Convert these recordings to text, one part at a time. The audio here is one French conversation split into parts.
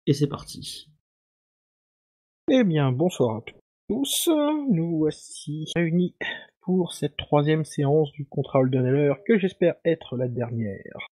et c'est parti. Eh bien, bonsoir à tous. Nous voici réunis pour cette 3e séance du contrat Holdenheller, que j'espère être la dernière.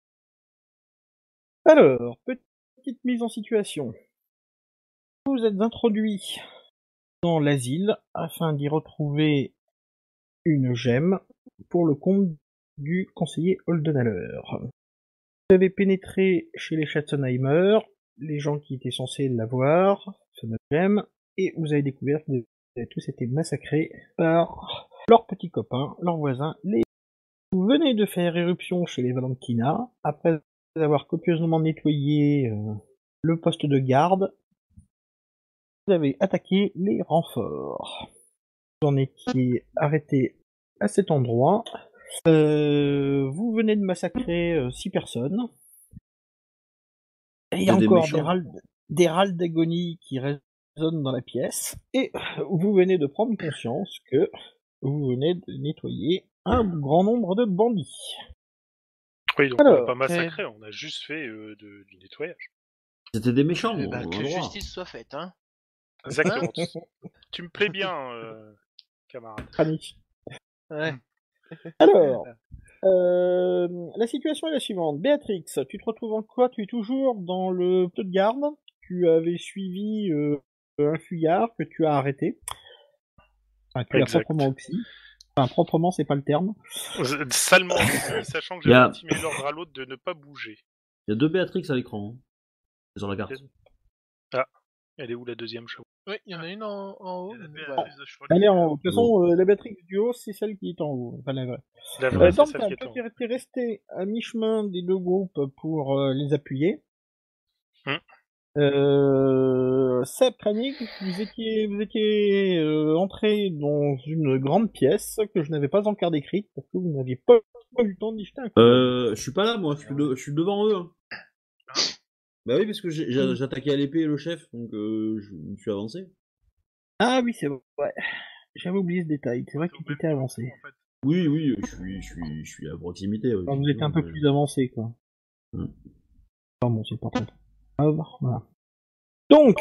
Alors, petite mise en situation. Vous êtes introduits dans l'asile afin d'y retrouver une gemme pour le compte du conseiller Holdenheller. Vous avez pénétré chez les Schatzenheimer, les gens qui étaient censés l'avoir, ce gemme, et vous avez découvert qu'ils avaient tous été massacrés par leurs petits copains, leurs voisins. Vous venez de faire éruption chez les Valentina, après avoir copieusement nettoyé le poste de garde, vous avez attaqué les renforts. Vous en étiez arrêté à cet endroit. Vous venez de massacrer 6 personnes. Et il y a encore des râles d'agonie qui résonnent dans la pièce. Et vous venez de prendre conscience que vous venez de nettoyer un grand nombre de bandits. Oui, donc on n'a pas massacré, on a juste fait du nettoyage. C'était des méchants. Que justice soit faite, hein. Exactement. Tu me plais bien, camarade. Ouais. Alors, la situation est la suivante. Béatrix, tu te retrouves en quoi? Tu es toujours dans le poste de garde. Tu avais suivi un fuyard que tu as arrêté. Enfin, tu l'as proprement oxy. Enfin, proprement, c'est pas le terme. Salement, sachant que j'avais intimé l'ordre à l'autre de ne pas bouger. Il y a 2 Béatrix à l'écran. Hein. Sur la carte. Ah, elle est où la deuxième, je... Oui, il y en a une en haut. Elle est en haut. De toute façon, la Béatrix du haut, c'est celle qui est en haut. Enfin, la vraie. c'est celle qui est en haut. Tu es resté à mi-chemin des deux groupes pour les appuyer. Seb, Pranik, vous étiez entré dans une grande pièce que je n'avais pas encore décrite parce que vous n'aviez pas eu le temps d'y jeter un coup. Je suis pas là, moi, je suis devant eux. Hein. Bah oui, parce que j'ai attaqué à l'épée le chef, donc je me suis avancé. Ah oui, c'est vrai. Ouais. J'avais oublié ce détail. C'est vrai que tu étais avancé. En fait. Oui, je suis à proximité. Enfin, vous êtes un peu plus avancé, quoi. Bon, c'est pas trop. Voilà. Donc,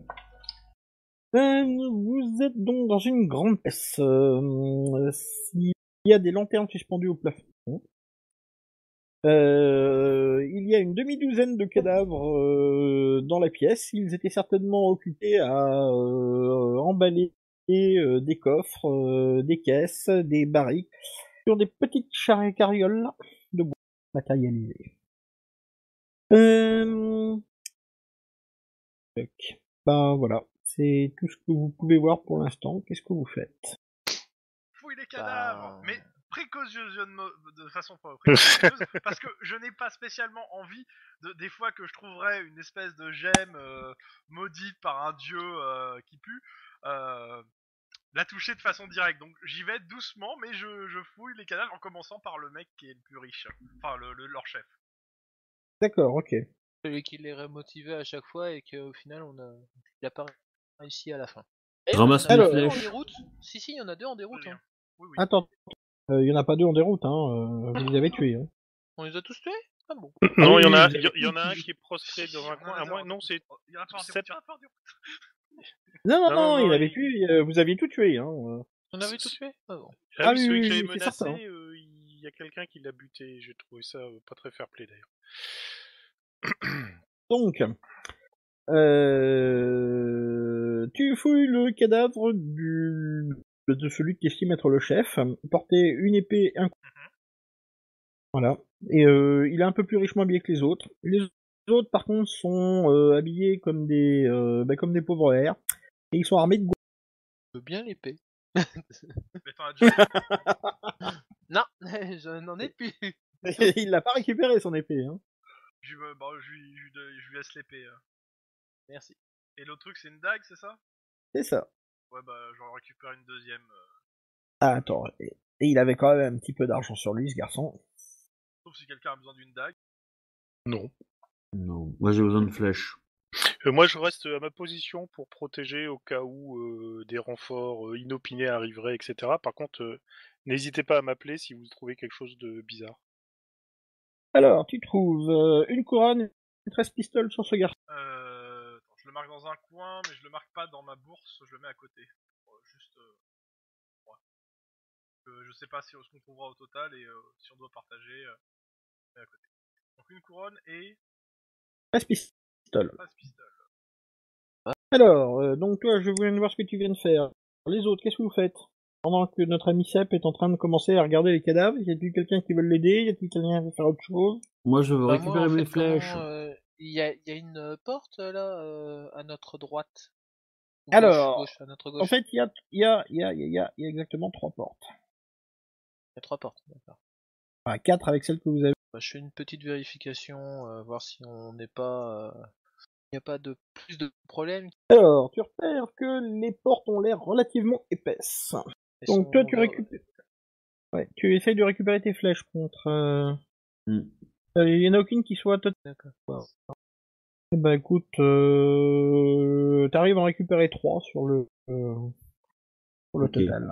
vous êtes donc dans une grande pièce. Il y a des lanternes suspendues au plafond. Il y a une demi-douzaine de cadavres dans la pièce. Ils étaient certainement occupés à emballer des coffres, des caisses, des barriques sur des petites carrioles de bois matérialisées. Ben voilà, c'est tout ce que vous pouvez voir pour l'instant. Qu'est-ce que vous faites? Fouille les cadavres, mais de façon précautionneuse, parce que je n'ai pas spécialement envie des fois que je trouverais une espèce de gemme maudite par un dieu qui pue, la toucher de façon directe. Donc j'y vais doucement, mais je fouille les cadavres en commençant par le mec qui est le plus riche, enfin leur chef. D'accord, ok. Celui qui les remotivait à chaque fois et qu'au final il a pas réussi à la fin. Ramasse les flèches. En déroute. Si, il y en a 2 en déroute. Oui, hein. oui. Attends, il y en a pas 2 en déroute, hein. Vous les avez tués. Hein. On les a tous tués? Ah bon. Non, il y en a un qui est prostré dans un coin. À moi, non, c'est. Il y en a pas en déroute. Non, il avait tué. Vous aviez tout tué, hein. On avait tout tué? Ah bon. Ah oui, celui que j'avais c'est menacé, certain. il y a quelqu'un qui l'a buté. J'ai trouvé ça pas très fair-play d'ailleurs. Donc, tu fouilles le cadavre de celui qui estime être le chef, portait une épée, un coup. Voilà. Et il est un peu plus richement habillé que les autres. Les autres, par contre, sont habillés comme des pauvres airs. Et ils sont armés de Je veux bien l'épée. Mais t'en as déjà. Non, je n'en ai plus. Il l'a pas récupéré, son épée. Hein. Je lui laisse l'épée. Merci. Et l'autre truc, c'est une dague, c'est ça? C'est ça. Ouais, bah, j'en récupère une deuxième. Ah, attends. Et il avait quand même un petit peu d'argent sur lui, ce garçon. Sauf si quelqu'un a besoin d'une dague. Non. Non, moi j'ai besoin de flèches. Moi, je reste à ma position pour protéger au cas où des renforts inopinés arriveraient, etc. Par contre, n'hésitez pas à m'appeler si vous trouvez quelque chose de bizarre. Alors, tu trouves une couronne et 13 pistoles sur ce garçon. le marque dans un coin, mais je le marque pas dans ma bourse, je le mets à côté. Juste... je sais pas ce qu'on trouvera au total et si on doit partager, je mets à côté. Donc une couronne et 13 pistoles. 13 pistoles. Alors, donc toi, je voulais voir ce que tu viens de faire. Les autres, qu'est-ce que vous faites? Pendant que notre ami Sepp est en train de commencer à regarder les cadavres, y a-t-il quelqu'un qui veut l'aider? Y a-t-il quelqu'un qui veut faire autre chose? Moi, je veux Bah, récupérer moi, en mes fait, flèches. il y a une porte là à notre droite. Ou Alors, gauche, à notre gauche. En fait, il y a exactement 3 portes. Il y a 3 portes, d'accord. Enfin, 4 avec celle que vous avez. Bah, je fais une petite vérification, voir si on n'est pas... Il n'y a pas de plus de problèmes. Alors, tu repères que les portes ont l'air relativement épaisses. Elles Donc sont toi, tu vers- récupères... Ouais, tu essayes de récupérer tes flèches contre... Hmm. Il y en a aucune qui soit... D'accord. Eh ben écoute, t'arrives à en récupérer 3 sur le Ok. total.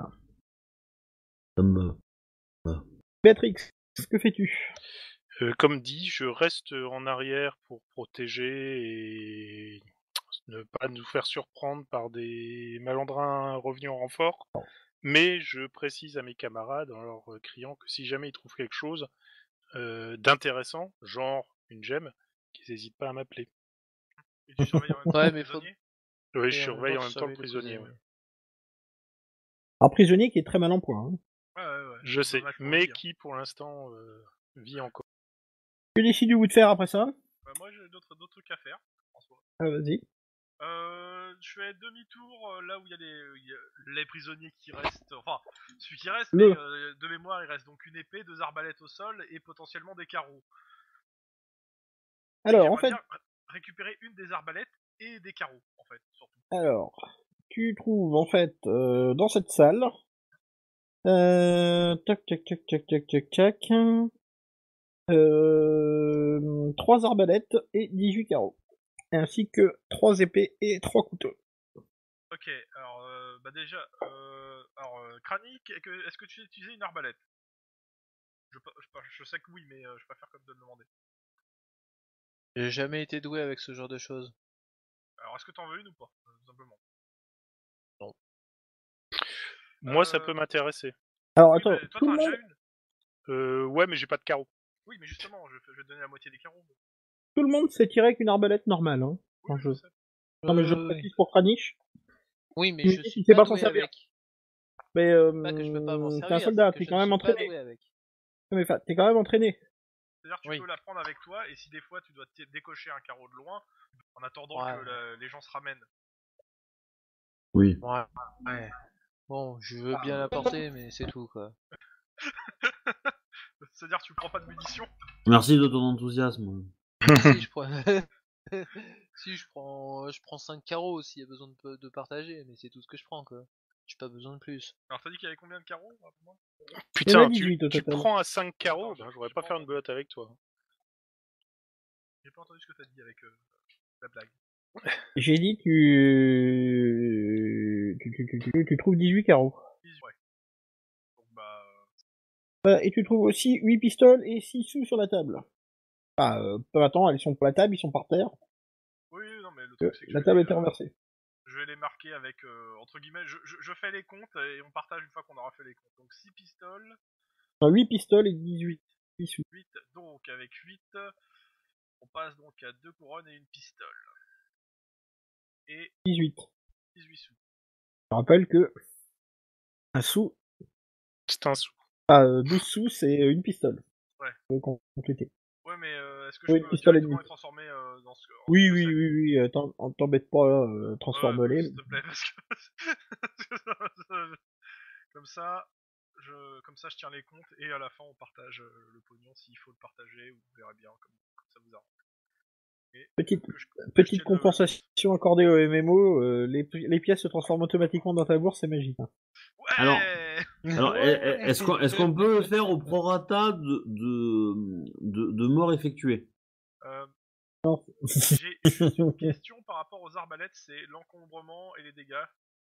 Ça me va. Béatrix, que fais-tu? Comme dit, je reste en arrière pour protéger et ne pas nous faire surprendre par des malandrins revenus en renfort. Mais je précise à mes camarades en leur criant que si jamais ils trouvent quelque chose d'intéressant, genre une gemme, qu'ils n'hésitent pas à m'appeler. Et tu surveilles en même temps Ouais, le mais faut- prisonnier. Oui, je Et surveille en même temps surveille le prisonnier. Ouais. Un prisonnier qui est très mal en point. Hein. Ouais. Je sais, Dommage pour mais lui, hein. qui pour l'instant vit encore. Tu décides où de faire après ça? Moi j'ai d'autres trucs à faire, en soi. Ah, vas-y. Je fais demi-tour là où il y a les prisonniers qui restent. Enfin, celui qui reste, Le. mais de mémoire, il reste donc une épée, 2 arbalètes au sol et potentiellement des carreaux. Alors, en J'aimerais fait, bien récupérer une des arbalètes et des carreaux, en fait, surtout. tu trouves en fait dans cette salle, tac, 3 arbalètes et 18 carreaux, ainsi que 3 épées et 3 couteaux. Ok, alors, déjà, Kranik, est-ce que tu as utilisé une arbalète? Je sais que oui, mais je préfère comme de le demander. J'ai jamais été doué avec ce genre de choses. Alors, est-ce que t'en veux une ou pas, tout simplement? Moi, ça peut m'intéresser. Alors Oui, attends, mais toi tout t'en le as déjà monde, une. Ouais, mais j'ai pas de carreau. Oui, mais justement, je vais te donner la moitié des carreaux. tout le monde sait tirer avec une arbalète normale. Hein, Oui, en je jeu. sais. Non mais je Oui. précise pour Kranich. Oui, mais Tu me je dis suis qu'il sait pas pas s'en doué servir. avec. Mais Pas que je peux pas m'en t'es un servir, soldat, c'est que t'es je quand ne même suis pas entraîné. doué avec. Mais enfin, t'es quand même entraîné. C'est-à-dire que tu Oui. peux la prendre avec toi, et si des fois tu dois décocher un carreau de loin, en attendant Ouais. que les gens se ramènent. Oui. Ouais. Bon, je veux bien la porter, mais c'est tout, quoi. C'est-à-dire que tu prends pas de munitions. Merci de ton enthousiasme. Si, je prends... si, je prends 5 carreaux s'il y a besoin de partager, mais c'est tout ce que je prends, quoi. J'ai pas besoin de plus. Alors t'as dit qu'il y avait combien de carreaux, rappelle-moi? Il y en a Putain, 18 au tu total. prends à 5 carreaux, Attends, ben, je voudrais j'ai pas pas faire une entendu. belote avec toi. J'ai pas entendu ce que t'as dit avec la blague. J'ai dit tu trouves 18 carreaux. Ouais. Donc Et tu trouves aussi 8 pistoles et 6 sous sur la table. Enfin, pas attends, elles sont pour la table, ils sont par terre. oui, non, mais le truc c'est que La table était renversée. je vais les marquer avec, entre guillemets, je fais les comptes et on partage une fois qu'on aura fait les comptes. Donc 6 pistoles, Enfin, 8 pistoles et 18 sous. 8, donc avec 8, on passe donc à 2 couronnes et une pistole. Et 18. 18 sous. Je rappelle que un sou, C'est un sou. 12 sous, c'est une pistole. Ouais. Faut compléter. Ouais, mais est-ce que Oui, je une peux pistole et directement demie. les transformer dans ce... Oui, t'embête pas, transforme-les. S'il te plaît, parce que... comme ça, je tiens les comptes et à la fin on partage le pognon s'il faut le partager, ou vous verrez bien comme ça vous arrange. Et Petite que je Petite tienne compensation accordée au MMO, les pièces se transforment automatiquement dans ta bourse, c'est magique. Hein. Ouais. Alors, est-ce qu'on peut le faire au prorata de morts effectuées? Non. J'ai juste une question par rapport aux arbalètes, c'est l'encombrement et les dégâts.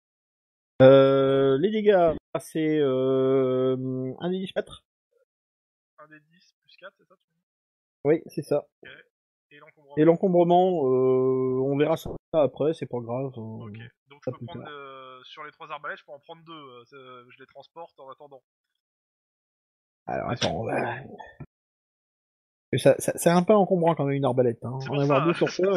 Les dégâts, c'est 1 des 10 mètres. 1 des 10 plus 4, c'est ça tu me dis? Oui, c'est ça. Et l'encombrement. Et l'encombrement, on verra ça Après, c'est pas grave. Ok. Donc je pas peux plus prendre tard. sur les 3 arbalètes, je peux en prendre 2. Je les transporte en attendant. Alors attends, c'est un peu encombrant quand même une arbalète. Hein. C'est En pour avoir ça. deux sur toi.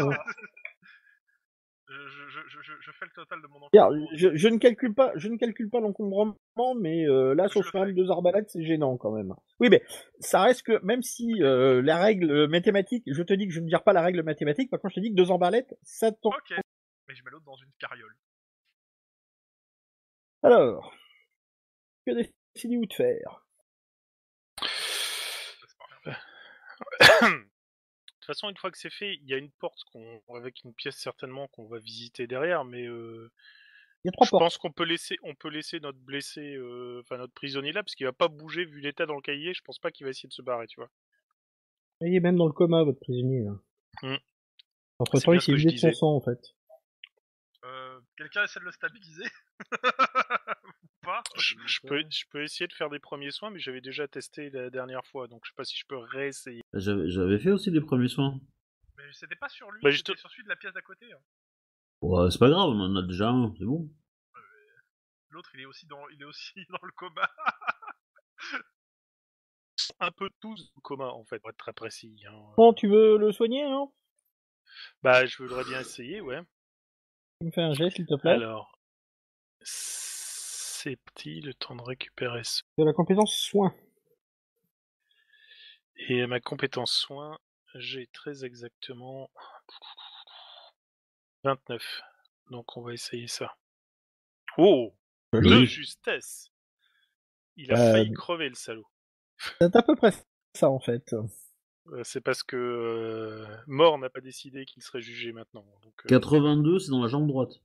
Je fais le total de mon Regarde, encombrement. je ne calcule pas l'encombrement, mais là, Je sur le quand même fais. 2 arbalètes, c'est gênant quand même. Oui, mais ça reste que, même si la règle mathématique, je te dis que je ne gère pas la règle mathématique, par contre, je te dis que 2 arbalètes, ça tombe. Ok. Mais je mets l'autre dans une carriole. Alors, que décidez-vous de faire? Ça, c'est pas rien. De toute façon, une fois que c'est fait, il y a une porte avec une pièce certainement qu'on va visiter derrière, mais Il y a 3 je portes. pense qu'on peut laisser notre blessé, enfin notre prisonnier là, parce qu'il va pas bouger vu l'état dans le cahier. Je pense pas qu'il va essayer de se barrer, tu vois. Il est même dans le coma, votre prisonnier. Là. Mm. Entre C'est temps, bien il ce s'est que je vidé de son disais. sang, en fait. Quelqu'un essaie de le stabiliser ou pas? Je peux essayer de faire des premiers soins, mais j'avais déjà testé la dernière fois, donc je sais pas si je peux réessayer. J'avais fait aussi les premiers soins. Mais c'était pas sur lui, Bah, c'était sur celui de la pièce d'à côté. Hein. Ouais, c'est pas grave, on en a déjà un, c'est bon. L'autre, il est aussi dans le coma. Un peu tous en commun en fait, pour être très précis. Hein. Bon, tu veux le soigner, non? Bah, je voudrais bien essayer, ouais. Tu me fais un geste, s'il te plaît. Alors, c'est petit, le temps de récupérer ça. De la compétence soin. Et ma compétence soin, j'ai très exactement 29. Donc on va essayer ça. Oh, de justesse. Il a failli crever, le salaud. C'est à peu près ça, en fait. C'est parce que Mort n'a pas décidé qu'il serait jugé maintenant. Donc, 82, c'est dans la jambe droite.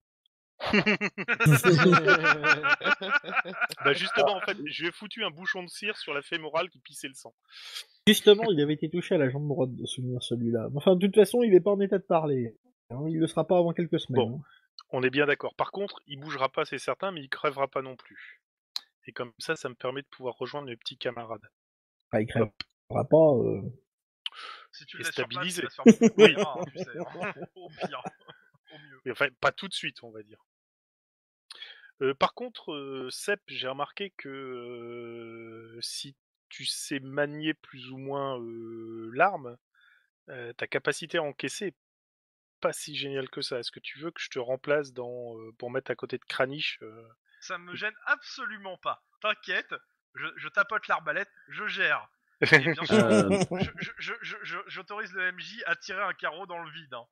Bah justement, en fait, je lui ai foutu un bouchon de cire sur la fémorale qui pissait le sang. Justement, il avait été touché à la jambe droite de souvenir celui-là. Enfin, de toute façon, il est pas en état de parler. Hein, il le sera pas avant quelques semaines. Bon, on est bien d'accord. Par contre, il bougera pas, c'est certain, mais il crèvera pas non plus. Et comme ça me permet de pouvoir rejoindre mes petits camarades. Enfin, il crèvera pas. Si tu Et le laisses sur place, stabilisé. il va se faire bouffer par un, hein, tu sais. Au pire. Au mieux. Mais enfin, pas tout de suite, on va dire. Par contre, Sep, j'ai remarqué que si tu sais manier plus ou moins l'arme, ta capacité à encaisser est pas si géniale que ça. Est-ce que tu veux que je te remplace pour mettre à côté de Kranich Ça me gêne absolument pas. T'inquiète, je tapote l'arbalète, je gère. Et bien sûr, j'autorise le MJ à tirer un carreau dans le vide. Hein.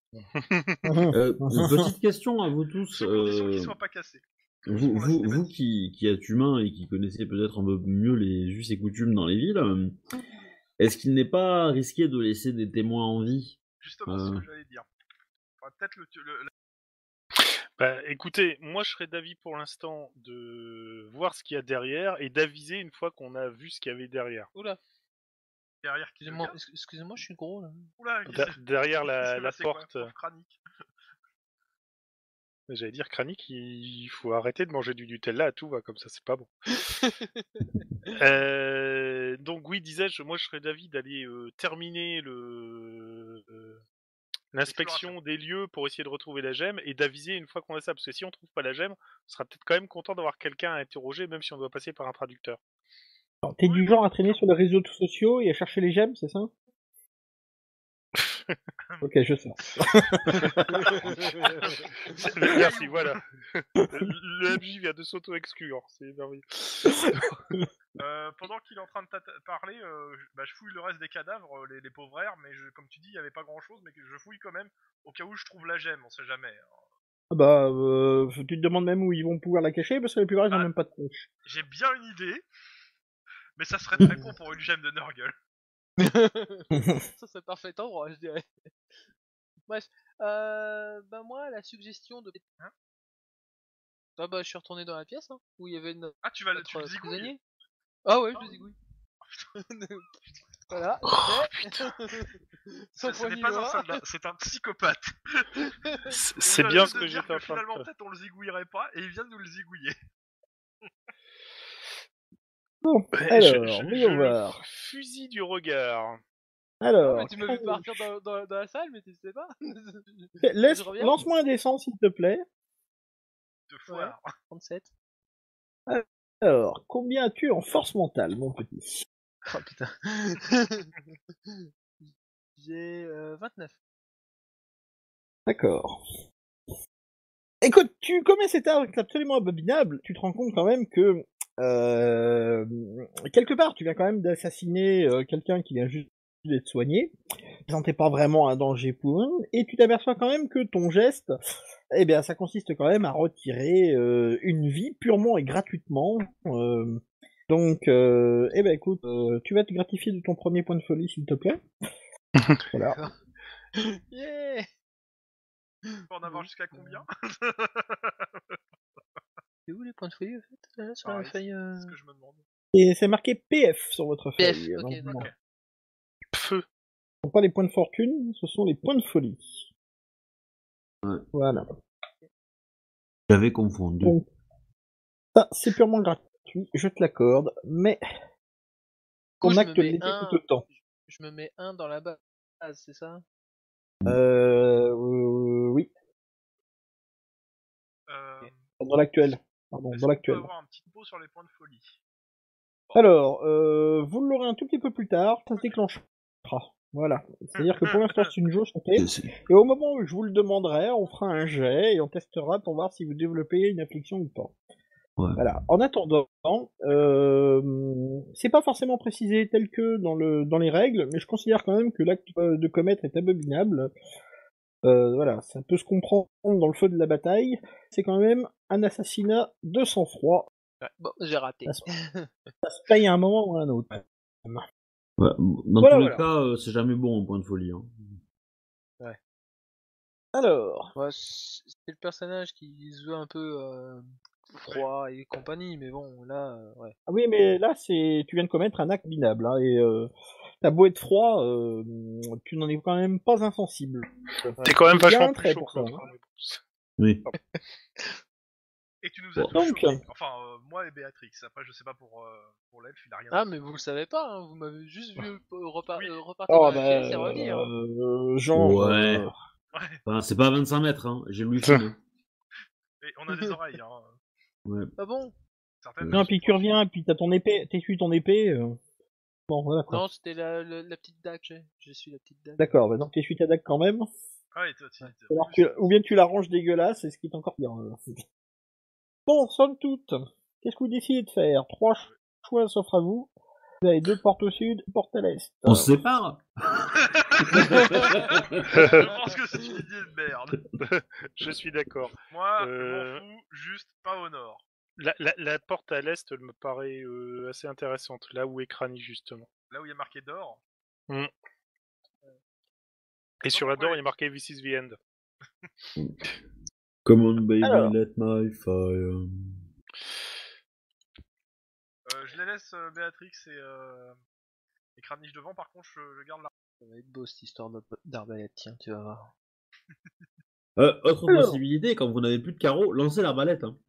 Petite question à vous tous. Sous condition qu'il soit pas cassé. Vous qui êtes humain et qui connaissez peut-être un peu mieux les us et coutumes dans les villes, est-ce qu'il n'est pas risqué de laisser des témoins en vie? Justement, c'est ce que j'allais dire. Enfin, peut-être Bah, écoutez, moi je serais d'avis pour l'instant de voir ce qu'il y a derrière et d'aviser une fois qu'on a vu ce qu'il y avait derrière. Oula, derrière qui excusez-moi, je suis gros là. Oula, Derrière la porte. Cranique. J'allais dire Kranich, il faut arrêter de manger du Nutella à tout va, comme ça c'est pas bon. Donc oui, disais-je, moi je serais d'avis d'aller terminer l'inspection des lieux pour essayer de retrouver la gemme et d'aviser une fois qu'on a ça, parce que si on trouve pas la gemme, on sera peut-être quand même content d'avoir quelqu'un à interroger, même si on doit passer par un traducteur. Alors, t'es du genre à traîner sur les réseaux sociaux et à chercher les gemmes, c'est ça? Ok, je sors. Merci, voilà. Le MJ vient de s'auto-exclure, c'est merveilleux. Pendant qu'il est en train de parler, je fouille le reste des cadavres, les pauvres airs, mais comme tu dis, il n'y avait pas grand chose, mais je fouille quand même, au cas où je trouve la gemme, on sait jamais. Hein. Bah, tu te demandes même où ils vont pouvoir la cacher, parce que la plupart ils ont même pas de tronche. J'ai bien une idée, mais ça serait très con pour une gemme de Nurgle. Ça serait parfait endroit, je dirais. Bref, moi la suggestion de. Hein Ah bah je suis retourné dans la pièce hein, où il y avait une. Ah tu le zigouilles. Prisonnier. Ah ouais, je le zigouille. Voilà. Ce n'est pas un soldat, c'est un psychopathe. C'est bien ce que j'étais en train de finalement faire. peut-être on le zigouillerait pas et il vient de nous le zigouiller. Bon, alors, voyons voir. Fusil du regard. Alors, mais tu m'as vu partir dans la salle, mais tu sais pas. Je reviens. lance-moi un dessin, s'il te plaît. De foire. 37. Alors, combien as-tu en force mentale, mon petit? Oh putain. J'ai 29. D'accord. Écoute, tu commets cet acte absolument abominable, tu te rends compte quand même que, quelque part, tu viens quand même d'assassiner quelqu'un qui vient juste d'être soigné, ne présentait pas vraiment un danger pour eux, et tu t'aperçois quand même que ton geste, eh bien, ça consiste quand même à retirer une vie purement et gratuitement. Donc, eh ben écoute, tu vas te gratifier de ton premier point de folie, s'il te plaît. Voilà. Yeah. On peut en avoir jusqu'à combien? C'est où les points de folie, en fait, là, sur la Pareil, feuille c'est ce que je me demande. Et c'est marqué PF sur votre PF, feuille. ok, normalement. d'accord. Feu. Ce ne sont pas les points de fortune, ce sont les points de folie. Ouais. Voilà. J'avais confondu. Donc, ça, c'est purement gratuit, je te l'accorde, mais coup, ton je me acte mets l'était un- tout autant. Je me mets 1 dans la base, c'est ça? Oui, Euh, dans l'actuel. Pardon, Est-ce dans qu'on peut l'actuel. avoir un petit pot sur les points de folie? Alors, vous l'aurez un tout petit peu plus tard, ça se déclenchera. Voilà. C'est-à-dire que pour l'instant, c'est une jauge santé. Et au moment où je vous le demanderai, on fera un jet et on testera pour voir si vous développez une affliction ou pas. Ouais. Voilà. En attendant, c'est pas forcément précisé tel que dans les règles, mais je considère quand même que l'acte de commettre est abominable. Voilà, ça peut se comprendre dans le feu de la bataille. C'est quand même un assassinat de sang-froid. Ouais. Bon, j'ai raté. Ça se paye à un moment ou à un autre. Ouais, dans Voilà, tous les voilà. cas, c'est jamais bon un point de folie. Hein. Alors, Ouais, c'est le personnage qui se veut un peu froid et compagnie, mais bon, là, ouais. ah oui, mais là, tu viens de commettre un acte minable, hein, et t'as beau être froid, tu n'en es quand même pas insensible. T'es quand même Il y a vachement un plus trait chaud pour que ça. l'autre. Hein. Oui. Et tu nous as Bon, tous donc, choqués. Enfin, moi et Béatrix. Après, je sais pas pour l'elfe, il a rien Ah, dit. mais vous le savez pas, hein, vous m'avez juste vu repartir Oh, dans la pièce et revenir. Hein. genre, Ouais. Ouais, Enfin, c'est pas à 25 mètres, hein. J'ai Louis Fine. et on a des oreilles, hein. Ouais. Ah bon? Certaines non, elles puis sont tu pointues. reviens, puis t'as ton épée, t'essuies ton épée. Bon, voilà quoi. Non, c'était la petite dague, je suis la petite dague. D'accord, bah donc t'essuies ta dague quand même. Ah, et toi, Alors ou bien tu la ranges dégueulasse, et ce qui est encore pire. Bon, somme toute, qu'est-ce que vous décidez de faire? Trois choix s'offrent à vous. Vous avez 2 portes au sud, une porte à l'est. On se sépare. Je pense que c'est une idée de merde. Je suis d'accord. Moi, je Euh, m'en fous, juste pas au nord. La porte à l'est elle me paraît assez intéressante, là où est Crani justement. Là où il y a marqué d'or. Et sur la pourquoi door, il y a marqué This is the end. Come on, baby, Alors. let my fire. Je les laisse Béatrix et Kranich devant. Par contre, je garde la. Ça va être beau cette histoire d'arbalète, tiens, tu vas voir. Autre Alors. possibilité, quand vous n'avez plus de carreaux, lancez l'arbalète. Hein.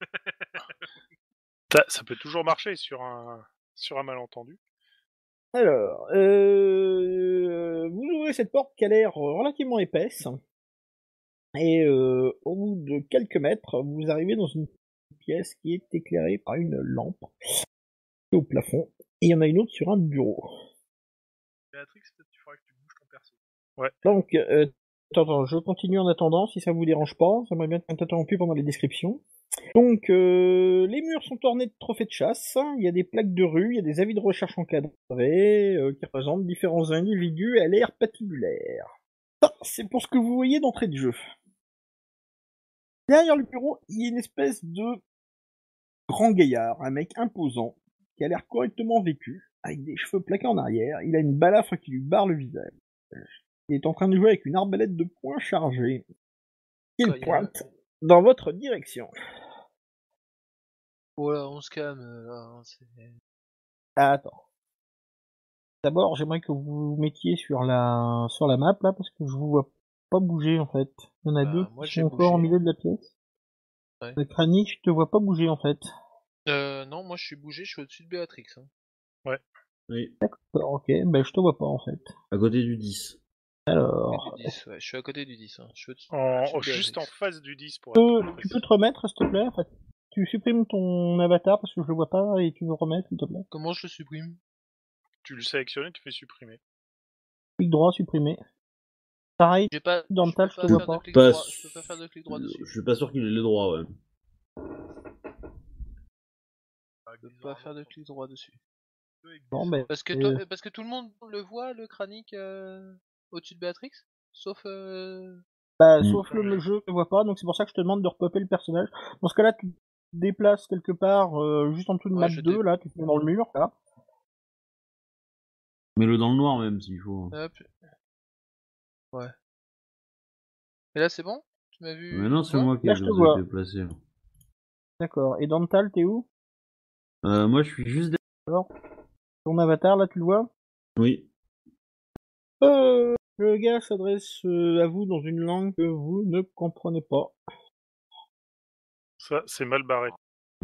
Ça peut toujours marcher sur un malentendu. Alors, vous ouvrez cette porte qui a l'air relativement épaisse, et au bout de quelques mètres, vous arrivez dans une pièce qui est éclairée par une lampe au plafond, et il y en a une autre sur un bureau. Béatrix, peut-être tu feras que tu bouges ton perso. Donc, attends, je continue en attendant, si ça vous dérange pas, ça m'a bien être interrompu pendant les descriptions. Donc, les murs sont ornés de trophées de chasse, il y a des plaques de rue, il y a des avis de recherche encadrés, qui représentent différents individus à l'air patibulaire. Ça, c'est pour ce que vous voyez d'entrée de jeu. Derrière le bureau, il y a une espèce de grand gaillard, un mec imposant, qui a l'air correctement vêtu, avec des cheveux plaqués en arrière, il a une balafre qui lui barre le visage. Il est en train de jouer avec une arbalète de poing chargée. Il pointe dans votre direction. Voilà, on se calme, là, Ah, attends. D'abord, j'aimerais que vous vous mettiez sur la map, là, parce que je vous vois pas bouger, en fait. Il y en a Bah, deux moi, qui j'ai sont encore au bougé. milieu de la pièce. Ouais. Le Kranich, je te vois pas bouger, en fait. Non, moi je suis bougé, je suis au-dessus de Béatrix. Hein. Oui, D'accord, ok, ben je te vois pas en fait. à côté du 10. Alors, Du 10, ouais, je suis à côté du 10. Hein. Je suis Juste en face du 10 pour tu être peux, plus tu peux précis. te remettre s'il te plaît. Enfin, tu supprimes ton avatar parce que je le vois pas et tu veux remettre s'il te plaît. Comment je le supprime? Tu le sélectionnes et tu fais supprimer. Clic droit, supprimer. Pareil, J'ai pas, dans le je peux tas, je te pas vois faire de pas. clic Pas droit. Je peux pas faire de clic droit dessus. Je suis pas sûr qu'il ait les droits, ouais. Je peux pas faire de clic droit dessus. Bon, ben, Parce que tout le monde le voit, le crânique au-dessus de Béatrix, sauf. bah, Mm. sauf le jeu, je te vois pas, donc c'est pour ça que je te demande de repopper le personnage. Dans ce cas-là, tu te déplaces quelque part, juste en dessous de Ouais, map je 2, là, tu te mets dans le mur, là. Mets-le dans le noir même s'il faut. Hop. Ouais. Et là, c'est bon? Tu m'as vu? Mais Tu non, me c'est vois? moi qui Là, ai je te vous ai vois. déplacé. D'accord. Et Dental, t'es où? Moi, je suis juste. Alors, ton avatar, là, tu le vois? Oui. Le gars s'adresse à vous dans une langue que vous ne comprenez pas. Ça, c'est mal barré.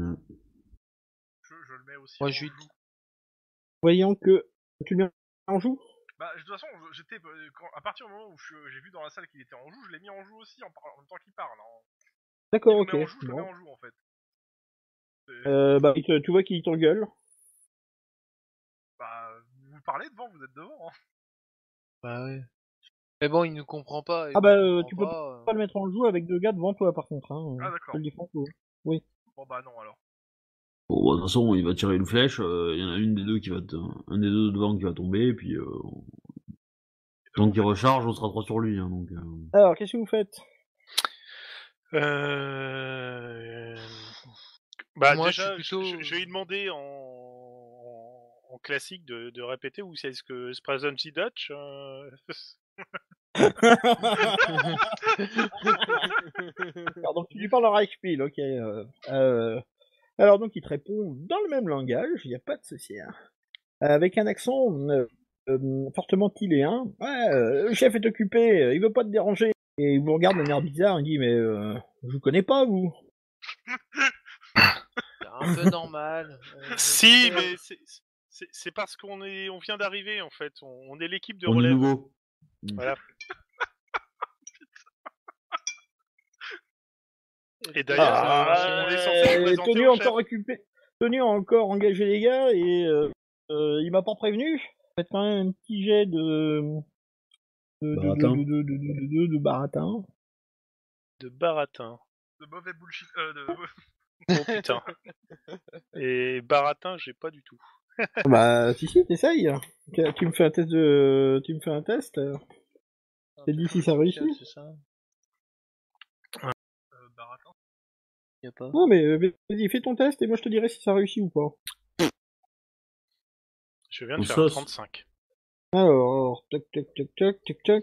Je le mets aussi Moi, en je lui joue. Voyant que tu le mets en joue. Bah, de toute façon, j'étais à partir du moment où j'ai vu dans la salle qu'il était en joue, je l'ai mis en joue aussi en même temps qu'il parle. Hein. D'accord, Il ok. le met en joue, je le mets Bon. en joue en fait. Bah, tu vois qu'il t'engueule. Bah, vous parlez devant, vous êtes devant. Hein. Bah ouais. Mais bon, il nous comprend pas. Et Ah vu bah, qu'il comprend tu peux pas. pas le mettre en joue avec deux gars devant toi, par contre. Hein. Ah Je te d'accord. le dis franco. Oui. Bon bah non alors. Bon, bah, de toute façon, il va tirer une flèche. Il y en a une des deux qui va, un des deux devant qui va tomber, et puis tant qu'il recharge, on sera trois sur lui. Hein, donc. Alors, qu'est-ce que vous faites? Bah Moi, je suis déjà, plutôt. je vais lui demander en classique de répéter où c'est ce que se présente si Dutch. Alors, donc, tu lui parles en Reichspiel, ok. Alors, donc, il te répond dans le même langage, il n'y a pas de souci. Hein. Avec un accent fortement tiléen. Ouais, le chef est occupé, il veut pas te déranger. Et il vous regarde d'un air bizarre, il dit, mais je vous connais pas, vous. C'est un peu normal. Si, mais c'est parce on vient d'arriver en fait. On est l'équipe de On est relève. nouveau. Voilà. Et d'ailleurs, on est censé se présenter Tenu au encore chef. occupé, Tenu a encore engagé les gars et il m'a pas prévenu. Faites quand même un petit jet Baratin. de baratin. De baratin. De mauvais bullshit. Oh putain. Et baratin, j'ai pas du tout. Bah si t'essayes. Tu me fais un test de, tu me fais un test. T'as dit si ça réussit. C'est ça. Baratin. Y a pas. Non mais vas-y, fais ton test et moi je te dirai si ça réussit ou pas. Je viens de On faire un sauce. 35. Alors, tac tac tac tac tac tac.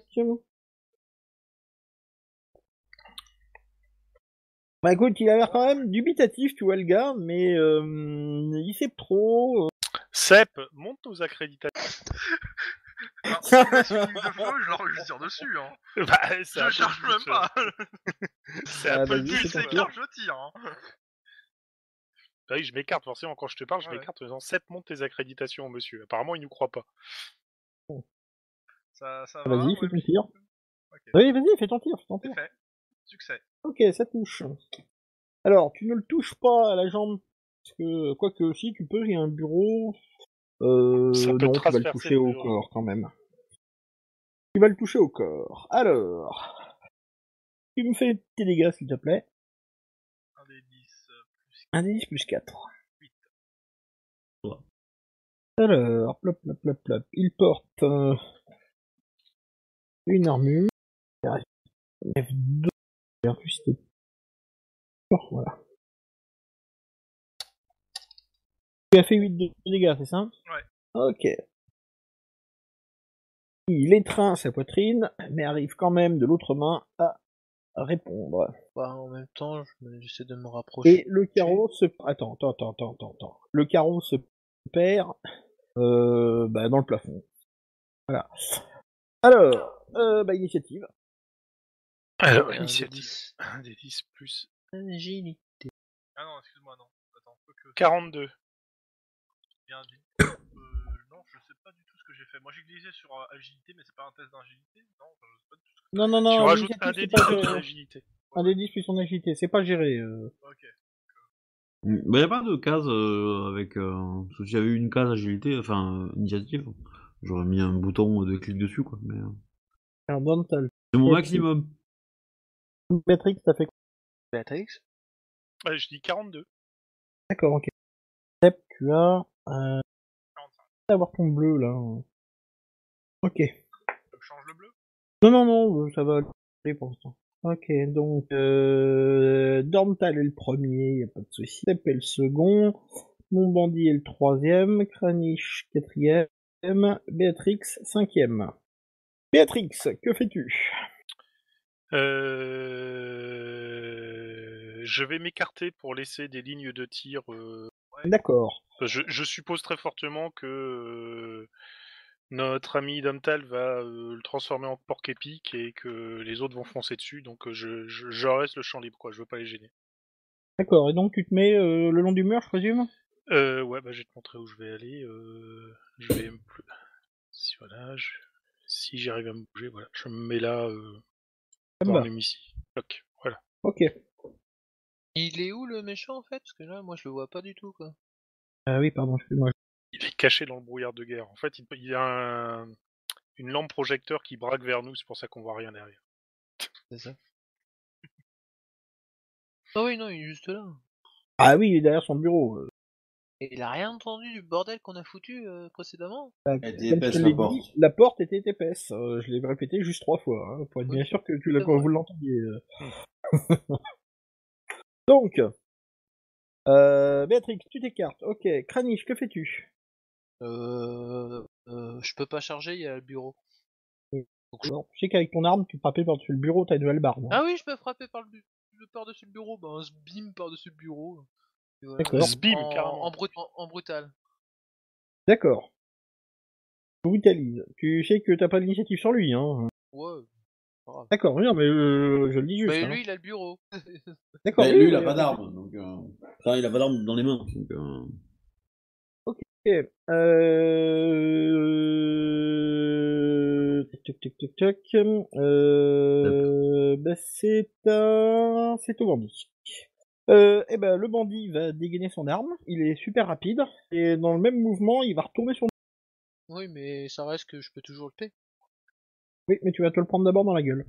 Bah écoute, il a l'air quand même dubitatif, tu vois le gars, mais il sait trop. Sep, monte nos accréditations. Alors, si je laisse une ligne de feu, je l'enregistre dessus. Hein. Bah, c'est un Je peu cherche le même but, pas. C'est Ah, un peu le vas-y, but. c'est C'est ton quoi. tour. clair, je tire. Hein. Bah oui, je m'écarte forcément quand je te parle, je Ouais. m'écarte en disant Sep, monte tes accréditations, monsieur. Apparemment, il nous croit pas. Ça va. Vas-y, ouais, fais ton puis- tir. Ok. Oui, vas-y, fais ton tir, fais ton C'est tir. fait. Succès. Ok, ça touche. Alors, tu ne le touches pas à la jambe, parce que, quoique, si, tu peux, il y a un bureau. Ça peut Non, tu vas le transpercer toucher le au bureau. corps, quand même. Tu vas le toucher au corps. Alors, tu me fais tes dégâts, s'il te plaît. Un des 10 plus 1 des 10 plus 4. 8. Ouais. Alors, plop, plop, plop, plop. Il porte une armure. F2. Et en plus, c'est... Oh, voilà. Tu as fait 8 de dégâts, c'est ça? Ouais. Ok. Il étreint sa poitrine, mais arrive quand même de l'autre main à répondre. Bah, en même temps, j'essaie de me rapprocher. Et le carreau se... Attends. Le carreau se perd dans le plafond. Voilà. Alors, initiative. Alors, Et un des initiative. 10. Un des 10 plus Agilité. Ah non, excuse-moi, non. Attends, faut que. 42. Bien dit. Non, j'ai fait. Moi j'ai glissé sur agilité, mais c'est pas un test d'agilité. Non, enfin, je sais pas du tout. Non, non, Tu non, rajoutes l'initiative, un c'est des pas 10 de ton géré. agilité. Un des 10 plus son agilité, c'est pas géré. Ok. Bah, y a pas de case avec. Parce que s'il y avait eu une case agilité, enfin initiative, j'aurais mis un bouton de clic dessus, quoi. Mais Alors, Dantal. c'est mon Béatrix. maximum. Béatrix, t'as fait quoi? Béatrix. Je dis 42. D'accord, ok. Seb, tu as... 45. avoir ton bleu, là. Ok. Je change le bleu. Non, non, non, ça va aller pour l'instant. Ok, donc Dorntal est le premier, y a pas de souci. Sepp est le second, mon bandit est le troisième, Kranich quatrième, Béatrix cinquième. Béatrix, que fais-tu? Je vais m'écarter pour laisser des lignes de tir. D'accord. Je suppose très fortement que notre ami Domtal va le transformer en porc épic et que les autres vont foncer dessus, donc je reste le champ libre, quoi. Je veux pas les gêner. D'accord, et donc tu te mets le long du mur, je présume? Ouais, bah je vais te montrer où je vais aller. Je vais si voilà, si j'arrive à me bouger, voilà, je me mets là Ça me dans va. l'hémicycle. Ok, voilà. Ok. Il est où le méchant en fait? Parce que là, moi je le vois pas du tout quoi. Ah oui, pardon, excuse-moi. Il est caché dans le brouillard de guerre. En fait, il y a une lampe projecteur qui braque vers nous, c'est pour ça qu'on voit rien derrière. C'est ça. Ah oui, non, il est juste là. Ah oui, il est derrière son bureau. Et il a rien entendu du bordel qu'on a foutu précédemment? Elle était épaisse, la porte. La porte était épaisse. Je l'ai répété juste 3 fois, hein, pour être Oui, bien sûr que tout à fait. vous l'entendiez. Donc, Béatrix, tu t'écartes. Ok, Kranich, que fais-tu? Je peux pas charger, il y a le bureau. Alors, tu sais qu'avec ton arme, tu frappes par-dessus le bureau, t'as une hallebarde. Ah oui, je peux frapper par-dessus le bureau. Bah, un bim par-dessus le bureau. Et voilà. D'accord. Sbim, carrément. En brutal. D'accord. Brutalise. Tu sais que t'as pas d'initiative sur lui, hein. Ouais, pas grave. D'accord, non, mais je le dis juste. Mais hein. lui, il a le bureau. D'accord. Mais oui, lui, il a mais- pas d'arme, donc. Enfin, il a pas d'arme dans les mains. Donc, Ok. Tac, tac, tac, tac. Bah, c'est au bandit. Eh ben, le bandit va dégainer son arme. Il est super rapide. Et dans le même mouvement, il va retourner sur... Oui, mais ça reste que je peux toujours le payer. Oui, mais tu vas te le prendre d'abord dans la gueule.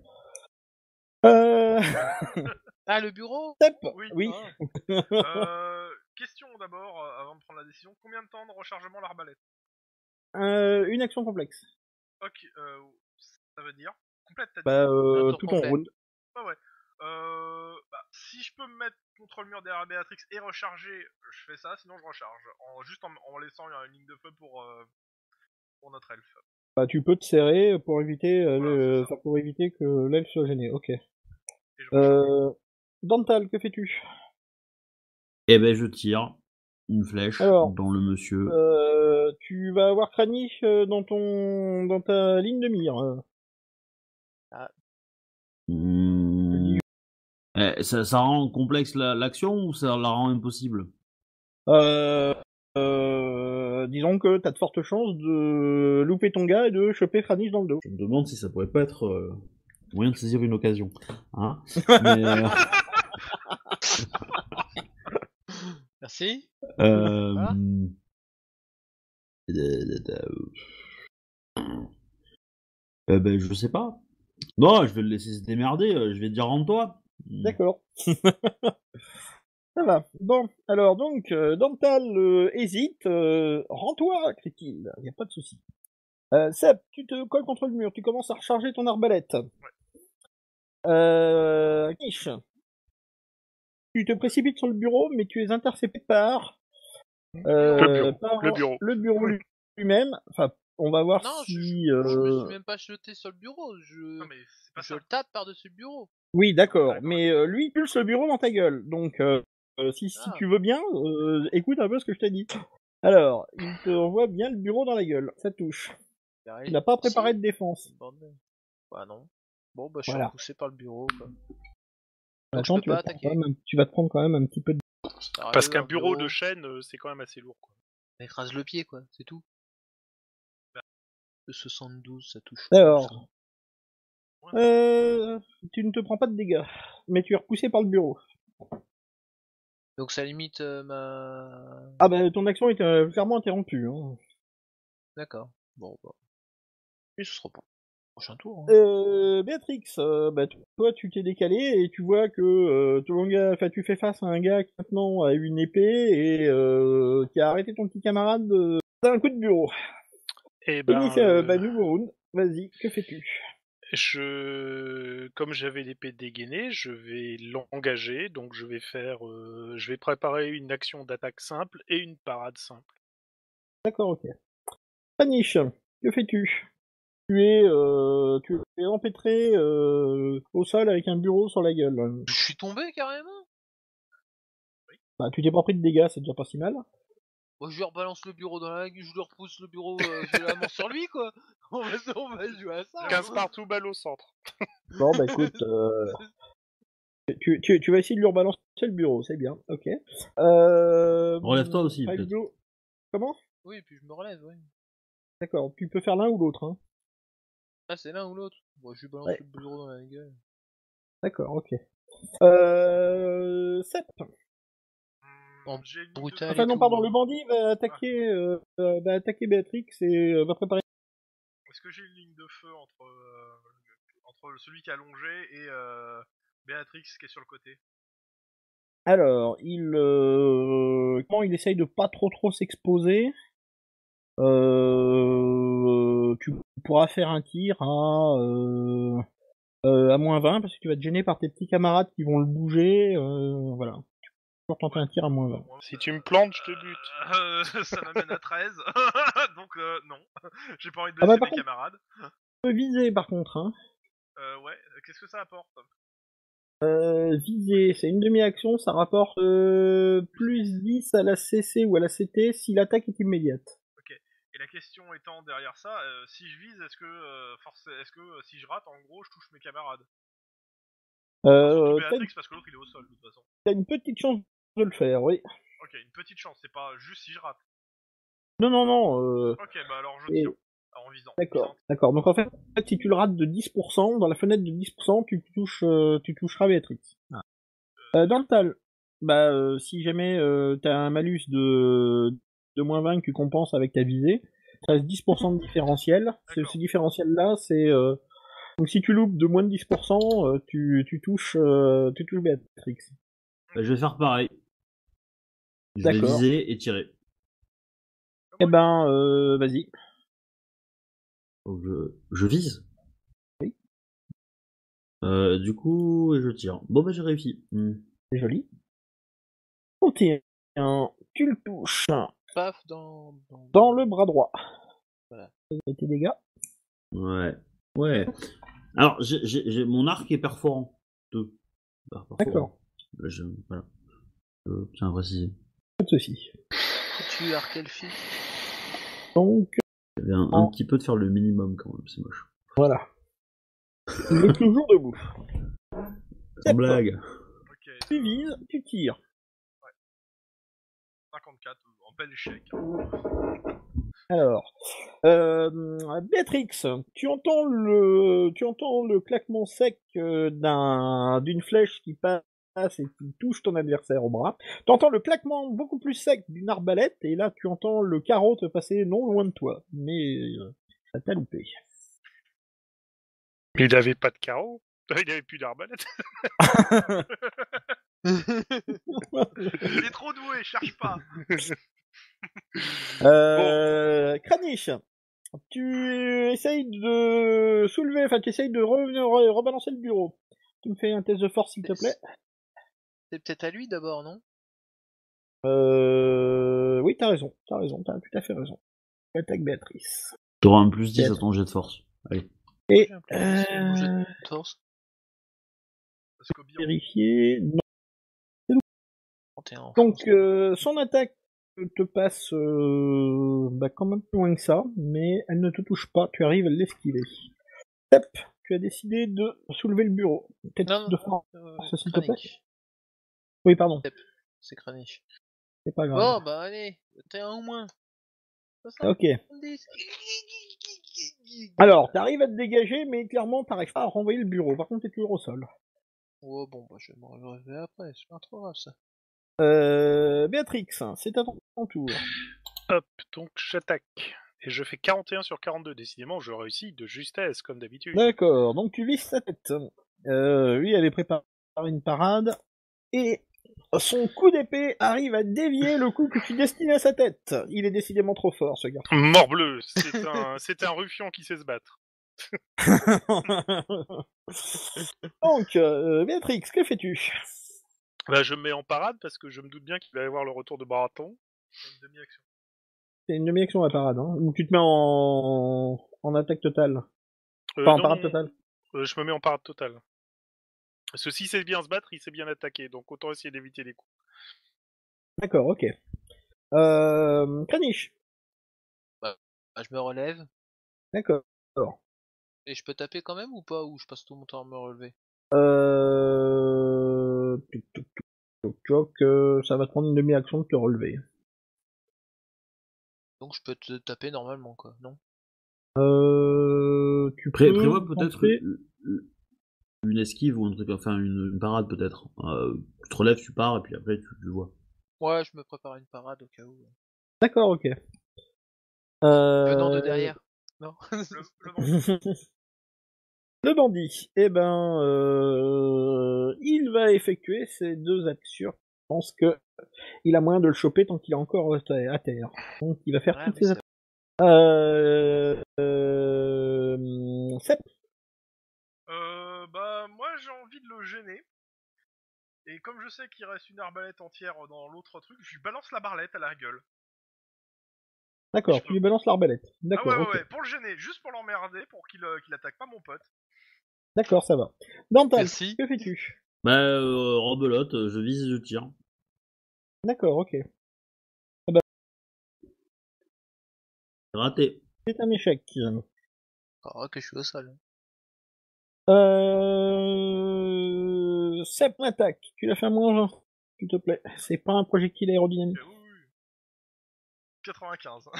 Ah, le bureau? Step. Oui. Oui. Question d'abord, avant de prendre la décision. Combien de temps de rechargement l'arbalète? Une action complexe. Ok, ça veut dire complète, t'as dit. Bah, Un tour tout en complet. route. Ouais. Si je peux me mettre contre le mur derrière Béatrix et recharger, je fais ça, sinon je recharge. Juste en laissant une ligne de feu pour notre elfe. Bah, tu peux te serrer pour éviter, Voilà, c'est ça. pour éviter que l'elfe soit gêné. Ok. Et je recharge. Dantal, que fais-tu? eh ben, je tire une flèche Alors, dans le monsieur. Tu vas avoir Kranich dans ta ligne de mire. Hmm. Ça rend complexe l'action ou ça la rend impossible? Disons que t'as de fortes chances de louper ton gars et de choper Kranich dans le dos. Je me demande si ça pourrait pas être moyen de saisir une occasion. Hein. Mais, Merci. ben, je sais pas. Non, je vais le laisser se démerder. Je vais dire rends-toi. D'accord. Ça va. Bon, alors donc, Dantal hésite. Rends-toi, crie-t-il. Y a pas de souci. Seb, tu te colles contre le mur. Tu commences à recharger ton arbalète. Niche. Tu te précipites sur le bureau, mais tu es intercepté par... Le bureau. Le bureau lui-même. Enfin, on va voir Non, si... je me suis même pas jeté sur le bureau. Non mais c'est pas Je ça. le tape par-dessus le bureau. Oui, d'accord, D'accord. mais lui il pulse le bureau dans ta gueule, donc si Ah. tu veux bien, écoute un peu ce que je t'ai dit. Alors, il te envoie bien le bureau dans la gueule, ça touche. Il n'a pas préparé de défense. Bordel. Bah non. Bon, bah je suis Voilà. repoussé par le bureau quoi. Attends, je peux pas attaquer. tu vas te prendre quand même un petit peu de... Parce qu'un bureau de chaîne, c'est quand même assez lourd, quoi. On écrase le pied quoi, c'est tout. Le 72, ça touche. Alors. tout, Tu ne te prends pas de dégâts, mais tu es repoussé par le bureau. ça. Donc ça limite ma. Ah bah ton action est clairement interrompue. Hein. D'accord. Bon, bah. Et ce sera pas. Prochain tour. Hein. Béatrix, bah toi tu t'es décalé et tu vois que tu fais face à un gars qui maintenant a une épée et qui a arrêté ton petit camarade d'un coup de bureau. Et ben, Nouveau round. Vas-y, que fais-tu? comme j'avais l'épée dégainée, je vais l'engager, donc je vais préparer une action d'attaque simple et une parade simple. D'accord, ok. Paniche, que fais-tu? Tu es empêtré au sol avec un bureau sur la gueule. Je suis tombé carrément. Bah, tu t'es pas pris de dégâts, c'est déjà pas si mal. Moi, je lui rebalance le bureau dans la gueule, je lui repousse le bureau violemment sur lui, quoi. On va jouer à ça. 15 hein. partout, balle au centre. Bon, bah écoute, tu vas essayer de lui rebalancer le bureau, c'est bien, ok. Relève-toi aussi, Five peut-être. Blow- Comment? Oui, puis je me relève, oui. D'accord, tu peux faire l'un ou l'autre, hein. Ah, c'est l'un ou l'autre. Moi, je lui balance Ouais. le bureau dans la gueule. D'accord, ok. Sept. En J'ai une ligne brutal. de... Enfin et non, tout, pardon, hein. le bandit va attaquer Béatrix et va préparer. Est-ce que j'ai une ligne de feu entre celui qui a longé et Béatrix qui est sur le côté? Alors, comment il essaye de pas trop s'exposer. Tu pourras faire un tir à -20 parce que tu vas te gêner par tes petits camarades qui vont le bouger. Voilà. Tu peux toujours tenter un tir à -20. Si tu me plantes, je te bute. Ça m'amène à 13. Donc non. J'ai pas envie de Ah bah, blesser par mes contre- camarades. Tu peux viser par contre. Hein. Ouais, qu'est-ce que ça apporte? Viser, c'est une demi-action, ça rapporte plus 10 à la CC ou à la CT si l'attaque est immédiate. Et la question étant derrière ça, si je vise, est-ce que si je rate, en gros, je touche mes camarades? Enfin, surtout Béatrix parce que l'autre il est au sol de toute façon. T'as une petite chance de le faire, oui. Ok, une petite chance, c'est pas juste si je rate. Non. Ok, bah alors je Et- tire. En visant. D'accord. Donc en fait, si tu le rates de 10%, dans la fenêtre de 10%, tu toucheras Béatrix. Dans le tal, si jamais t'as un malus de -20 que tu compenses avec ta visée, ça reste 10% de différentiel. D'accord. Ce différentiel-là, c'est... donc si tu loupes de moins de 10%, tu touches Béatrix. Bah, je vais faire pareil. Je vais D'accord. viser et tirer. Eh ben, vas-y. Donc, je vise. Oui. Du coup, je tire. Bon, bah, j'ai réussi. C'est joli. 31, tu le touches Paf dans le bras droit. Voilà. Ça a été dégâts. Ouais. Alors, j'ai mon arc est perforant. 2. D'accord. Voilà. Je tiens à préciser. Pas de soucis. Tu arc-elfie. Donc, J'avais un petit peu de faire le minimum quand même, c'est moche. voilà. Il est toujours debout. Sans blague. Ok, Tu vises, tu tires. 54, en bel échec. Alors, Béatrix, tu entends le claquement sec d'une flèche qui passe et qui touche ton adversaire au bras. Tu entends le claquement beaucoup plus sec d'une arbalète et là tu entends le carreau te passer non loin de toi. Mais ça t'a loupé. Il avait pas de carreau. Il avait plus d'arbalète. Il est trop doué, cherche pas. Kranich, tu essayes de soulever, tu essayes de rebalancer le bureau. Tu me fais un test de force s'il te plaît. C'est peut-être à lui d'abord, non? Oui, t'as raison, t'as tout à fait raison. Attaque Béatrice. T'auras un plus 10 à ton jet de force. Allez. Et, J'ai un peu de mon jet de force. Parce qu'au bilan, vérifier. Non. 31 en Donc, force. son attaque te passe quand même plus loin que ça, mais elle ne te touche pas, tu arrives à l'esquiver. Hop, tu as décidé de soulever le bureau. Tête Non, de force, s'il te plaît. Kranich. Oui, pardon, C'est Kranich. c'est pas grave. Bon, bah allez, t'es un ou moins. Ok. 70. Alors, t'arrives à te dégager, mais clairement, t'arrives pas à renvoyer le bureau. Par contre, t'es toujours au sol. Oh bon, bah je vais me relever après, c'est pas trop grave ça. Béatrix, c'est à ton tour. Hop, donc j'attaque. Et je fais 41 sur 42. Décidément, je réussis de justesse, comme d'habitude. D'accord, donc tu vises sa tête. Lui avait préparé une parade, et son coup d'épée arrive à dévier le coup que tu destines à sa tête. Il est décidément trop fort, ce garçon. Morbleu, c'est un ruffian qui sait se battre. Donc, Béatrix, que fais-tu? Là, je me mets en parade parce que je me doute bien qu'il va y avoir le retour de Baraton. C'est une demi-action. C'est une demi-action à parade, hein. Ou tu te mets en attaque totale. Enfin, en Non, parade totale. je me mets en parade totale. Parce que s'il sait bien se battre, il sait bien attaquer, donc autant essayer d'éviter les coups. D'accord, ok. Kranich. Bah, je me relève. D'accord. Et je peux taper quand même ou pas? Ou je passe tout mon temps à me relever? Ça va te prendre une demi-action de te relever. Donc je peux te taper normalement quoi, non? Tu peux Prévois peut-être tenter- une esquive ou un truc, enfin une parade peut-être. Tu te relèves, tu pars, et puis après tu vois. Ouais, je me prépare une parade au cas où. D'accord, ok. Venant de derrière. Non? Le bandit. Le bandit, eh ben, il va effectuer ces deux actions. Je pense que il a moyen de le choper tant qu'il est encore à terre. Donc il va faire Ouais, toutes oui, ses c'est- actions. Sep. Bah, moi j'ai envie de le gêner. Et comme je sais qu'il reste une arbalète entière dans l'autre truc, je lui balance la barlette à la gueule. D'accord, Je tu peux. lui balances l'arbalète. Ah D'accord, ouais, ok. ouais, pour le gêner, juste pour l'emmerder, pour qu'il attaque pas mon pote. D'accord, ça va. Dental, Merci. que fais-tu? Bah, rebelote, je vise et je tire. D'accord, ok. Raté. C'est un échec. Ah, que je suis au sol. Sep attaque. Tu l'as fait à moins 20, s'il te plaît. C'est pas un projectile aérodynamique. Oui, oui. 95.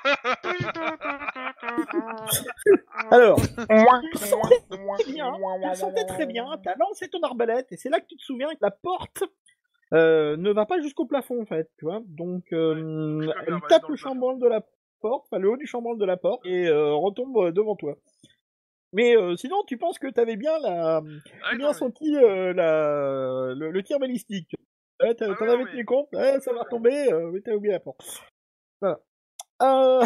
Alors, tu le sentais très bien, tu le sentais très bien, t'as lancé ton arbalète, et c'est là que tu te souviens que la porte ne va pas jusqu'au plafond, en fait, tu vois. Donc, je colle elle l'arbalète tape dans le le plafond. chambranle de la porte, enfin le haut du chambranle de la porte, et retombe devant toi. Mais sinon, tu penses que t'avais bien Ah oui, bien non, mais- senti le tir balistique. T'en ouais, avais non, tenu mais- compte, ça va retomber, mais t'as oublié la porte. Voilà. Euh...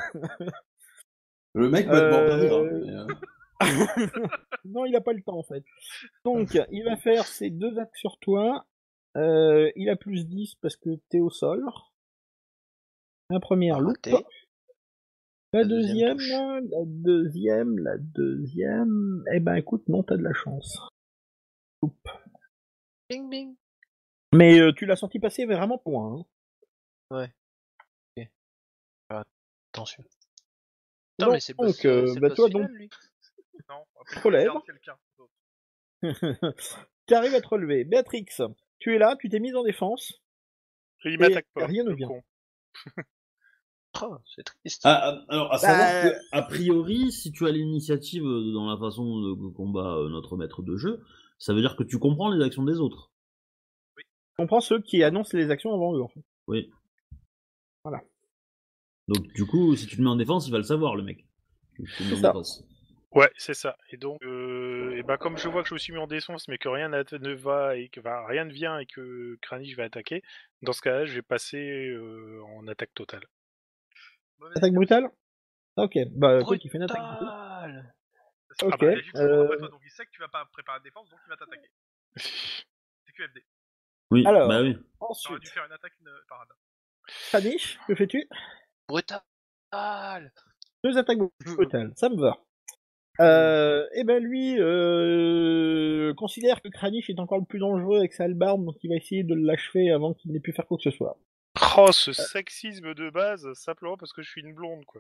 Le mec va être mort de rire. Euh, Non, il a pas le temps en fait. Donc, il va faire ses deux actes sur toi. Il a plus 10 parce que t'es au sol. La première loupe. Raté. La La deuxième deuxième, la deuxième. Eh ben écoute, non, t'as de la chance. Loupe. Bing bing. Mais tu l'as senti passer vraiment pour un. Hein. Ouais. Ok. Attention. Putain, mais c'est Donc, c'est le bah boss toi final, donc, lui. Non, après, Relève. quelqu'un d'autre. tu arrives à te relever. Béatrix, tu es là, tu t'es mise en défense. Il m'attaque pas. rien ne le vient. con. Oh, c'est triste. Alors, à savoir Bah, que... a priori, si tu as l'initiative dans la façon de combat notre maître de jeu, ça veut dire que tu comprends les actions des autres. Tu comprends ceux qui annoncent les actions avant eux, en fait. Oui. Voilà. Donc du coup, si tu te mets en défense, il va le savoir, le mec. Que tu te mets en C'est ça. défense. Ouais, c'est ça. Et donc, et bah, comme je vois que je me suis mis en défense, mais que rien ne va et que rien ne vient et que Kranich va attaquer, dans ce cas-là, je vais passer en attaque totale. Mauvaise Attaque idée. brutale. Ok, bah écoute, il fait une attaque brutale. Brutal. Parce que, Ok, ah bah, il agit toujours après euh, toi, donc il sait que tu vas pas préparer la défense, donc il va t'attaquer. C'est QFD. Oui, Alors, bah oui. T'aurais ensuite, dû faire une attaque, une parade. Kranich, que fais-tu? Brutal. 2 attaques brutales, ça me va. Et ben lui considère que Kranich est encore le plus dangereux avec sa hallebarde, donc il va essayer de l'achever avant qu'il n'ait pu faire quoi que ce soit. Oh, ce sexisme de base, simplement parce que je suis une blonde, quoi.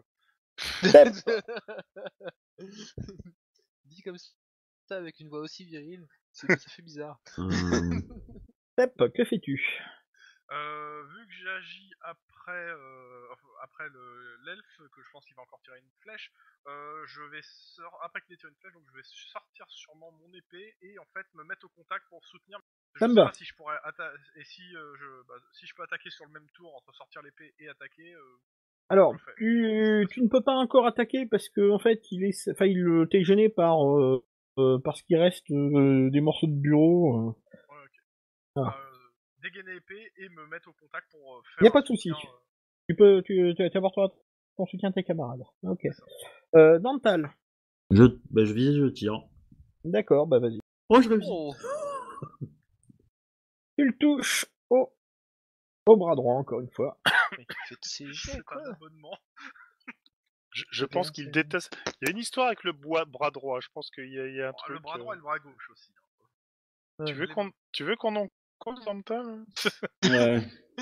Dit comme ça avec une voix aussi virile, ça fait bizarre. Step, que fais-tu? Vu que j'agis après l'elfe, que je pense qu'il va encore tirer une flèche, je vais après qu'il ait tiré une flèche, donc je vais sortir sûrement mon épée et en fait me mettre au contact pour soutenir. Je Ça me sais va. pas si je pourrais et si si je peux attaquer sur le même tour entre sortir l'épée et attaquer. Alors, je le fais. tu ne peux pas encore attaquer parce que en fait, il t'est gêné par ce qui reste des morceaux de bureau. Ouais, ok. Ah. Dégainer l'épée et me mettre au contact pour faire. Y a pas un de souci. soutien, Tu apporteras ton soutien à tes camarades. Ok. Dental. Je vise, je tire. D'accord, bah vas-y. Oh, je réussis. Oh, Tu le touches au bras droit encore une fois. mais tu fais de ces C'est jets, un quoi. abonnement. Je pense qu'il déteste. Il y a une histoire avec le bras droit. Je pense qu'il y a un truc. Le bras droit et le bras gauche aussi. Tu veux qu'on en cause dans le temps Ouais.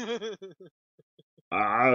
Ah,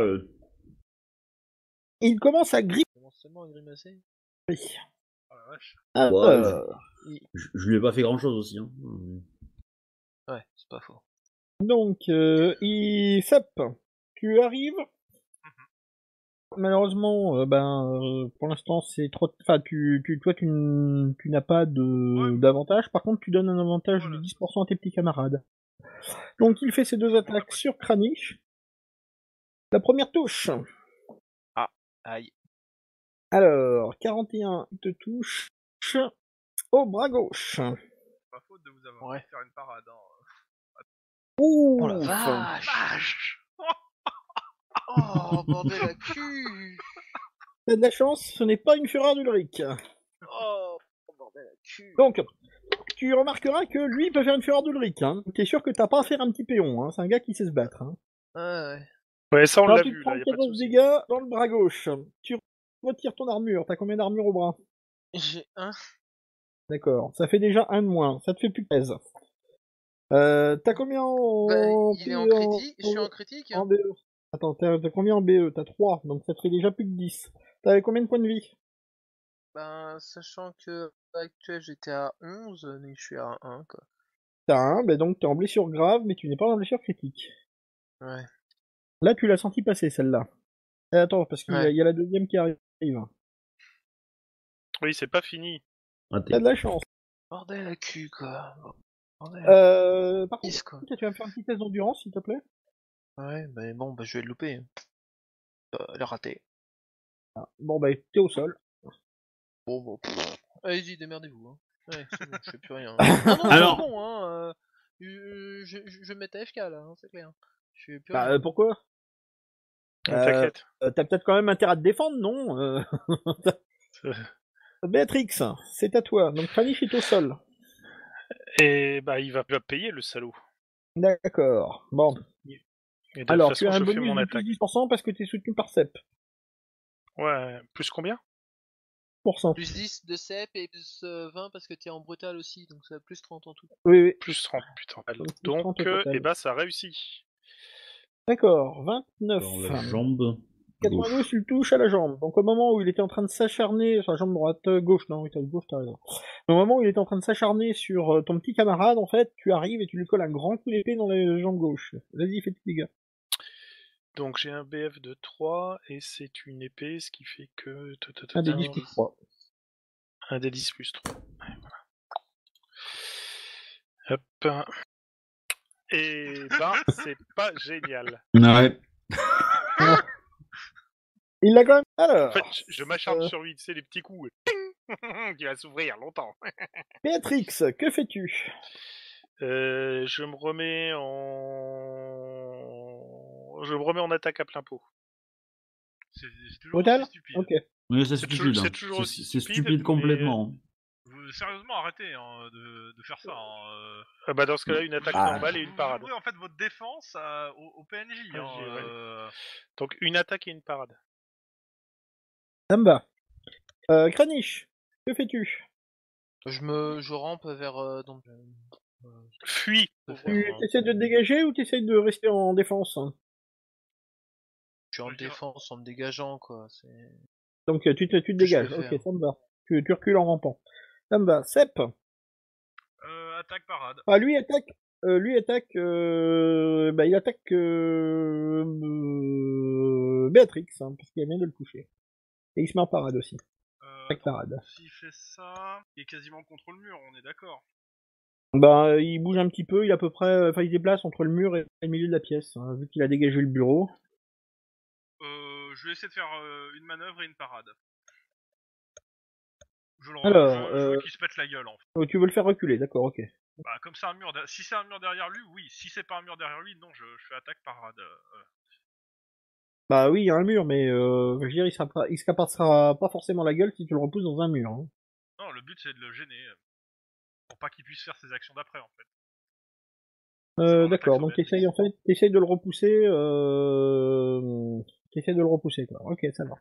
Il commence à gripper. Il commence seulement à grimacer. Oh la vache. ouais, je lui ai pas fait grand chose aussi. Hein. Ouais, c'est pas faux. Donc, Sep, tu arrives. Malheureusement, pour l'instant, c'est trop. Enfin, toi, tu n'as pas d'avantage. Par contre, tu donnes un avantage Voilà. de 10% à tes petits camarades. Donc, il fait ses deux attaques sur Kranich. La première touche. Aïe. Alors, 41, il te touche au bras gauche. Pas faute de vous avoir Ouais. fait faire une parade. Hein. Ouh, Oh la vache. Oh, bordel à cul. T'as de la chance, ce n'est pas une fureur d'Ulrich. Oh, bordel à cul. Donc, tu remarqueras que lui il peut faire une fureur d'Ulrich. Hein. T'es sûr que t'as pas à faire un petit péon. Hein. C'est un gars qui sait se battre. Hein. Ouais. Ouais, ça on Alors, l'a tu vu te prends là, y a pas de 14 souci. dégâts dans le bras gauche. Tu retires ton armure. T'as combien d'armure au bras? J'ai un. D'accord. Ça fait déjà un de moins. Ça te fait plus 13. T'as combien en... Il est en critique. Je suis en critique. En BE. Attends, t'as combien en BE? T'as 3, donc ça te fait déjà plus que 10. T'avais combien de points de vie? Ben, sachant que actuel j'étais à 11, mais je suis à 1, quoi. T'as 1, donc t'es en blessure grave, mais tu n'es pas en blessure critique. Ouais. Là, tu l'as senti passer, celle-là. Attends, parce qu'il y a la deuxième qui arrive. Oui, c'est pas fini. Raté. T'as de la chance. Bordel à cul, quoi. Bordel. Par Is, contre, quoi. tu vas me faire un petit test d'endurance, s'il te plaît? Ouais, mais bon, bah, je vais le louper. Le rater. Bon, t'es au sol. Bon. Allez-y, démerdez-vous. Hein. Ouais, c'est bon, je fais plus rien. Non, Alors- c'est bon, hein. Je vais me mettre AFK, là, hein, c'est clair. Je fais plus Bah, rien. pourquoi? T'inquiète. T'as peut-être quand même intérêt à te défendre, non? Béatrix, c'est à toi. Donc, Kranich est au sol. Et bah il va payer le salaud. D'accord. Bon. Et de toute Alors, façon, tu as un je fais bonus mon de attaque. plus 10% parce que t'es soutenu par Sep. Ouais, plus combien? Plus 10 de CEP et plus 20 parce que t'es en brutal aussi, donc ça a plus 30 en tout. Oui. Plus 30, putain. Donc, plus Donc, 30 au total. et bah ça réussit. D'accord, 29. Dans la jambe. 92, gauche. tu le touches à la jambe. Donc au moment où il était en train de s'acharner sur la jambe droite, gauche, non, il était à gauche, t'as raison. Au moment où il était en train de s'acharner sur ton petit camarade, en fait, tu arrives et tu lui colles un grand coup d'épée dans la jambe gauche. Vas-y, fais tes dégâts. Donc j'ai un BF de 3 et c'est une épée, ce qui fait que... Un des 10 plus 3. Un des 10 plus 3. Ouais, voilà. Hop. Et ben, c'est pas génial. Ouais. Il l'a quand même. Alors, En fait, je m'acharne sur lui, tu sais, les petits coups. Qui va s'ouvrir longtemps. Béatrix, que fais-tu? Je me remets en attaque à plein pot. C'est toujours Brutal? aussi stupide. Ok. Oui, c'est C'est stupide. toujours- hein. c'est toujours aussi C'est stupide, stupide mais- complètement. Sérieusement, arrêtez hein, de faire ça. Hein, Bah dans ce cas-là, une attaque normale et une parade. Vous jouez en fait votre défense au PNJ. Hein, Ouais. Donc une attaque et une parade. Ça me va. Kranich, que fais-tu? Je rampe vers donc. Fuis. Tu essaies de te dégager ou tu essaies de rester en défense? Je suis en Je dirais- défense en me dégageant, quoi. C'est. Donc tu te je dégages, vais ok, faire. ça me va. Tu recules en rampant. Ça me va. Sep. attaque parade. Ah, lui attaque lui attaque, il attaque Béatrix, hein, parce qu'il vient de le toucher. Et il se met en parade aussi. Attaque parade. S'il fait ça, il est quasiment contre le mur, on est d'accord. Il bouge un petit peu, il est à peu près, il se déplace entre le mur et le milieu de la pièce, hein, vu qu'il a dégagé le bureau. Je vais essayer de faire une manœuvre et une parade. Je veux qu'il se pète la gueule en fait. Tu veux le faire reculer, d'accord, ok. Bah, comme c'est un mur, si c'est un mur derrière lui, oui. Si c'est pas un mur derrière lui, non, je fais attaque parade. Bah oui, il y a un mur, mais je veux dire, il se capassera pas forcément la gueule si tu le repousses dans un mur. Hein. Non, le but c'est de le gêner pour pas qu'il puisse faire ses actions d'après en fait. D'accord, donc t'essayes de le repousser, t'essayes de le repousser, quoi. Ok, ça va.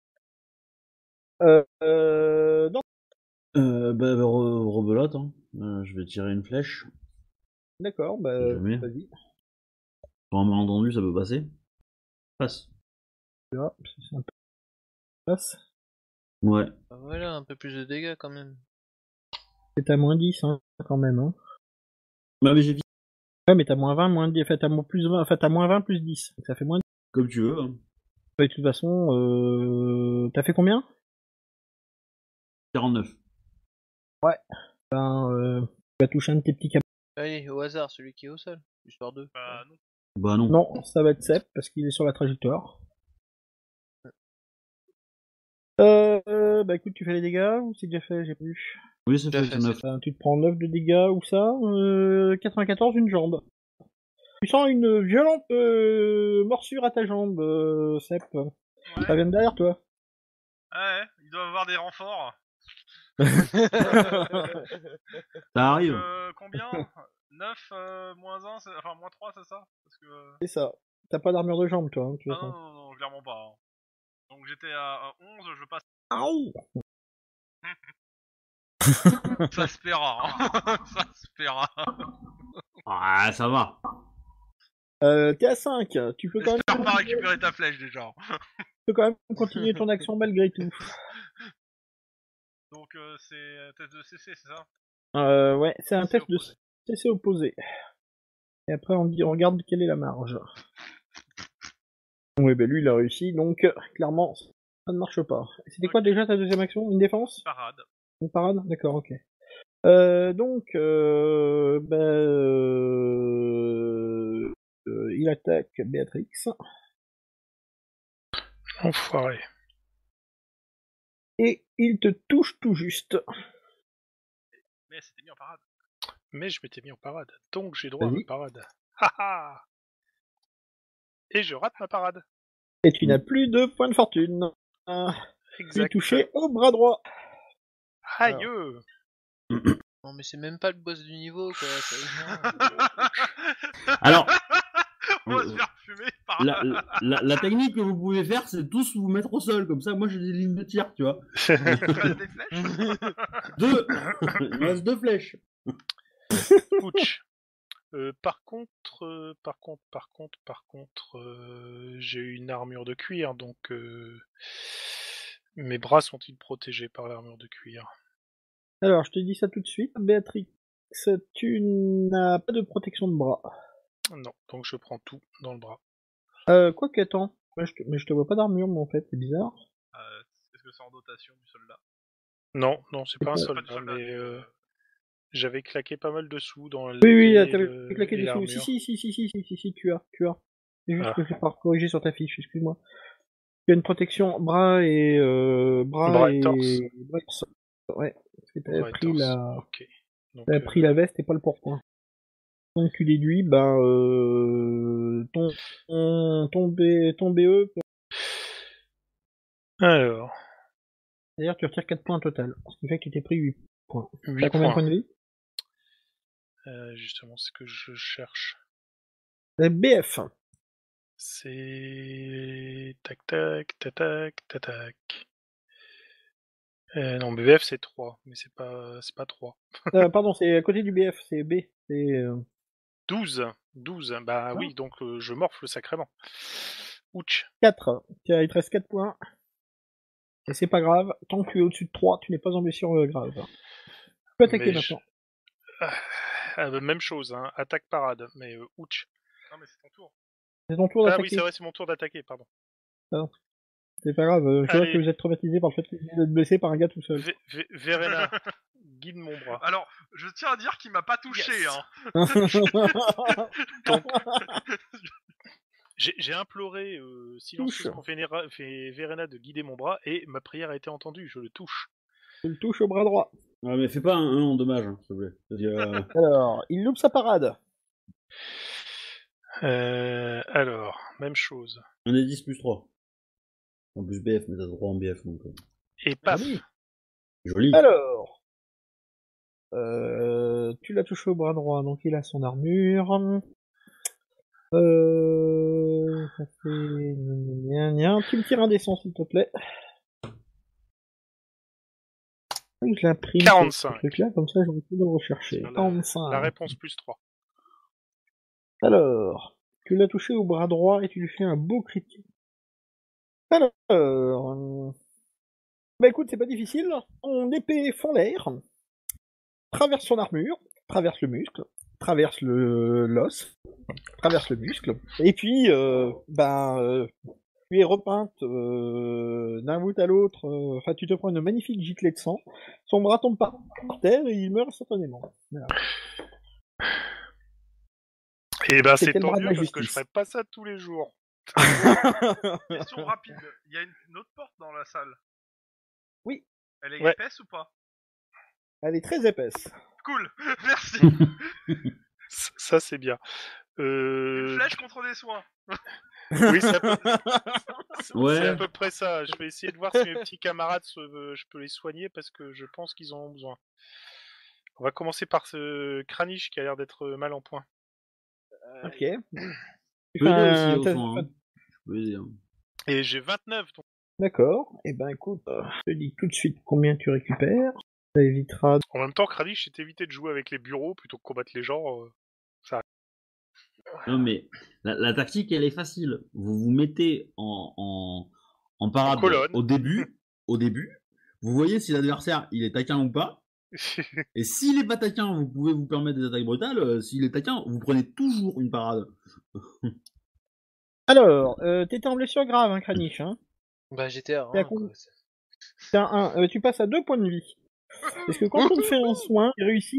Donc, Rebelote, hein. Je vais tirer une flèche. d'accord, Jamais. vas-y. Pour un malentendu, ça peut passer. Passe. Là, c'est un peu passe. Ouais. Bah voilà, un peu plus de dégâts quand même. C'est à moins 10, hein, quand même, hein. Bah, mais j'ai vite. Ouais, mais t'as moins 20, moins 10, t'as plus 20, t'as moins 20 plus 10. Donc ça fait moins 10. Comme tu veux. Hein. De toute façon, t'as fait combien? 49. Ouais. Tu vas toucher un de tes petits cap. Allez, au hasard, celui qui est au sol, histoire de. Bah non. Bah non. Non, ça va être Sep, parce qu'il est sur la trajectoire. Écoute, tu fais les dégâts, ou c'est déjà fait, j'ai plus. Oui, c'est Déjà fait, fait, c'est 9. Tu te prends 9 de dégâts, ou ça, 94, une jambe. Tu sens une violente morsure à ta jambe, Sep. Ouais. Ça vient de derrière toi. Ouais, il doit avoir des renforts. Ça arrive. Combien 9 moins 1, enfin moins 3, c'est ça? Parce que. C'est ça. T'as pas d'armure de jambe, toi, hein, de toute Ah façon. non, clairement pas. Hein. Donc j'étais à 11, je passe. Aouh. Ça se paiera. Hein. Ça se paiera. Ah, ça va. T'es à 5, tu peux quand J'espère même pas récupérer ta flèche déjà. continuer ton action malgré tout. Donc c'est test de CC, c'est ça? Ouais, c'est un test de CC opposé. Et après on regarde quelle est la marge. Oui, lui il a réussi, donc clairement ça ne marche pas. C'était quoi déjà ta deuxième action? Une défense? Parade. Une parade? D'accord, ok. Il attaque Béatrix. Enfoiré. Et il te touche tout juste. Mais c'était mis en parade. Mais je m'étais mis en parade, donc j'ai droit à Vas-y. ma parade. Haha. Et je rate ma parade. Et tu n'as plus de points de fortune. Tu es Exact. touché au bras droit. Aïe. Non, mais c'est même pas le boss du niveau, quoi. Alors, On va se faire fumer par la technique que vous pouvez faire, c'est tous vous mettre au sol. Comme ça, moi, j'ai des lignes de tir, tu vois. Il te reste des flèches. 2. Il me reste 2 flèches. Ouch. Par contre, j'ai une armure de cuir, donc mes bras sont-ils protégés par l'armure de cuir? Alors, je te dis ça tout de suite. Béatrix, tu n'as pas de protection de bras. Non, donc je prends tout dans le bras. Quoique, attends. Mais je te vois pas d'armure, moi, en fait. C'est bizarre. Est-ce que c'est en dotation du soldat? Non, c'est pas un pas- soldat, Pas du soldat, mais j'avais claqué pas mal de sous dans le. Oui, t'avais claqué des sous. l'armure. Si, tu as. C'est juste Ah. que j'ai pas corrigé sur ta fiche, excuse-moi. Tu as une protection bras et Bras et torse. bras et torse. Ouais, parce que t'avais Bras et pris torse. Ok. Donc, t'avais pris la veste et pas le pourpoint. Donc tu déduis, ton BE, Alors, c'est-à-dire tu retires 4 points au total, ce qui fait que tu t'es pris 8 points. 8 T'as combien de points. points de vie? Justement, c'est ce que je cherche. BF. C'est tac tac tac tac tac. Non, BF c'est 3, mais c'est pas 3. Pardon, c'est à côté du BF, c'est B. C'est 12, bah oui, donc je morfle sacrément. Ouch. 4. Il te reste 4 points. Et c'est pas grave, tant que tu es au-dessus de 3, tu n'es pas en blessure grave. Tu peux attaquer Mais maintenant. Même chose, hein, attaque parade, mais ouch. Non, mais c'est ton tour. C'est ton tour Ah d'attaquer. oui, c'est vrai, c'est mon tour d'attaquer, pardon. C'est pas grave, je vois Allez. que vous êtes traumatisé par le fait que vous êtes blessé par un gars tout seul. Verena, guide mon bras. Alors, je tiens à dire qu'il m'a pas touché, Yes. hein. J'ai imploré silencieusement Verena de guider mon bras et ma prière a été entendue, je le touche. Tu le touches au bras droit. Ouais, mais fais pas un en dommage, hein, s'il te plaît. Parce que, Alors, il loupe sa parade. Alors, même chose. un des 10 plus 3. En plus BF, mais t'as droit en BF, donc... Et paf. Joli. Joli. Alors, tu l'as touché au bras droit, donc il a son armure. Ça fait... Tu me tires un dessin, s'il te plaît. Je l'imprime. 45. Ce truc-là, comme ça, j'aurais pu le rechercher. La- 45. La réponse plus 3. Alors, tu l'as touché au bras droit et tu lui fais un beau critique. Alors, bah écoute, c'est pas difficile. Ton épée fend l'air, traverse son armure, traverse le muscle, traverse l'os, traverse le muscle, et puis, tu es repeinte d'un bout à l'autre. Enfin, tu te prends une magnifique giclée de sang. Son bras tombe par terre et il meurt instantanément. Voilà. Et ben c'est C'était le tant bras de mieux la parce que je justice. ferais pas ça tous les jours. Question rapide. Il y a une autre porte dans la salle. Oui. Elle est Ouais. épaisse ou pas? Elle est très épaisse. Cool. Merci. Ça c'est bien. Une flèche contre des soins. Oui, c'est Ouais. c'est à peu près ça. Je vais essayer de voir si mes petits camarades, je peux les soigner parce que je pense qu'ils en ont besoin. On va commencer par ce Kranich qui a l'air d'être mal en point. Ok. Je peux aider aussi au test- soin, hein. Je peux aider, hein. Et j'ai 29, donc D'accord. Eh ben écoute, je te dis tout de suite combien tu récupères. Ça évitera. en même temps, Kranich s'est évité de jouer avec les bureaux plutôt que combattre les gens. Non, mais la tactique, elle est facile. Vous vous mettez en parade En colonne. au début. Vous voyez si l'adversaire, il est taquin ou pas. Et s'il est pas taquin, vous pouvez vous permettre des attaques brutales. S'il est taquin, vous prenez toujours une parade. Alors, t'étais en blessure grave, hein, Kranich, hein. Bah j'étais à T'es à 1, combien quoi. T'es à 1. Tu passes à 2 points de vie. Parce que quand on te fait un soin qui réussit,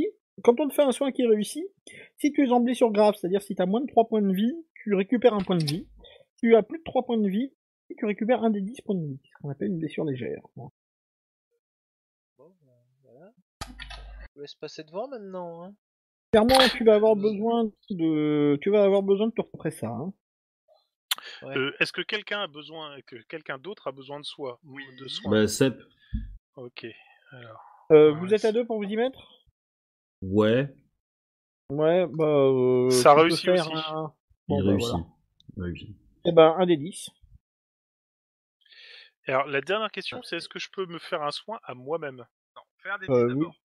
si tu es en blessure grave, c'est-à-dire si t'as moins de 3 points de vie, tu récupères un point de vie. Si tu as plus de 3 points de vie, tu récupères un des 10 points de vie. Ce qu'on appelle une blessure légère. Bon, voilà. Je vous laisse passer devant maintenant, hein. Clairement, tu vas avoir besoin de te représenter ça, hein. Ouais. Est-ce que quelqu'un d'autre a besoin de soi? Oui. De soins. Bah, Sep. Ok. Alors. Vous êtes à 2 pour vous y mettre? Ouais, Ouais, Ça tu peux réussit faire aussi. Bon, il bah, réussit. voilà. Il réussit. Eh ben, un des 10. Alors, la dernière question, c'est est-ce que je peux me faire un soin à moi-même? Non, faire des 10 Oui. d'abord.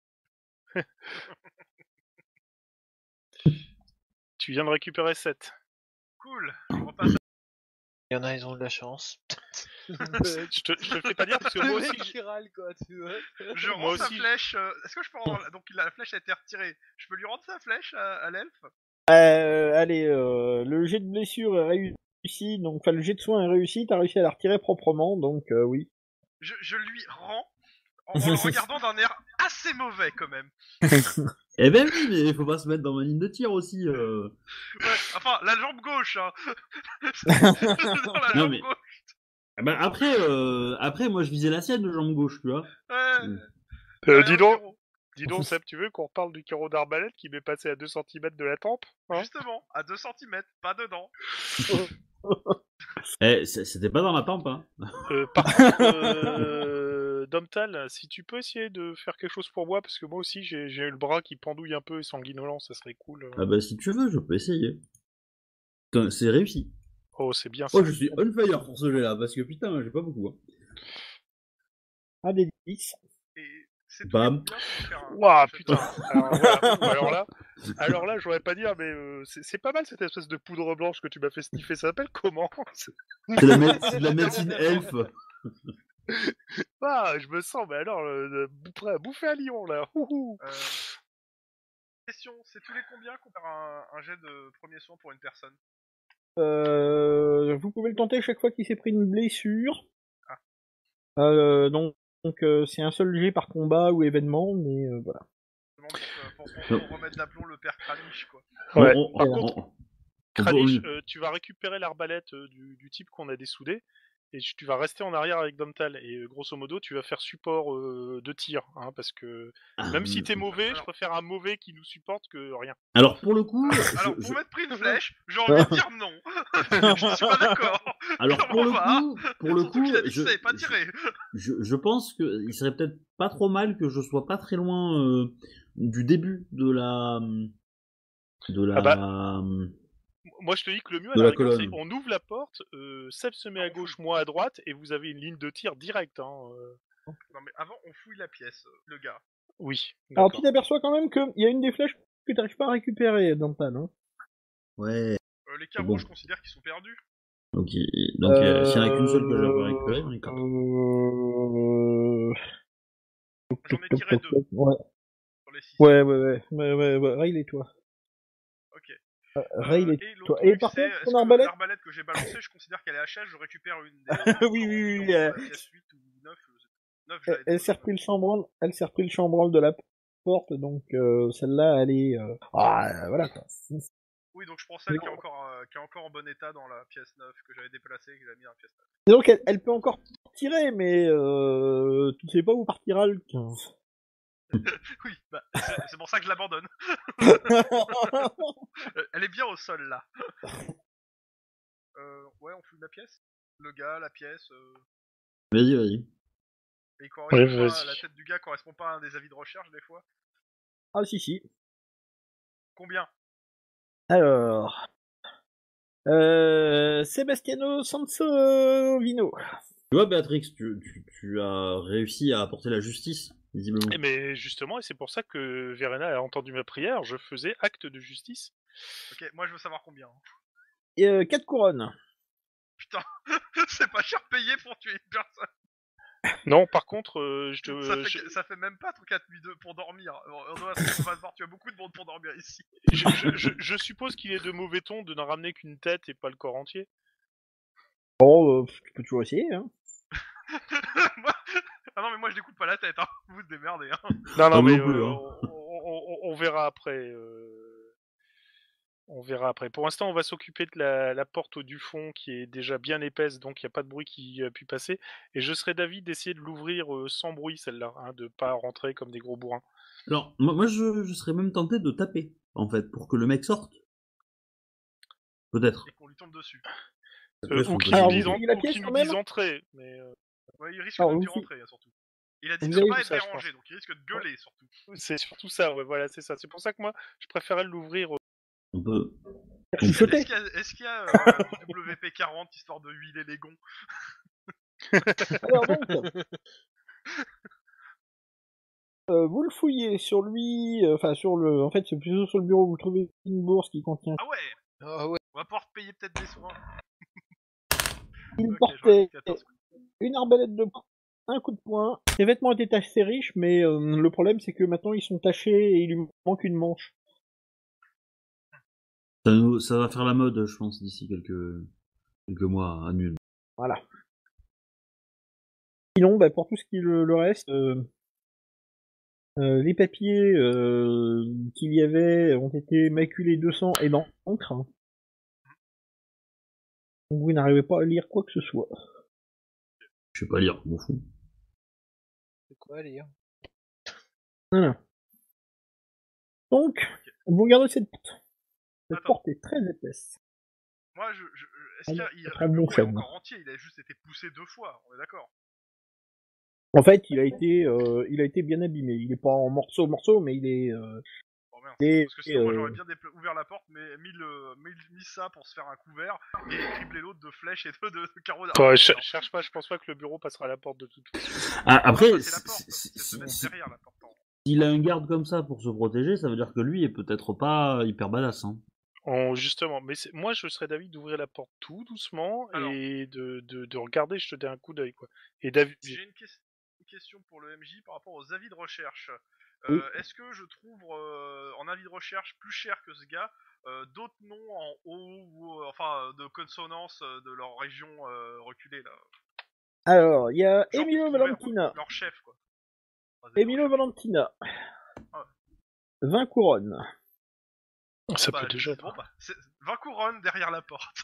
Tu viens de récupérer 7. Cool. Je repasse. Il y en a, ils ont de la chance. Je te le fais pas dire parce que moi Le aussi, mec qui râle, quoi, tu vois. Je Moi rends sa aussi, flèche. Est-ce que je peux rendre... Donc la flèche a été retirée. Je peux lui rendre sa flèche à l'elfe? Allez, le jet de blessure est réussi, donc enfin le jet de soin est réussi, t'as réussi à la retirer proprement, donc oui. Je lui rends en le regardant d'un air assez mauvais quand même. Eh ben oui, mais il faut pas se mettre dans ma ligne de tir aussi. Ouais, enfin, la jambe gauche, hein. Dans la Non, jambe mais- gauche. Ah bah, après, moi je visais la sienne de jambe gauche, tu vois. Ouais. Mm. Rien dis au donc, zéro. Seb, tu veux qu'on reparle du carreau d'arbalète qui m'est passé à 2 cm de la tempe, hein? Justement, à 2 cm, pas dedans. C'était pas dans la tempe, hein. Par contre, Domtal, si tu peux essayer de faire quelque chose pour moi, parce que moi aussi j'ai eu le bras qui pendouille un peu et sanguinolent, ça serait cool. Ah bah, si tu veux, je peux essayer. Putain, c'est réussi. Oh, c'est bien ça. Oh, je suis on fire pour ce jeu-là, parce que putain, j'ai pas beaucoup, hein. Un des 10. Et c'est tout. Bam. Bien pour faire un- Ouah, putain. Alors là, j'aurais pas dire, mais c'est pas mal cette espèce de poudre blanche que tu m'as fait sniffer. Ça s'appelle comment? C'est de la médecine elfe. Ah, je me sens, mais alors, prêt à bouffer un lion là. Ouhou. question, c'est tous les combien qu'on perd un jet de premier soin pour une personne? Vous pouvez le tenter chaque fois qu'il s'est pris une blessure. Ah. Donc c'est un seul jet par combat ou événement, mais voilà. Pour remettre d'aplomb le père Kranich, quoi. Ouais. Par contre, Kranich, tu vas récupérer l'arbalète du type qu'on a dessoudé, et tu vas rester en arrière avec Domtal, et grosso modo, tu vas faire support de tir, hein, parce que même si t'es mauvais, je préfère un mauvais qui nous supporte que rien. Alors pour le coup, Alors pour m'être pris une flèche, j'ai envie de dire non. Je suis pas d'accord. alors pour le coup, qu'il a dit que ça savait pas tirer. je pense que il serait peut-être pas trop mal que je sois pas très loin du début de la Moi, je te dis que le mieux, à de la la rigueur, c'est colonne. on ouvre la porte, Seb se met à gauche, moi à droite, et vous avez une ligne de tir directe. Hein. Non mais avant, on fouille la pièce, le gars. Oui. Alors D'accord. tu t'aperçois quand même qu'il y a une des flèches que t'arrives pas à récupérer dans le pan. Hein. Ouais. Les carreaux, Bon. je considère qu'ils sont perdus. Donc s'il y en a qu'une seule que je peux récupérer, on est quatre. J'en ai tiré 2 Ouais. sur les 6. Ouais. Rail et toi. Ok. Rail et Et toi. l'autre Et truc, par c'est, contre, est-ce ton que arbalète l'arbalète que j'ai balancée, je considère qu'elle est HS, je récupère une des... Oui. dans la pièce 8 ou 9, 9 j'avais Elle s'est repris le chambranle de la porte, donc celle-là, elle est... voilà quoi. Oui, donc je prends celle qui est encore en bon état dans la pièce 9 que j'avais déplacée et que j'avais mis dans la pièce 9. Donc elle peut encore tirer, mais tu sais pas où partira le 15. Oui, bah, c'est pour ça que je l'abandonne. Elle est bien au sol, là. Ouais, on fout de la pièce. Le gars, la pièce... Vas-y. Et il correspond Ouais, pas, vas-y. la tête du gars correspond pas à un des avis de recherche, des fois. Ah si. Combien? Alors... Sebastiano Sansovino. Tu vois, Béatrix, tu as réussi à apporter la justice, visiblement. Mais justement, et c'est pour ça que Verena a entendu ma prière, je faisais acte de justice. Ok, moi je veux savoir combien. 4 couronnes. Putain, c'est pas cher payé pour tuer une personne. Non, par contre, Ça fait même pas ton 4 nuits pour dormir. On va se voir, tu as beaucoup de monde pour dormir ici. je suppose qu'il est de mauvais ton de n'en ramener qu'une tête et pas le corps entier. Bon, tu peux toujours essayer, hein. Ah non, mais moi je découpe pas la tête, hein. Vous vous démerdez, hein. Non, Pas mais non plus, hein. on verra après. On verra après. Pour l'instant, on va s'occuper de la porte du fond qui est déjà bien épaisse, donc il n'y a pas de bruit qui a pu passer. Et je serais d'avis d'essayer de l'ouvrir sans bruit, celle-là, hein, de pas rentrer comme des gros bourrins. Alors, moi je serais même tenté de taper, en fait, pour que le mec sorte. Peut-être. Et qu'on lui tombe dessus. Ou qui Alors, nous disent vous voyez la pièce, quand même entrer. Mais, Ouais, il risque Alors, de d'y vous- rentrer, surtout. Il a dit Vous de avez pas vu être ça, je dérangé, donc il risque de gueuler, surtout. c'est surtout ça, ouais, voilà, c'est ça. C'est pour ça que moi, je préférais l'ouvrir. On peut. Chuchoter. Est-ce qu'il y a du WP40 histoire de huiler les gonds? Alors donc, vous le fouillez sur lui, en fait, c'est plutôt sur le bureau, vous trouvez une bourse qui contient. Ah ouais, Ah ouais. on va pouvoir te payer peut-être des soins. Il Ok, portait je rajoute 14. une arbalète de poing, un coup de poing. Ses vêtements étaient assez riches, mais le problème c'est que maintenant ils sont tachés et il lui manque une manche. Ça va faire la mode, je pense, d'ici quelques mois à nul. Voilà. Sinon, pour tout ce qui le reste, les papiers qu'il y avait ont été maculés de sang et d'encre. Donc vous n'arrivez pas à lire quoi que ce soit. Je sais pas lire, m'en fous. C'est quoi lire? Voilà. Donc, vous regardez cette porte. Cette Attends. porte est très épaisse. Moi, est-ce qu'il y a... Très le bon bureau est film. encore entier, il a juste été poussé 2 fois, on est d'accord. En fait, il a été bien abîmé. Il est pas en morceaux, mais il est. Oh merde. Et- Parce que sinon, moi et, j'aurais bien ouvert la porte, mais mis ça pour se faire un couvert, et criblé l'autre de flèches et de carreaux d'argent. Ouais, cherche pas, je pense pas que le bureau passera à la porte de toute façon. Ah, après, C'est la porte, c'est de se mettre derrière la porte. s'il a un garde comme ça pour se protéger, ça veut dire que lui est peut-être pas hyper badass. Hein. Justement, mais moi je serais d'avis d'ouvrir la porte tout doucement Alors. et de regarder, jeter un coup d'œil quoi. Et d'avis. J'ai une question pour le MJ par rapport aux avis de recherche. Oui. Est-ce que je trouve en avis de recherche plus cher que ce gars d'autres noms en haut ou enfin de consonance de leur région reculée là. Alors, il y a Genre Emilio pour trouver Valentina. leur chef quoi. Enfin, des Emilio recherches. Valentina. Ah 20 couronnes. Ça Bon, peut je déjà dis, bon, 20 couronnes derrière la porte.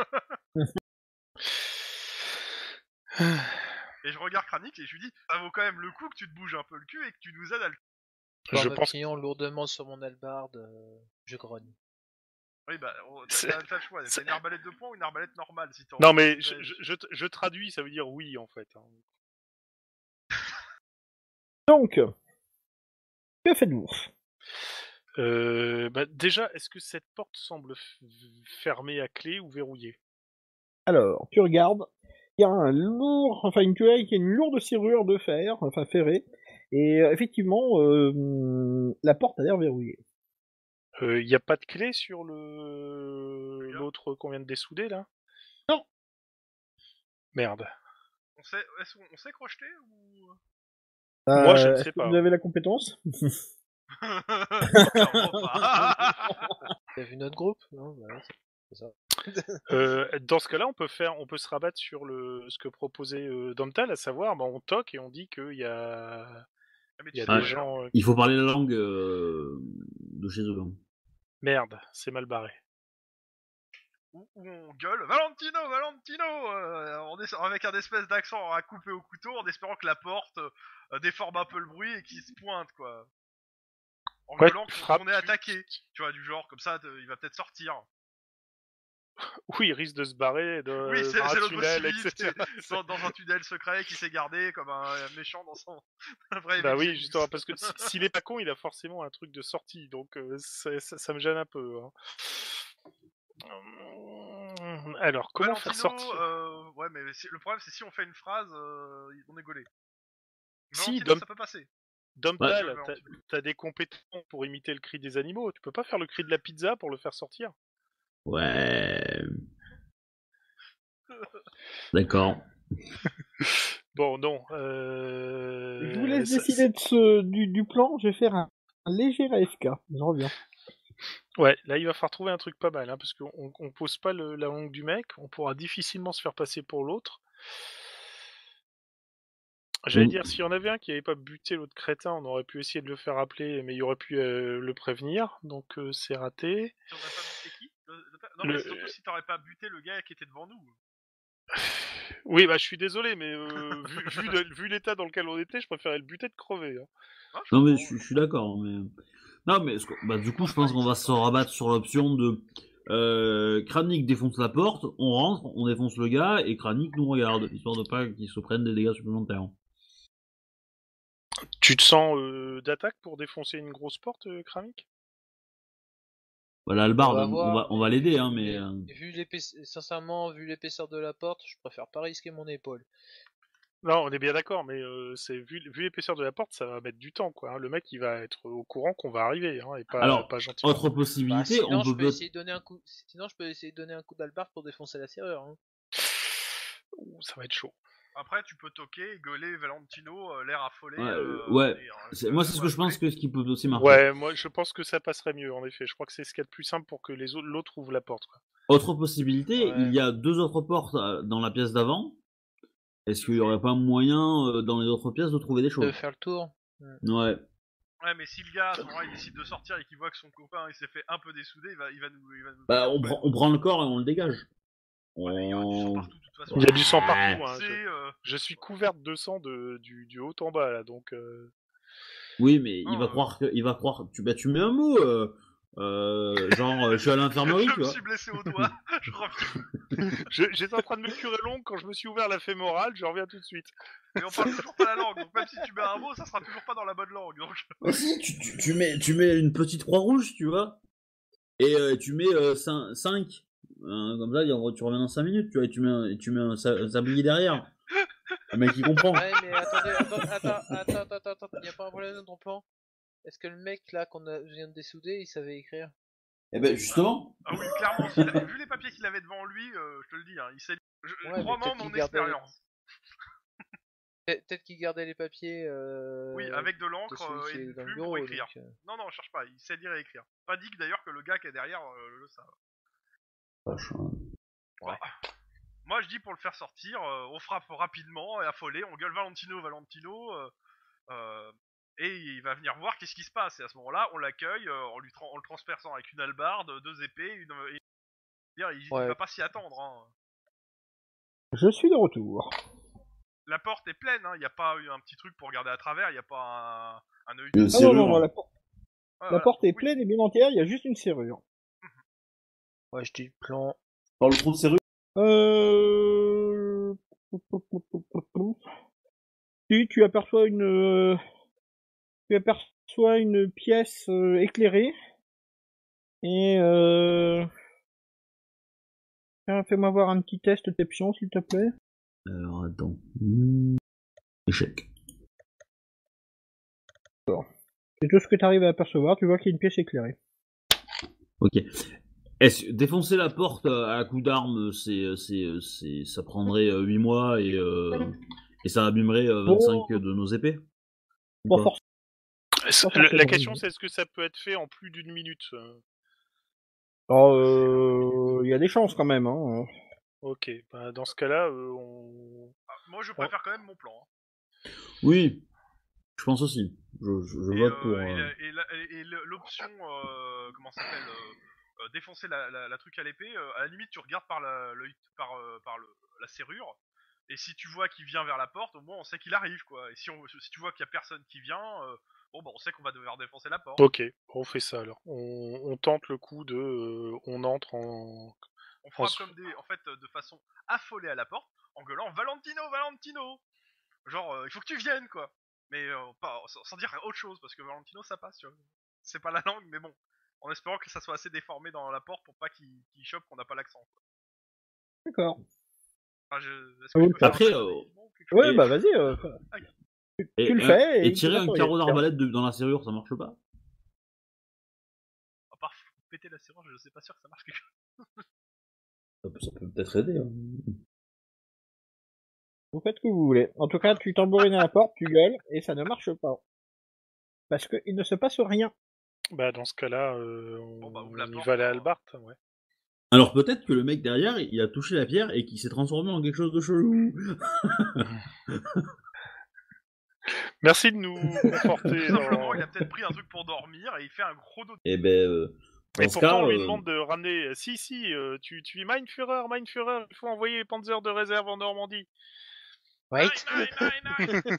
Et je regarde Kranik et je lui dis, ça vaut quand même le coup que tu te bouges un peu le cul et que tu nous aides à le... Je En pense appuyant lourdement sur mon hallebarde, je grogne. Oui bah, C'est- t'as le choix, t'as une arbalète de poing ou une arbalète normale si t'en... Non, mais je traduis, ça veut dire oui, en fait. Hein. Donc, que faites-vous? Déjà, est-ce que cette porte semble fermée à clé ou verrouillée? Alors, tu regardes, il y a une queue qui a une lourde serrure de fer, enfin ferrée, et effectivement, la porte a l'air verrouillée. Il n'y a pas de clé sur l'autre qu'on vient de dessouder, là? Non. Merde. On sait crocheter ou... Moi, je ne Est-ce sais que pas. vous avez la compétence? Clairement pas. T'as vu notre groupe? Non, voilà, c'est ça. Dans ce cas-là, on peut se rabattre sur ce que proposait Domtal, à savoir, on toque et on dit qu'il y a, Mais il y a tu des sais, gens. Il faut parler la langue de chez eux. Merde, c'est mal barré. où on gueule Valentino, avec un espèce d'accent à couper au couteau en espérant que la porte déforme un peu le bruit et qu'il se pointe quoi. En Ouais, gueulant frappe. qu'on est attaqué, tu vois, du genre comme ça il va peut-être sortir. Oui, il risque de se barrer Oui, c'est dans un l'autre tunnel, possibilité. etc. Dans un tunnel secret qui s'est gardé comme un méchant dans son vrai Bah oui, Evil justement, Genius. parce que s'il est pas con, il a forcément un truc de sortie, donc ça me gêne un peu. Hein. Alors, comment faire Valentino, sortir ouais, mais le problème c'est si on fait une phrase, on est gaulé. Si, Valentino, ça peut passer. Domtal, Ouais. t'as des compétences pour imiter le cri des animaux. Tu peux pas faire le cri de la pizza pour le faire sortir? Ouais. D'accord. Bon, non. Je vous laisse décider du plan, je vais faire un léger AFK, je reviens. Ouais, là il va falloir trouver un truc pas mal, hein, parce qu'on pose pas la langue du mec, on pourra difficilement se faire passer pour l'autre. J'allais dire, s'il y en avait un qui avait pas buté l'autre crétin, on aurait pu essayer de le faire appeler, mais il aurait pu le prévenir, donc c'est raté. Si on n'a pas buté qui Non, mais surtout si t'aurais pas buté le gars qui était devant nous. Oui, bah je suis désolé, mais vu l'état dans lequel on était, je préférais le buter de crever. Hein. Non, mais je suis d'accord. Mais... Non, mais du coup, je pense qu'on va se rabattre sur l'option de Kranik défonce la porte, on rentre, on défonce le gars, et Kranik nous regarde, histoire de pas qu'il se prenne des dégâts supplémentaires. Tu te sens d'attaque pour défoncer une grosse porte, Kramik? Voilà, le barde, voir, on va l'aider, hein, mais... Sincèrement, vu l'épaisseur de la porte, je préfère pas risquer mon épaule. Non, on est bien d'accord, mais vu l'épaisseur de la porte, ça va mettre du temps, quoi. Hein. Le mec, il va être au courant qu'on va arriver, hein, et pas, Alors, pas gentiment. autre possibilité, sinon, on je peut peux essayer de donner un coup. Sinon, je peux essayer de donner un coup d'albarde pour défoncer la serrure. Hein. Ouh, ça va être chaud. Après, tu peux toquer, gueuler Valentino, l'air affolé. Ouais, moi c'est ce que je pense que ce qui peut aussi marcher. Ouais, moi je pense que ça passerait mieux, en effet. Je crois que c'est ce qu'il y a de plus simple pour que l'autre ouvre la porte. Quoi. Autre possibilité, Ouais. il y a 2 autres portes dans la pièce d'avant. Est-ce qu'il y aurait pas moyen dans les autres pièces de trouver des De choses? faire le tour. Ouais. Ouais, mais si le gars, à ce moment-là, il décide de sortir et qu'il voit que son copain il s'est fait un peu dessouder, il va nous. Bah, on prend le corps et on le dégage. Ouais, mais il y aura du sang partout, de toute façon. Il y a du sang partout. Hein. C'est, Je suis couverte de sang du haut en bas, là, donc... Oui, mais il va Oh, croire, tu mets un mot, genre, je suis à l'infirmerie, je tu me vois. suis blessé au doigt, je reviens. J'étais en train de me curer l'ongle quand je me suis ouvert la fémorale, je reviens tout de suite. Et on parle toujours pas la langue, donc même si tu mets un mot, ça sera toujours pas dans la bonne langue. Donc... Ah, si, tu mets une petite croix rouge, tu vois. Et tu mets 5. Comme ça, tu reviens dans 5 minutes, tu vois, et tu mets un sablier derrière. Le mec, il comprend. Ouais, mais attends, y a pas un problème dans ton plan? Est-ce que le mec là vient de dessouder, il savait écrire? Eh ben, justement. Ah oui, clairement, vu les papiers qu'il avait devant lui, je te le dis, hein, il sait. Ouais, Crois-moi peut-être mon qu'il gardait- expérience. Peut-être qu'il gardait les papiers. Oui, avec de de l'encre celui qui et est une dans le plume bureau. pour écrire. donc, Non, non, cherche pas, il sait lire et écrire. Pas dit que d'ailleurs que le gars qui est derrière le savent. Vache, hein. Bah, moi je dis pour le faire sortir, on frappe rapidement et affolé, on gueule Valentino, et il va venir voir qu'est-ce qui se passe. Et à ce moment-là, on l'accueille en le transperçant avec une hallebarde, 2 épées, il Ouais. va pas s'y attendre. Hein. Je suis de retour. La porte est pleine, il n'y a pas eu un petit truc pour regarder à travers, il n'y a pas un œil. Une Ah non, serrure. non, la Voilà, porte est oui. pleine et bien entière, il y a juste une serrure. Ouais, je dis le plan. Dans le trou de serrure. Si tu aperçois une pièce éclairée et fais-moi voir un petit test d'option s'il te plaît. Alors, attends. Échec. C'est tout ce que tu arrives à apercevoir, tu vois qu'il y a une pièce éclairée. Ok. Défoncer la porte à coup d'arme, ça prendrait 8 mois et ça abîmerait 25 de nos épées? Pas Quoi forcément. La question, c'est est-ce que ça peut être fait en plus d'1 minute Alors, il y a des chances quand même. Hein. Ok, bah dans ce cas-là, Moi je préfère quand même mon plan. Oui, je pense aussi. Je Et, vote pour. et l'option, comment ça s'appelle, défoncer la truc à l'épée, à la limite tu regardes par la serrure, et si tu vois qu'il vient vers la porte, au moins on sait qu'il arrive quoi. Et si tu vois qu'il y a personne qui vient, bon bah on sait qu'on va devoir défoncer la porte. ok, on fait ça alors. On tente le coup de, on entre en. On frappe comme de façon affolée à la porte, en gueulant Valentino. Genre il faut que tu viennes quoi. Mais pas sans dire autre chose parce que Valentino ça passe, tu vois. C'est pas la langue, mais bon. En espérant que ça soit assez déformé dans la porte pour pas qu'il chope qu'on n'a pas l'accent. Quoi. D'accord. Enfin, est-ce que je peux faire Après, un ou quelque chose Ouais, Et- bah vas-y. Tu le fais. Et tirer un carreau d'arbalète dans la serrure, ça marche pas? À part péter la serrure, je sais pas sûr que ça marche quelque chose. Ça peut peut-être aider. Hein. Vous faites ce que vous voulez. En tout cas, tu tambourines à la porte, tu gueules, et ça ne marche pas. Parce qu'il ne se passe rien. Bah dans ce cas-là, ouvre la on y porte, va aller à Albart, ouais. Alors peut-être que le mec derrière, il a touché la pierre et qu'il s'est transformé en quelque chose de chelou. Merci de nous conforter. Tout simplement, il a peut-être pris un truc pour dormir et il fait un gros dos. Et ben, Et dans ce pourtant, cas, on lui demande de ramener. Si, tu es Mein Führer, il faut envoyer les panzers de réserve en Normandie. Wait. Nine.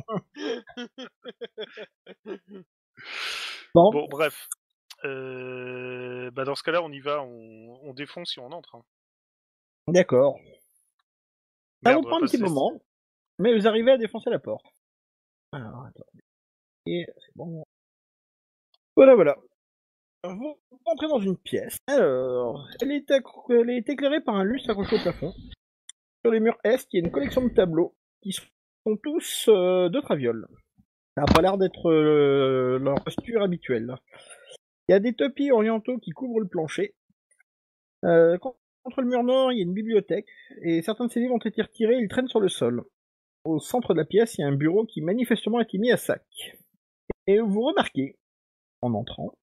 Bon, bref. Bah dans ce cas-là, on y va, on défonce si on entre. Hein. D'accord. Ça Merde, vous on prend va un petit passer- moment, mais vous arrivez à défoncer la porte. Alors, attendez. Et c'est bon. Voilà. Vous entrez dans une pièce. Alors, elle est éclairée par un lustre accroché au plafond. Sur les murs est, il y a une collection de tableaux qui sont tous de Traviole. Ça n'a pas l'air d'être leur posture habituelle. Il y a des tapis orientaux qui couvrent le plancher. Contre le mur nord, il y a une bibliothèque, et certains de ces livres ont été retirés, ils traînent sur le sol. Au centre de la pièce, il y a un bureau qui manifestement a été mis à sac. Et vous remarquez, en entrant,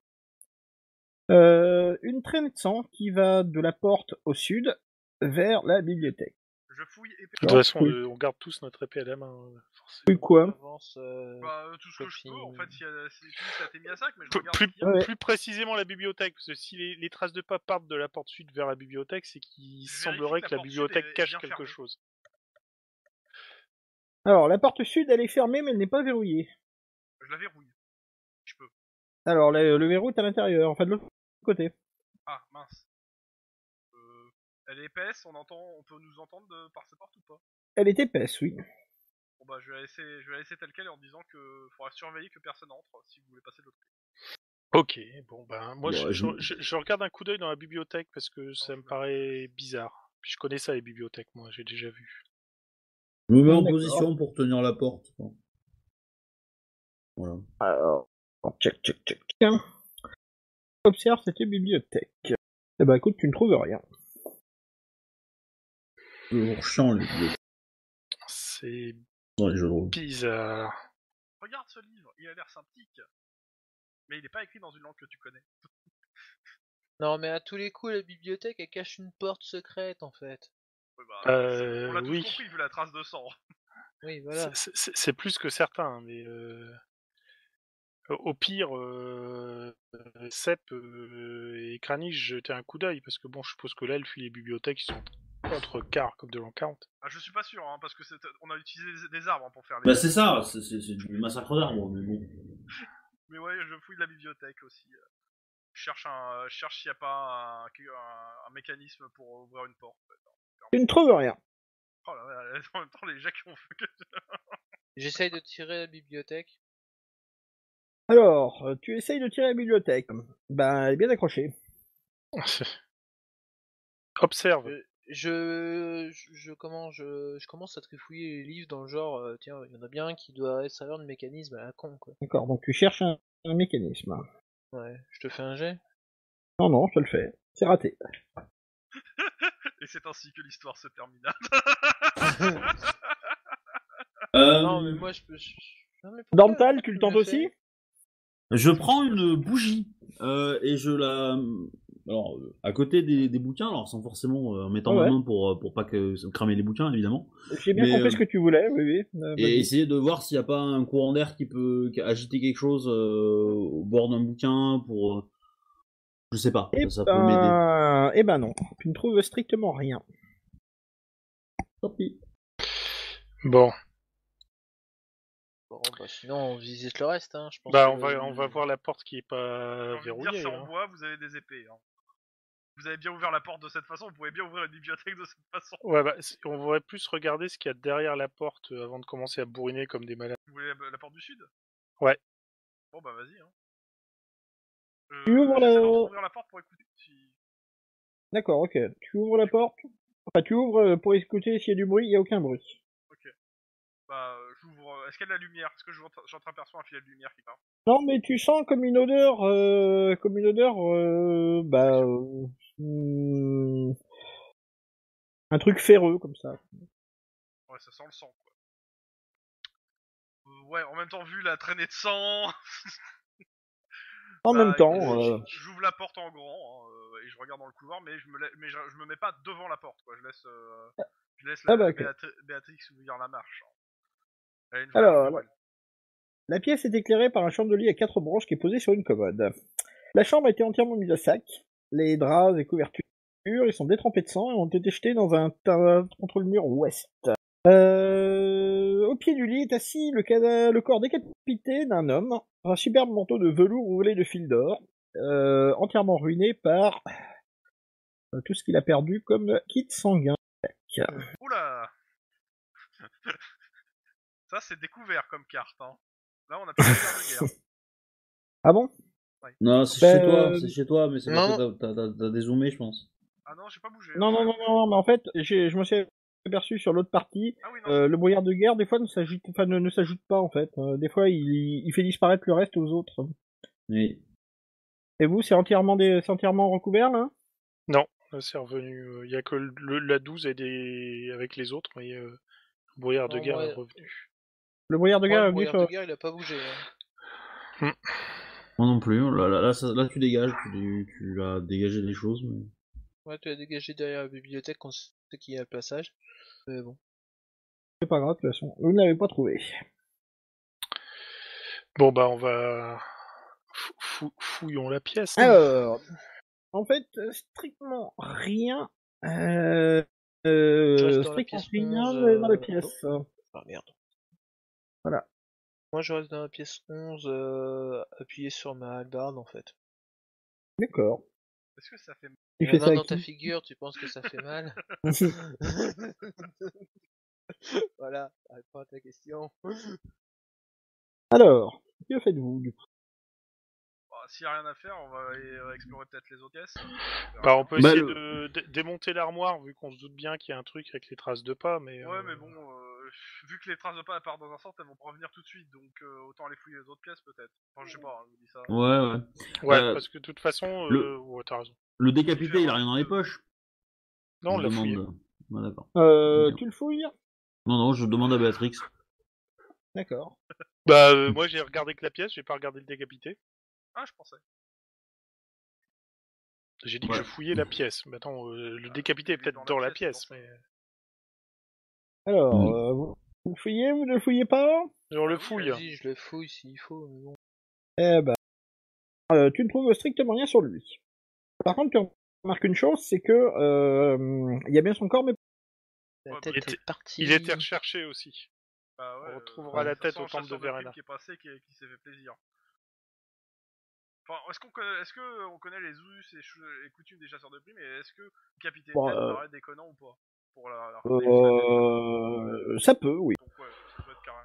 une traînée de sang qui va de la porte au sud vers la bibliothèque. Je fouille épée. De toute façon, on garde tous notre épée à la main. Forcément. Oui, quoi? Avance, Tout ce que je peux, en fait, si ça a été mis à sac, mais je Plus, regarde. ce qu'il y a. Ouais. plus précisément la bibliothèque, parce que si les traces de pas partent de la porte sud vers la bibliothèque, c'est qu'il Je semblerait vérifie que la porte sud bibliothèque est cache bien quelque fermée. chose. Alors, la porte sud, elle est fermée, mais elle n'est pas verrouillée. Je la verrouille. Je peux. Alors, le verrou est à l'intérieur, enfin de l'autre côté. Ah, mince. Elle est épaisse, on peut nous entendre par cette porte ou pas? Elle est épaisse, oui. Bon bah je vais la laisser telle quelle en disant que faudra surveiller que personne entre si vous voulez passer de l'autre côté. Ok, bon ben moi Bon, je regarde un coup d'œil dans la bibliothèque parce que ça me paraît bizarre. Puis je connais ça les bibliothèques, moi j'ai déjà vu. je me mets en D'accord. position pour tenir la porte. Quoi. Voilà. Alors, check. Observe cette bibliothèque. Eh ben écoute, tu ne trouves rien. Toujours chiant les vieux. C'est dans les jeux de rôle. Bizarre. Regarde ce livre, il a l'air sympathique. Mais il n'est pas écrit dans une langue que tu connais. Non, mais à tous les coups, la bibliothèque, elle cache une porte secrète, en fait. Ouais, bah, on l'a tous Oui. compris vu la trace de sang. Oui, voilà. C'est plus que certain, mais au pire, Sep et Kranich jetaient un coup d'œil, parce que bon, je suppose que l'elfe et les bibliothèques ils sont entre quarts comme de l'an 40. Ah, je suis pas sûr, hein, parce que on a utilisé des arbres hein, pour faire les... Bah c'est ça, c'est du massacre d'arbres, mais bon. Mais ouais, je fouille la bibliothèque aussi. Je cherche s'il n'y a pas un mécanisme pour ouvrir une porte. En fait. Tu ne trouves rien. Oh là là, en même temps, les gens qui ont fait que... J'essaye de tirer la bibliothèque. Alors, tu essayes de tirer la bibliothèque. Ben, elle est bien accrochée. Observe. Je commence à trifouiller les livres dans le genre, tiens, il y en a bien un qui doit servir de mécanisme à la con, quoi. D'accord, donc tu cherches un mécanisme. Ouais, je te fais un jet. Non, je te le fais. C'est raté. Et c'est ainsi que l'histoire se termina. Non, mais moi je peux. Non, mais pourquoi Dental, tu le tentes fais aussi? Je prends une bougie et je la... Alors, à côté des bouquins, alors sans forcément en mettant Ouais. ma main pour pas que cramer les bouquins, évidemment. J'ai bien Mais, compris ce que tu voulais, oui. Et Vas-y. essayer de voir s'il n'y a pas un courant d'air qui peut agiter quelque chose au bord d'un bouquin pour... je sais pas, ça peut m'aider. Eh ben non, tu ne trouves strictement rien. Tant pis. Bon, Bon, bah sinon on visite le reste, hein, je pense. bah que- on va voir la porte qui est pas J'ai envie de dire, verrouillée. c'est en Hein. bois, vous avez des épées. Hein. Vous avez bien ouvert la porte de cette façon, vous pouvez bien ouvrir une bibliothèque de cette façon. Ouais, bah on devrait plus regarder ce qu'il y a derrière la porte avant de commencer à bourriner comme des malades. Vous voulez la porte du sud? Ouais. Bon bah vas-y. Hein. Tu ouvres j'essaie la- d'ouvrir la porte pour écouter si... D'accord, ok. Tu ouvres la porte. Enfin, tu ouvres pour écouter s'il y a du bruit, il n'y a aucun bruit. Ok. Bah j'ouvre... Est-ce qu'il y a de la lumière? Est-ce que j'entreaperçois un filet de lumière qui part? Non, mais tu sens comme une odeur, un truc ferreux comme ça. Ouais, ça sent le sang quoi. Ouais, en même temps vu la traînée de sang... En même temps, j'ouvre la porte en grand hein, et je regarde dans le couloir, mais je me mets pas devant la porte, quoi. Je laisse Ah bah, ok. Béatrix ouvrir la marche. Hein. Elle a une Alors, valve pour elle. la pièce est éclairée par un chandelier à 4 branches qui est posé sur une commode. La chambre a été entièrement mise à sac. Les draps et couvertures ils sont détrempés de sang et ont été jetés dans un tas contre le mur ouest. Au pied du lit est assis le corps décapité d'un homme, un superbe manteau de velours roulé de fil d'or, entièrement ruiné par tout ce qu'il a perdu comme kit sanguin. Oula. Ça c'est découvert comme carte. Hein. Là on a plus de guerre de guerre. Ah bon? Non, c'est Ben, chez toi, mais c'est parce non. que t'as dézoomé, je pense. Ah non, j'ai pas bougé. Non, mais en fait, je me suis aperçu sur l'autre partie, Ah oui, non. le brouillard de guerre, des fois, ne s'ajoute pas, en fait. Des fois, il fait disparaître le reste aux autres. Oui. Et vous, c'est entièrement recouvert, là? Non, là, c'est revenu. Il y a que la 12 avec les autres, mais le brouillard de Non, guerre moi- est revenu. Le brouillard de Moi, guerre le est venu brouillard sur... de guerre, il a pas bougé. Hein. Moi non plus. Là, tu dégages, tu as dégagé des choses. Mais... Ouais, tu as dégagé derrière la bibliothèque, on sait qu'il y a un passage. Mais bon. C'est pas grave, de toute façon. Vous ne l'avez pas trouvé. Bon, bah, on va. Fouillons la pièce. hein. Alors, en fait, strictement rien... Je reste dans la strictement pièce rien 11, dans la pièce. Ah merde. Voilà. Moi, je reste dans la pièce 11, appuyé sur ma hallebarde, en fait. D'accord. Est-ce que ça fait... Tu La fais main ça à dans ta qui? figure, tu penses que ça fait mal? Voilà, réponds à ta question. Alors, que faites-vous, du coup? Bah, s'il y a rien à faire, on va aller explorer peut-être les autres pièces. Bah, on peut Bah, essayer de démonter l'armoire, vu qu'on se doute bien qu'il y a un truc avec les traces de pas, mais. Ouais, mais bon, vu que les traces de pas partent dans un sens, elles vont pas revenir tout de suite, donc autant aller fouiller les autres pièces peut-être. Enfin, je sais pas, hein, je vous dis ça. Ouais. Ouais, parce que de toute façon. le- T'as raison. Le décapité, il a rien dans les poches. Non, on Je l'a demande. fouillé. Ah, d'accord. Tu le fouilles? Non, je demande à Béatrix. D'accord. Bah, moi j'ai regardé que la pièce, j'ai pas regardé le décapité. Ah, je pensais. J'ai dit que Ouais. je fouillais la pièce. Mais attends, le décapité est il est peut-être dans la pièce, c'est pour mais... Alors, Mm. vous le fouillez, vous ne le fouillez pas? On le oui, fouille. Vas-y, je le fouille s'il faut, mais bon. Eh ben, tu ne trouves strictement rien sur lui. Par contre, tu remarques une chose, c'est que il y a bien son corps, mais La Ouais, tête bah, est partie. Il était recherché aussi. Bah ouais, On retrouvera la de toute tête façon, au temple de le chasseur primes Verena. qui est passé, qui s'est fait plaisir. Enfin, est-ce que on connaît les us et coutumes des chasseurs de primes, et est-ce que Capitaine bon, Ted paraît déconnant ou pas pour la ramener jusqu'à Ted. ça peut, oui. Donc ouais, ça doit être carré.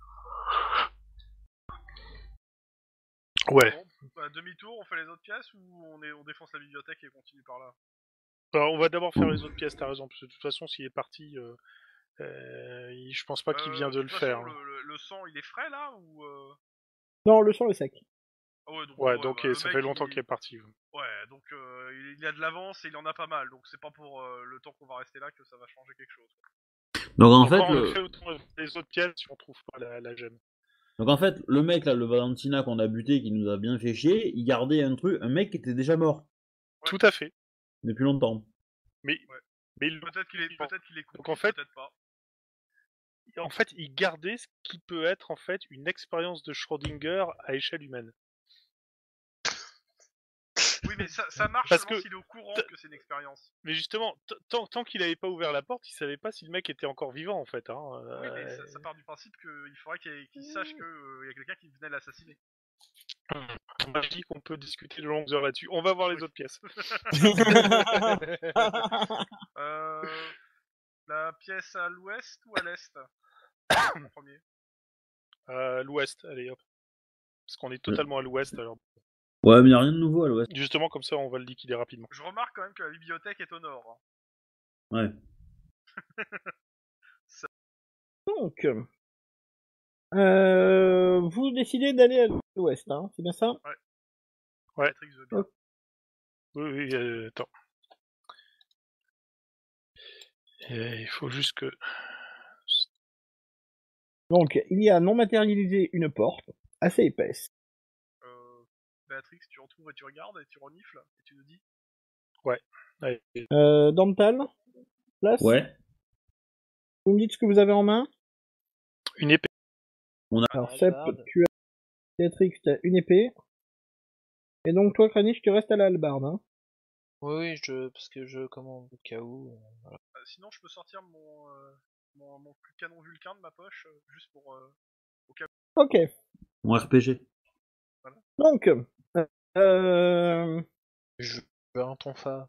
Ouais. Bon, bah, demi-tour, on fait les autres pièces ou on défonce la bibliothèque et on continue par là? Alors, on va d'abord faire les autres pièces, t'as raison, parce que de toute façon, s'il est parti, je pense pas qu'il vient de De le toute faire. façon, le sang, il est frais là ou Non, le sang est sec. Ah ouais, donc, Ouais, donc le ça mec, fait longtemps qu'il est parti. Ouais, donc il a de l'avance et il en a pas mal, donc c'est pas pour le temps qu'on va rester là que ça va changer quelque chose. Donc en Donc fait, quand on fait autant les autres pièces, si on trouve pas la gemme. le mec là, le Valentina qu'on a buté, qui nous a bien fait chier, il gardait un mec qui était déjà mort Tout à fait. depuis longtemps. Mais, Ouais. mais il- Peut-être qu'il est coupé, Donc, en fait- peut-être pas. en fait, il gardait ce qui peut être en fait une expérience de Schrödinger à échelle humaine. Oui, mais ça marche Parce seulement que- s'il est au courant que c'est une expérience. Mais justement, tant qu'il avait pas ouvert la porte, il savait pas si le mec était encore vivant en fait. Hein. Oui, mais ça part du principe qu'il faudrait qu'il sache qu'il y a quelqu'un qui venait l'assassiner. Je dis qu'on peut discuter de longues heures là-dessus. On va voir les Oui. autres pièces. La pièce à l'ouest ou à l'est en premier? À l'ouest, allez hop. Parce qu'on est totalement à l'ouest alors. Ouais, mais y a rien de nouveau à l'ouest. Justement, comme ça, on va le liquider rapidement. Je remarque quand même que la bibliothèque est au nord. Ouais. Donc, vous décidez d'aller à l'ouest, hein, c'est bien ça? Ouais. Patrick veut bien. Ok. Oui, attends. Il faut juste que... Donc, il y a non matérialisé une porte, assez épaisse. Béatrix, tu retrouves et tu regardes et tu renifles et tu nous dis. Ouais. Dental, place. Ouais. Vous me dites ce que vous avez en main? Une épée. Alors, Ah, Sep, hallebarde. tu as... Béatrix, tu as une épée. Et donc, toi, Kranich, tu restes à la hallebarde, hein? Oui, parce que je commande au cas où. Sinon, je peux sortir mon canon Vulcain de ma poche, juste pour. Ok. Mon RPG. Donc, Je veux un tonfa.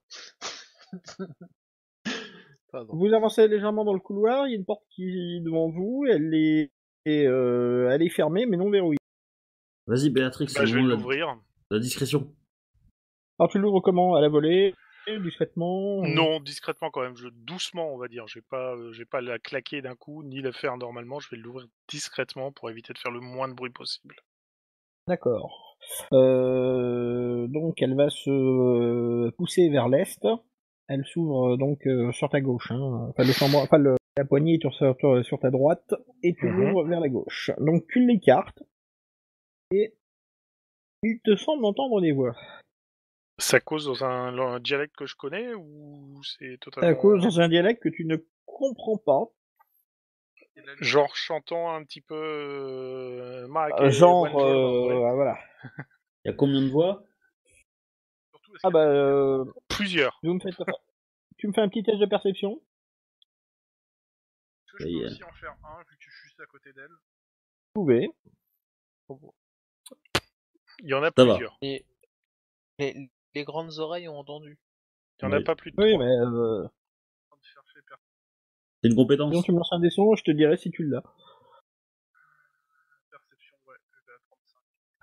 Pardon. vous avancez légèrement dans le couloir, il y a une porte qui est devant vous, elle est fermée mais non verrouillée. Vas-y, Béatrix, Bah, c'est je le vais moment de l'ouvrir. la discrétion. Alors tu l'ouvres comment? À la volée? Discrètement? Non, discrètement quand même. Doucement, on va dire. J'ai pas la claquer d'un coup, ni la faire normalement. Je vais l'ouvrir discrètement pour éviter de faire le moins de bruit possible. D'accord. Donc elle va se pousser vers l'est. Elle s'ouvre donc sur ta gauche. Hein. Enfin, la poignée est sur ta droite et tu l'ouvres vers la gauche. Donc tu l'écartes et il te semble entendre des voix. Ça cause dans un dialecte que je connais ou c'est À totalement... cause dans un dialecte que tu ne comprends pas. Genre chantant un petit peu... Voilà. Il y a combien de voix? Surtout, est-ce Ah qu'il y a bah, Plusieurs. tu me fais un petit test de perception. Est-ce que je peux aussi en faire un vu que je suis juste à côté d'elle? Vous pouvez. Il y en a Ça va. plusieurs. Et les grandes oreilles ont entendu. Il y en a Oui. pas plus de Oui, 3. mais C'est une compétence. sinon tu me lances un dessin, je te dirai si tu l'as. Perception, ouais, je vais à 35.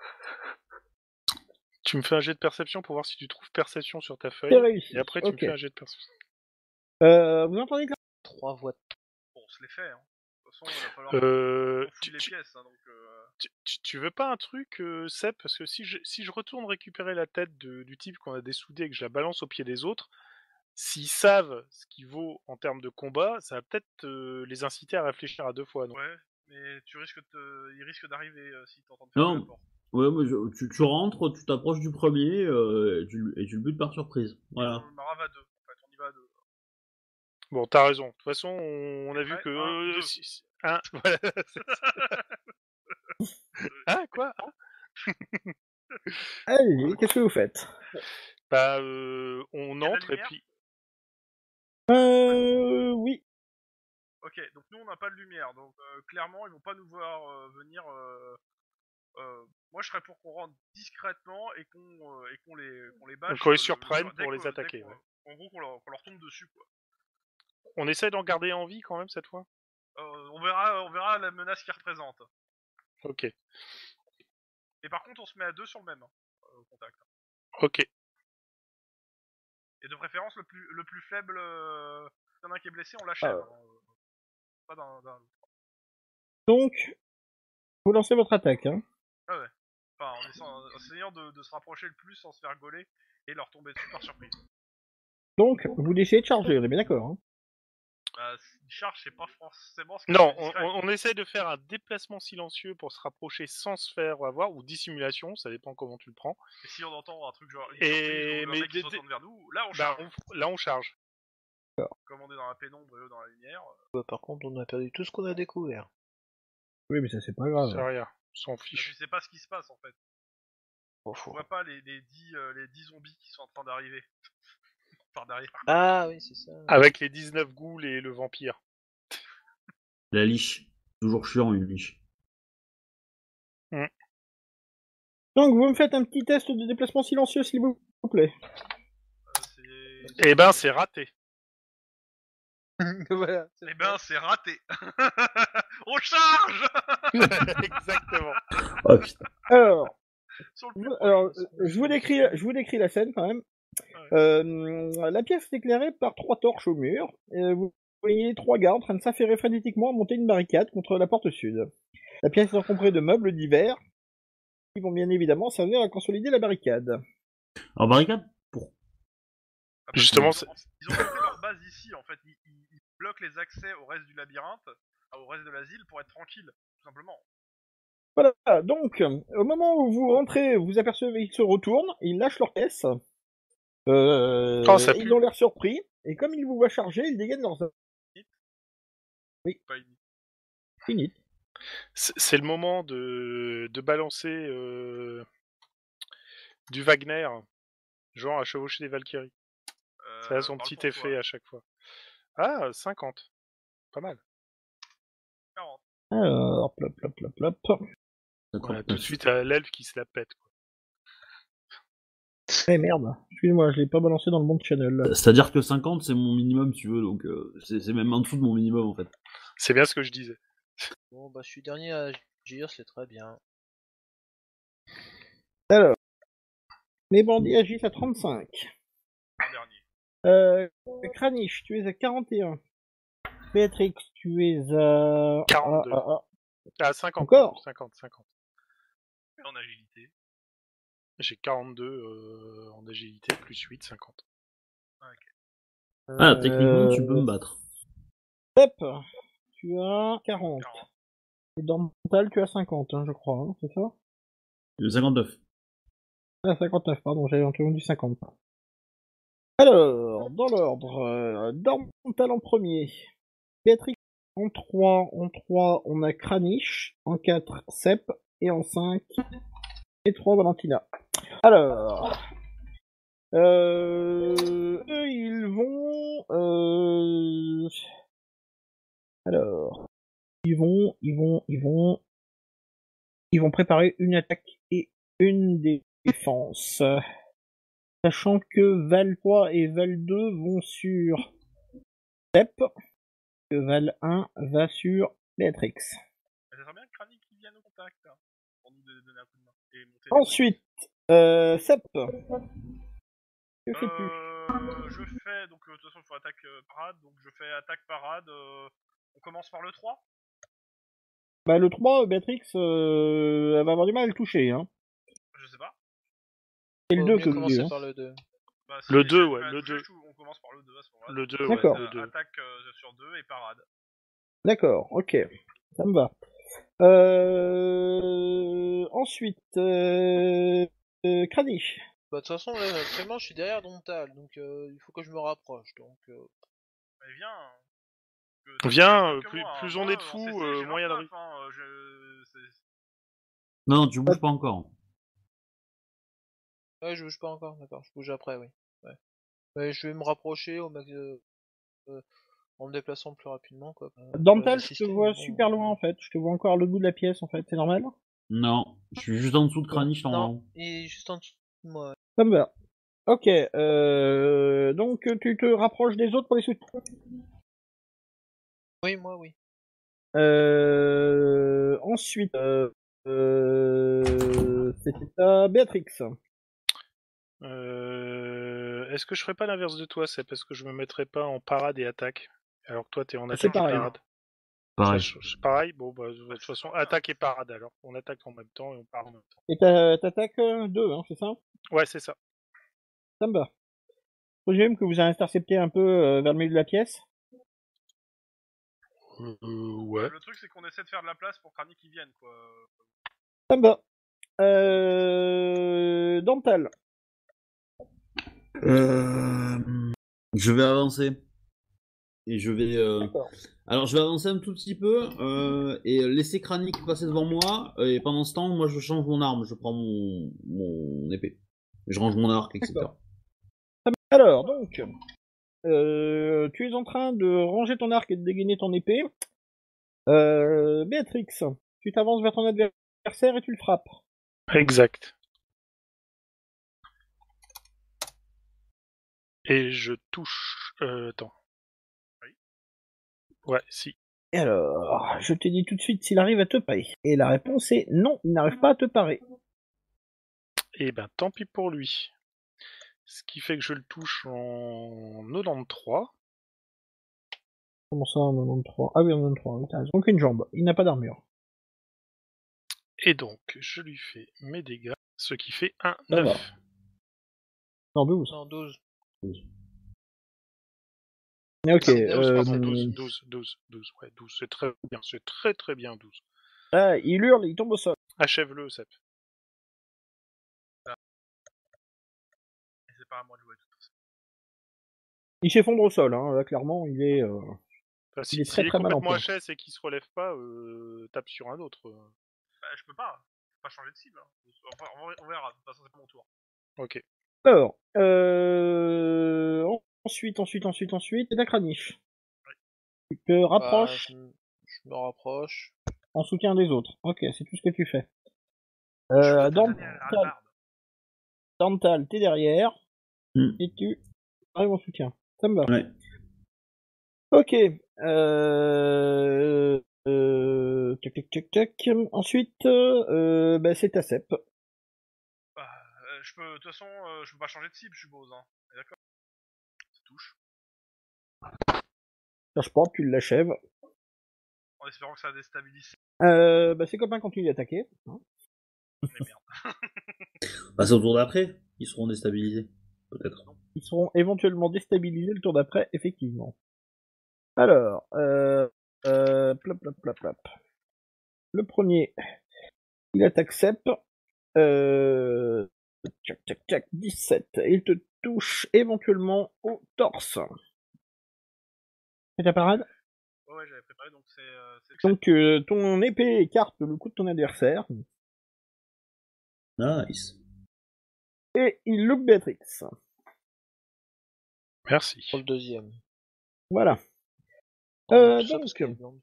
Tu me fais un jet de perception pour voir si tu trouves perception sur ta feuille. C'est réussi. Et après, tu Ok. me fais un jet de perception. Vous entendez que 3 voix. Bon, on se les fait, hein. De toute façon, il va falloir qu'on fouille les pièces, hein, donc. Tu veux pas un truc, Seb? Parce que si je retourne récupérer la tête du type qu'on a dessoudé et que je la balance au pied des autres, s'ils savent ce qu'il vaut en termes de combat, ça va peut-être les inciter à réfléchir à deux fois. Non Ouais, Mais il risque d'arriver si t'entends de fermer Non. la porte. Ouais, mais tu rentres, tu t'approches du premier et tu le butes par surprise. Voilà. On marave à 2, en fait, on y va à 2. Bon, t'as raison. De toute façon, on a vu prêt que... Un, deux. Voilà, c'est ça. Hein, quoi? Allez, qu'est-ce que vous faites? Bah, on Y a de la entre et lumière puis... Oui. Ok, donc nous on n'a pas de lumière, donc clairement ils vont pas nous voir venir. Moi je serais pour qu'on rentre discrètement et qu'on les bâche. Qu'on les surprenne pour les attaquer, ouais. En gros qu'on leur tombe dessus quoi. On essaie d'en garder en vie quand même cette fois? On verra la menace qu'ils représentent. Ok. Et par contre on se met à 2 sur le même contact. Ok. Et de préférence le plus faible. S'il y en a un qui est blessé, on l'achève. Pas d'un. Donc, vous lancez votre attaque. Hein. Ah ouais. Enfin, en essayant de se rapprocher le plus sans se faire gauler et leur tomber dessus par surprise. Donc, vous décidez de charger, on est bien d'accord. Hein. Une charge, c'est pas forcément ce que Non, je dirais. on essaie de faire un déplacement silencieux pour se rapprocher sans se faire avoir, ou dissimulation, ça dépend comment tu le prends. Et si on entend un truc genre une Et- surprise ou un mais mec qui se des- retourne vers nous, là on Bah, charge. là on charge. Comme on est dans la pénombre et eux dans la lumière. Bah, par contre, on a perdu tout ce qu'on a découvert. Oui, mais ça c'est pas grave. C'est rien, on s'en Je fiche. sais pas ce qui se passe en fait. Bon, Je faut- vois pas les 10 zombies qui sont en train d'arriver. Par derrière. Ah oui, c'est ça. Avec les 19 ghouls et le vampire. La liche. Toujours chiant, une liche. Donc, vous me faites un petit test de déplacement silencieux, s'il vous plaît. Eh ben, c'est raté. Voilà. Eh ben c'est raté. On charge. Exactement. Oh putain. Alors, Sur le plus alors proche. je vous décris la scène quand même. La pièce est éclairée par 3 torches au mur. Vous voyez 3 gars en train de s'affairer frénétiquement à monter une barricade contre la porte sud. La pièce est encombrée de meubles divers qui vont bien évidemment servir à consolider la barricade. Alors, barricade pour. Justement, ils ont monté leur base ici en fait. Ils bloquent les accès au reste du labyrinthe, au reste de l'asile pour être tranquille, tout simplement. Voilà, donc, au moment où vous rentrez, vous apercevez, ils se retournent, ils lâchent leur caisse. ça pue. Ils ont l'air surpris, et comme ils vous voient charger, ils dégainent leurs armes. Pas une... Fini. c'est le moment de balancer du Wagner, genre à chevaucher des Valkyries. Ça a son parle petit pour effet toi. à chaque fois. Ah, 50. Pas mal. 40. Alors, plop, plop, plop, plop. Voilà, tout de suite à l'elfe qui se la pète. Quoi. Eh merde, excuse-moi, je l'ai pas balancé dans le bon channel. C'est-à-dire que 50, c'est mon minimum, si tu veux, donc c'est même en dessous de mon minimum, en fait. C'est bien ce que je disais. Bon, bah, je suis dernier à agir, c'est très bien. Alors, les bandits agissent à 35. Dernier. Kranich, tu es à 41. Béatrix, tu es à... 42. Ah, 50. Encore 50. Et en agilité. J'ai 42 en agilité, plus 8, 50. Ah, techniquement, tu peux me battre. Step, tu as 40. 40. Et dans mental, tu as 50, hein, je crois, hein, c'est ça? 59. Ah, 59, pardon, j'avais entendu 50. Alors, dans l'ordre, Dormental en premier. Béatrix en 3, on a Kranich, en 4, Sep, et en 5, et 3, Valentina. Alors, eux, ils vont, alors, ils vont préparer une attaque et une défense. Sachant que Val 3 et Val 2 vont sur Step, que Val 1 va sur Béatrix. Ça serait bien que Kranich qui vienne au contact hein, pour nous donner un coup de main. Et monter Ensuite, Sep. Que fais-tu? Je fais, donc de toute façon il faut attaque parade, donc je fais attaque parade. On commence par le 3. Bah le 3, Béatrix, elle va avoir du mal à le toucher, hein. Je sais pas. C'est le Faut 2 mieux que vous commencer dites, hein. par le 2. Bah, Le si 2, elle ouais, peut le toucher, 2. On commence par le 2 à ce moment-là. Le 2, D'accord. ouais, le 2. Attaque sur 2 et parade. D'accord, ok. Ça me va. Ensuite, Kranich. Bah, de toute façon, là, actuellement, je suis derrière Dontal, donc il faut que je me rapproche. Donc, Mais viens. Viens, Que moi, plus hein. on est de Moi, en fous, CC, j'ai moins il y a de 29, risques. hein. Non, tu bouges pas encore. ouais, je bouge pas encore, d'accord, je bouge après, oui. Ouais. Ouais, je vais me rapprocher au max, en me déplaçant plus rapidement, quoi. Pour les Dantal, je te assister, vois mais bon, super loin en fait. Je te vois encore le bout de la pièce en fait. C'est normal? Non, je suis juste en dessous de Kranich Non, normalement. il est juste en dessous de moi. Ça me va. Ok. Donc tu te rapproches des autres pour les soutenir. Oui, moi, oui. Ensuite, c'était à Béatrix. Est-ce que je ferais pas l'inverse de toi, c'est parce que je me mettrais pas en parade et attaque, alors que toi t'es en C'est attaque et pareil. parade. Pareil. C'est pareil. Bon, bah, de toute façon, attaque et parade alors. On attaque en même temps et on part en même temps. Et t'attaques 2, hein, c'est ça? Ouais, c'est ça. Ça me va. Faut que j'aime que vous interceptez un peu vers le milieu de la pièce. Ouais. Le truc, c'est qu'on essaie de faire de la place pour Kranich qui vienne, quoi. Ça me va. Dantal. Je vais avancer. Et je vais. D'accord. Alors, je vais avancer un tout petit peu et laisser Kranich passer devant moi. Et pendant ce temps, moi, je change mon arme. Je prends mon épée. Je range mon arc, etc. D'accord. Alors, donc, tu es en train de ranger ton arc et de dégainer ton épée. Béatrix, tu t'avances vers ton adversaire et tu le frappes. Exact. Et je touche. Attends. Oui. Ouais, si. Et alors, je te dis tout de suite s'il arrive à te parer. Et la réponse est non, il n'arrive pas à te parer. Et ben, tant pis pour lui. Ce qui fait que je le touche en 93. Comment ça, en 93? Ah oui, en 93, oui, t'as raison. Donc une jambe, il n'a pas d'armure. Et donc, je lui fais mes dégâts, ce qui fait un Ça 9. va. Non, 12. Non, 12. Ok, C'est 12, pardon, 12. 12, ouais, 12, c'est très bien, c'est très très bien, 12. ah, il hurle, il tombe au sol. Achève-le, Sep. Et c'est pas à moi de jouer, de toute façon. Il s'effondre au sol, hein. Là, clairement, il est... Enfin, Il est s'il très, est très mal en complètement point. HS et qu'il se relève pas, tape sur un autre. Bah, je peux pas. Je peux pas changer de cible. Hein. Enfin, on verra. De toute façon, c'est pas mon tour. Ok. Alors, ensuite, c'est à Kranich. Tu te Bah, rapproches je me rapproche. en soutien des autres. Ok, c'est tout ce que tu fais. Je veux te donner la Dantal, hallebarde. Dantal, t'es derrière, Hmm. et tu arrives en soutien. Ça me va. Ouais. Ok. Tac, tac, tac, tac. Ensuite, bah, c'est ta Sep. Bah, je peux, de toute façon, je peux pas changer de cible, je suppose. Hein. D'accord. Ça touche. Cherche pas, tu l'achèves. En espérant que ça déstabilise. Bah, ses copains continuent d'attaquer. Hein. Mais merde. Bah, c'est au tour d'après. Ils seront déstabilisés. Peut-être. Ils seront éventuellement déstabilisés le tour d'après, effectivement. Alors, plop, plop, plop, plop. Le premier, il attaque Sep. Tac, tac, tac, 17. Il te touche éventuellement au torse. C'est ta parade? Ouais, j'avais préparé, donc c'est. Donc, ton épée écarte le coup de ton adversaire. Nice. Et il loupe Béatrix. Merci. Pour le deuxième. Voilà. Tout ça donc, parce qu'elle est blonde.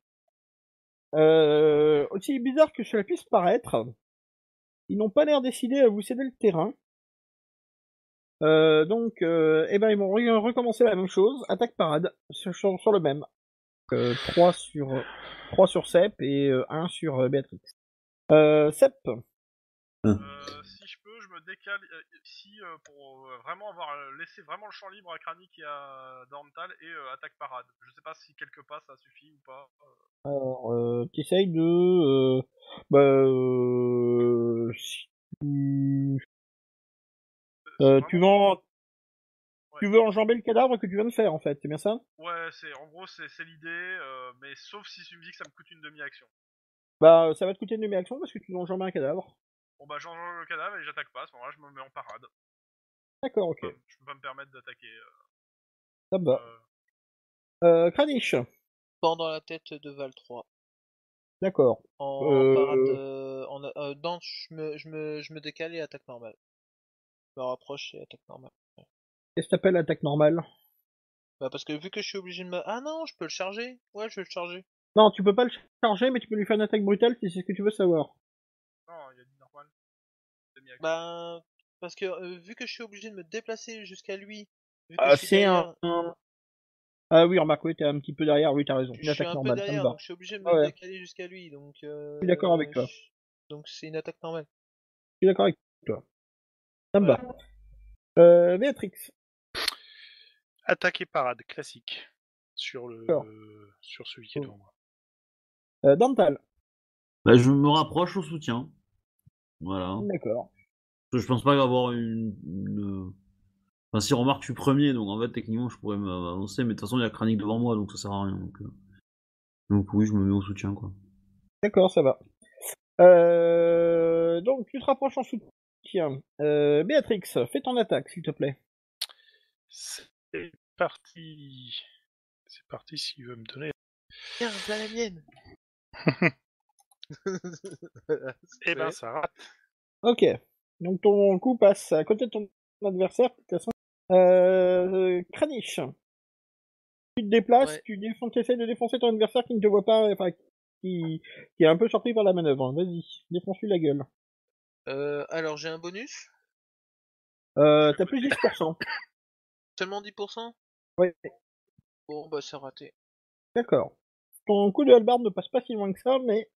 aussi bizarre que cela puisse paraître, ils n'ont pas l'air décidés à vous céder le terrain. Donc, eh ben, ils vont recommencer la même chose, attaque parade, sur le même. 3 sur Sep et 1 sur Béatrix. Sep, Si je peux, je me décale ici pour vraiment avoir laissé vraiment le champ libre à Kranich et à Dorntal et attaque parade. Je sais pas si quelques pas ça suffit ou pas. alors, t'essayes de... si tu Vraiment, vas tu veux enjamber le cadavre que tu viens de faire, en fait, c'est bien ça? Ouais, c'est en gros c'est l'idée, mais sauf si tu me dis que ça me coûte une demi-action. Bah, ça va te coûter une demi-action parce que tu enjambes un cadavre. Bon bah j'enlève le cadavre et j'attaque pas, à ce moment-là je me mets en parade. D'accord, ok. Je peux pas me permettre d'attaquer. Ça me va. Kranich. Pendant la tête de Val 3. D'accord. En parade, je me décale et attaque normale. Je me rapproche et attaque normale. Qu'est-ce que t'appelles attaque normale? Bah parce que vu que je suis obligé de me... Ah non, je peux le charger. Ouais, je vais le charger. Non, tu peux pas le charger, mais tu peux lui faire une attaque brutale si c'est ce que tu veux savoir. Non, il a dit normal. Demi-action. Bah parce que vu que je suis obligé de me déplacer jusqu'à lui, vu que je suis C'est derrière, Ah oui, remarque, oui, t'es un petit peu derrière, oui, t'as raison. je Une suis attaque un peu normale, ça me derrière, va. donc je suis obligé de Ah me ouais. décaler jusqu'à lui, donc. Je suis d'accord avec toi. Donc c'est une attaque normale. Je suis d'accord avec toi. Ça me va. Béatrix. Attaque et parade, classique. Sur D'accord. celui qui est devant moi. Dantal. Bah, je me rapproche au soutien. Voilà. D'accord. Parce que je pense pas avoir Enfin, si remarque, je suis premier, donc en fait, techniquement, je pourrais m'avancer, mais de toute façon, il y a Kranich devant moi, donc ça sert à rien. Donc oui, je me mets au soutien, quoi. D'accord, ça va. Donc, tu te rapproches en soutien. Béatrix, fais ton attaque, s'il te plaît. C'est parti. C'est parti s'il veut me donner. Tiens, voilà la mienne. Eh ben, ça rate. Ok. Donc, ton coup passe à côté de ton adversaire, de toute façon. Kranich. Tu te déplaces, Ouais. tu essaies de défoncer ton adversaire qui ne te voit pas, enfin, qui est un peu surpris par la manœuvre. Vas-y, défonce-lui la gueule. Alors j'ai un bonus. T'as plus 10%. Seulement 10%. Ouais. Bon bah c'est raté. D'accord. Ton coup de hallebarde ne passe pas si loin que ça, mais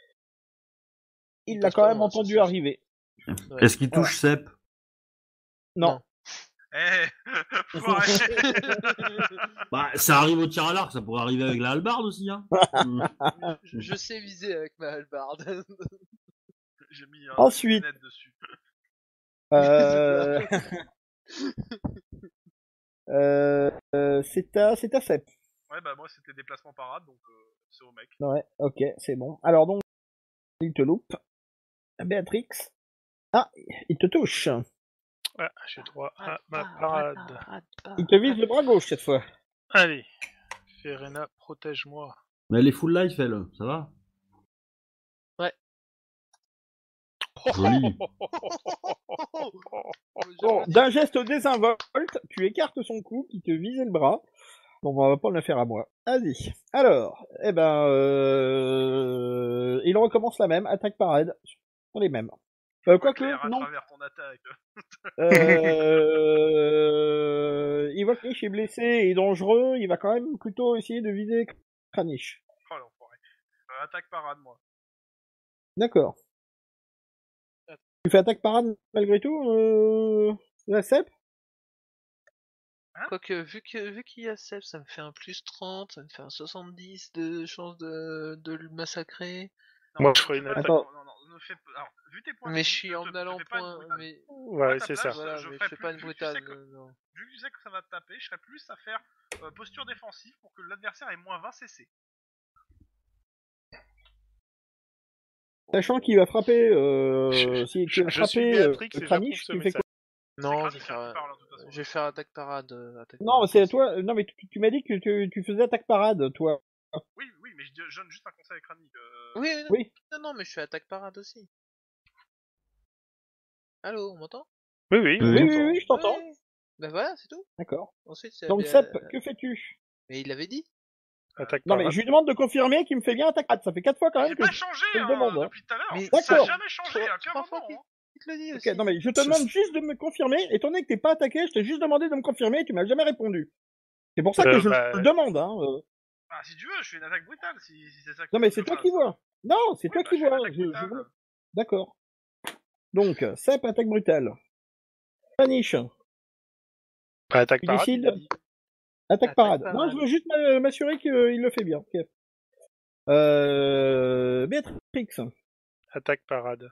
il l'a passe quand pas même loin, ça, entendu c'est- arriver. Ouais. Est-ce qu'il touche Sep? Non. Eh, faut arrêter. Bah, ça arrive au tir à l'arc, ça pourrait arriver avec la hallebarde aussi, hein. Je sais viser avec ma hallebarde. J'ai mis Ensuite. une lunette dessus. Euh... c'est ta Sep. Ouais, bah moi c'était déplacement parade, donc c'est au mec. Ouais, ok, c'est bon. Alors donc, il te loupe. Béatrix. Ah, il te touche. Ah, j'ai droit à ma parade. Il te vise le bras gauche cette fois. Allez, Ferena, protège-moi. Mais elle est full life, elle, ça va? Ouais. Joli. Bon, d'un geste désinvolte, tu écartes son cou qui te visait le bras. Bon, on va pas le faire à moi. Vas-y. Alors, il recommence la même, attaque parade. Sont les mêmes. Quoique, Claire à non. travers ton attaque. Il voit que Niche est blessé et dangereux, il va quand même plutôt essayer de viser Kranich. Oh l'enfoiré. Attaque parade, moi. D'accord. Tu fais attaque parade malgré tout, la Sep? Quoique, vu qu'il y a Seb, ça me fait un plus 30, ça me fait un 70 de chance de le massacrer. Non, Moi, je ferais une attaque. attaque. Non, ne fais pas. Alors, vu tes points de Mais je vie, suis en allant te fais pas une point, brutale. mais Ouais, à ta c'est place, ça. voilà, je mais je ferais fais plus- pas une vu que tu brutale. sais que- Non. Vu que tu sais que ça va te taper, je serais plus à faire posture défensive pour que l'adversaire ait moins 20 CC. Sachant qu'il va frapper, si tu vas je suis frapper Béatrix et Kranich, j'approuve ce tu fais quoi? message. Non, C'est je vais Kranich, faire, qui parle, de toute façon. je vais faire attaque parade. Non, c'est à toi. Non, mais tu m'as dit que tu faisais attaque parade, toi. Oui, mais je donne juste un conseil à Kranich. Oui, Oui. non, mais je fais attaque parade aussi. Allô, on m'entend? Oui, oui, on Oui, t'entend. Oui, je t'entends. Ouais. Ben voilà, c'est tout. D'accord. Ensuite, c'est Donc, bien- Sep, que fais-tu? Mais il l'avait dit. Attaque Non, mais parade. je lui demande de confirmer qu'il me fait bien attaque parade. Ça fait 4 fois quand même J'ai que pas je changé te le demande. Hein. depuis tout à l'heure. Mais Ça a d'accord. jamais changé à aucun Trois fois moment. qu'il te le dit Ok, aussi. non, mais je te demande juste de me confirmer. Étant donné que t'es pas attaqué, je t'ai juste demandé de me confirmer et tu m'as jamais répondu. C'est pour ça que je bah, le demande. Hein. Ah, si tu veux, je fais une attaque brutale, si c'est ça que Non, tu mais veux c'est que toi je qui fasse. vois. Non, c'est Oui, toi bah, qui je fais une vois. attaque brutale. D'accord. Donc, Sep, attaque brutale. Paniche, attaque tu parade. décides. il a dit. Attaque Attaque parade. parade. Non, je veux juste m'assurer qu'il le fait bien. Ok. Béatrix, Attaque parade.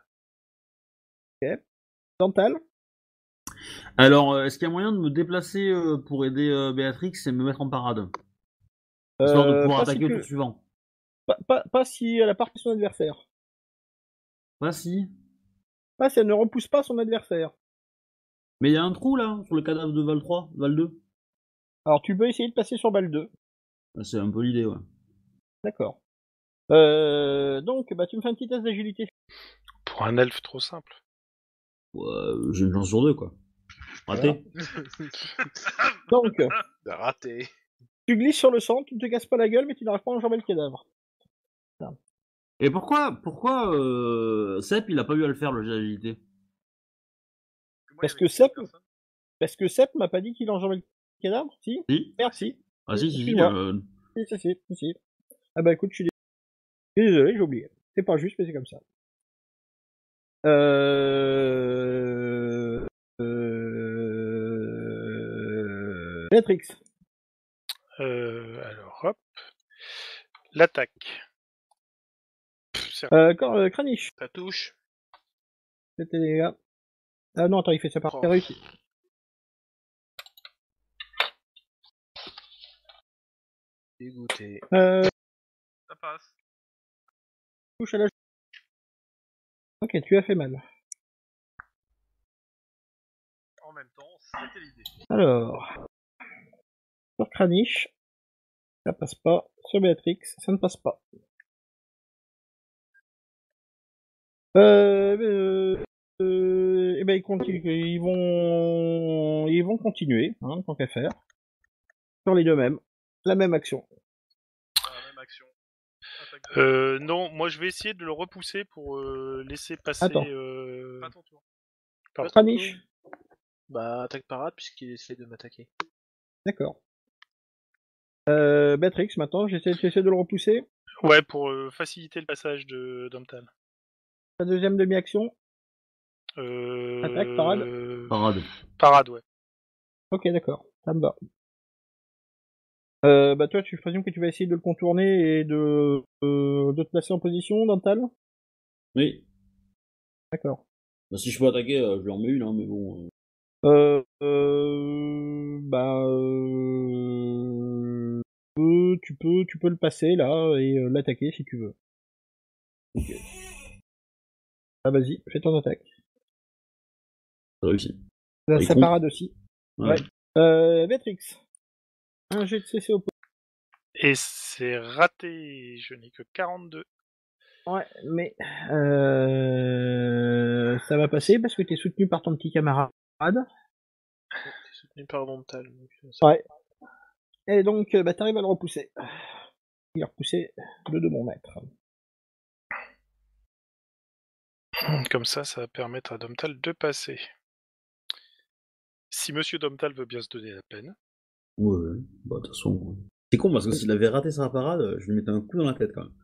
Dental. Alors, est-ce qu'il y a moyen de me déplacer pour aider Béatrix et me mettre en parade? Histoire de pouvoir Pas attaquer si au tu... tour suivant. Pas si elle a pas repoussé son adversaire. Pas si. Pas si elle ne repousse pas son adversaire. Mais il y a un trou là, sur le cadavre de Val 3, Val 2. Alors tu peux essayer de passer sur balle 2. Ah, c'est un peu l'idée, ouais. D'accord. Donc, bah, tu me fais un petit test d'agilité. Pour un elfe trop simple. Ouais, j'ai une chance sur 2, quoi. Raté. Donc, Raté. tu glisses sur le sang, tu ne te casses pas la gueule, mais tu n'arrives pas à enjamber le cadavre. Et pourquoi Sepp, il a pas eu à le faire, le jet d'agilité? Moi, Parce il y que avait Sepp- personne. Parce que Sepp m'a pas dit qu'il enjambait le cadavre, si? Si. Merde, si. Ah si, si, si. Excuse-moi. Si. Ah bah écoute, je suis désolé, j'ai oublié. C'est pas juste, mais c'est comme ça. Béatrix. Alors, hop. L'attaque. Kranich. Ça touche. C'était les gars. Ah non, attends, il fait ça par Oh. c'est réussi. Dégoûté. Ça passe. Touche à la... Ok, tu as fait mal. En même temps, c'était l'idée. Alors... Sur Kranich, ça passe pas. Sur Béatrix, ça ne passe pas. Et ben ils vont continuer, hein, tant qu'à faire. Sur les deux mêmes. La même action. La même action. Attaque. Non, moi je vais essayer de le repousser pour laisser passer. Attends. Pas ton tour. Pardon. Kranich. Bah, attaque parade puisqu'il essaie de m'attaquer. D'accord. Béatrix, maintenant, j'essaie de le repousser. Ouais, pour faciliter le passage de Domtal. La deuxième demi-action. Attaque, parade. Parade. Parade, ouais. Ok, d'accord. Ça me va. Bah toi, tu présumes que tu vas essayer de le contourner et de te placer en position, Dental. Oui. D'accord. Bah, si je peux attaquer, je lui en mets une, hein, mais bon. Tu peux le passer là et l'attaquer si tu veux. Ok. Ah vas-y, fais ton attaque. Ça réussit. Ça parade aussi. Ouais. Béatrix. Un jet de CC au Et c'est raté. Je n'ai que 42. Ouais, mais ça va passer parce que t'es soutenu par ton petit camarade. T'es soutenu par Montal. Ouais. Et donc, bah, t'arrives à le repousser. Il est repoussé de 2 bons mètres. Comme ça va permettre à Domtal de passer. Si Monsieur Domtal veut bien se donner la peine. Ouais. Bah, de toute façon. C'est con parce que s'il avait raté sa parade, je lui mettais un coup dans la tête quand même.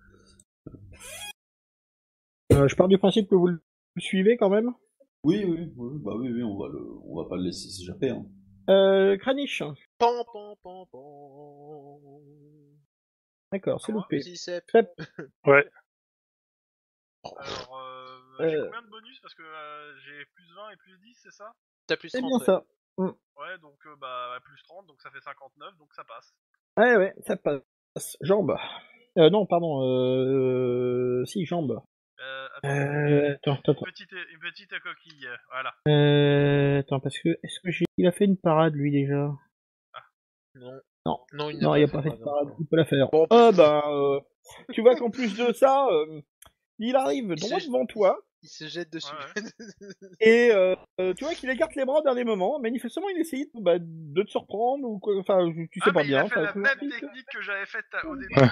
Je pars du principe que vous le suivez quand même. Oui, bah oui, on va pas le laisser s'échapper, hein. Kranich. Pan, pan, pan, pan. D'accord, c'est loupé. Vas-y, Sepp. Ouais. Alors, j'ai combien de bonus parce que j'ai plus 20 et plus 10, c'est ça? T'as plus C'est 30. bien ça. Ouais, donc bah plus 30, donc ça fait 59, donc ça passe. Ouais, ça passe. Jambe. Non, pardon. Si, jambe. Attends. Une petite coquille, voilà. Attends, parce que il a fait une parade lui déjà? Non. Non. Non, il Non, il a pas fait de parade. Il peut la faire. Bon, Tu vois qu'en plus de ça, il arrive droit devant toi. Il se jette dessus. Et tu vois qu'il écarte les bras au dernier moment. Manifestement, il essaye de te surprendre ou quoi. Enfin, tu sais pas mais bien. il a fait la enfin, même technique que j'avais faite au début.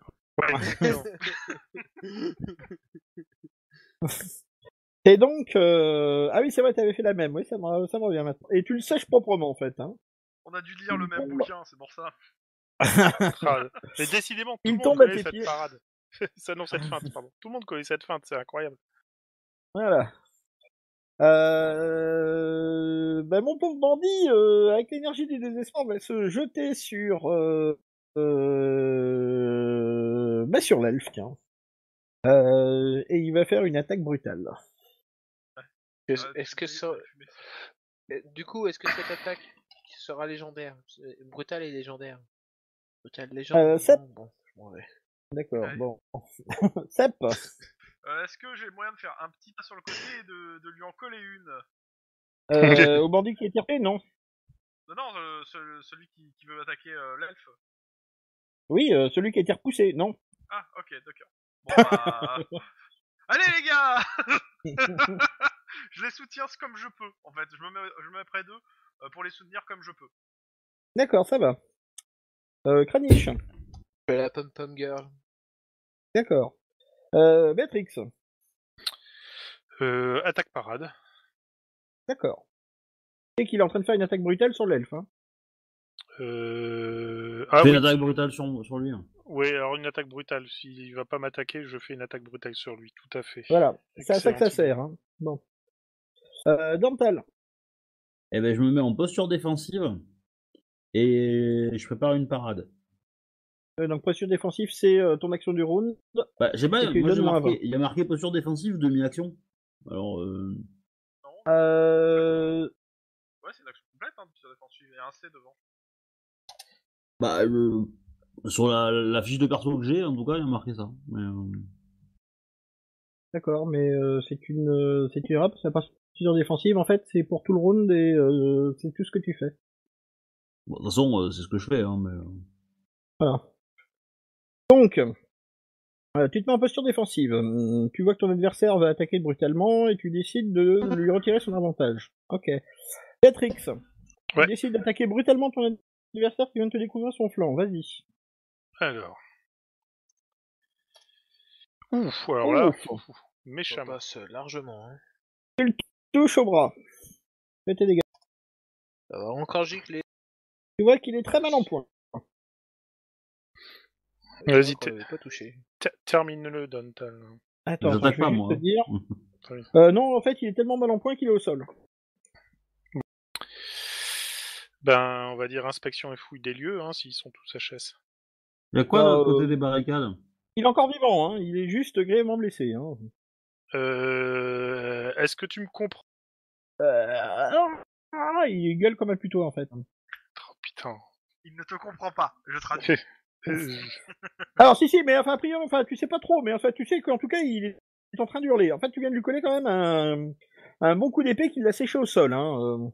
Et donc, ah oui, c'est vrai, t'avais fait la même. Oui, ça me revient maintenant. Et tu le sèches proprement en fait. Hein. On a dû lire le même bouquin, c'est pour ça. Mais décidément, tout Il le monde tombe à connaît tes cette pieds. parade. Non, cette feinte, pardon. Tout le monde connaît cette feinte, c'est incroyable. Voilà. Mon pauvre bandit, avec l'énergie du désespoir, va se jeter sur sur l'elfe, tiens. Et il va faire une attaque brutale. Est-ce que ça... Du coup, est-ce que cette attaque sera légendaire? Brutal et légendaire. Brutal légendaire. Sept. Bon, je m'en vais. D'accord, Ouais. bon. Sep. Est-ce que j'ai moyen de faire un petit pas sur le côté et de lui en coller une? Au bandit qui est tiré, non. Non, celui qui veut attaquer l'elfe. Oui, celui qui a été repoussé, non. Ah, ok, d'accord. Bon bah... Allez les gars. Je les soutiens comme je peux, en fait. Je me mets près d'eux pour les soutenir comme je peux. D'accord, ça va. Kranich. Je fais la pom-pom girl. D'accord. Béatrix. Attaque parade. D'accord. Et qu'il est en train de faire une attaque brutale sur l'elfe. Hein. Ah Fais oui. une attaque brutale sur lui. Hein. Oui, alors une attaque brutale. S'il va pas m'attaquer, je fais une attaque brutale sur lui. Tout à fait. Voilà, c'est à ça que ça Excellente idée. sert. Hein. Bon. Dental. Eh ben, je me mets en posture défensive et je prépare une parade. Donc posture défensive, c'est ton action du round. Bah, j'ai pas, Et tu moi donnes j'ai moins marqué, il y a marqué posture défensive, demi-action. Alors, Non. Ouais, c'est une action complète, hein, sur défensive. Il y a un C devant. bah, sur la fiche de perso que j'ai, en tout cas, il y a marqué ça. Mais, D'accord, mais c'est une rap, c'est pas posture défensive. En fait, c'est pour tout le round et c'est tout ce que tu fais. bon, de toute façon, c'est ce que je fais. Hein, mais, Voilà. Donc, tu te mets en posture défensive. Tu vois que ton adversaire va attaquer brutalement et tu décides de lui retirer son avantage. Ok. Béatrix, Ouais. tu décides d'attaquer brutalement ton adversaire qui vient de te découvrir son flanc. Vas-y. Alors. Ouf, alors là, Ouf. ouf, Ça méchamment. passe largement. Hein. Touche au bras. Fais tes dégâts. Ça va encore gicler. Tu vois qu'il est très mal en point. Vas-y, Je crois qu'on pas touché. termine-le, Dontal. Attends, j'attaque je vais pas, juste moi. te dire. Oui. Non, en fait, il est tellement mal en point qu'il est au sol. Ben, on va dire inspection et fouille des lieux, hein, s'ils sont tous HS. il y a quoi de Bah, l'autre côté des barricades? Il est encore vivant, hein. Il est juste grièvement blessé. Hein. Est-ce que tu me comprends? Il gueule comme un putois, en fait. Oh putain. Il ne te comprend pas, je traduis. Alors, si, mais enfin, a priori, enfin, tu sais pas trop, mais enfin, tu sais qu'en tout cas, il est en train d'hurler. En fait, tu viens de lui coller quand même un bon coup d'épée qui l'a séché au sol. Hein.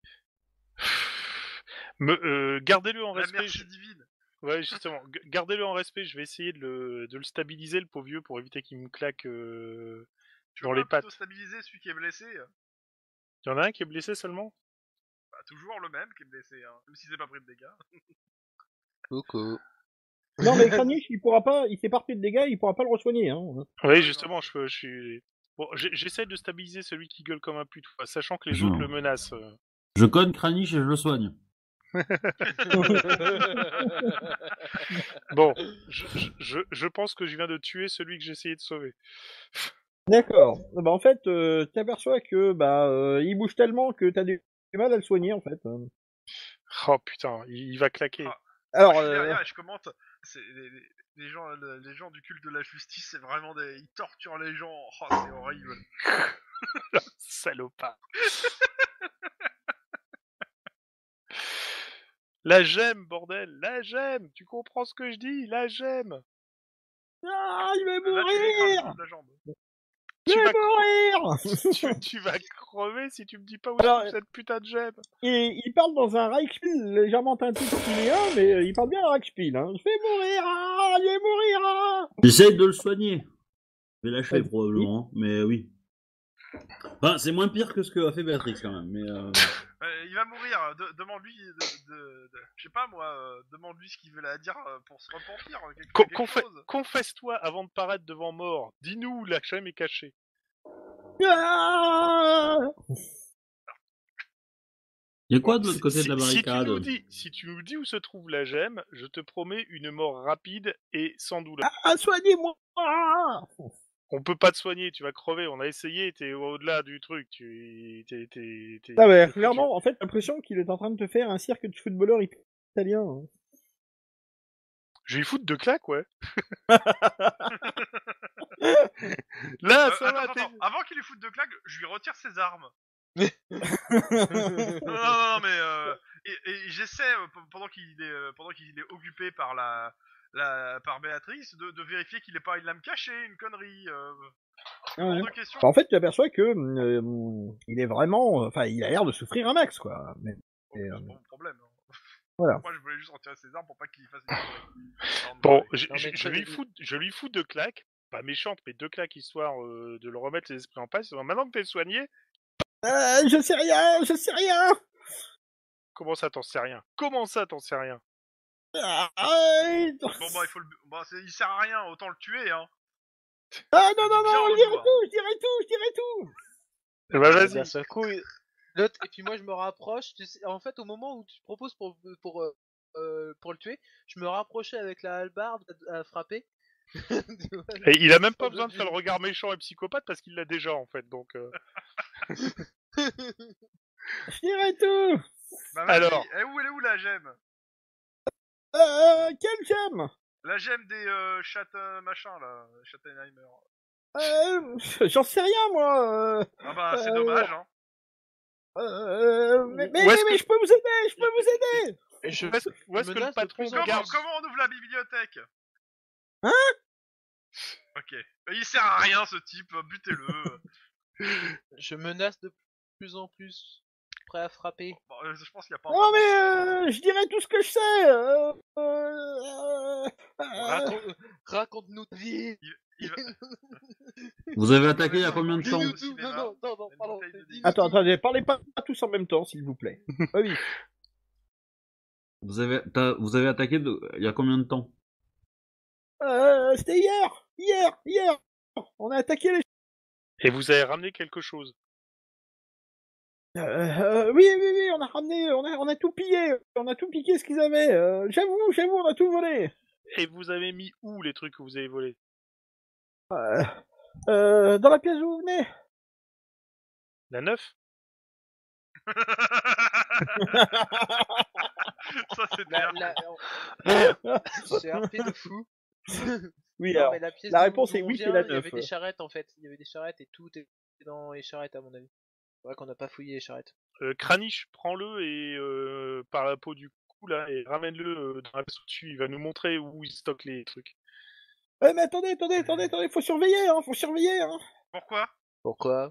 Gardez-le en La respect. merci divine. Ouais, justement, gardez-le en respect. Je vais essayer de le stabiliser, le pauvre vieux, pour éviter qu'il me claque Tu dans veux les pas plutôt pattes. stabiliser celui qui est blessé? Il y en a un qui est blessé seulement? Bah, toujours le même qui est blessé, hein. Même s'il s'est pas pris de dégâts. Coco. Non, mais Kranich, il pourra pas, il s'est pas pris de dégâts, il pourra pas le re-soigner. Hein. Oui, justement, je suis... Bon, j'essaie de stabiliser celui qui gueule comme un pute, sachant que les autres le menacent. Je conne Kranich et je le soigne. Bon, je pense que je viens de tuer celui que j'essayais de sauver. D'accord. Bah, en fait, t'aperçois que il bouge tellement que t'as du mal à le soigner, en fait. Oh putain, il va claquer. Ah. Alors, Moi, je suis derrière et je commente. C'est les gens du culte de la justice, c'est vraiment des... Ils torturent les gens. Oh, c'est horrible. Salopard. La gemme, bordel, la gemme. Tu comprends ce que je dis? La gemme. ah, il va Là, tu l'écrases mourir! de la jambe. Il Tu va vas mourir! tu vas crever si tu me dis pas où Alors, se trouve cette putain de gemme. Et il parle dans un Reichspiel légèrement teinté de chiléen, mais il parle bien un Reichspiel. Hein. Je vais mourir! Ah, il va mourir! Ah. J'essaye de le soigner. Je vais lâcher Vas-y. probablement, hein, mais oui. Enfin, c'est moins pire que ce que a fait Béatrix quand même. Mais Il va mourir. Demande-lui je sais pas moi. Demande-lui ce qu'il veut la dire pour se repentir. Quelque chose. Confesse-toi avant de paraître devant mort. Dis-nous où la gemme est cachée. Ah. il y a quoi de l'autre côté de la barricade? Si tu nous dis où se trouve la gemme, je te promets une mort rapide et sans douleur. Ah, soignez-moi! Ah. On peut pas te soigner, tu vas crever. On a essayé, t'es au-delà du truc. Ah ouais, clairement, en fait, j'ai l'impression qu'il est en train de te faire un cirque de footballeurs italiens. Hein. Je vais lui foutre 2 claques, ouais. Là, ça va. Attends. Avant qu'il lui foute 2 claques, je lui retire ses armes. non, mais et j'essaie pendant qu'il est occupé par la par Béatrice de vérifier qu'il n'est pas une lame cachée, une connerie. Ah ouais. Hors de question. Enfin, en fait, tu aperçois que il est vraiment, enfin, il a l'air de souffrir un max, quoi. Mais, C'est pas mon problème. Hein. Voilà. Moi, je voulais juste retirer ses armes pour pas qu'il fasse une connerie. Bon, Non, mais je lui fous 2 claques, pas méchantes, mais 2 claques histoire de le remettre les esprits en place. Maintenant que t'es soigné, Je sais rien, je sais rien. comment ça t'en sais rien? Comment ça t'en sais rien? Ah, Bon, bah, il sert à rien, autant le tuer, hein. ah non, non, Bien non, au je dirai doigt. tout, je dirai tout, je dirai tout. Eh ben, vas-y. D'un seul coup, l'autre, et puis moi je me rapproche. Tu sais, en fait, au moment où tu proposes pour le tuer, je me rapprochais avec la hallebarde à frapper. Et il a même pas besoin de faire le regard méchant et psychopathe parce qu'il l'a déjà en fait. Donc, Je dirai tout. Bah, vas-y. Alors. Elle est où la gemme? Quelle gemme? La gemme des machin, là, Schattenheimer. J'en sais rien, moi. Ah bah, c'est dommage, hein. Mais Où est-ce que- je peux vous aider, je peux vous aider. Et je où est-ce que le menace de patron plus de en garde... Comment on ouvre la bibliothèque? Hein? Ok. Il sert à rien, ce type, butez-le. Je menace de plus en plus, prêt à frapper. Bon, je pense qu'il n'y a pas Non, mais je dirai tout ce que je sais. Raconte-nous ta vie. Il va... Vous avez attaqué il y a combien de temps? Dis-nous au tout. cinéma, Non, une pardon. bouteille de Dis-nous Attends, tout. attendez, parlez pas tous en même temps, s'il vous plaît. Ah oui. Vous avez attaqué il y a combien de temps? C'était hier. On a attaqué les. Et vous avez ramené quelque chose. Oui, on a ramené, on a tout pillé, on a tout piqué ce qu'ils avaient. J'avoue, on a tout volé. Et vous avez mis où les trucs que vous avez volés? Dans la pièce où vous venez. La 9? Ça, c'était C'est un fait de fou. Oui, Non, alors, mais la pièce la d'où- réponse d'où est on oui, vient, c'est la Il y avait 9. des charrettes en fait. Il y avait des charrettes et tout était dans les charrettes à mon avis. C'est vrai qu'on n'a pas fouillé les charrettes. Kranich, prends-le et par la peau du cou là et ramène-le dans la pièce au-dessus. Il va nous montrer où il stocke les trucs. Ouais, mais attendez, faut surveiller, hein. Pourquoi? Pourquoi?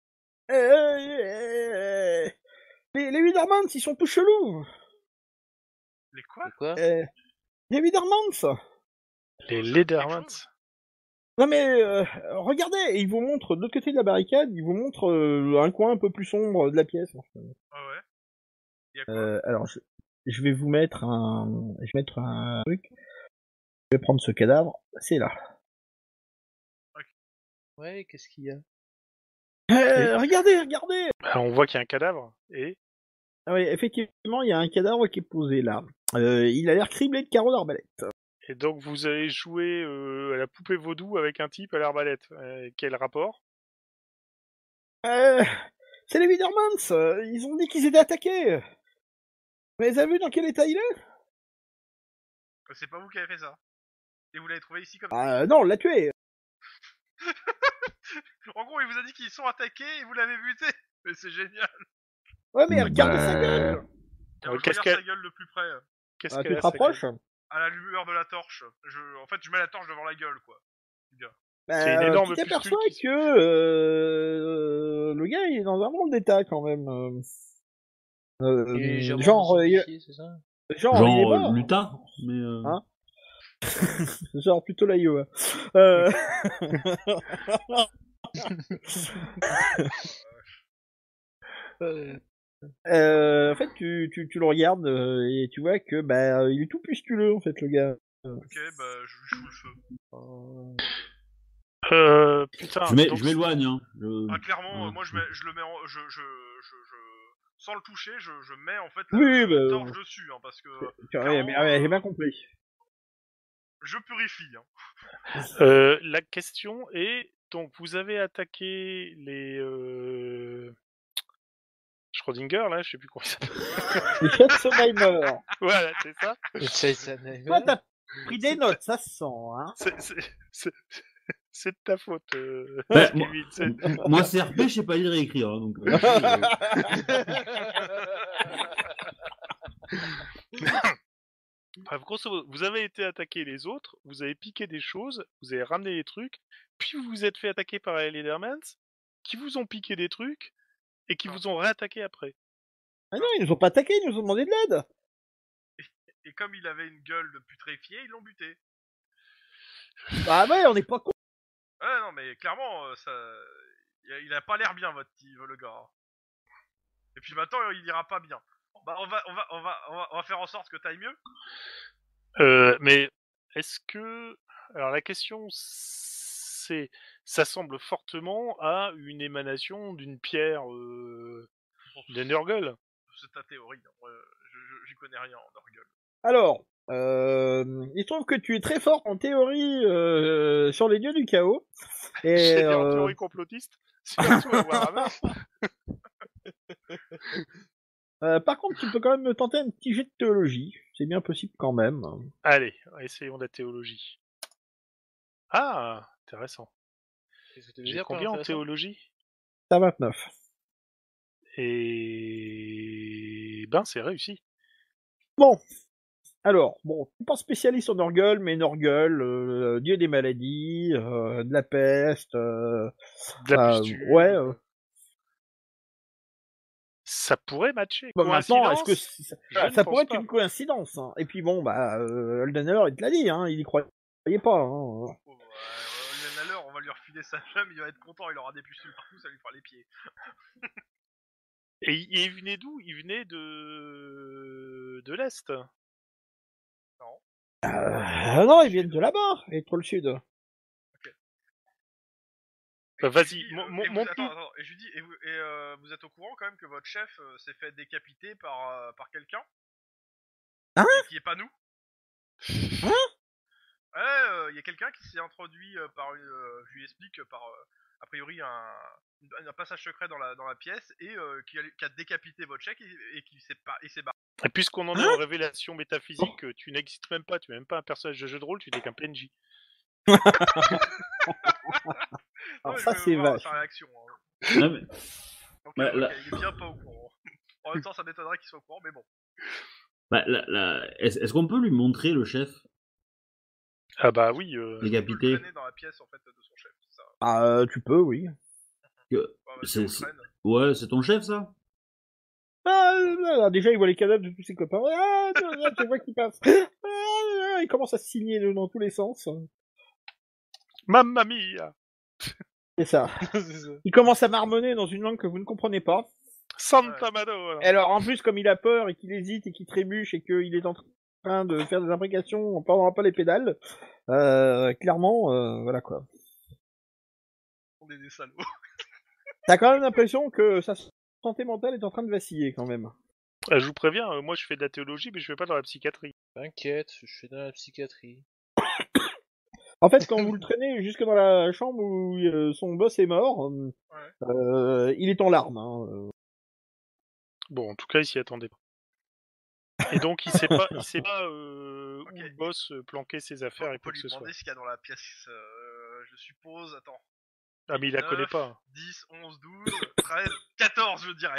Les Widermans, ils sont tout chelous. Les quoi? Pourquoi? Les Widermans. Les Ça, Ledermans. quelque chose. Non mais regardez, ils vous montrent de l'autre côté de la barricade, ils vous montrent un coin un peu plus sombre de la pièce. Ah ouais. Il y a quoi? Alors je vais vous mettre un truc. Je vais prendre ce cadavre, c'est là. Ouais, qu'est-ce qu'il y a? Regardez. Bah, on voit qu'il y a un cadavre et Ah oui, effectivement, il y a un cadavre qui est posé là. Il a l'air criblé de carreaux d'arbalète. et donc vous avez joué à la poupée vaudou avec un type à l'arbalète. Quel rapport? C'est les Widermans. Ils ont dit qu'ils étaient attaqués. Mais vous avez vu dans quel état il est? C'est pas vous qui avez fait ça. Et vous l'avez trouvé ici comme ça. Non, on l'a tué. En gros, il vous a dit qu'ils sont attaqués et vous l'avez buté. Mais c'est génial. Ouais, mais regardez sa gueule. Alors, je qu'est-ce regarde qu'elle- sa gueule de plus près. Qu'est-ce Tu qu'elle te a, cette rapproches? À la lueur de la torche. En fait, je mets la torche devant la gueule, quoi. Du gars. C'est une énorme tu t'aperçois pustule qui- que le gars il est dans un drôle d'état quand même. Légèrement Genre, zombifié, c'est ça? genre, il est mort. Luta, mais Hein Genre plutôt la Iowa. En fait, tu le regardes et tu vois que il est tout pustuleux en fait le gars. Ok, bah, je lui fous le feu. Putain. je m'éloigne. Hein. Ah, clairement, Ouais. moi, je le mets en... Sans le toucher, je mets, en fait, Oui, la torche dessus, hein, parce que... clairement, J'ai bien compris. Je purifie, hein. La question est, donc vous avez attaqué les Schrödinger là, je sais plus comment il s'appelle. Les Schattenheimer. Voilà, c'est ça. Toi, t'as pris des notes, ça se sent, hein. C'est de ta faute, Bah, Kevin. Moi, CRP, je sais pas lire et écrire. Hein, donc, Bref, grosso modo, vous avez été attaquer les autres, vous avez piqué des choses, vous avez ramené des trucs, puis vous vous êtes fait attaquer par les Leathermans, qui vous ont piqué des trucs, et qui vous ont réattaqué après. Ah non, ils nous ont pas attaqués, ils nous ont demandé de l'aide. Et comme il avait une gueule de putréfié, ils l'ont buté. Bah ouais, on n'est pas con. Ouais, non, mais clairement, il a pas l'air bien, le gars. Et puis maintenant, il ira pas bien. Bah, on va faire en sorte que t'ailles mieux. Mais est-ce que... Alors la question, c'est... Ça semble fortement à une émanation d'une pierre de Nurgle. C'est ta théorie, hein. J'y connais rien en Nurgle. Alors, il se trouve que tu es très fort en théorie sur les dieux du chaos. Et J'ai des théories complotistes. C'est surtout à Warhammer. par contre, tu peux quand même me tenter un petit jet de théologie. C'est bien possible quand même. Allez, essayons la théologie. Ah, intéressant. J'ai combien en théologie? T'as 29. Et... Ben, c'est réussi. Bon. Alors, bon, pas spécialiste en Nurgle, mais Nurgle, dieu des maladies, de la peste, De la pustule. ouais. Ça pourrait matcher. Bah, maintenant, est-ce que Je ne ça pense pourrait être pas. une coïncidence, hein. Et puis bon, bah, Eldaner, il te l'a dit, hein, il y croyait pas, hein. On va lui refiler sa gemme, il va être content, il aura des pustules partout, ça lui fera les pieds. Et il venait d'où? Il venait de l'Est. Non, ils viennent de là-bas, et trop le sud. Bah, vas-y, Attends, et je lui dis, vous êtes au courant quand même que votre chef s'est fait décapiter par quelqu'un? Hein? Et qui est pas nous? Hein? Ouais, y a quelqu'un qui s'est introduit par une... je lui explique par, a priori, un passage secret dans la pièce, et qui a décapité votre chef et qui s'est barré. Et puisqu'on en est en révélation métaphysique, tu n'existes même pas, tu n'es même pas un personnage de jeu de rôle, tu n'es qu'un PNJ. Alors ça, c'est vache. Sa réaction. Non, mais... Donc, Bah, ok, là- il est bien pas au courant. En même temps, ça m'étonnerait qu'il soit au courant, mais bon. Bah, est-ce qu'on peut lui montrer le chef Ah bah oui. décapité? Il traîner dans la pièce en fait de son chef, c'est ça. Ah, tu peux, oui. Que- Ouais, vas-y, on le c'est- traîne. Ouais, c'est ton chef, ça? Ah, déjà, il voit les cadavres de tous ses copains. Ah, tu vois qu'il passe. Ah, il commence à se signer dans tous les sens. Mamma mia! C'est ça. Il commence à marmonner dans une langue que vous ne comprenez pas. Santa Madonna! Et alors, en plus, comme il a peur et qu'il hésite et qu'il trébuche et qu'il est en train de faire des imprécations en perdant pas les pédales, clairement, voilà quoi. On est des salauds. T'as quand même l'impression que sa santé mentale est en train de vaciller quand même. Je vous préviens, moi je fais de la théologie, mais je fais pas dans la psychiatrie. T'inquiète, je suis dans la psychiatrie. En fait, quand vous le traînez jusque dans la chambre où son boss est mort, il est en larmes. Hein. Bon, en tout cas, il s'y attendait pas. Et donc, il sait pas où le boss planquait ses affaires et On peut quoi que lui ce soit. demander ce qu'il y a dans la pièce. Je suppose, attends. Ah, mais il la 9, connaît pas. 10, 11, 12, 13, 14 je dirais.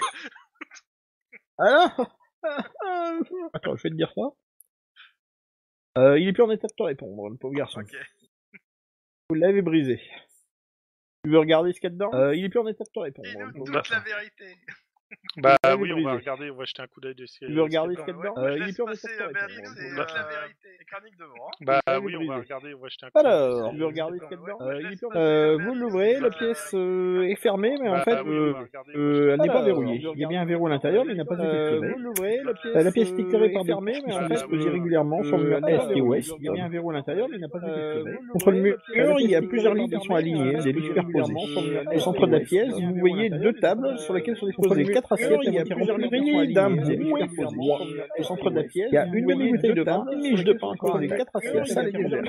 Alors attends, je vais te dire ça. Il est plus en état de te répondre, le pauvre garçon. Ok. Vous l'avez brisé. Tu veux regarder ce qu'il y a dedans Il est plus en état de te répondre. Dis-nous le pauvre toute garçon. la vérité. Bah Vous l'avez oui, on va brisé. regarder, on va jeter un coup d'œil de ce Tu veux regarder ce qu'il y a dedans. dedans Ouais, je Il est laisse plus en état passer de te Béatrix répondre. et Bah, toute la vérité. Et Chronique devant. Hein. Bah Vous l'avez oui, on va brisé. regarder, on va jeter un coup d'œil. Alors, tu veux regarder ce qu'il y a dedans Ouais, Il est laisse plus en passer Vous l'ouvrez, la pièce est fermée, mais en Bah fait, oui, on va regarder, on va jeter un elle n'est pas coup d'œil. verrouillée. Il y a bien un verrou à l'intérieur, mais il n'a pas été tiré. Vous l'ouvrez, la pièce est éclairée par des portes qui sont exposées régulièrement sur le mur est et ouest. Il y a bien un verrou à l'intérieur, mais il n'a pas été tiré. Contre le mur, il y a plusieurs lits qui sont alignés, des lits superposés. Au centre de la pièce, vous voyez deux tables sur lesquelles sont disposées 4 assiettes à moitié remplies d'un au centre de la pièce, il y a une demi-bouteille de vin, une miche de pain encore avec 4 assiettes, ça les désert.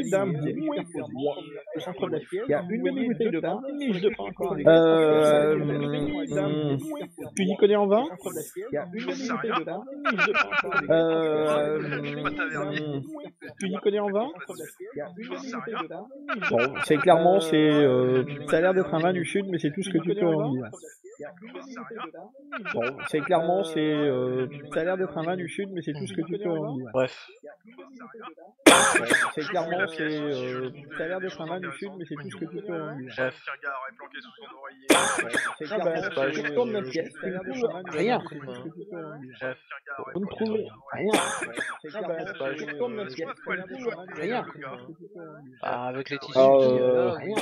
Au centre de la pièce, il y a une demi-bouteille de vin, une miche de pain encore avec 4 assiettes. Tu n'y connais en vin? Il y a une demi-bouteille de vin, une miche de pain encore avec Je suis pas tavernier. tu n'y connais en vin? Il y a une J'en sais demi-bouteille rien. de vin. Bon, c'est clairement, ça a l'air d'être un vin du sud, mais c'est tout ce que tu peux en dire. J'en sais rien. Bon, c'est clairement, ça a l'air d'être un vin du sud, mais c'est tout ce que tu peux en dire. Bref. c'est Je clairement, fouille la c'est, pièce aussi, je trouve ça a l'air des d'être un choses man du sud, mais c'est tout ce que tu peux en dire. Chef, Kirgar est planqué sous son oreiller. Ah bah, tu retournes la pièce, tu ne trouves rien. coup de main. Chef, Kirgar est Vous ne planqué trouvez sous son oreiller. rien. Ah bah, tu retournes la Je pièce, vois de quoi elle tu ne bouge, trouves hein, rien. le gars. Bah, avec les tissus Ah, qu'il y a là, rien.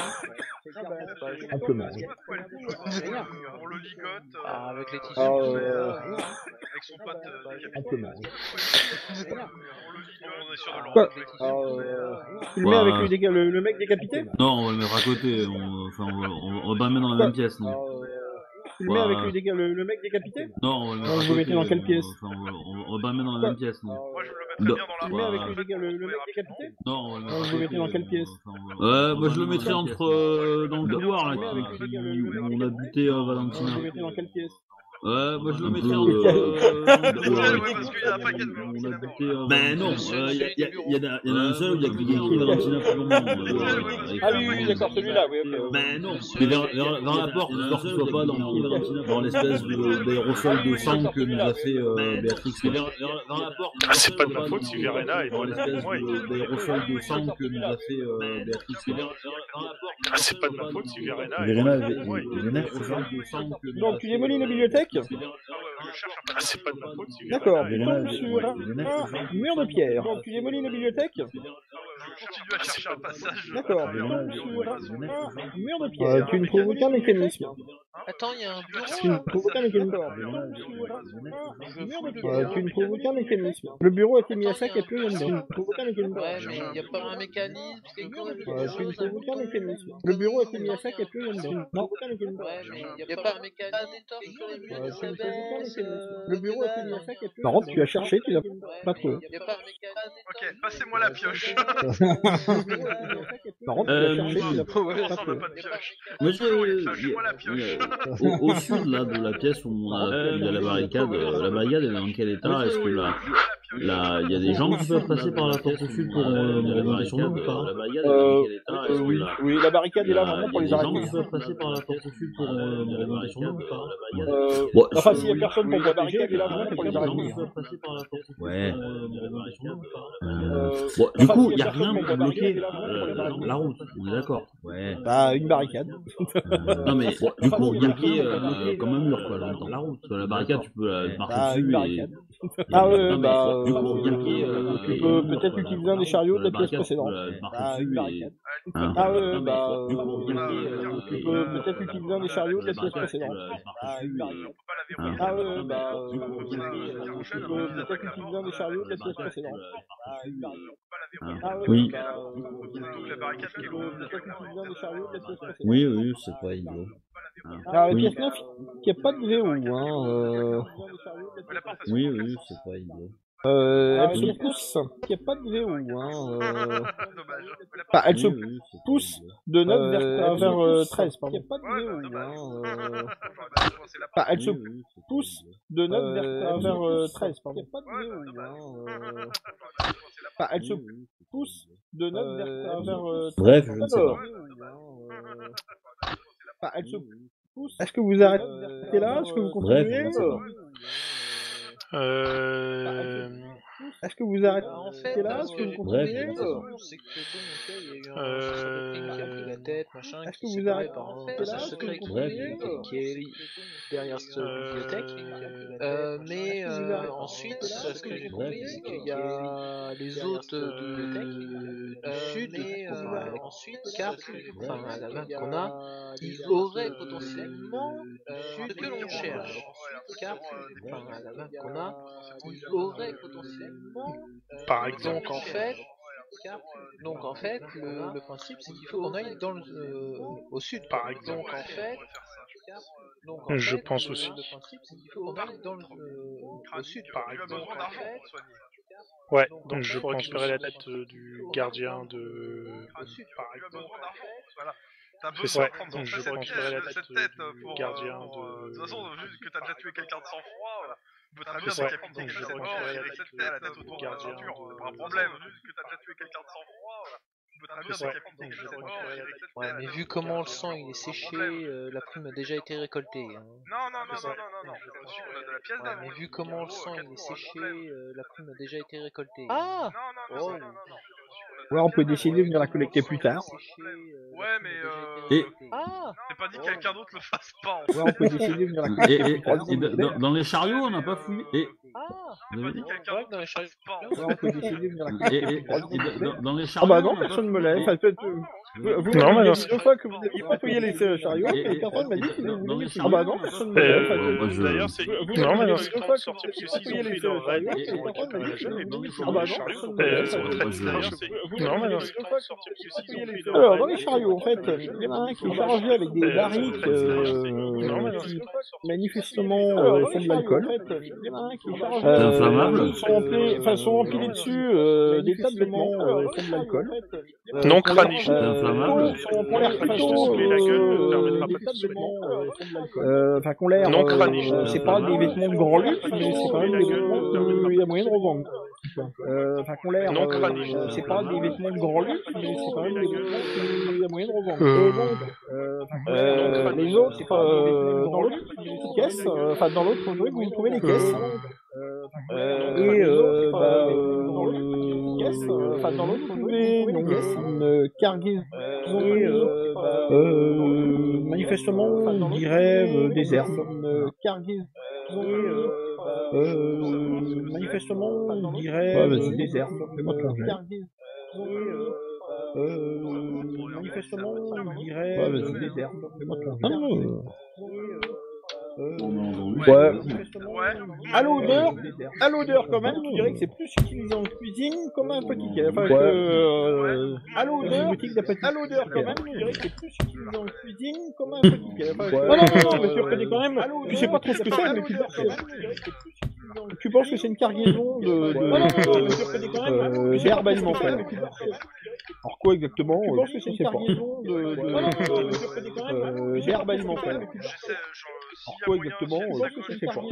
Je Simplement. vois de quoi elle bouge, Rien. on le ligote. Bah, avec les tissus Ah, qu'il y a là, Avec son pote décapité. Simplement. On le ligote, on est sûr de Quoi l'enlever. Tu le mets avec le mec décapité? Non, on va le mettre à côté. On va pas le mettre dans la même pièce, non. Tu le mets avec le mec décapité? Non, on va le mettre à Vous côté. mettez dans quelle pièce? On va pas le mettre dans la même pièce, non. Moi je le mettrais bien dans Tu la le mets main. avec le mec décapité? Non, on va le mettre à Vous côté. mettez dans quelle pièce? Moi je le mettrais entre dans le couloir là, où on a buté Valentina. Vous mettez dans quelle pièce? Moi je le mettrais peu, entre dans le couloir. Ouais, parce qu'il y a un paquet de On Valentina a morts. buté. Ben non, celui du il y en a un seul où il y a écrit Valentina pour le moment. Ah oui, d'accord, celui-là, oui, ok. Ben non, mais vers la porte, histoire qu'il soit pas dans l'espèce d'aérosol de sang que nous a fait Béatrix. Vers la porte. C'est pas de ma faute si Verena est dans pas l'espèce avec moi. d'aérosol de sang que nous a fait Béatrix. Vers la porte. C'est pas de ma faute si Verena est Verena pas avait avec moi. les nerfs, c'est ça? Donc, tu démolis la bibliothèque? Je cherche un paquet. C'est pas de ma faute si D'accord, Verena est tu pas Verena tombes avait sur les nerfs, c'est ça? un mur de pierre. Donc, tu démolis la bibliothèque? Je continue à chercher un passage. D'accord, tu Verena tombes avait sur les nerfs, c'est ça? un mur de pierre. Tu ne trouves aucun mécanisme. Attends, il y a un bureau Tu ne là. trouves aucun mécanisme. Verena avait les nerfs, Je fous le Tu bureau. ne trouves aucun mécanisme. Le bureau a été mis à sac et plus rien dedans. Tu ne trouves aucun mécanisme. Ouais, mais il y a pas un mécanisme, quelque chose, Tu ne trouves aucun un mécanisme. bouton. Le bureau a été mis à sac et plus rien dedans. Non, aucun mécanisme. Ouais, mais il y a pas un mécanisme, quelque chose, Tu ne trouves aucun s'abaisse, mécanisme. Le bureau a été mis à sac et plus rien dedans. Par contre, tu as cherché, tu l'as pas trouvé. Il y a pas un mécanisme. Ok, passez-moi la pioche. Par contre, tu as cherché, tu l'as pas Comment ça, on n'a trouvé. pas de pioche? Moi, Lâchez-moi la pioche. au sud là de la pièce où il y a la barricade elle est dans quel état? Est-ce que là il y a des gens qui peuvent passer par la porte au sud pour remonter sur nous ou pas? La barricade elle est dans quel état? Est-ce que Oui, là oui, la barricade est là il vraiment y pour a les des gens arrêter. qui peuvent passer par la porte au sud pour remonter sur nous ou pas? Bon, enfin, s'il y a personne pour protéger, il est là vraiment pour les gens arrêter. qui peuvent passer par la porte au sud Ouais. pour remonter sur nous ou pas? Bon, Du coup, il n'y a rien pour bloquer la route, on est d'accord. Ouais. Bah, une barricade. Non mais du coup, il y a bloqué comme un mur quoi, j'entends. La route, la barricade, tu peux marcher Bah, dessus une et... barricade. Ah ouais, Non, mais, bah, du coup, tu peux peut-être utiliser un des chariots de la pièce précédente. Bah, une barricade. Ah ouais, bah, tu peux peut-être utiliser un des chariots de la pièce précédente. Ah, une barricade. Ah ouais, bah, tu peux peut-être utiliser un des chariots de la pièce précédente. Ah, une barricade. Ah ouais, Oui. bah, Donc la barricade qui est tu peux peut-être utiliser un des chariots de la pièce précédente. Oui, c'est pas idiot. Alors, Oui. pièce 9, il n'y a pas de VO, hein. Oui, c'est pas idiot. Elle se pousse. Il n'y a pas de VO, hein. Dommage. Enfin, elle se Oui, c'est pas pousse idiot. de 9 vers 13, pardon. Il n'y a pas de Ouais, VO, dommage. hein. C'est la Enfin, elle se Oui, c'est pas pousse idiot. de 9 vers 13, pardon. Il n'y a pas de Ouais, VO, dommage. hein. Enfin, elle se Oui, c'est pas pousse idiot. de 9 vers 13. Bref, je ne sais Alors, pas. enfin, elle se pousse. Est-ce que vous arrêtez là? Est-ce que vous Bref, continuez? je ne sais pas. Est-ce que vous arrêtez En fait, là? parce Est-ce que que vous Bref, continuez? c'est que bon, ok, il y a eu un chasseur qui a pris la tête, machin, Est-ce que qui vous s'est barré arrêtez par un là? passage Est-ce que secret vous continuez? qui est derrière cette bibliothèque. Mais ensuite, ce que j'ai compris, c'est qu'il y a les hôtes du sud, ensuite, carte, enfin à la main qu'on a, ils auraient potentiellement ce que l'on cherche. Carte, enfin à la main qu'on a, ils auraient potentiellement. Par exemple. Donc en fait, le principe c'est qu'il faut qu'on aille dans au sud. Par exemple. Donc en fait, Je pense aussi. Le principe c'est qu'il faut qu'on aille dans au sud. Par Tu as exemple. besoin d'argent pour soigner. Ouais, donc je peux récupérer la tête du gardien de... Par par tu as exemple. besoin d'argent. Voilà. T'as C'est besoin ça. de prendre Donc je cette peux pièce, récupérer la cette tête tête du pour gardien de toute façon, vu que t'as déjà tué quelqu'un de sang-froid, on peut très bien C'est ça. décapiter Donc je quelqu'un de peux mort récupérer avec la cette tête à la tête du autour de la gardien ceinture, de- c'est pas un problème, vu que t'as déjà tué quelqu'un de sang-froid, on peut très bien C'est ça. décapiter Donc je quelqu'un de peux mort récupérer avec la cette Ouais, tête à mais la vu tête comment le autour sang de il est la séché, problème. la prime a déjà été récoltée. Hein. Non, c'est reçu de la pièce Ouais, d'avant. mais vu comment le sang il est Quasiment un séché, problème. la prime a déjà été récoltée. Non, Oh. c'est reçu Ouais, on peut décider de venir la collecter plus tard. Ouais, mais Et- Ah c'est pas dit que quelqu'un d'autre le fasse pas. En fait. Ouais, on peut décider de venir la collecter plus tard. Dans les chariots, on n'a pas fouillé. Ah Vous avez dit Quelqu'un Ouais, d'autre dans les le fasse pas. En Ouais, fait. on peut décider de venir la Et- collecter et- plus tard. dans les Ah chariots. bah non, on n'a personne pas me l'a. fouillé. Enfin, vous Non, m'avez mais dit deux fois que vous n'aviez pas fouillé les chariots, Et- et personne m'a dit que vous dans vouliez les fouiller. Ah bah non, chariots, personne on me n'a l'a. pas Enfin, fouillé. Moi, je- D'ailleurs, c'est vous non, m'avez mais dit alors, deux c'est fois le temps que de sortir, parce que vous s'ils ont fouillé fait les leur raid, chariots, ils et ont personne m'a récupéré la dit gemme, que et donc ils Ah ont bah les non, chariots. personne me l'a. C'est Enfin, très moi, je- d'ailleurs, c'est vous non, m'avez mais dit c'est deux le temps fois de sortir, parce que s'ils ont fait leur Alors, raid, dans les chariots, en fait, il y en a un qui est chargé avec des barriques qui, manifestement, font de l'alcool. Il y en a un qui est chargé C'est inflammable sont empilés dessus des tas de vêtements font de l'alcool. Non cranique. C'est inflammable Qu'on l'air plutôt la gueule ne permettra des pas tas de de se vêtements font de l'alcool. Enfin, qu'on l'air Non cranique. c'est pas des vêtements de grand luxe, mais c'est quand même des vêtements qu'il y a moyen de revendre. Enfin, qu'on l'air Non cranique. c'est pas des vêtements de grand luxe, mais c'est quand même des vêtements qu'il y a moyen de revendre. Les autres, dans l'autre caisse, enfin dans l'autre truc, vous trouvez les caisses. Dans l'autre, vous trouvez une cargaison, manifestement, on dirait des herbes. Une cargaison, manifestement, on dirait des herbes. Fais-moi ton jet. Manifestement, on dirait des herbes. Fais-moi ton jet. Ouais. À l'odeur quand même, tu dirais que c'est plus utilisé en cuisine comme un petit café. Enfin, à l'odeur quand même, tu dirais que c'est plus utilisé en cuisine comme un petit café. Non, mais tu reconnais quand même. Tu sais pas trop ce que c'est, mais tu penses que c'est une cargaison d'herbes alimentaires. Alors quoi exactement? Tu penses que c'est une cargaison d'herbes alimentaires. Alors quoi exactement? Je sais pas.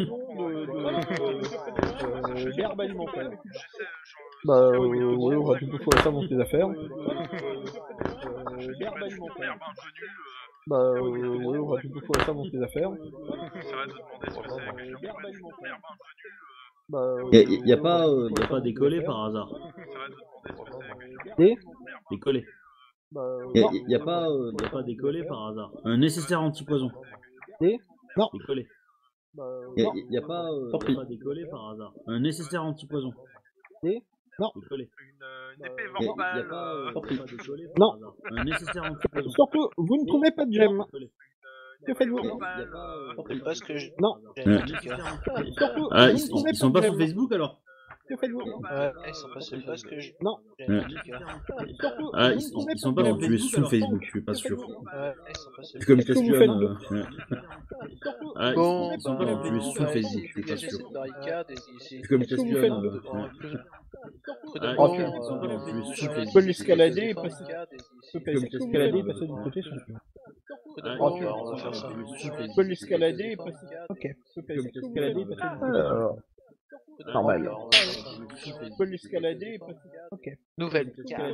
D'herbes alimentaires. Bah ouais, on va tout trouver ça dans tes affaires. D'herbes alimentaires. Bah ouais, on va tout trouver ça dans tes affaires. Il n'y a pas décollé par hasard. Décollé. Il n'y a pas décollé par hasard. Un nécessaire antipoison. Non. Décollé. Il n'y a pas décollé par hasard. Un nécessaire antipoison. Non. Décollé. Une épée Il n'y a vorpale. pas décollé Non. par hasard. Un nécessaire antipoison. Surtout, vous ne trouvez pas de gemmes. Décollé. Que faites-vous? C'est pas ce que je... Non. Surtout, Ah, vous ne trouvez ils sont pas de sur gemmes. Facebook alors? Que faites-vous? Ouais, c'est pas ce que je... Non. Surtout, Ah, vous ne trouvez ils sont de pas gemmes. sur Facebook, Facebook, je suis pas sûr. Ouais, C'est comme Qu'est-ce que vous Caspian. faites Ah, Bon, ils sont pas sur Facebook, je suis pas dégager sûr. cette barricade et essayer C'est comme Qu'est-ce que vous Caspian. faites Ouais. de... Ah, ils sont pas sur Facebook. Tu peux l'escalader et passer. Tu peux l'escalader et passer de côté. Ah, On va faire ça. Tu peux l'escalader et passer. Ok. Tu peux l'escalader et passer de côté. Normal. Tu peux l'escalader et passer. Ok. Nouvelle carte.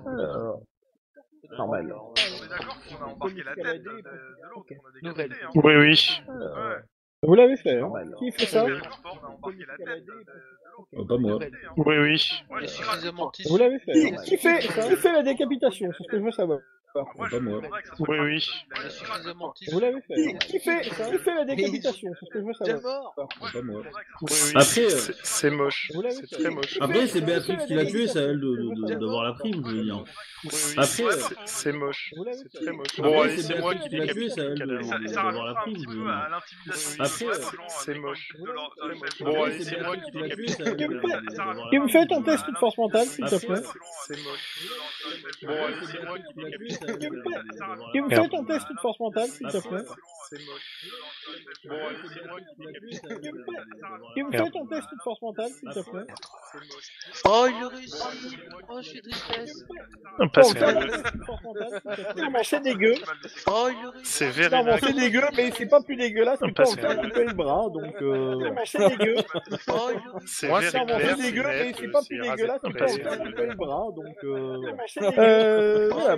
Normal. On est d'accord qu'on a embarqué la tête de l'autre. On a Nouvelle. décapité, hein. Oui, oui. Ouais. Vous l'avez fait, hein? Qui fait ça? On a embarqué la tête de l'autre. Pas moi. Nouvelle. Oui, oui. Ouais, Et suffisamment Vous l'avez fait. Qui fait la décapitation? C'est ce que je veux savoir. Moi, Pas moi. voudrais que ça soit Oui, pas- oui. Il a Suffisamment de Vous l'avez fait. Qui fait la décapitation? C'est ce que je veux Déjà savoir. mort. Pas moi. Oui, oui. Après, C'est moche. Vous l'avez C'est fait. très moche. Après, c'est Béatrix qui l'a tué, c'est à elle d'avoir la prime, je veux dire. Oui, oui. Après, C'est moche. Vous l'avez C'est fait. très moche. Après, Bon, allez, c'est c'est moi Béatrix qui qui l'a tué, décapite c'est à elle le Et ça, cadavre. et ça d'avoir la rajoutera un prime, petit je peu veux dire. à l'intimidation. Après, de c'est moche. leur chef. Bon, Après, allez, c'est c'est moi Béatrix qui qui l'a tué, décapite. c'est à elle d'avoir la Qui me prime. fait ton test de force mentale, s'il te plaît? C'est moche. Bon, allez, c'est moi qui décapite. Qui me fait ton test de force mentale, s'il te plaît? C'est moche. Bon, allez, c'est moi qui décapite. Qui me fait ton test de force mentale, s'il te plaît? Oh, il a réussi. Oh, je suis tristesse. Parce Bon, que non, c'est dégueu. Oh, il a réussi. c'est Non, bon, véritable. c'est dégueu, mais c'est pas plus dégueulasse que toi, Parce on que- fait un petit peu les bras, donc c'est dégueu. Oh, il a réussi. C'est Non, bon, véritable. c'est dégueu, mais c'est pas plus dégueulasse que toi, on fait un petit peu les bras, donc voilà, bon, bah, C'est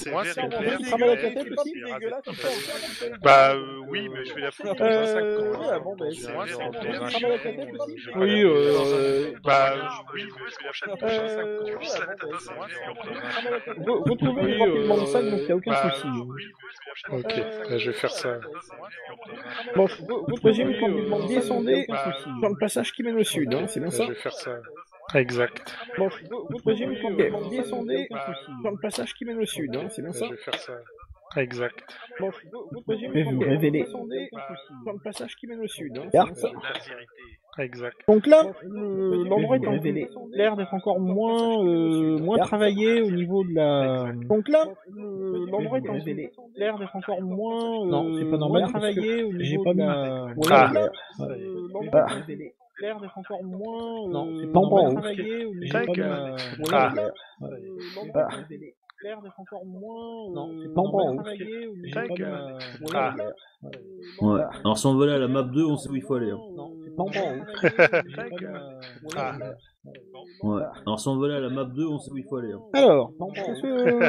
c'est Moi, vert c'est et un vert, bon c'est travail à vert, la tête c'est aussi, rasé. dégueulasse. Bah oui, mais je vais la foutre dans un sac. Ah bon, bah, C'est moi, vert c'est un dans bon un travail à la chiffon, tête aussi. je vais pas Oui, la mettre dans un... Bah Oui, oui, trouver mais ce je vais la crochet foutre de dans un bouche, sac. qu'on puisse la mettre dans un sac. Vous trouvez rapidement le sac, donc il n'y a aucun Bah, souci. Ok, bah, je vais faire ça. Bon, vous présume quand vous descendez dans le passage qui mène au sud, hein, c'est bien Bah, ça? je vais faire ça. Exact. Bon, vous présume quand vous descendez dans le passage qui mène au sud, hein, c'est bien Bah, ça? je vais faire ça. Exact. Bon, vous présume quand vous descendez dans le passage qui mène au sud, hein, c'est bien ça? Exact. Donc là, l'endroit est révélé. L'air d'être encore moins travaillé au niveau de la. Donc là, l'endroit est révélé. L'air d'être encore moins Non, c'est pas normal, travaillé au j'ai niveau pas de mis. la. Ah. Donc là, l'endroit est révélé. L'air d'être encore moins Non, c'est pas en bas, travaillé au niveau Ta de la. gueule. Donc Ah. là, l'endroit est révélé. L'air d'être encore moins Non, c'est pas en bas, travaillé au niveau Ta de gueule. la. Ah. Ouais. Alors si on veut aller à la map 2, on sait où il faut aller. Hein. Non, c'est pas en bas. Ta gueule. Ah. Ouais. Alors si on veut aller à la map 2, on sait où il faut aller. Hein. Alors, est-ce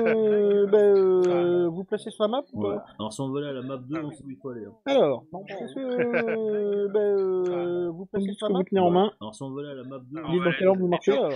que vous placez sur la map ou Ouais. pas? Alors si on veut aller à la map 2, on sait où il faut aller. Hein. Alors, est-ce que vous placez sur la map? Vous tenez en main. Alors si on veut aller à la map 2, Dites dans quelle ordre vous marchez. Alors,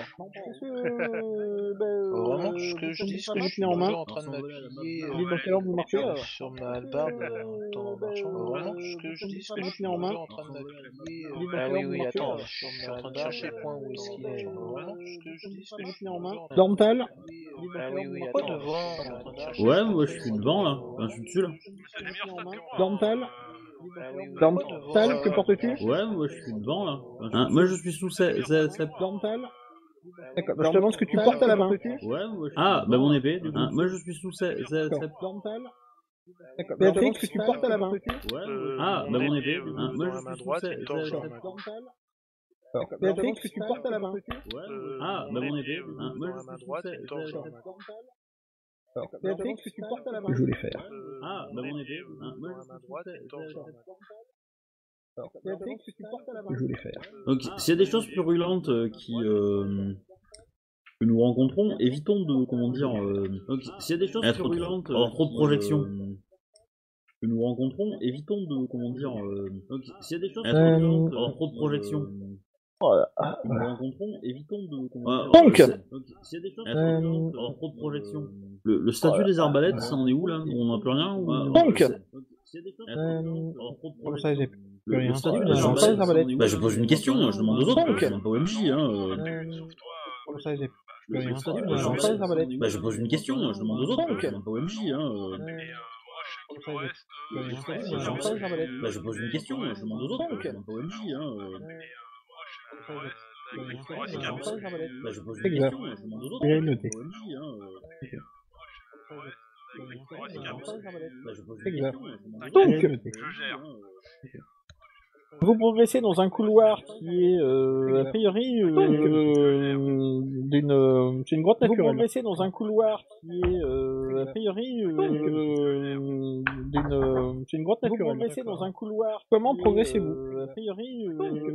Vraiment, ce que je dis, ce que je suis en main. toujours en train de m'appuyer Dites dans quelle ordre vous marchez. sur ma hallebarde tout en marchant. Vraiment, ce que je dis, ce que je suis en main. toujours en train de m'appuyer. Dites dans Ah quelle oui, ordre oui, vous marchez. attends, je suis en train de chercher le point où est-ce qu'il est. Vraiment, ce que je dis, ce que je suis en main. toujours en train de Dormtal. Ah oui, oui, attends, devant, je suis en train de chercher. Ouais, moi je suis devant là. Enfin, je suis dessus là. Dormtal. Ah oui, oui, Dormtal, que portes-tu? Ouais, moi je suis devant là. Hein, moi je suis sous cette. Dormtal. D'accord, je te demande ce que tu portes à la main. Ouais, moi je suis. Ah, bah mon épée. Du coup. Hein, moi je suis sous cette. Dormtal. D'accord, Béatrix, ce que tu portes à la main. Ouais. Ah, bah mon épée. Hein, moi je dans la main suis sous droite, cette. une torche dans la main gauche. Dormtal. Béatrix, ce que tu portes à la main. Ouais. Ah, bah mon épée. Hein, moi dans la je main suis sous droite, cette. une torche dans la main gauche. Béatrix, ce que tu portes à la main. Je voulais faire. Ah, bah mon épée. Hein, moi Dans la main droite, une torche dans la main gauche. Béatrix, ce que tu portes à la main. Je voulais faire. Donc, s'il y a des choses purulentes que nous rencontrons, évitons de, comment dire, donc, s'il y a des choses purulentes, alors trop de projections que nous rencontrons, évitons de, comment dire, donc, s'il y a des choses purulentes, alors trop de projections que nous rencontrons, évitons de, comment dire, Donc, s'il y a des choses purulentes, alors trop de projections. Le statut des arbalètes, ça en est où là? On n'a plus rien ou... Donc, s'il y a des choses purulentes, alors trop de comment ça, j'ai projections. plus rien. Le statut Ça, des j'en arbalètes, sais, les arbalètes. bah, je pose une question, je demande aux autres, Donc. je demande pas au MJ, hein. Comment ça, j'ai plus rien. Le statut des J'en sais, les arbalètes. arbalètes. Bah, je pose une question, je demande aux autres, Donc. je demande pas au MJ, hein. J'en sais, les arbalètes. Bah, je pose une question, je demande aux autres, je demande pas au MJ, hein. J'en sais, les arbalètes. Bah, je pose une Exact. question, je demande aux autres, J'ai je demande noté. pas au MJ, hein. J'en sais, les arbalètes. Bah, je pose une Exact. question, je demande aux autres, Donc, je demande pas au Je MJ, gère. hein. vous progressez dans un couloir qui est, a priori, c'est une grotte naturelle. Vous progressez dans un couloir qui est, a priori, c'est une grotte naturelle. Vous progressez dans un couloir. Comment progressez-vous? A priori,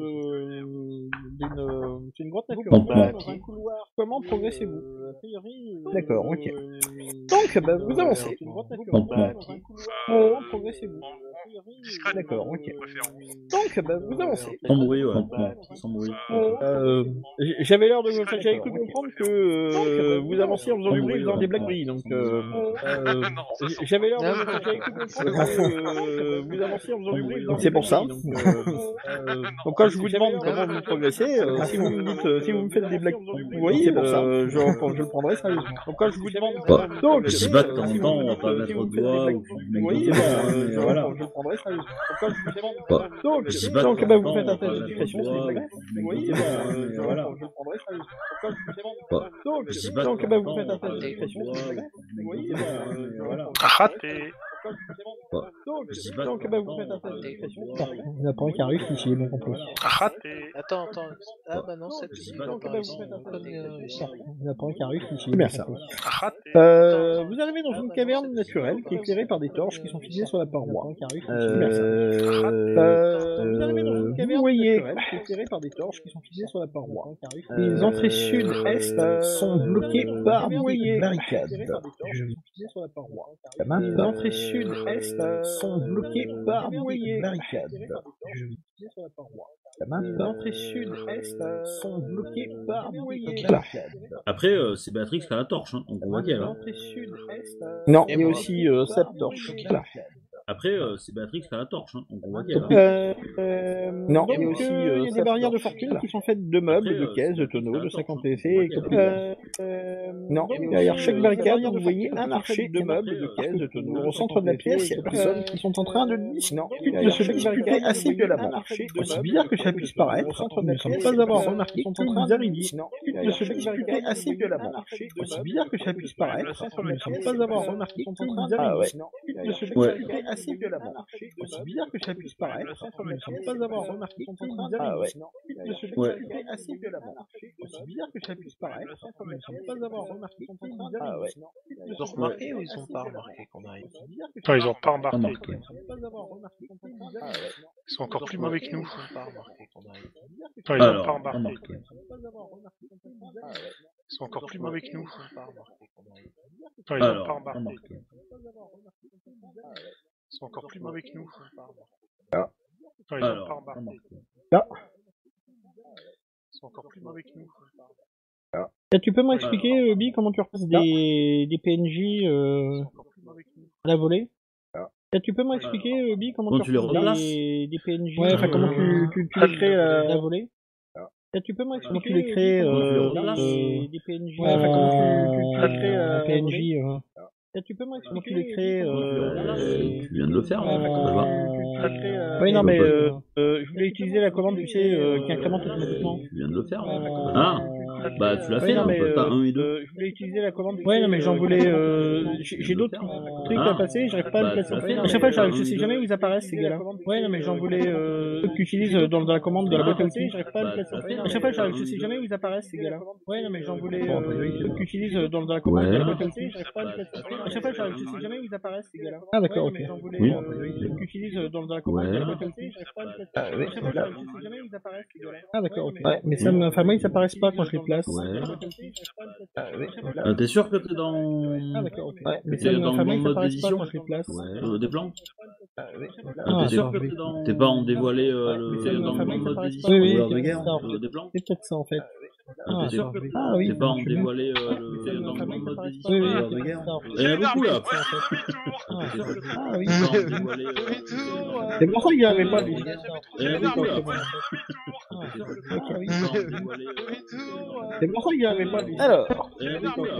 c'est une grotte naturelle. Vous progressez dans un couloir. Comment progressez-vous? A priori, d'accord, ok. Donc, bah, vous avancez. C'est une grotte naturelle. Comment progressez-vous? Discrètement. D'accord, ok. Préférence. Donc, bah, vous avancez. Sans bruit, ouais. Sans bruit. J'avais l'air de j'avais cru comprendre que vous avanciez en faisant du bruit, en faisant des blagueries, donc Non, ça sent j'avais l'air de j'avais cru comprendre que vous avanciez en faisant du bruit, en faisant des C'est pour ça. blagueries, donc quand je vous demande comment vous progressez, si vous me dites, si vous me faites des blagues, vous voyez, C'est pour ça. je le prendrai sérieusement. Donc quand je vous demande, Donc, je dis pas de temps en temps, on va pas mettre le doigt ou vous voyez, mais voilà. je le prendrai sérieusement. Donc quand je vous demande, Bah, je dis pas de temps en bah, vous temps, faites on un va pas test mettre d'éducation le sur les doigt blagues. ou Vous voyez, mais voilà. je le prendrai sérieusement. Donc quand je vous demande, Bah, je dis pas de donc temps bah, en vous temps, faites on un va pas test mettre le d'éducation sur doigt les blagues. Vous voyez, mais voilà. Raté. Je dis pas de donc temps bah, en vous temps, faites on un va pas test mettre d'éducation. le doigt. Il n'y en a pas un qui a réussi, si j'ai bien compris. Raté. Attends. Ah bah non, cette Je dis fille, pas elle de a temps pas en réussi. temps, on va pas Comme mettre le réussi. doigt. Il n'y en a pas un qui a réussi, si j'ai Bien bien ça. compris. Raté. Vous arrivez dans une caverne naturelle qui est éclairée par des torches qui sont fixées sur la paroi. Vous voyez qui est éclairée par des torches qui sont fixées sur la paroi. Les entrées sud-est sont bloquées par des barricades. Les entrées sud-est sont bloquées par des barricades. Les entrées sud-est sont bloquées par des barricades. Après, c'est Béatrix qui a la torche, hein, donc on voit qu'elle. Hein. Non, il y a aussi cette torche. Après, c'est Béatrix qui a la torche, hein, donc on voit qu'elle. Non, il y a aussi il y a des barrières de fortune qui sont faites de meubles, de caisses, de tonneaux, de 50 essais et compagnie. Non, derrière chaque barricade, vous voyez un marché de meubles, de caisses, de tonneaux. Au centre de la pièce, il y a des personnes qui sont en train de discuter de se disputer assez violemment. Aussi bizarre que ça puisse paraître, nous ne semble pas avoir remarqué que vous arriviez. De se disputer assez violemment. Aussi bizarre que ça puisse paraître, nous ne semble pas avoir remarqué que vous arriviez. De se disputer assez violemment. Aussi bizarre que ça puisse paraître, nous ne semble pas avoir remarqué que vous arriviez. De se disputer assez violemment. Aussi bizarre que ça puisse paraître, nous ne semble pas avoir remarqué que vous arriviez. Ils ont remarqué ou ils ont pas remarqué qu'on arrive? Non, ils ont pas remarqué. Ils sont encore plus mauvais que nous. Non, ils ont pas remarqué. Ils sont encore plus mauvais que nous. Non, ils ont pas remarqué. Ils sont encore plus mauvais que nous. Non, ils ont pas remarqué. Ils sont encore plus mauvais que nous. Tu peux m'expliquer, Bi, comment tu repasses des PNJ à la volée? Tu peux m'expliquer, Bi, comment tu repasses des PNJ? Ouais, enfin, comment tu les crées à la volée? Tu peux m'expliquer comment tu les crées des PNJ? Ouais, enfin, comment tu les crées à la PNJ? Tu peux m'expliquer comment tu les crées Tu viens de le faire, oui, non, mais je voulais utiliser la commande, tu sais, qui incrémente automatiquement. Tu viens de le faire. Ah, bah tu l'as fait, non, mais pas 1 et 2. Je voulais utiliser la commande. Ouais, non, mais j'en voulais. J'ai d'autres trucs à passer, j'arrive pas à le placer. À chaque fois, je sais jamais où ils apparaissent, ces gars-là. Ouais, non, mais j'en voulais. Que tu utilises dans la commande de la boîte à outils, j'arrive pas à le placer. À chaque fois, je sais jamais où ils apparaissent, ces gars-là. Ouais, non, mais j'en voulais. Que tu utilises dans la commande de la boîte à outils, j'arrive pas à le placer. À chaque fois, je sais jamais où ils apparaissent, ces gars-là. Ah, d'accord, ok. Oui. Que tu utilises dans la commande de la boîte à outils, j'arrive pas à le placer. À chaque fois, je sais jamais où ils apparaissent, ces gars-là. Ah, d'accord, ok. Ouais, mais ça enfin, moi, ils apparaissent pas quand je les place. T'es sûr que t'es dans... Ah, d'accord, ok. Ouais, mais t'es dans le ils mode apparaissent pas d'édition? quand je les place. Des plans? Ah, t'es sûr que t'es dans... T'es pas en dévoilé dans le mode d'édition? Oui, de guerre, des plans? C'est peut-être ça, en fait. T'es sûr que oui, t'es pas en dévoilé dans le mode d'édition? Oui, de guerre? Il y en a beaucoup là. Ah oui. Demi-tour. C'est pour ça qu'il n'y avait pas de... Il y en a beaucoup là. C'est pour ça qu'il n'y avait pas de... Alors, Il y en a beaucoup là.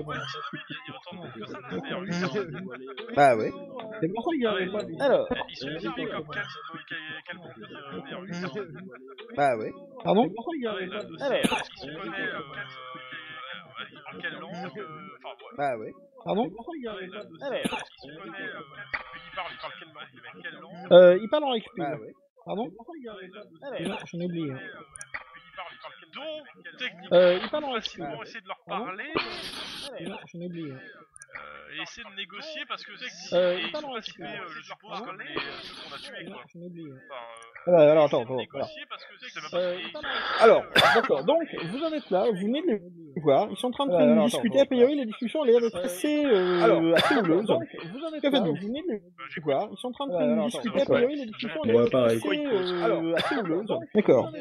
bah ouais. C'est pour ça qu'il n'y avait pas de... Alors, Ils sont équipés comme quel bandit VR8. bah ouais. Pardon? Est-ce qu'ils se connaissent en quelle langue? Enfin, ouais. Bah ouais. Pardon? Est-ce qu'ils se connaissent il parle quelle langue? Quelle langue? Il parle en XP. Bah ouais. Pardon? Non, j'en ai oublié. Donc, techniquement, Il parle en XP. facilement essayer de leur parler Non, j'en ai oublié. et essayer de négocier parce que il ils parle sont en équipés, XP. je suppose, comme ceux qu'on a tués, quoi. J'en ai oublié. Enfin, Alors, attends. négocier parce que c'est même pas Alors, d'accord, donc vous en êtes là, vous venez de les voir, ils sont en train de discuter, a priori la discussion a l'air d'être assez houleuse. Vous en êtes là, vous venez de les voir, ils sont en train de discuter, a priori la discussion a l'air d'être assez houleuse. D'accord.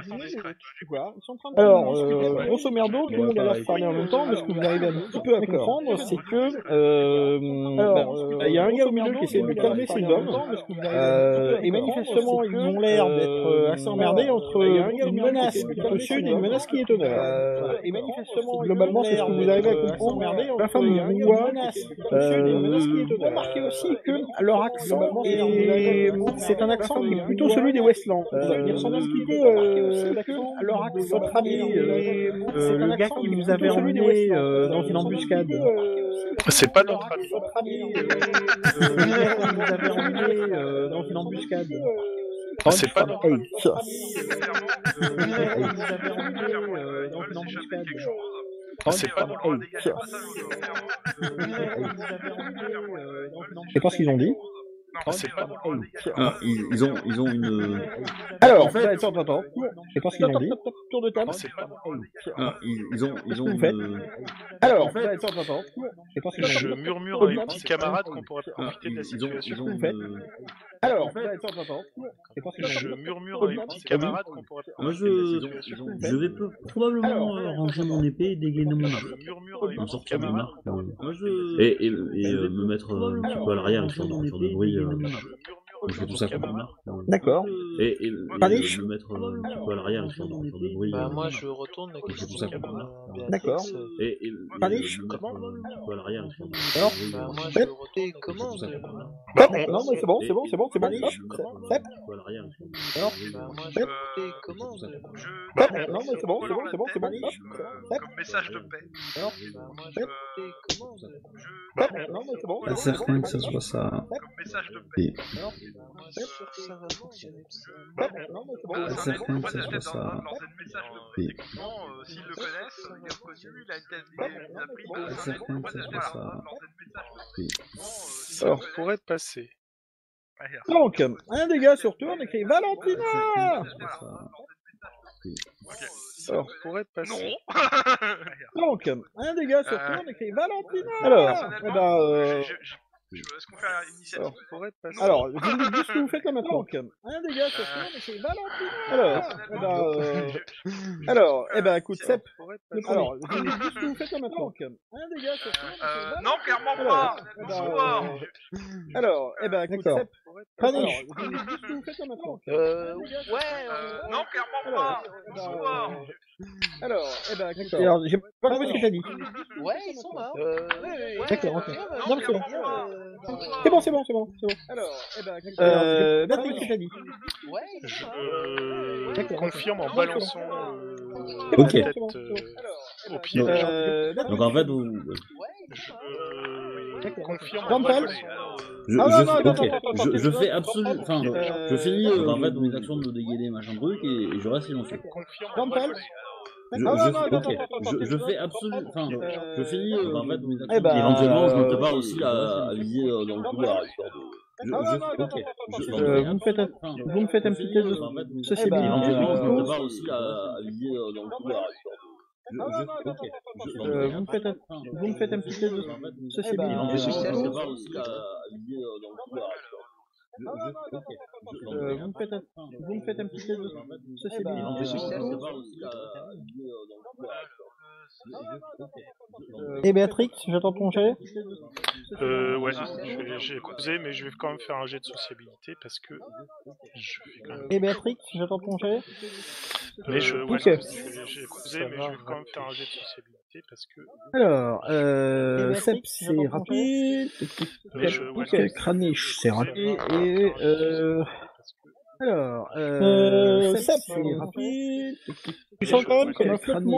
Alors, grosso merdo, tout le monde a l'air de parler en même temps, mais ce que vous arrivez un petit peu à comprendre, c'est que il y a un gars au milieu qui essaie de calmer ses hommes, et manifestement ils ont l'air d'être assez emmerdés entre une menace qui est au sud et une menace qui est au nord. Et manifestement, globalement, c'est ce que vous arrivez à comprendre. La femme vous voit, remarquez aussi que leur accent, c'est un accent qui est plutôt celui des Westlands. Il ressemble un petit peu à leur accent. Votre ami, le gars qui vous avait emmené dans une embuscade. C'est pas notre ami. Votre ami, le gars qui vous avait emmené dans une embuscade. C'est pas notre ami. C'est pas pour le dégager le passage aux autres, clairement. C'est pas ce qu'ils ont dit. Non, c'est pas pour le dégager. Ah, ils ont une. Alors, en fait- attends. C'est pas ce qu'ils ont dit. Tour de table. C'est pas pour le dégager. Ah, ils ont que vous faites une. Alors, en fait- attends. C'est pas ce qu'ils ont Je dit. murmure à mes petits camarades qu'on pourrait Ah, profiter de la ils ont situation. vous faites une. Alors, attends. C'est pas ce qu'ils ont Je dit. murmure à mes petits camarades qu'on pourrait Moi, profiter de la situation. je vais probablement ranger mon épée et dégainer mon arc. Je murmure à mes En petits sortir de camarades l'arc. qu'on pourrait Et me mettre un petit peu à l'arrière, histoire de faire du bruit. Je fais tout ça comme un arc. D'accord. Et Paniche. me mettre un petit peu à l'arrière, histoire de faire du bruit. Bah, moi, je retourne la Je fais tout question ça comme un à arc. Béatrix. D'accord. Et Paniche. me mettre un petit peu à l'arrière, histoire de Alors, faire du Bah, bruit. moi, je Faites. retourne comment ça. Bah, Non, mais c'est bon. Et Paniche. me mettre un Faites. petit peu à l'arrière, histoire de Alors, faire du bruit. Bah, moi, je Faites. retourne comment Faites. Non, mais c'est bon. Faites. Comme message de paix. Alors, Bah, moi, je retourne comment faites. Non, mais c'est bon. Pas certain que ça soit ça. Comme message de paix. Alors, Bah, moi, je suis sûr que ça va fonctionner. faites. Non, mais c'est bon. C'est un certain en que fait, ça peut-être soit dans ça. leur message de paix. Techniquement, s'ils le connaissent, il est reconnu, il a été appris. Pas certain que ça soit ça. Leur message de paix. Alors, Ça pourrait passer. Donc, un dégât sur tour écrit Valentina. Ça pourrait passer. Non. Donc, un dégât sur tour écrit Valentina. Alors, eh ben, Est-ce qu'on fait l'initiative alors, Ça pourrait passer. alors, je vous dis ce que vous faites là maintenant. Donc, un dégât sur tour écrit Valentina. Alors, eh ben, écoute, Sep. Alors, je vous dis ce que vous faites là maintenant. Donc, un dégât sur tour écrit Valentina. Non, clairement pas. Bonsoir. Alors, eh ben, écoute, Sep. Paniche. Je vous dis ce que vous faites là maintenant. Non, clairement pas. Bonsoir. Alors, eh ben, écoute, alors, j'ai pas compris ce que t'as dit. Ouais, ils sont morts. D'accord, ok. Non, Non, c'est bon. clairement pas. C'est bon. Alors, eh ben, j'ai pas compris ce que t'as dit. Ouais, ils sont morts. Je D'accord. confirme en balançant Ok. la tête au pied des gens. Donc en fait, vous. Je confirme en Rampal. balançant. Je fais absolument. Enfin, je finis en fait mes actions de dégainer machin truc et je reste silencieux. Confirme en Rampal. balançant. Je fais absolument. Enfin, je finis en fait mes actions. Eh ben, Éventuellement, je me prépare aussi à viser dans le couloir, histoire de. Vous me faites un petit test de sociabilité. Éventuellement, je me du coup. prépare aussi à viser dans le couloir, histoire de. Vous me faites un petit test de sociabilité. Éventuellement, je me du coup. prépare aussi à viser dans le couloir, histoire de. Vous me faites un petit test de sociabilité. Éventuellement, du je me coup. prépare aussi à viser dans le couloir, histoire de. Et Béatrix, j'attends ton jet. Ouais, j'ai causé, mais je vais quand même faire un jet de sociabilité parce que je vais quand même. Et Béatrix, j'attends ton jet. Mais ok. j'ai causé, mais je vais quand même faire un jet de sociabilité parce que. Alors, Sep, c'est rapide. Mais Ok, Kranich, c'est rapide. Et, alors, Sep, c'est rapide. Tu sens quand même comme un flottement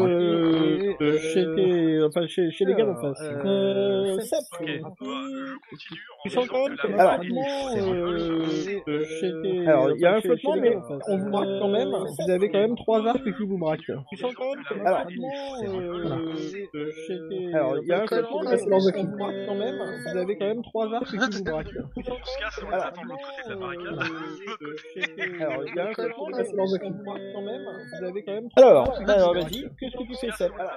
chez les gars d'en face. Sep, Ok, c'est je rapide. continue en Tu sens quand même disant comme que un la flottement alors, il y a un flottement, mais on vous braque quand même. Vous avez quand même 3 arcs qui vous braquent. Tu sens quand même comme un flottement alors, il y a un flottement, mais on vous braque quand même. Vous avez quand même 3 arcs qui vous braquent. on se casse et on les attend de l'autre côté de la barricade. Alors, il y a un flottement, mais on vous braque quand même. Vous avez quand même 3 arcs. Alors, vas-y, qu'est-ce que tu fais, Seb? Alors,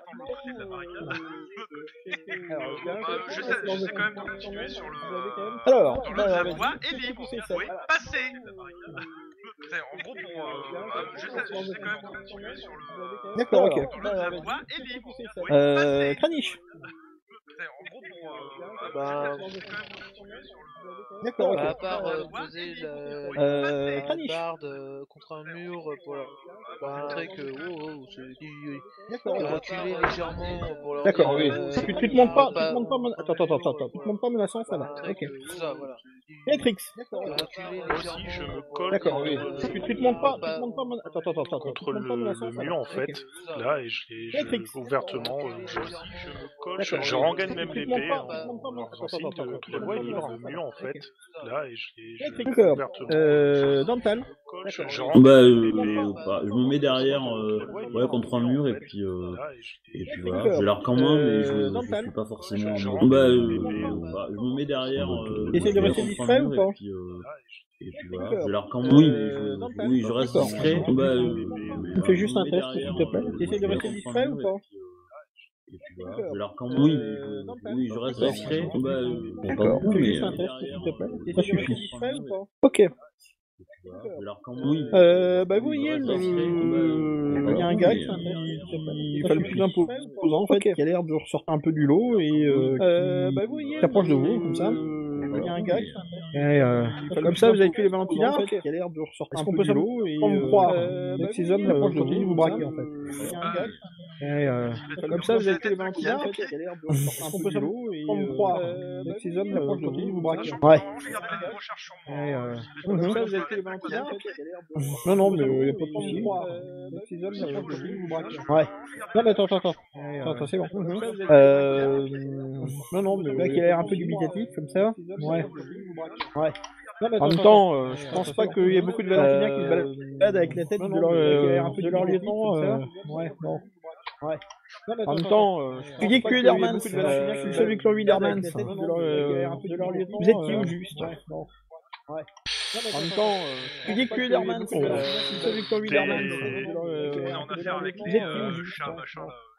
je sais quand même de continuer sur le. Alors, Dans l'autre, la vas-y, voie est qu'est-ce que libre. tu fais, Vous Seb? pouvez passer. C'est en gros pour. Je sais quand même de continuer sur le. D'accord, ok. Dans l'autre, la voie est libre. Vous pouvez passer. Kranich. C'est en gros pour. Bah, Je sais quand même de continuer sur le. D'accord, ok. à part poser la Kranich. barde contre un mur pour montrer que c'est D'accord, ok. reculer légèrement pour leur D'accord, dire, oui. Tu te montres pas, attends, tu te montres pas menaçant, ça va. Ok. Ça, voilà. Béatrix. Reculer Moi aussi, je me colle D'accord, oui. Tu te montres pas, attends, contre le mur en fait, là, et je Matrix. ouvertement, je me colle, D'accord. je rends rengaine même Techniquement l'épée, pas, on techniquement pas, leur attends, enseigne attends, de attends, ouais, il attends, veut mieux en fait. Là, et je D'accord. ouvertement. Dental. Je Bah, rengaine l'épée, je me mets derrière, ouais, contre un mur et puis voilà. J'ai l'air quand même, mais je suis pas forcément. Je Bah, rengaine l'épée, je me mets derrière, T'essaies de ouais, rester contre discret un ou mur pas? et puis voilà. J'ai l'air quand même, oui, mais Dental. oui, je reste D'accord. discret. Bah, Tu me fais juste un test, s'il te plaît. T'essaies de rester discret ou pas? Et puis voilà. J'ai l'air quand même, oui, mais oui, je reste discret. Bah, pas D'accord. beaucoup, Fais mais juste un test, s'il te plaît. ça Ça suffit. suffit. Ok. J'ai l'air quand même, oui. Bah vous voyez, il y a un gars qui fait le plus imposant en fait, qui a l'air de ressortir un peu du lot et qui s'approche de vous comme ça. Il y a un gars comme ça, vous avez tué les Valentina, qui a l'air de ressortir un peu du lot et croire que ces hommes continuent de vous braquer en fait. Comme ça, vous avez tué les Valentina, qui a l'air de ressortir un peu du lot et croire que ces hommes continuent de vous braquer. Ouais. Je vais garder les recherches sur moi. Comme ça, vous avez tué les Valentina. Non, non, mais il n'y a pas de souci. Ces hommes continuent de vous braquer. Ouais. Non, mais attends, c'est bon. Non, non, mais le gars qui a l'air un peu dubitatif, comme ça. Ouais. Ouais. En même temps, je pense pas qu'il y ait beaucoup de Valentina qui se baladent avec la tête de leur lieutenant. Ouais, non. Ouais. En même temps, tu dis que Udermans, je suis celui que l'on Udermans. De leur lieutenant. Vous êtes qui au juste? Ouais. En même temps, tu dis que Udermans, je suis celui que l'on Udermans. On est en affaire avec Vous les êtes qui au juste? chats, machin.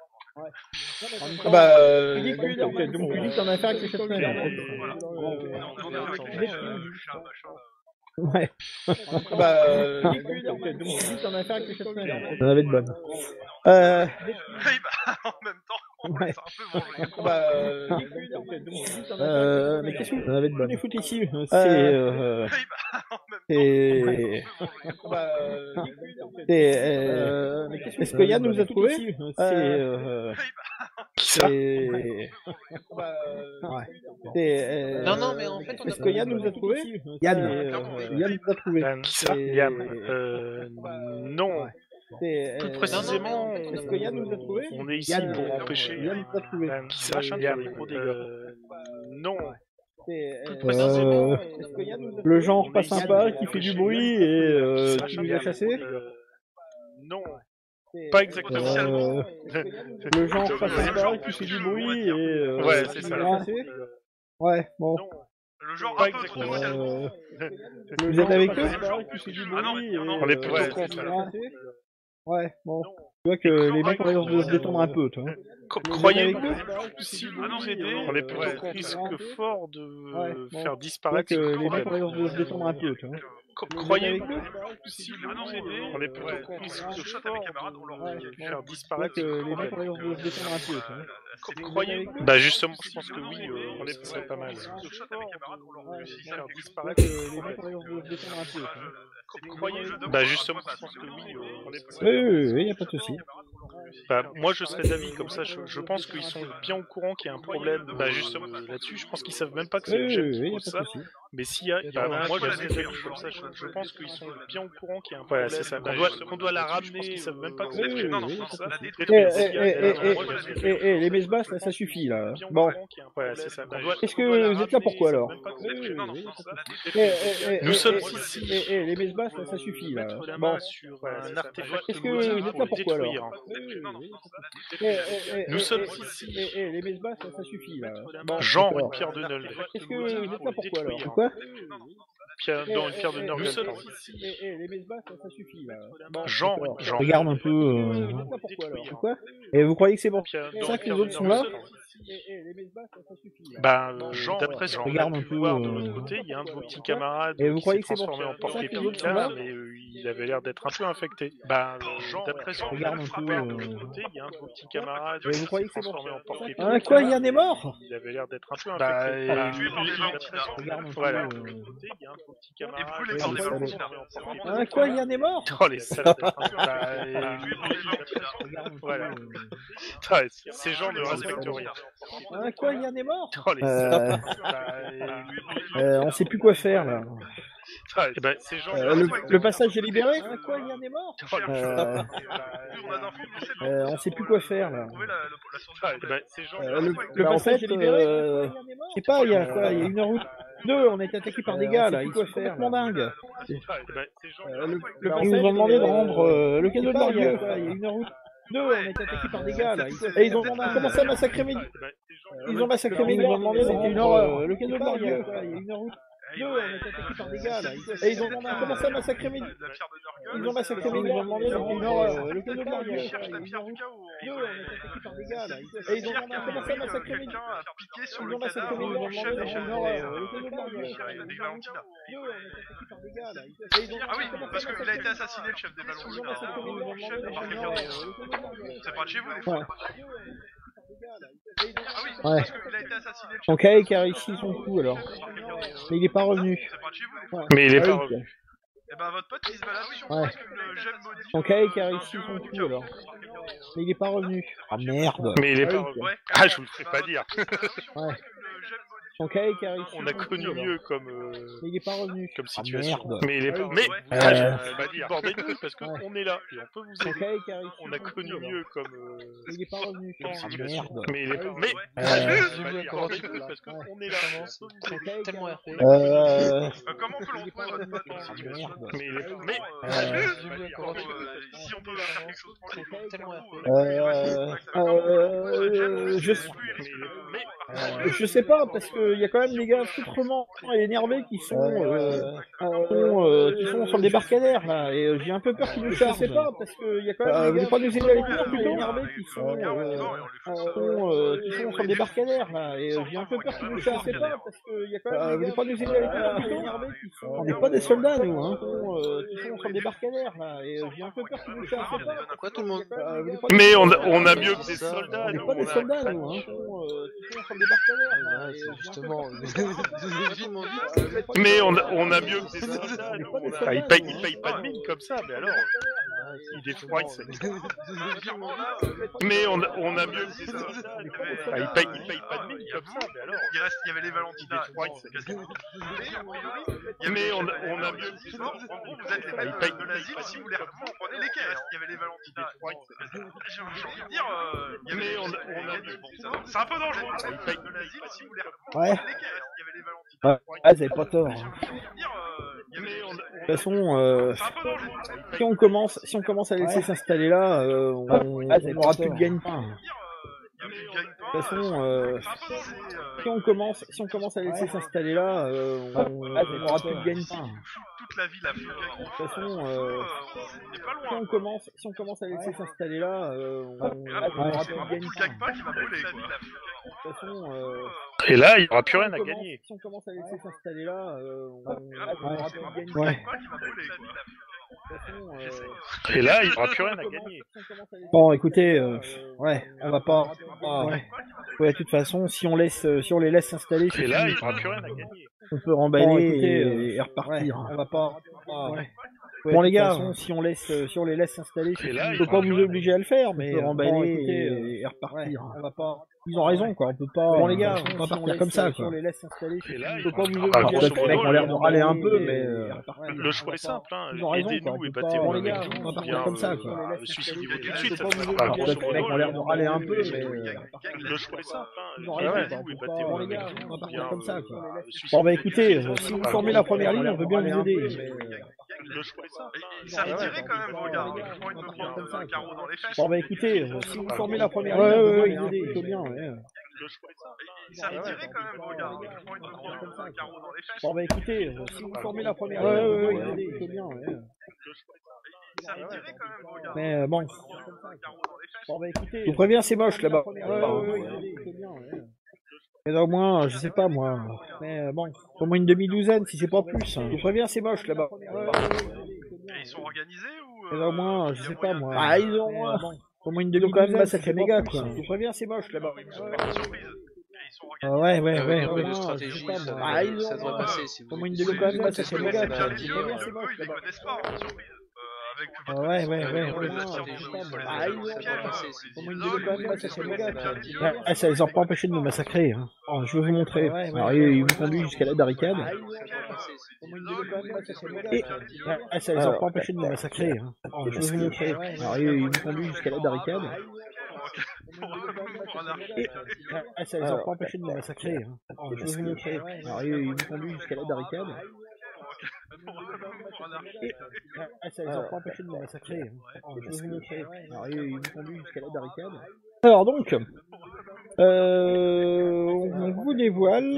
Tu dis que Udermans, donc tu dis que t'en as affaire avec les chats. Voilà. On est en affaire avec les chats, machin. Ouais. Donc tu dis que t'en as affaire avec les chats. T'en avais de bonnes. Oui, bah, en même temps, on Ouais. laisse un peu manger. Mais qu'est-ce que vous avez de bonnes foutre ici? Oui, bah, en même temps. Est-ce que Yann nous a trouvé? Oui, bah, Qui ça? Non, mais en fait, on Est-ce que Yann nous a trouvé? Yann nous a trouvé. Qui ça? Yann. Non. Plus précisément, Est-ce que Yann nous a trouvé? on est ici Yann, pour empêcher Yann nous a trouvé. qui ça? Yann. Non. Plus Euh, précisément, Le genre on pas est ici sympa pour qui fait du empêcher bruit et qui nous a chassés? Non. Pas exactement. Officiellement. Le genre pas Deuxième sympa genre, qui plus fait que du je bruit pourrais et dire. Ouais, qui c'est nous ça. a chassés? Ouais, bon. Non. Le genre Pas un peu trop exactement. officiellement. Vous êtes avec eux? Qui fait du bruit. On est plutôt contre. Ouais, bon. Tu vois que les mecs ont l'air de se détendre un peu, toi. Croyez-vous Vous êtes avec si Ah vous non, nous aidez, on on est est plutôt contre. Risque fort de bon. faire Tu vois disparaître que ce les mecs ont problème. l'air de se détendre un peu, toi. Croyez-vous Vous êtes si vous Ah non, nous aidez, on est plutôt contre. Risque Je shot fort avec camarades, on leur de dit faire Tu vois disparaître que ce les mecs ont problème. l'air de se détendre un peu, toi. Croyez-vous Bah justement, je pense que oui, on est serait pas mal. Je shot avec camarades, on leur dit si Faire quelque chose. Tu vois disparaître que ce les mecs ont problème. l'air de se détendre un peu, toi. Croyez-vous Bah justement, je pense que oui, on est Oui, y a pas de souci. Bah, moi je serais d'avis comme ça, je pense qu'ils sont bien au courant qu'il y a un problème. Bah justement là-dessus, je pense qu'ils savent même pas que c'est le GEM qui Y a pose pas ça. de souci. Mais s'il y a, moi je serais d'avis comme ça, je pense qu'ils sont bien au courant qu'il y a un problème. Voilà, c'est ça. Qu'on doit la ramener. Je pense qu'ils savent même pas que c'est le GEM. Non, non, qui non, pose ça. la Eh, détruire. les messes basses, là, ça suffit, là. Bien au Bon. courant qu'il y a un problème. Voilà, c'est ça. Est-ce que vous êtes là pourquoi, alors? Non, non, non, Nous sommes ici. Les messes basses, là, ça suffit, là. Mettre la Bon. main sur un artefact Est-ce que vous êtes pour là le pourquoi, alors? détruire. non, non, Nous sommes ici. Les messes basses, là, ça suffit, là. Bon, Genre d'accord. une pierre de Nolde. Est-ce que vous êtes là pourquoi, alors? détruire. Quoi? Dans une pierre de Nolde. Nous sommes ici. Les messes basses, là, ça suffit, là. Bon, Genre d'accord. une genre. Regarde un peu. Vous êtes là pourquoi, alors? détruire. Quoi? Et vous croyez que c'est bon? Dans Ça une que les pierre de autres sont Nolde. là? Bah, d'après ce qu'on regarde a un pu peu, voir de l'autre côté, il y a un de vos petits camarades Et vous qui croyez s'est que c'est bon? transformé en Ça que les porte-épique autres sont là, là? mais il avait l'air d'être un peu infecté. Bah, d'après ce qu'on a Regarde pu un peu, voir de l'autre côté, il y a un de vos petits camarades Et vous qui s'est croyez que c'est bon? transformé en porte-épique. Ah, quoi, Yann est mort? Il avait l'air d'être un peu Bah, infecté. tué par des D'après Valentina. ce qu'on a Regarde un peu, voilà, de l'autre côté, il y a un de vos petits camarades brûlé qui par s'est des transformé Valentina. en porte-épique. Ah, quoi, Yann est mort? Oh les salades. Bah, Tué par des Valentina. Regarde un peu, voilà. Putain, ces gens ne respectent rien. Ah, quoi, Yann est mort? Oh les salades. On sait plus quoi faire, là. Eh ben, ces gens. Le passage est libéré. Quoi, il y en est mort. Plus on a d'infos, plus c'est bon. On sait plus quoi faire là. Trouver la source du Eh problème. ben, ces gens. Le passage est libéré. Je sais pas, il y a quoi, il y a une heure ou deux, on a été attaqué par des gars là, ils sont complètement dingues. Eh ben, ces gens. Ils nous ont demandé de rendre le cadeau de leur gueule. Il y a une heure ou deux, on a été attaqué par des gars là. Et ils ont commencé à massacrer mes... Ils ont massacré mes... Ils nous ont demandé de rendre le cadeau de leur gueule. Il y a une heure ou deux, on a été attaqué par des gars là. Et ils ont commencé à massacrer mes... Ils ont massacré mes... Ils nous ont demandé de rendre le cadeau de leur gueule. Cherche la pierre du chaos. Deux, on a été attaqué par des gars là. Et ils ont commencé à massacrer mes... Quelqu'un a piqué sur Ils le ont massacré cadavre mes... du chef des chefs. le cadeau de leur gueule. Des Valentina. Deux, on a été attaqué par des gars là. Ah oui, parce qu'il a été assassiné le chef des Valentina. C'est pas de chez vous des fois. Ah oui, parce qu'il a été assassiné le chef. Donc Aek a réussi son coup alors. Mais il est pas revenu. C'est pas de chez vous des fois. Mais il est pas Aek. revenu. Et ben votre pote qui se balade sur Ouais. une gemme maudite. Donc Aek a réussi son coup alors. Mais il est pas revenu. Ah merde. Mais il est pas revenu. Ouais. Ah, je vous le fais pas dire. Ouais. Donc Aek a réussi On a son coup, connu alors. mieux comme. Mais il est pas revenu. Comme Ah situation. merde. Mais il est pas. Ouais. Mais Ouais. ah, je ne peux pas dire bordel de couilles, parce qu'on est là et on peut vous Donc aider. Aek a réussi On a son coup, connu alors. mieux comme. Mais il est pas revenu. Comme Ah situation. merde. Mais il est pas. Mais ah, je ne peux pas dire bordel de couilles, parce qu'on est là. On peut vous Donc aider. Aek a Tellement réussi- Comment on peut le retrouver votre pote dans cette Ah situation? merde. Mais il est pas. Mais Si on peut faire quelque chose pour lui, Tellement Je sais pas parce qu'il y a quand même des gars foutrement énervés qui sont sur le débarcadère là et j'ai un peu peur qu'ils nous chargent. Je sais pas parce qu'il y a quand même des gars pas nous aider à les tenir plutôt énervés qui sont sur le débarcadère là et j'ai un peu peur qu'ils nous chargent. Je sais pas parce qu'il y a quand même des gars pas nous aider à les tenir plutôt énervés qui sont on n'est pas des soldats nous hein qui sont sur le débarcadère là et j'ai un peu peur qu'ils nous chargent. Je sais pas. Pourquoi tout le monde Mais on a mieux que des soldats. On n'est nous, pas des on a- soldats nous hein qui sont sur le débarcadère là, et Justement, Mais on a mieux que des soldats. On est nous, pas des on a- soldats, Ils payent nous, pas de mine comme ça, mais alors. Il est froid, c'est. Virement là, Mais on a mieux que des soldats. nous, on a- Ils payent pas de mine comme ça, mais alors. il y avait les Valentina. Il est froid, c'est- Mais on a mieux que des En gros, vous êtes les mecs de l'asile, si vous voulez vous prenez les caisses. Il y avait les Valentina. J'ai envie de dire, il y avait Mais on a c'est un peu dangereux. les mecs de l'asile, si vous voulez Ouais. prenez les caisses. Il y avait les Valentina. Ouais, vous avez pas tort. J'ai envie de dire, il y avait De toute façon, si on commence à laisser s'installer là, on n'aura plus de gagne-pain. De toute façon, si on commence à laisser s'installer là, on n'aura plus de gagne-pain. toute la ville a fait De toute façon, c'est pas si loin. on commence à laisser s'installer là, on n'aura plus de C'est vraiment tout le gagne-pain. gagne-pain qui m'a brûlé, quoi. De toute façon, Et là, il n'y aura plus si rien on à commence- gagner. Si on commence à laisser s'installer là, on C'est n'aura vraiment plus de tout le gagne-pain. gagne-pain qui m'a brûlé, quoi. De toute façon, Et là, il n'y aura plus rien à gagner. Bon, écoutez, ouais, on va pas. Ouais, de toute façon, si on les laisse s'installer, Et là, il n'y aura plus rien à gagner. on peut remballer et repartir. On va pas. Bon les gars, si on les laisse s'installer, Et là, on il peut y pas aura vous plus rien. obliger à le faire, mais peut remballer remballer et repartir. On va pas. Ils ont raison quoi, on peut pas. Bon les gars, on va partir comme ça quoi. Si on les laisse s'installer, Et là, on il peut y pas aura- vous Ah, obliger à grosso le faire. Les mecs modo, ont l'air de râler un peu, mais Le choix est simple, hein. Ils ont raison, quoi. Aidez-nous On et peut battez-vous pas- avec les gars, nous, on va ou partir bien comme ça, quoi. suicidez-vous tout de Les suite. mecs Ça sera grosso ont l'air modo. de râler un peu, mais Le choix est simple, hein. ils ont raison, quoi. Aidez-nous et On peut battez-vous pas- les avec gars, nous, on va ou partir bien comme ça, quoi. suicidez-vous Bon bah tout de écoutez, suite. si Ça vous sera formez grosso la première modo. ligne, on veut bien vous aider. Le choix est simple, hein. Ça retirait quand même, regarde. J'ai pas envie de me prendre un carreau dans les fesses. Bon bah écoutez, si vous formez la première ligne, Ouais, on ouais, veut ouais, bien vous aider. Plutôt bien, ouais. Le choix est simple, hein. Ça retirait quand même, regarde. J'ai pas envie de me prendre un carreau dans les fesses. Bon bah écoutez, si vous formez la première Ouais, ligne, on ouais, veut ouais, bien vous ouais. aider. Plutôt bien, ouais. Ça retirait quand même, regarde. Mais bon, Un carreau dans les fesses. bon bah écoutez, je vous préviens, c'est moche là-bas. Ouais, ouais, Mais au moins, je sais pas moi. Mais bon, au moins une demi-douzaine si c'est pas plus. Je vous préviens, c'est moche là-bas. Et ils sont organisés ou. Mais au moins, je il y a sais pas moyen moi. de- Ah, ils ont. Au moins une demi-douzaine, quand même massacré mes gars quoi. Je vous préviens, c'est moche là-bas. Ils sont pas surprises. Et ils sont Ah organisés. ouais, Avec un au peu de moins, stratégie, je sais pas, ça moi. Ah, ils devrait ont. passer si vous Au moins une écoutez. demi-douzaine, quand même Parce massacré que mes c'est gars bien quoi. les Je lieux, vous préviens, c'est eux moche ils les là-bas. connaissent pas, en surprise. avec Ah votre ouais, ouais, discours, ouais, on ouais. les attire dans le sol. Ah, Ils ils nous ont piègent, commencé, ils c'est disent, bon. oh, Ils ont ils massacré sont le les gars, interdits, Ah, ça les a pas empêchés de me massacrer. Hein. Alors, je vais vous montrer. Alors, ils m'ont conduit jusqu'à la barricade. Ah, ils ont commencé, c'est bon. Ils ont quand même massacré le Et gars. ah, ça les a pas empêchés de me massacrer. Hein. Alors, je vais vous montrer. Alors, ils m'ont conduit jusqu'à la barricade. Et ah, ça les a pas empêchés de me massacrer. Hein. Alors, je vais vous montrer. Alors, ils m'ont conduit jusqu'à la barricade. Et ah, ça les a pas empêchés de me massacrer. Hein. Alors, je vais vous montrer. Alors, ils m'ont conduit jusqu'à la barricade. Alors donc, on vous dévoile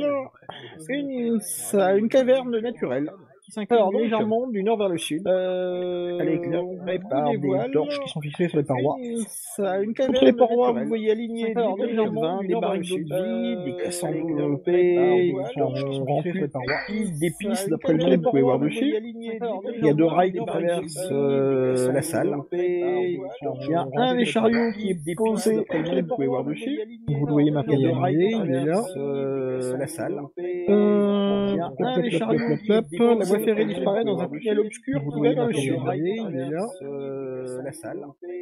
une caverne naturelle qui s'incline légèrement du nord vers le sud. Elle est éclairée par des torches qui sont fixées sur les parois. Contre les parois, vous voyez alignées des bouteilles de vin, des barriques d'eau de vie, des caisses enveloppées, qui sont remplies sur les parois, d'épices d'après le nom que vous pouvez voir dessus. Il y a 2 rails qui traversent la salle. Il y a un des chariots qui est posé d'après le nom que vous pouvez voir dessus. Vous le voyez matérialisé, il est là, la salle. Il y a un des chariots qui est la voie ferrée disparaît dans un tunnel obscur qui va vers le sud. Il est là, la salle.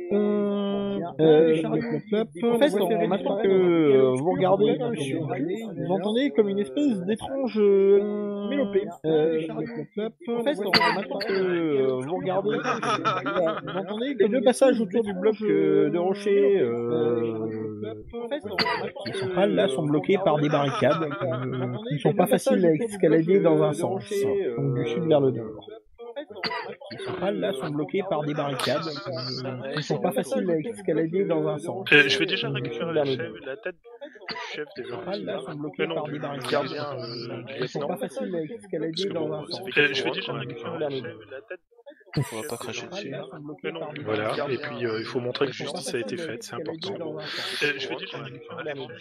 En fait, maintenant que vous regardez vers le sud, vous entendez comme une espèce d'étrange mélopée. En fait, maintenant que vous regardez, vous entendez que 2 passages autour du bloc de rochers centrales là sont bloqués par des barricades qui ne sont pas faciles à escalader dans un sens, donc du sud vers le nord. Les centrales là sont bloquées par des barricades qui ne sont pas faciles à escalader dans un sens. Je vais déjà récupérer la tête du chef des gens. Là sont bloquées par des barricades gardien qui ne sont pas faciles à escalader dans un sens. Je vais déjà récupérer la tête. On va pas cracher dessus. Voilà, et puis il faut montrer que justice a été faite, c'est important. Je vais déjà récupérer la tête.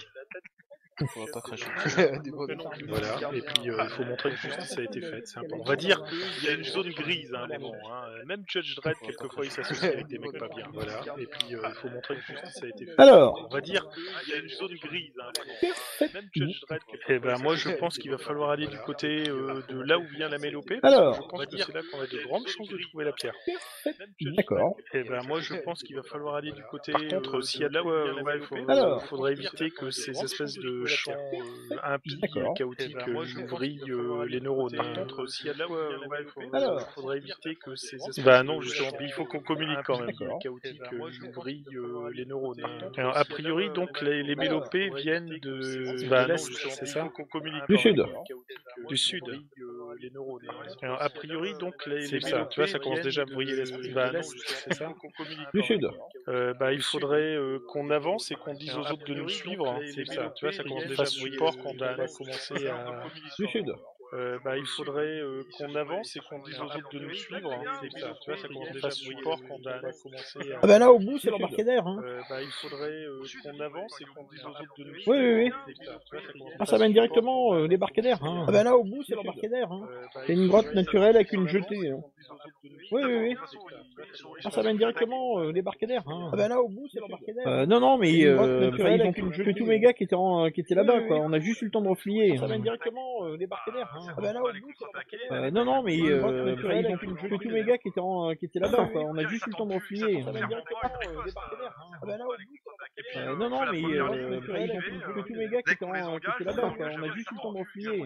On va pas cracher dessus. Voilà, et puis il faut montrer que justice a été faite, c'est important. On va dire, il y a une zone grise à un moment, hein. Même Judge Dredd, quelquefois, il s'associe avec des mecs pas bien, voilà, et puis il faut montrer que justice a été faite. Alors, on va dire, il y a une zone grise à un moment. Même Judge Dredd, et ben moi je pense qu'il va falloir aller du côté de là où vient la mélopée, parce que je pense que c'est là qu'on a de grandes chances de trouver la pierre. D'accord. Et ben moi je pense qu'il va falloir aller du côté. Par contre, s'il y a de là où il faudrait éviter que ces espèces de champs impies et chaotiques vrillent les neurones. Par contre, s'il y a de là où il faudrait éviter que ces espèces. Bah non, justement, il faut qu'on communique quand même. Chaotiques vrillent les neurones. Alors, a priori, donc les mélopées viennent de l'est, c'est ça? Du sud. Du sud. Les neurones. Alors, a priori, donc les mélopées, tu vois, ça commence déjà à me briller l'esprit. Bah non, c'est ça. Du sud. Il faudrait qu'on avance et qu'on dise aux autres de nous suivre. C'est ça, tu vois, ça commence déjà à support quand on va commencer à. Du sud. Il faudrait qu'on avance et qu'on dise aux autres de nous suivre. C'est ça, tu vois, ça commence déjà à support quand on va commencer à. Ah bah là au bout c'est l'embarcadère. Hein. Il faudrait qu'on avance et qu'on dise aux autres de nous Oui, suivre. oui, oui. Ah, ça mène directement au débarcadère. Hein. Ah bah là au bout c'est l'embarcadère. Hein. C'est une grotte naturelle avec une jetée. Hein. Oui, oui, oui. Ah, ça mène directement au débarcadère. Hein. Ah bah là au bout c'est l'embarcadère. Non, mais ils ont tué tous mes gars qui étaient là-bas. Quoi. On a juste eu le temps de reflier. Ça mène directement au débarcadère. Hein. Ah bah là au bout c'est non, mais ils ont tué tous mes gars qui étaient là-bas. Quoi. On a juste eu le temps de reflier. Ça mène directement au débarcadère. Hein. Ah bah là au bout non, mais ils ont tué tous mes gars qui étaient là-bas. Quoi. On a juste eu le temps de reflier.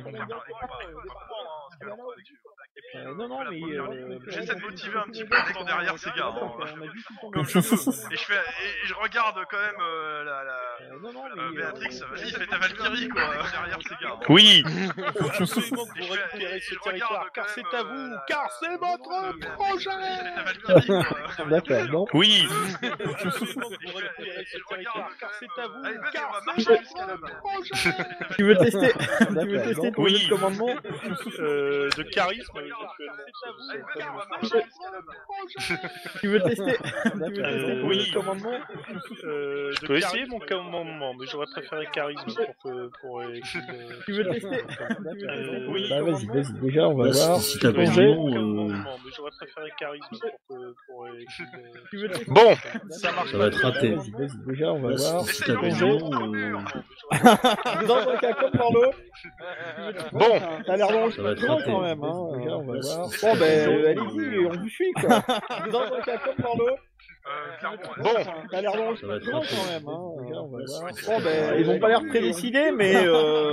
Non, mais j'essaie de motiver un petit peu en étant derrière ces gars. Comme je peux. Et je regarde quand même Béatrix, vas-y, fais ta Valkyrie quoi, derrière ces gars. Oui. Absolument que vous récupérez ce territoire, car c'est à vous, car c'est votre projet. D'accord, bon. Oui. Je regarde car c'est à vous, car on va marcher jusqu'à là-bas. Tu veux tester ton jeu de commandement de charisme. Tu veux tester oui. commandement je peux essayer mon commandement, mais j'aurais préféré charisme pour Tu veux tester oui. Bah vas-y, déjà on va voir. Si t'as besoin, j'aurais préféré charisme pour Tu veux tester Bon, Ça marche Ça pas. va être raté. Vas-y, déjà, on va Là, voir. si Essaye t'as de pas rentrer raison, dans le mur. Dans un cas comme dans l'autre. bon, T'as l'air dans Ça va le être plan raté. quand même, hein. Déjà, on va Là, voir. si- Bon, ben, allez-y, on vous suit, quoi. Dans un cas comme dans l'autre. Clairement, bon, T'as l'air dans Ça va le être plan raté. quand même, hein. Déjà, on va voir. Bon, ben, ils ont pas l'air très décidés, mais Ouais,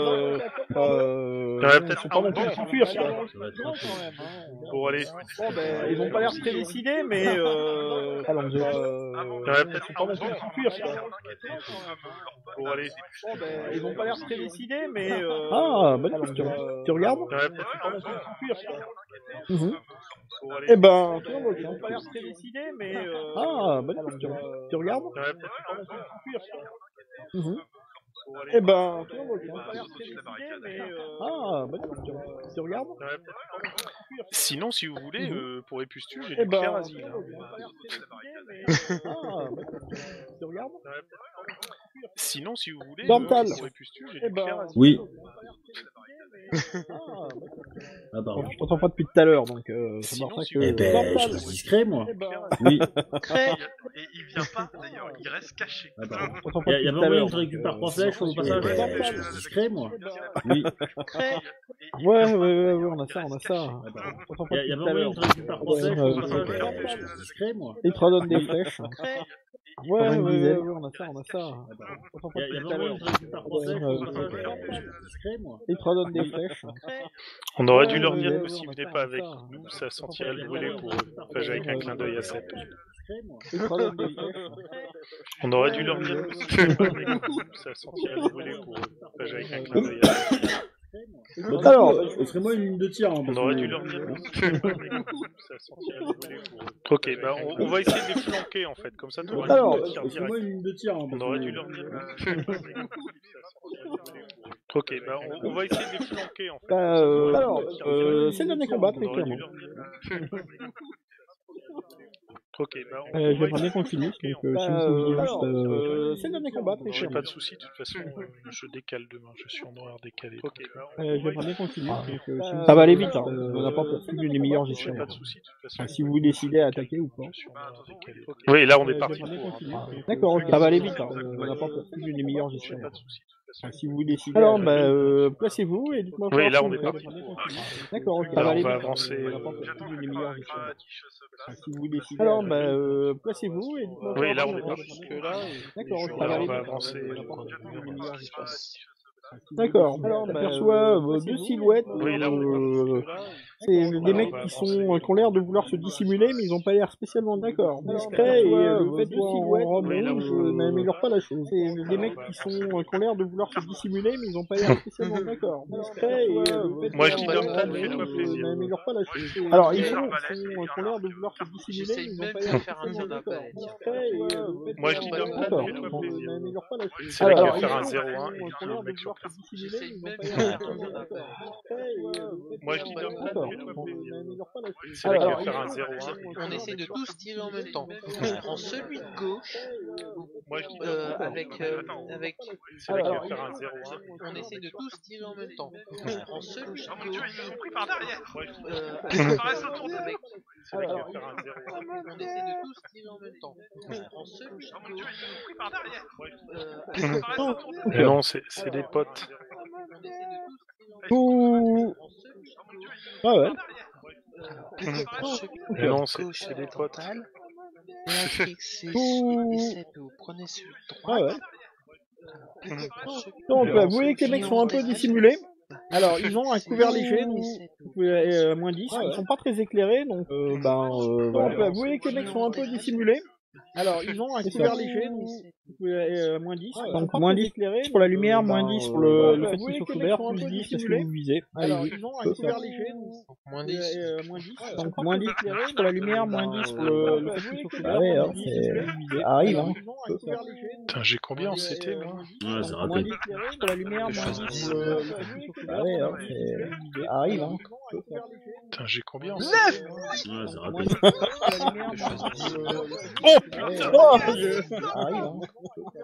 ils peut-être sont pas non plus bon. s'enfuir, quoi. Ça va être raté. Bon, allez. Bon, ben, ils ont pas l'air très décidés, mais Alonso. Ouais, peut-être pas non plus bon. s'enfuir, quoi. Bon, allez. Bon, ben, ils ont pas l'air très décidés, mais Ah, bonne question. Tu regardes Ouais, peut-être pas non plus s'enfuir, quoi. Mhm. bon, allez. Eh ben, ils ont pas l'air très décidés, mais Ah, bonne question. Tu regardes Ouais, peut-être pas non plus s'enfuir, quoi. Mhm. bon, allez. Eh ben, ils ont pas l'air très décidés, mais Ah, bonne question. Tu regardes Ouais, peut-être. Sinon, si vous voulez, pour les pustules, j'ai Eh du clair ben, asile. ils ont pas l'air très décidés, mais Ah, bonne question. Tu regardes Sinon, si vous voulez, Dental. pour les pustules, j'ai Eh du ben, clair asile. Oui. Ah, bonne question. Ah, pardon. je t'entends pas depuis tout à l'heure, donc c'est Sinon, pour ça si que... vous Eh ben, je Dental. reste discret, moi. Eh ben, Oui. Et il vient pas d'ailleurs, il reste caché. Ah, pardon. je t'entends pas Y'a depuis pas tout à moyen l'heure. que je récupère donc, 3 flèches au passage? ben, Je reste discret, moi. Oui. Ouais, on a ça, on a ça. Ah, pardon. Je t'entends pas Y'a depuis pas tout à moyen l'heure. que je récupère 3 flèches au passage? ben, Je reste discret, moi. Il te redonne des flèches. Ouais, une dizaine. on a ça, on a ça. Ah, pardon. Je t'entends pas Y'a depuis tout pas à moyen l'heure. que je récupère 3 flèches au passage? Je reste discret, moi. Il te redonne des flèches. On aurait dû Ouais, leur ouais, dire ouais, que ouais, s'ils on a venaient ça, pas on a avec ça. nous, ça sentirait le brûler pour eux. Enfin, avec un clin d'œil à Seb. Discret, moi. Il te redonne des flèches. On aurait dû leur dire que s'ils venaient pas avec nous, ça sentirait le brûler pour eux. Enfin, avec un clin d'œil à Seb. Alors, offrez-moi une ligne de tir. Hein, On parce aurait que- dû leur dire que s'ils venaient pas avec nous, ça sentirait le brûler pour eux. Ok, bah on va essayer de les flanquer en fait, comme ça tu auras Alors, une ligne de tir offrez-moi direct. une ligne de tir. Hein, On parce aurait que- dû leur dire que s'ils venaient pas avec nous, ça sentirait le brûler pour eux. Ok, bah on va essayer de les flanquer en fait. bah, alors, c'est le dernier combat, On très aurait dû clairement. leur dire. Ok, bah on va J'aimerais bien essayer qu'on de finisse, flanquer, donc en fait. si vous pouviez juste... C'est le dernier combat, très J'ai clairement. pas de soucis, de toute façon, je décale demain, je suis en horaire décalé. Ok, bah J'aimerais bien qu'on finisse, donc si vous Ça va aller vite, hein. on n'a pas plus d'une demi-heure, j'ai j'espère. pas de soucis, de toute façon. Enfin, si vous décidez à attaquer ou pas. Je suis en horaire décalé. Oui, là on est parti J'aimerais bien pour. qu'on finisse, Hein. donc, D'accord, ok. si Ça va aller vous vite, hein. décidez, on n'a pas plus d'une demi-heure, J'ai j'espère. pas de soucis, de toute façon. Enfin, si vous décidez... Alors, à bah, attaquer. placez-vous et dites-moi Oui, voir là ce on que est vous parti faites. pour. D'accord, ok. Là, Ça va on aller va vite, hein. avancer. On n'a pas plus J'attends d'une que demi-heure, j'espère. Kravatish se place. Enfin, si vous décidez... Alors, à bah, attaquer. placez-vous et dites-moi Oui, voir là ce on que est vous parti faites. pour. D'accord, ok. Là, Ça va on aller va vite, hein. avancer. On n'a pas plus d'une demi-heure, j'espère. Enfin, si vous D'accord. décidez à Alors, attaquer. t'aperçois deux silhouettes. Oui, là on est parti. C'est des mecs qui ont l'air de vouloir se dissimuler, mais ils ont pas l'air spécialement d'accord. Discret et le fait de silhouettes en robe Oui, là, rouge on- n'améliore pas la chose. C'est des mecs qui ont l'air de vouloir se dissimuler, mais ils ont pas l'air spécialement d'accord. Discret et le fait Moi, de je dis silhouettes en Dental, robe fais-toi rouge plaisir. n'améliore pas la chose. Ouais, Alors je ils suis ont l'air de vouloir se dissimuler, mais J'essaye ils ont même pas de l'air faire un spécialement nœud d'accord. à balai, tiens. Discret et le fait Moi, je de dis silhouettes Dental, en robe fais-toi rouge plaisir. n'améliore pas la chose. C'est vrai qu'il va Alors, faire un ils 0-1 et ont il tue l'air le de mec sur vouloir se place. dissimuler, J'essaye mais ils ont même pas de l'air faire un spécialement nœud à d'accord. balai. Discret et le fait Moi, je de dis silhouettes Dental, en robe fais-toi rouge plaisir. n'améliore pas la chose. C'est vrai qu'il Alors, va faire un ils ont 0-1. On essaie de tous tirer en même temps. Je prends celui de gauche Moi, je dis avec c'est vrai qu'il va faire un 0-1. on essaie de tous tirer en même temps. Je prends celui Oh de mon dieu, gauche ils nous ont pris par derrière. Moi, je dis Ils paraissent autour de avec c'est vrai qu'il va faire un 0-1. on essaie de tous tirer en même temps. Je prends celui Oh de mon dieu, gauche ils nous ont pris par derrière. avec Ils paraissent autour de Mais non, c'est des potes. on essaie de tous tirer en même temps. Tout... Je prends celui de gauche Ah ouais. je prends celui Mais non, de gauche c'est des avec potes. Dental. L'Afrique, c'est Tout... et Seb, vous prenez celui de Ah droite. ouais. Je prends celui de Donc, Mais bah, non, vous voyez que les c'est- mecs sont un peu c'est- dissimulés. Alors, ils ont un c'est- couvert léger, donc Seb, vous pouvez, moins 10. Ils sont pas très éclairés, donc donc, voilà. bah, vous voyez que les mecs sont un peu dissimulés. Alors, ils ont un couvert léger, donc vous pouvez, moins 10. Donc, moins 10 pour la lumière, moins 10 pour le fait qu'ils soient couverts, plus 10 parce que vous visez. Alors, ils ont un couvert léger, donc moins 10. moins 10. Donc, moins 10 pour la lumière, moins 10 pour le fait qu'ils soient couverts, Ah ouais, moins hein, 10 c'est- parce que vous visez. ça arrive, Alors, hein. ils ont un couvert léger, donc Putain, j'ai combien en CT, moi Ouais, c'est moins raté. 10 pour la lumière, moins 10 pour le fait qu'ils soient couverts. Ah ouais, hein, c'est- ça arrive, hein. Putain, j'ai combien en CT Ouais, c'est raté. Oh Ah ouais, putain hein, ça arrive, hein.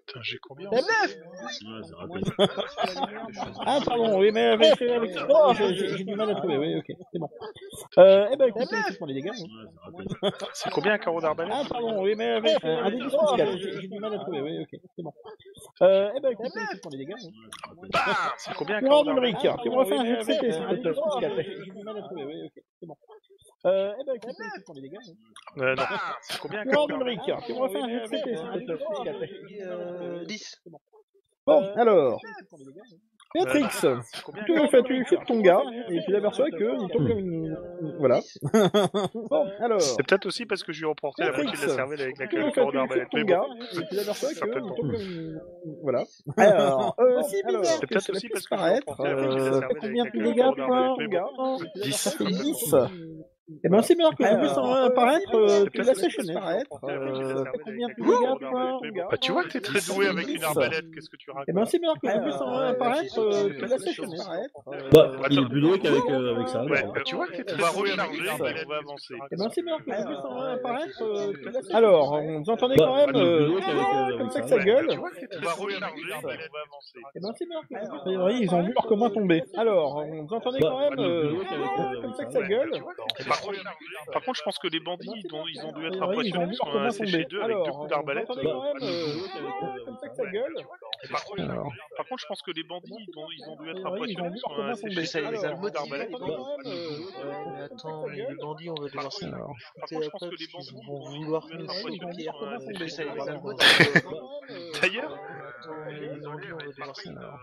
Putain, j'ai combien La 9 Ouais, c'est raté. Ah, pardon, oui, mais avec... Oh, j'ai du mal à trouver, oui, ok, c'est bon. Eh ben, écoutez, c'est pour les dégâts. Ouais, c'est raté. C'est combien un carreau d'arbalète? Ah, pardon, oui, mais avec... un des 10 plus 4, j'ai du mal à trouver, oui, ok, c'est bon. Eh ben, écoutez, c'est pour les dégâts. Bam! C'est combien un Courant carreau d'arbalète? d'Ulrich, tu me refais un jet de CT, s'il te plaît, plus 4, j'ai du mal à trouver, oui, ok, c'est bon. Eh ben, écoutez, c'est pour les dégâts. Non. C'est combien un Courant carreau d'Ulrich, d'arbalète? tu me refais un jet de CT, s'il te plaît, plus 4. 10. Bon, alors... Béatrix, tu shootes ton gars, et tu l'aperçois qu'il tombe comme une... Voilà. Bon, alors... C'est peut-être aussi parce que je lui ai emporté la moitié de la cervelle avec la tu carreau d'arbalète. ton Mais gars, bon, et tu l'aperçois qu'il tombe certainement. comme une... Voilà. Alors, c'est bizarre C'est que peut-être cela aussi puisse parce que je lui ai paraître. emporté la moitié de la cervelle Combien avec de la dégâts, carreau toi, d'arbalète. ton Mais gars bon, Ça fait 10. Eh ben, c'est bien que je puisse en apparaître, tu l'as séché apparaître. Combien de dégâts, toi, ton gars Bah, tu vois que t'es très doué avec une arbalète, qu'est-ce que tu racontes? Eh ben, c'est bien que je puisse en apparaître, tu l'as séché apparaître. Bah, il est plus doué qu'avec ça. Ouais, alors. bah, tu vois que t'es On très va doué recharger, avec mais on va avancer. Eh ben, c'est bien que je puisse en apparaître, tu l'as séché. Alors, vous entendez quand même, comme ça que ça gueule. Tu vois que t'es très doué avec on va avancer. Eh ben, c'est bien que a priori, ils ont vu leur commun tomber. Alors, vous entendez quand même, comme ça que ça gueule. Par contre, je pense que les bandits, ils ont dû être A priori, ils ont impressionnés vu parce leur qu'on en a commun séché tomber. deux avec deux Alors, coups vous d'arbalète. entendez quand même, comme ça que ça gueule. Alors, Par contre, je pense que les bandits, ils ont dû être a priori, ils ont impressionnés vu parce leur qu'on en a commun tomber. séché Ça les a Alors, motivés, vous les entendez quand même, Ouais, mais attends, mais les bandits, on va devoir se alors, Par contre, je pense que les bandits, ils vont vouloir ils nous ont dû être suivre, Pierre. impressionnés Est-ce que ça les a Voilà. motivés? D'ailleurs, Attends, mais les bandits, on va devoir se alors,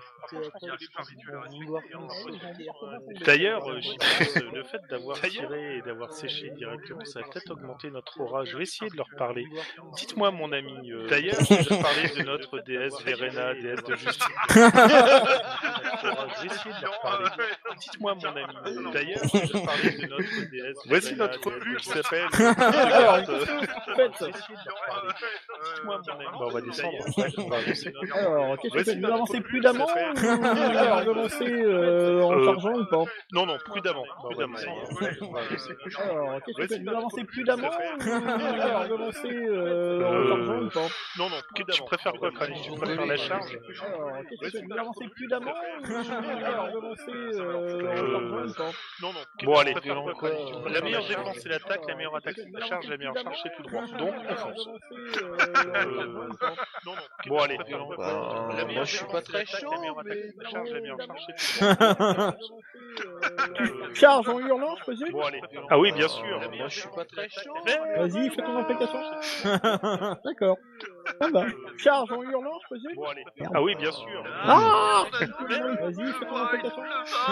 D'ailleurs, j'y pense, le fait d'avoir tiré et d'avoir séché directement, ça va peut-être augmenter notre aura. Je vais essayer de leur parler. Dites-moi, mon ami, d'ailleurs, je vais parler de notre déesse Verena, déesse de justice. Je vais essayer de leur parler. Dites-moi, mon ami, d'ailleurs, je vais parler de notre déesse. Voici notre revue qui s'appelle. Alors, Je vais essayer de leur parler. Dites-moi, mon ami. Bah, on va descendre. On va avancer. alors, qu'est-ce que Voici tu veux notre avancer revue prudemment qui ou s'appelle- avancer en chargeant ou pas? Non, non, prudemment. Prudemment. Alors, qu'est-ce que tu veux avancer prudemment ou avancer en chargeant ou pas? Non, non, tu préfères quoi, Kranich? Tu préfères la charge? Alors, qu'est-ce que tu veux avancer prudemment ou avancer en chargeant ou pas? Non, non. Bon, allez, la meilleure défense c'est l'attaque, la meilleure attaque c'est la charge, la meilleure charge c'est tout droit. Donc, on fonce. Non, non. Bon, allez. moi, je suis pas très chaud, La meilleure attaque mais c'est la charge, la meilleure charge c'est tout droit. Charge en hurlant, je présume? Bon, allez. Ah oui, bien sûr. moi, je suis pas très chaud. Vas-y, fais ton implication. D'accord. Ah bah, charge en hurlant, je présume? Bon, allez. Ah oui, bien sûr. Ah vas-y, fais ton implication.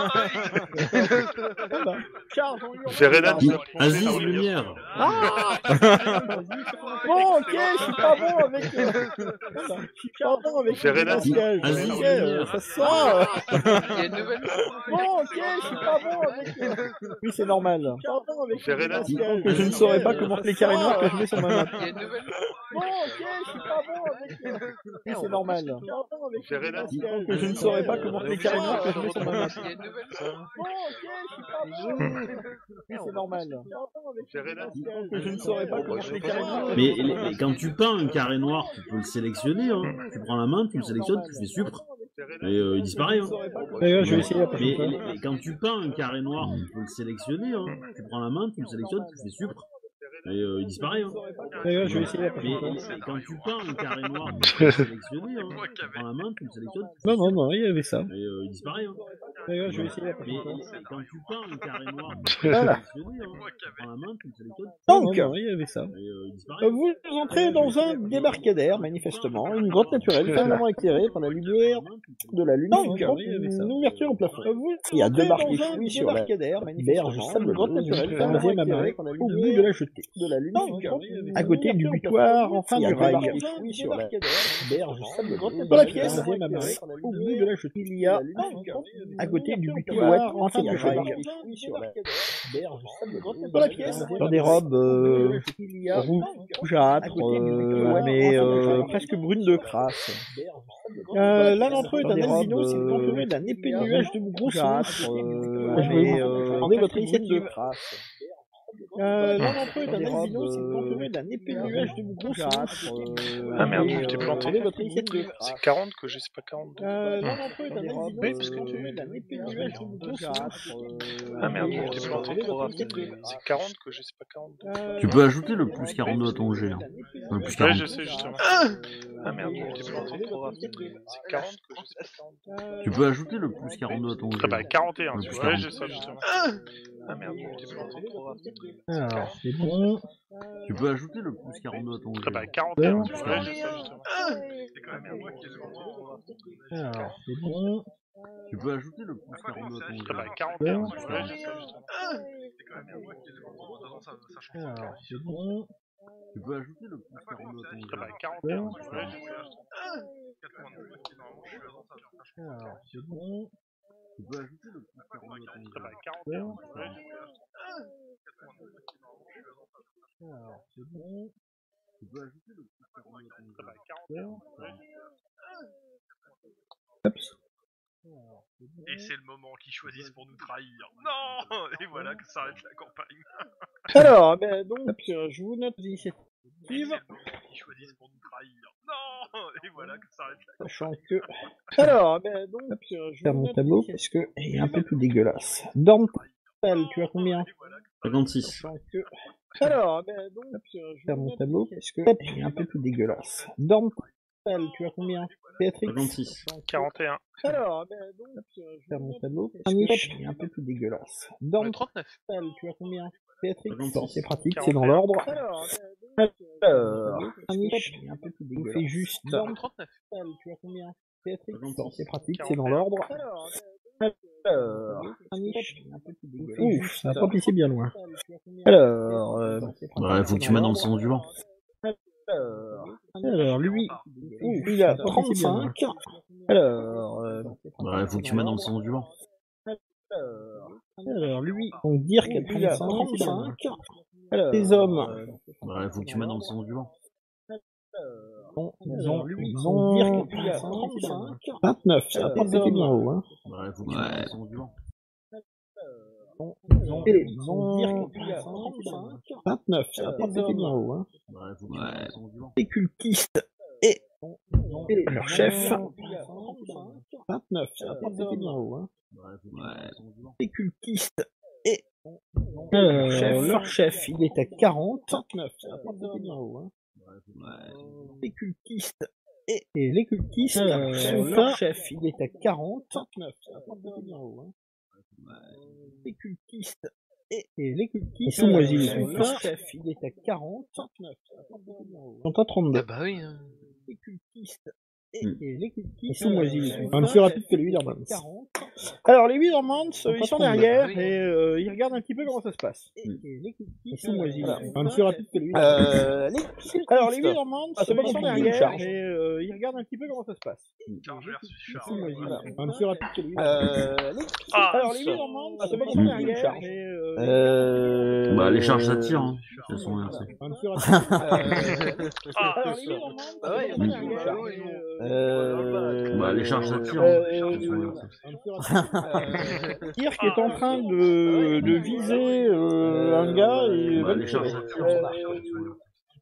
Ah bah, charge en hurlant. Verena, Aziz Lumière. Ah bon, ok, je suis pas bon avec... Je suis pas bon avec Verena, le masquage. Aziz Ok, Lumière. ça se sent. Il y a une nouvelle. Bon, ok, je suis pas bon avec... Oui, c'est normal. Je suis pas bon avec le Verena, masquage. Je ne saurais pas comment les carrés noirs que je mets sur ma map. Il y a une nouvelle. Bon, ok, je suis pas bon avec... Oui, c'est normal. Je suis pas bon avec le Verena, masquage. Je ne saurais pas comment les carrés noirs que je mets sur ma map. Il y a une nouvelle. Bon, ok, je suis pas bon. Oui, c'est normal. Je suis pas bon avec le Verena. masquage. Je ne saurais pas comment les carrés noirs que je Mais mets sur ma map. quand tu peins un carré noir, tu peux le sélectionner. Hein. Tu prends la main, tu le sélectionnes, tu fais supre. Et il disparaît. Hein. D'ailleurs, je vais essayer la Mais prochaine fois. quand tu peins un carré noir, tu peux le sélectionner. Hein. Tu prends la main, tu le sélectionnes, tu fais supre. Et il disparaît. Hein. D'ailleurs, je vais essayer la Mais prochaine fois. quand tu peins un carré noir, tu peux le sélectionner. Hein. Tu prends la main, tu le sélectionnes. Non, non, non, il y avait ça. Et il disparaît. Hein. D'ailleurs, je vais essayer la Mais prochaine fois. quand tu peins un carré noir, tu peux le Voilà. sélectionner. Hein. Tu prends la main, tu le sélectionnes. Donc, il y avait ça. Et il disparaît. Vous entrez dans un débarcadère, manifestement, une grotte naturelle, faiblement éclairée par la lumière de la lune. Donc, une ouverture au plafond. Il y a deux barques fouilles sur la berge sableuse, grotte naturelle, troisième à main, au bout de la jetée. De la lune. À côté du butoir, enfin du rail. Sur la berge sableuse. Dans la pièce, troisième à main, au bout de la jetée. Il y a, à côté du butoir, enfin du rail. Sur la berge sableuse. Dans la pièce, dans des robes rougeâtres, mais presque brunes de crasse. L'un d'entre eux est un albinos, il est entouré d'un épais nuage de grosses mouches. Je vais vous demander votre initiative. L'un d'entre eux est un albino, c'est entouré d'un épais nuage de grosses mouches. Ah merde, Et, je t'ai planté. quelle est votre initiative? C'est 40 que j'ai, c'est pas 42. L'un d'entre eux est un albino, Oui, parce c'est que entouré d'un épais nuage de grosses mouches. Ah merde, Et, je t'ai planté. quelle est votre initiative? C'est 40 que j'ai, c'est pas 42. Tu peux ajouter le plus 42 à ton jet. Hein. Enfin, le plus Ouais, 40. je sais, justement. Ah merde, je t'ai planté. C'est 40 que j'ai, c'est pas 42. Tu peux ajouter le plus 42 à ton jet. Ah bah 41, Ouais, tu plus vois, ouais, 40. j'ai ça, justement. Ah merde, je t'ai planté. Alors, c'est bon. Tu peux ajouter le plus 42 à ton jet. Ah bah 41, tu vois, ouais, j'ai ça, justement. C'est quand même moi qui ai le moment. Alors, c'est bon. Tu peux ajouter le plus 42 à ton jet. Ah bah 41, tu vois, ouais, j'ai ça, justement. C'est quand même moi qui ai le moment. De toute façon, ça change pas. Alors, c'est bon. Tu peux ajouter le plus 42 à ton jet. Ah bah 41, tu vois, ouais, j'ai ça, justement. 82, qui normalement je suis avant, ça change pas. Alors, c'est bon. Tu peux ajouter le plus 42 à ton Ah bah jet. 41, tu vois, ouais, j'ai ça, justement. 82, qui normalement je suis avant, ça change pas. Alors, c'est bon. Tu peux ajouter le plus 42 à ton Ah bah jet. 41, tu vois, ouais, j'ai ça. Oups. Et c'est le moment qu'ils choisissent pour nous trahir. Non. Et voilà que s'arrête la campagne. Alors, donc, je vous note l'initiative, Et c'est le moment qu'ils choisissent pour nous trahir. Non. Et voilà que s'arrête la sachant que... Alors, donc, je faire mon tableau, parce que il est un peu tout dégueulasse. Dormtal, tu as combien? 56. Sachant que... Alors, donc, je faire mon tableau, parce que il est un peu tout dégueulasse. Dormtal, tu as combien? Béatrix? 56. 41. Alors, donc, je faire mon tableau, parce que il est un peu tout dégueulasse. Dormtal, 39. tu as combien? Béatrix? 56. Bon, c'est pratique, c'est dans l'ordre. Alors, Anish, un peu tout dégueulasse. Fais juste. 39. Tu as combien? Béatrix? Bon, c'est pratique, 41. c'est dans l'ordre. Alors, Anish, un peu tout dégueulasse. Ouf, ça a pas pissé bien loin. Alors, Ouais, faut que tu mettes dans le sens du vent. alors lui, il a 35. Alors, Ouais, faut que tu mettes dans le sens du vent. alors lui, on va dire qu'il a 35. Alors, les hommes, Ouais, faut que tu mettes dans le sens du vent. ils ont 29, ça a pas pété bien haut. Hein. Ouais, faut que tu mettes dans le sens du vent. Ils ont 29, ça a pas pété bien haut. Hein. Ouais, faut que tu mettes dans le sens du vent. Les cultistes et leur chef, 29, ça a pas pété bien haut. Hein. Ouais, faut que tu mettes dans le sens du vent. Les cultistes et leur chef, il est à 40, 29, ça a pas pété bien haut. Hein. Les cultistes et les cultistes, leur chef, il est à 40, 39, ça a pas pété bien haut. Hein. Les cultistes et les cultistes, leur chef, il est à 40, 39, ça a pas pété bien haut. Ils sont à 32. Ah bah oui. Hein. Les cultistes et les cultistes, un peu plus rapide que les Withermans. Alors les Withermans, ils sont derrière et ils regardent un petit peu comment ça se passe. Les cultistes, un peu plus rapide que les Withermans. Alors les Withermans, ils sont derrière et ils regardent un petit peu comment ça se passe. Charge versus charge. Un peu plus rapide que les Withermans. Alors les Withermans, ils sont derrière et Bah, les charges, ça tire. Hein. Elles sont là, c'est. un peu plus rapide. Ah. Alors les Withermans, Ah ouais, ils sont derrière Bah, les charges, ça tire. Hein. Elles sont là, c'est. Kirk est en train de viser un gars et Bah, les charges, ça tire. Elles sont là.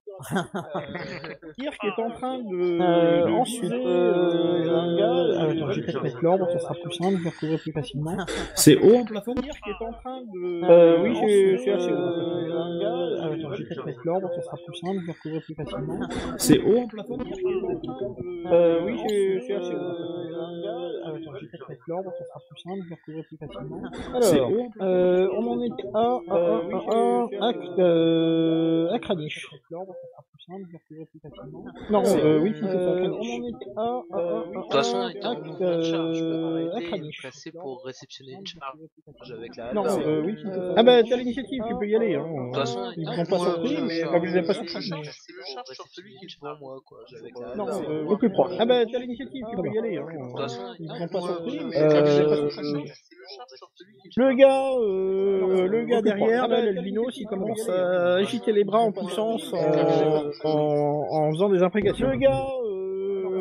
Kirk est en train de ensuite un gars. Attends, je vais peut-être mettre l'ordre, ça sera plus simple, je vais retrouver plus facilement. C'est haut en plafond? Kirk est en train de. Oui, c'est assez haut. Un gars. Attends, je vais peut-être mettre l'ordre, ça sera plus simple, je vais retrouver plus facilement. C'est haut en plafond? Oui, c'est assez haut. Un gars. Attends, je vais peut-être mettre l'ordre, ça sera plus simple, je vais retrouver plus facilement. Alors, on en était à Kranich. Non, oui, c'est ça. On en était De toute façon, on était en mouvement de charge. Je peux m'arrêter et me placer pour réceptionner une charge avec la non, hache. oui, c'est ça. Ah bah, t'as l'initiative, tu peux y aller. Hein. De toute façon, Ils ne sont pas surpris, mais pas que je les ai pas surpris. Je charge sur celui qui est devant moi, quoi. Avec la Non, hache. le plus proche. Ah bah, t'as l'initiative, tu peux y aller. Hein. De toute façon, Ils ne sont pas surpris, mais je pas que je les ai pas charge surpris. sur celui qui est Le gars derrière, là, l'albinos, il commence à agiter les bras en poussant, en faisant des imprécations.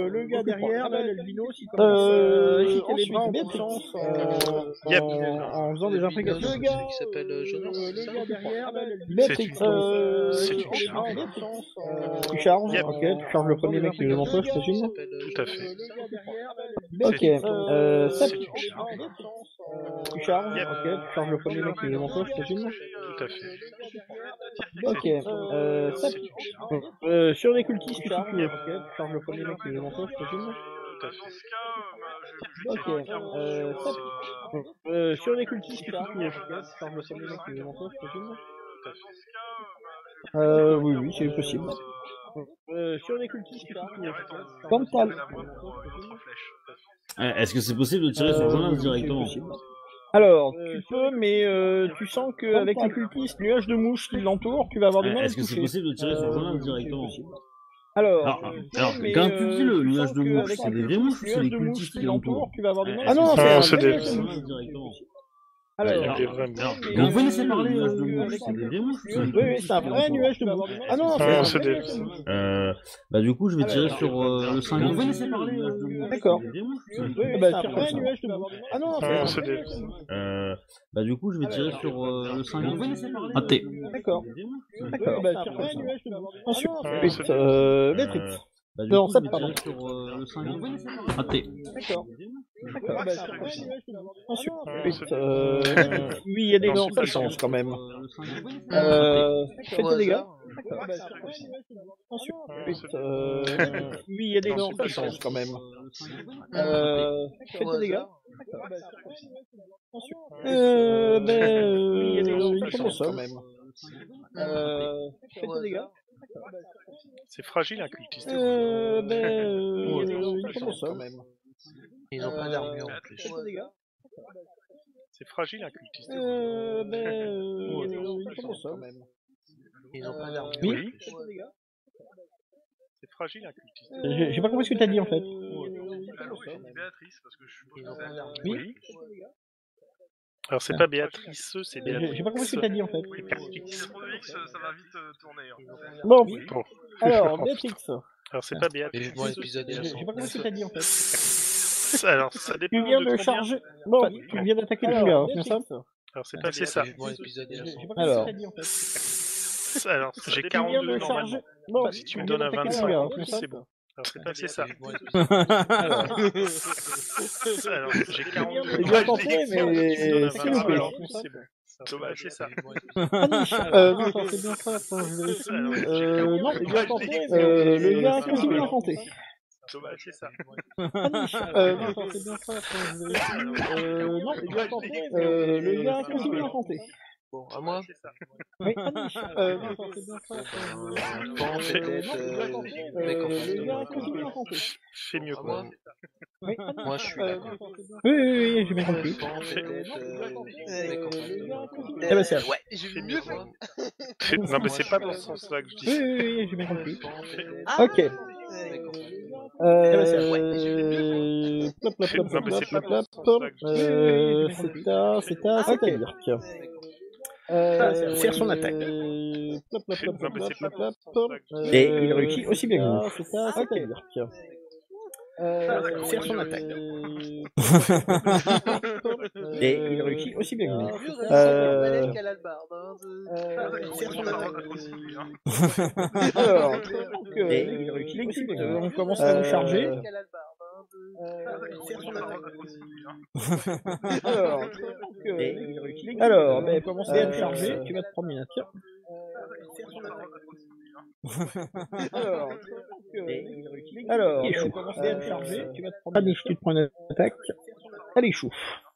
le gars derrière, là, l'albinos, il commence à agiter les bras en puissance Yep. en faisant des imprécations. Celui qui s'appelle Jonas, c'est Le ça gars derrière, là, C'est l'albinos, une- c'est agite une les bras en charge. puissance. Tu charges, Yep. ok, tu charges le premier mec qui est devant toi, je présume. Tout à fait. Ok, C'est ça, une charge. tu charges, Yep. ok, tu charges le premier mec qui est devant toi, je présume. Tout à fait. Ok, ça, C'est une charge. sur les cultistes, tu charges, ok, tu charges le premier mec qui est devant toi, je présume. Tout à Dans fait. ce cas, je Ok, tire un carreau ça, sur, sur les cultistes, tu charge. charges, ok, tu charges le premier mec qui est devant toi, je présume. Dans ce cas, Oui, oui, c'est possible. Sur les cultistes, tu charges, comme t'as le- une autre flèche. Est-ce que c'est possible de tirer sur Jonas oui, directement? c'est possible. Alors, tu peux, mais tu sens qu'avec les cultistes, nuage de mouches qui l'entourent, tu vas avoir du mal à le Est-ce que c'est toucher. possible de tirer sur Jonas Oui, directement? c'est possible. Alors, Alors, mais, quand tu dis le tu nuage sens de mouches, qu'avec c'est les des vrais mouches ou c'est nuages des de mouches cultistes qui qui l'entourent? l'entourent, tu vas avoir du mal. Est-ce Ah non, que c'est Non, un c'est vrai des- nuage de Jonas mouches. directement? Alors, Des vrais mouches. Quand vous laissez parler le nuage de mouches, c'est des vrais mouches ou c'est des oui, cultistes c'est un qui vrai l'entourent? nuage de mouches. Ah non, Non, c'est un c'est vrai des- nuage de mouches. Bah du coup je vais tirer Alors, sur le 5. Quand vous laissez parler le nuage de mouches, D'accord. c'est des vrais mouches ou c'est des Oui, cultistes? bah, c'est un vrai nuage de mouches. Ah non, c'est Non, un c'est vrai des- nuage de mouches. Bah du coup je vais tirer sur le 5. Quand vous laissez parler Raté. c'est D'accord. des vrais mouches ou c'est des D'accord. cultistes? Bah, c'est un vrai nuage de mouches. Ensuite, Ah, c'est des- Matrix. Bah, du Non, coup, ça, je vais pardon. tirer sur le 5. Raté. D'accord. D'accord. Bah, c'est un vrai nuage de mouches. Ensuite, c'est- Matrix. Oui, il y a des Non, gens, c'est ça pas change quand même. Faites Au des dégâts. hasard. D'accord. Bah, c'est un vrai nuage de mouches. Ensuite, c'est- oui, il y a des Non, gens, c'est ça pas change quand même. Faites Au des dégâts. hasard. Ensuite, Non, il c'est tombe au sol. Faites Au des dégâts. hasard. C'est fragile un cultiste. Il tombe au sol. Ils ont pas d'armure en plus. Faites des dégâts. C'est fragile un cultiste. Il tombe au sol. Ils ont pas d'armure Oui. en plus. Faites des dégâts. C'est fragile un cultiste. J'ai pas compris ce que t'as dit en fait. Allô, j'ai dit Béatrice, parce que je suppose Ils que ont c'est pas elle. d'armure. Oui. Alors c'est pas Béatrice, c'est J'ai Béatrice. pas compris ce que t'as dit en fait. Oui, mais si tu dis trop de X, ça va vite tourner. Hein. Bon, Bon. alors, Matrix. Alors c'est pas Béatrice. Vivement l'épisode J'ai innocent. pas compris ce que t'as dit en fait. Alors ça Tu dépend viens de de combien. charger. Bon, tu viens d'attaquer le gars, c'est ça? Alors c'est pas c'est ça. Vivement l'épisode innocent. J'ai pas compris ce que Alors, t'as dit en fait. Alors j'ai tu viens 42 de normalement. charger. Bon, Si tu me viens donnes un d'attaquer le 25, gars, c'est ça? c'est bon. Alors c'est pas c'est ça. Vivement l'épisode Alors j'ai 42. J'ai bien tenté, mais Si tu me donnes un c'est 25, loupé. alors, c'est bon. Dommage, c'est ça. Paniche. Non, attends, c'est bien ça. Attends, je vérifie. Non, j'ai bien tenté, mais le gars a continué à tenter. Dommage, c'est ça. Paniche. Non, attends, c'est bien ça. Attends, je vérifie. Non, j'ai bien tenté, mais le gars a continué à tenter. Bon, à moi. Oui, paniche. Non, attends, c'est bien ça. Attends, je vérifie. Bon, Non, j'ai bien peut-être. tenté, mec en face le de gars a moi. continué à tenter. Fais mieux À quoi. moi. Oui, paniche. Moi, je suis là. Non, attends, c'est bien. Oui, j'ai bien compris. Bon, peut-être. Mec en face de moi. Eh ben, c'est à Ouais, j'ai vu mieux. Non mais c'est pas dans ce sens-là que je dis. Oui, j'ai bien compris. Ah, Ok. mec en face de moi. Plop, plop, plop, Non, mais c'est pas plop, dans ce plop, sens-là que je dis. c'est à Dirk. Faire son attaque. Plop, plop, plop, Non, mais c'est pas plop, dans ce plop, sens-là que je dis. Et il réussit aussi bien que vous. C'est à Dirk. Faire son attaque. Et il réussit aussi bien que vous. Faire son attaque. Alors, donc, il réussit aussi bien que vous. On commence à vous charger. Faire son attaque. Alors, donc, alors, ben, commencer à te charger, tu vas te prendre une attaque. Alors, donc, commencer à te charger, tu vas te prendre une attaque. Tu te prends une attaque. Allez, chou.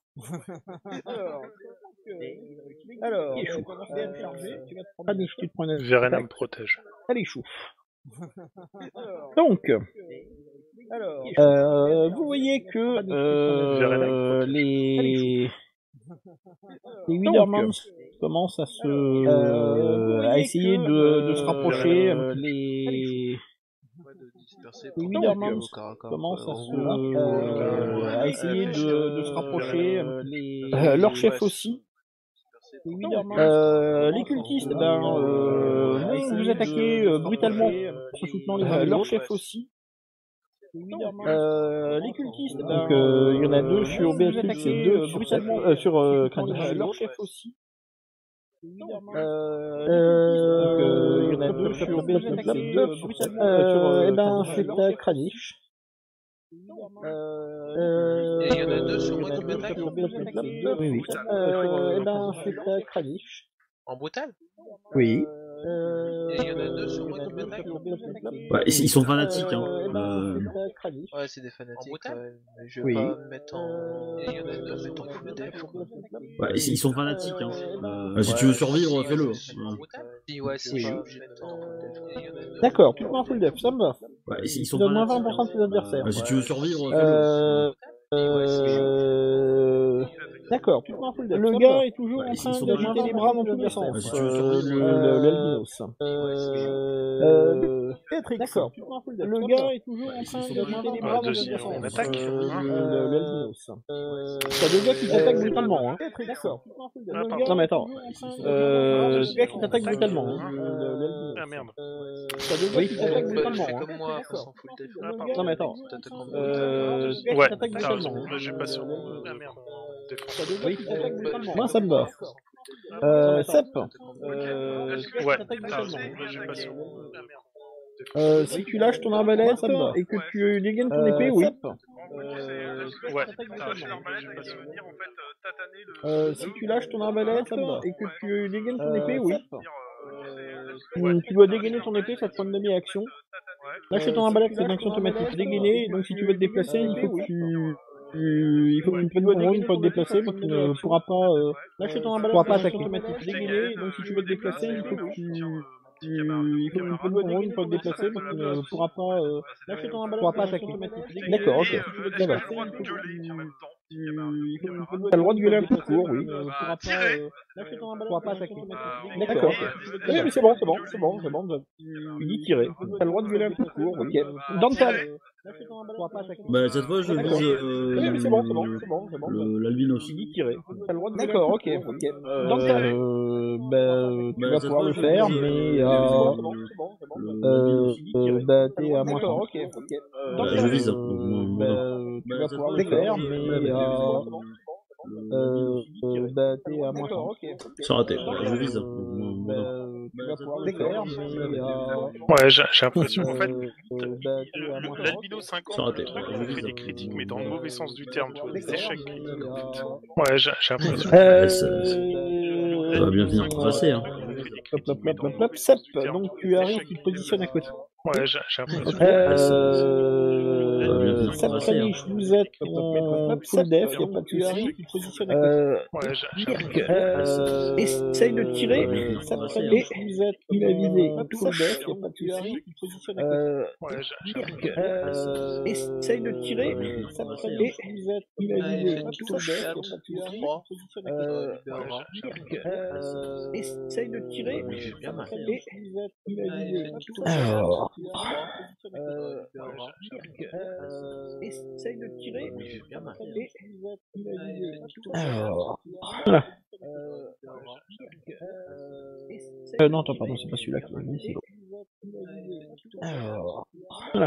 Alors, donc, commencer à te charger, tu vas te prendre une attaque. Tu te prends une Verena me attaque. protège. Allez, chou. Donc, vous voyez que les Withermans commencent à à essayer de se rapprocher. Les Withermans commencent à essayer de se rapprocher. Leur chef aussi. Les cultistes, vont vous attaquer brutalement en se soutenant les uns les autres. Leur chef aussi. Les cultistes, donc il y en a deux sur Béatrix et deux brutalement sur Kranich. Leur chef aussi. Il y en a deux sur Béatrix et deux brutalement et ben c'est à Kranich. Et il y en a deux sur moi qui m'attaquent. Oui, oui. Et ben c'est à Kranich. En brutal? Oui. Et il y en a deux sur moi qui m'attaquent. Ouais, ils sont fanatiques, hein. Ouais, c'est des fanatiques. Ouais. Mais je vais Oui. pas me mettre en. Et il y en a deux à mettre en full def. Ouais, ils sont fanatiques, hein. Si tu veux survivre, fais-le. Ouais. Si, ouais, si, je suis obligé de mettre en full def. Et il y en a deux. D'accord, tout en full def, ça me va. Ouais, ils sont Donne moins fanatiques. 20% de tes adversaires. Si tu veux survivre, fais-le. D'accord, tout en full def. Le gars est toujours en train d'agiter les bras dans tous les sens. Si tu veux survivre, L'albinos. D'accord, tout en full def. Le gars est toujours en train d'agiter les bras dans tous les sens. On attaque. L'albinos. T'as deux gars qui t'attaquent brutalement, hein. D'accord. Non mais attends. Deux gars qui t'attaquent brutalement, hein. Ah merde. T'as deux gars qui t'attaquent brutalement, Fais hein. comme moi, passe en full def. Non mais attends. T'attaques en Ouais, t'attaques t'as brutalement, raison. hein. Là, j'ai pas sur. Ah merde. Défense. Oui, moi ça me va. Sep. Ouais, t'as raison. Là, j'ai pas sur. Ah merde. Si tu lâches ton arbalète et que tu dégaines ton épée, oui. Ouais, Lâcher l'arbalète et devenir en fait tataner le. Si tu lâches ton arbalète et que tu dégaines ton épée, oui. Ouais. Tu dois dégainer ton épée, ça te prend une demi-action. Lâcher ton arbalète, c'est une action automatique. Dégainer, donc si tu veux te déplacer, il faut que tu prennes ton rôle pour te déplacer, mais tu ne pourras pas. Lâcher ton arbalète, tu ne pourras pas attaquer. Automatique. Dégainer, donc si tu veux te déplacer, il faut que tu prennes ton rôle pour te déplacer, mais tu ne pourras pas. Lâcher ton arbalète, tu ne pourras pas attaquer. D'accord, ok. Ça va. T'as le droit de gueuler un peu court, oui. Tu pourras pas. Lâcher ton arbalète, tu ne pourras pas attaquer. D'accord, ok. Oui, mais c'est bon. Tu dis tirer. T'as le droit de gueuler un peu court, ok. Dans le tas. Bah, cette fois, je vise Oui, mais c'est bon. l'albinos. Tu dis tirer. T'as le droit de gueuler un peu court, ok. Dans le tas. Tu vas pouvoir le faire, mais t'es à moins 30. Je vise. Tu vas pouvoir le faire, mais t'es à moins 30. C'est raté. Je vise. Tu vas pouvoir le faire, mais Ouais, j'ai l'impression en fait. L'albino 50, Ça raté. le truc, on fait des critiques, mais dans le mauvais sens du terme, tu vois, des échecs critiques. En fait. Hop, Ouais, j'ai l'impression. Ça va bien finir par passer, hein. Sep, donc tu arrives, tu te positionnes à côté. Ouais, j'ai l'impression. Sep, Kranich, vous êtes en full def, y'a pas de soucis, tu te positionnes à côté. Ouais, j'ai Essaye de tirer, Sep, Kranich, vous êtes visé full def, y'a pas de soucis, tu te positionnes à côté. Ouais, Essaye de tirer, Sep, Kranich, vous êtes visé full def, y'a pas de soucis, tu te positionne à côté. Essaye de tirer, bien mal. et vous êtes visé. Alors. Essaye de tirer, bien mal. et vous êtes visé. Alors. Voilà. Non, attends, pardon, c'est pas celui-là qui m'a mis, c'est l'autre. Alors. Voilà.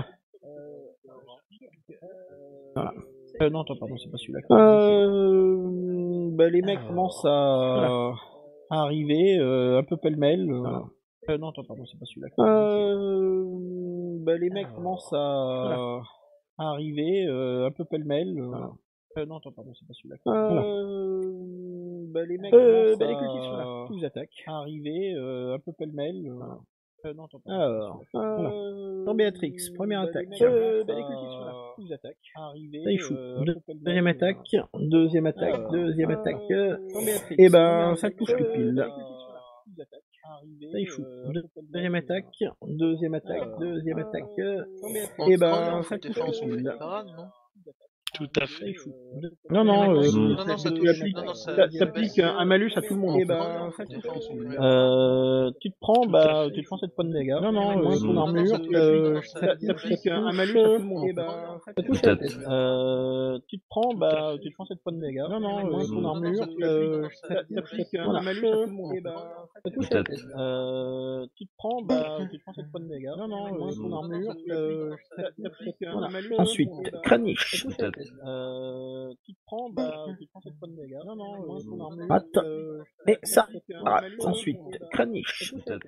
Voilà. Non, attends, pardon, c'est pas celui-là qui m'a mis. Les mecs commencent à arriver, un peu pêle-mêle. Non, attends, pardon, c'est pas celui-là qui m'a mis. Les mecs commencent à arriver, un peu pêle-mêle. Non, attends, pardon, c'est pas celui-là qui m'a mis. Les mecs commencent les cultistes sont là, qui vous attaquent. Arriver, un peu pêle-mêle. Non, attends, alors, voilà. Dans Béatrix, première attaque. Les cultistes sont là, qui vous attaquent. Arriver, ça échoue. Deuxième attaque, deuxième attaque. Et ben, ça touche le pile. Ça échoue. Deuxième attaque, deuxième attaque. Et ben, ça touche le pile. Tout à fait. Non, ça tu touche. appliques un malus à tout le monde. Et ben, ça touche. Tu te prends, tu te prends cette pointe de dégâts. Non, moins ton armure. T'appliques un malus à tout le monde. Et ben, ça touche. Tu te prends, tu te prends cette pointe de dégâts. Non, moins ton armure. T'appliques un malus à tout le monde. Et ben, ça touche. Tu te prends, tu te prends 7 points de dégâts. Non, non, moins ton armure. Ensuite, Kranich. Peut-être. Tu te prends 7 points de dégâts. Non, non, moins ton armure. Rate. Et ça. Rate. Ensuite, Kranich. Peut-être.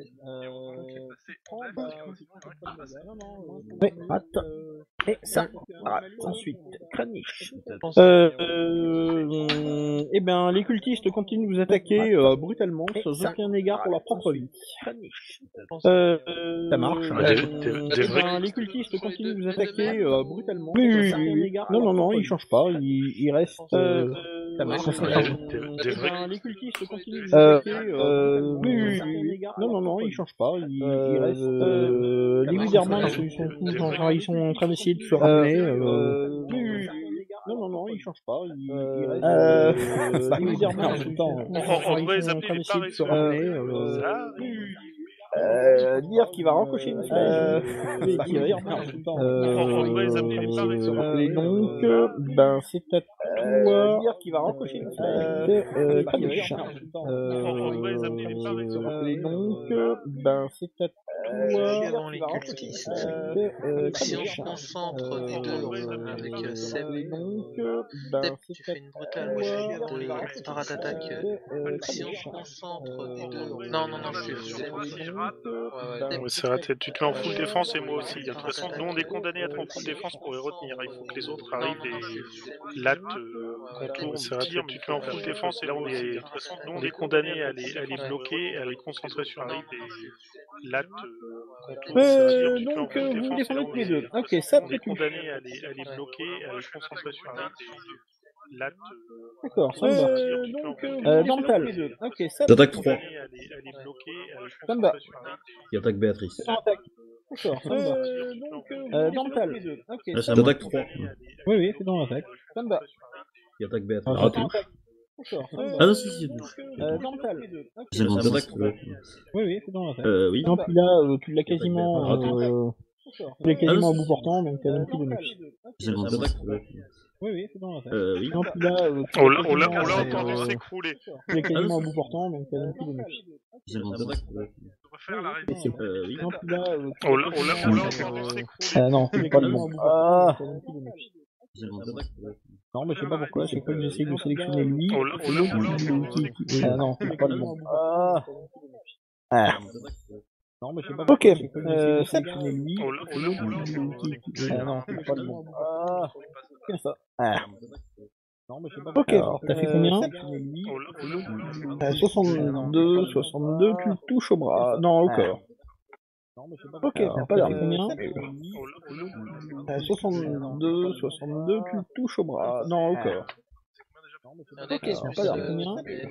Oui, rate. Et ça. Rate. Ensuite, Kranich. Eh ben, les cultistes continuent de vous attaquer brutalement, sans aucun égard pour leur propre vie. Ça marche. Les cultistes continuent de vous attaquer brutalement, sans aucun égard. Non, ils changent pas, ils restent. Ça marche. Les cultistes continuent de vous attaquer non, ils changent pas, ils restent. Les Widerman, ils sont en train d'essayer de se ramener. Non, ils changent pas. Ils restent. Les Widerman, ils sont en train d'essayer de se ramener. Dire qu'il va rencocher une flèche. Donc, ben, c'est à toi. Dire qu'il va rencocher une flèche. Kranich. Donc, ben, c'est à toi. Suivant les cultistes. Si on se concentre les deux avec Seb, tu fais une brutale moitié de parade d'attaque. Si on se concentre les deux. Non, je fais C'est raté. Tu te mets en full défense et moi aussi. De toute façon, nous on est condamnés à être en full défense pour les retenir. Il faut que les autres arrivent et là contournent. C'est raté. Tu te mets en full défense et là on est condamnés à les bloquer, à les concentrer sur nous. Là donc, vous me défendez tous les deux. Ok, ça on est condamnés à les bloquer, à les concentrer sur nous. Là d'accord, ça me va. Dental. Ok, ça. J'attaque 3. Ça me va. Il attaque Béatrice. D'accord, ça me va. Dental. Ok, J'attaque 3. Oui, c'est dans l'attaque. Ça me va. Il attaque Béatrice. Ah, d'accord, ça me va. Ah non, si, touche. Dental. J'attaque 3. Oui, c'est dans l'attaque. Oui. Non, puis là, tu l'as quasiment. Tu l'as quasiment à bout portant, donc t'as même plus de bonus. J'attaque 3. Oui, c'est dans l'attaque. Oui. Non, puis là, on l'a entendu s'écrouler. tu l'as quasiment à bout portant, donc t'as même plus de bonus. J'attaque 3. Refaire la révision. Oui. Non, puis là, On l'a entendu s'écrouler. ah non, c'est pas le bon. Ah J'attaque 3. non, mais je sais pas pourquoi, à chaque fois que j'essaie de sélectionner lui, On l'a entendu s'écrouler. ah non, c'est pas le bon. Ah non, mais je sais pas pourquoi, à chaque fois que j'essaie de sélectionner lui, On l'a entendu s'écrouler. ah non, c'est pas le bon. C'est ça. Non, mais je sais pas pourquoi. Alors, t'as fait combien 62, tu le touches au bras. Non, au corps. Ok, t'as pas l'air combien 62, tu le touches au bras. Non, au corps. Ok, t'as pas l'air combien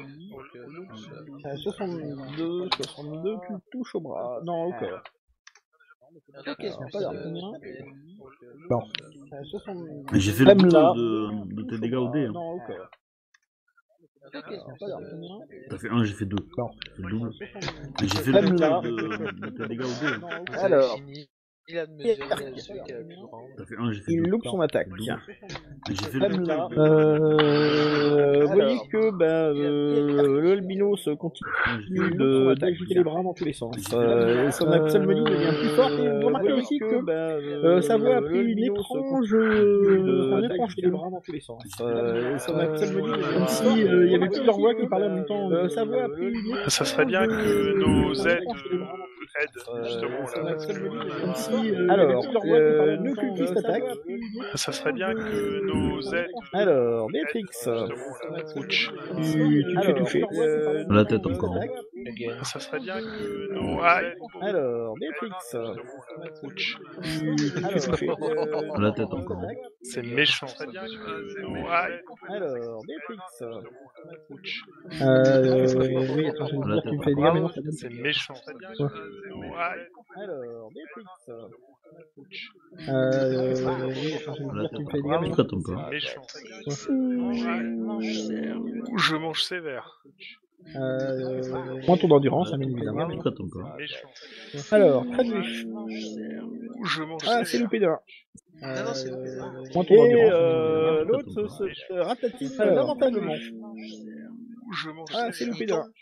62, tu le touches au bras. Non, au corps. Ok, t'as pas l'air combien non. J'ai fait le double de tes dégâts au dé. Non, au corps. Ok, t'as pas l'air combien T'as fait 1, j'ai fait 2. Non. C'est le double. J'ai fait le double de tes dégâts au dé. Alors, il a de mesurer celui qui a la plus grande. T'as fait 1, j'ai fait 2. il loupe son attaque. J'ai fait le double. Vous voyez que le albinos continue d'agiter les bras dans tous les sens. Son psalmodie devient plus forte et vous remarquez aussi que sa voix a pris une étrange les bras dans tous les sens. Son psalmodie comme si il y avait plusieurs voix qui parlaient en même temps. Sa voix a pris une Ça serait bien que nos aides justement là. Alors, le cultiste attaque. Ça serait bien que nos aides. Alors, Béatrix, Ouch. tu te fais toucher. La tête encore. Ça serait bien que nos. Aïe. Alors, Béatrix, Ouch. tu te fais toucher. La tête encore. C'est méchant. Ça serait bien que nos. Aïe. Alors, Béatrix, Ouch. oui, attends, je vais dire que tu me fais des dégâts, mais non, ça donne. C'est méchant. Ça serait bien que nos. Aïe. Alors, Béatrix, Ouch. oui, attends, je vais dire que tu me fais des dégâts, mais non. Pourquoi t'en pas Méchant. Je mange sévère. Moins tour d'endurance, ça évidemment. Pourquoi t'en pas Méchant. Alors, Kranich. Je mange Ah, c'est sévère. loupé de 1. Non, c'est le Moins tour Et d'endurance. L'autre se ratatine lamentablement. Je mange Ah, c'est sévère. loupé de 1.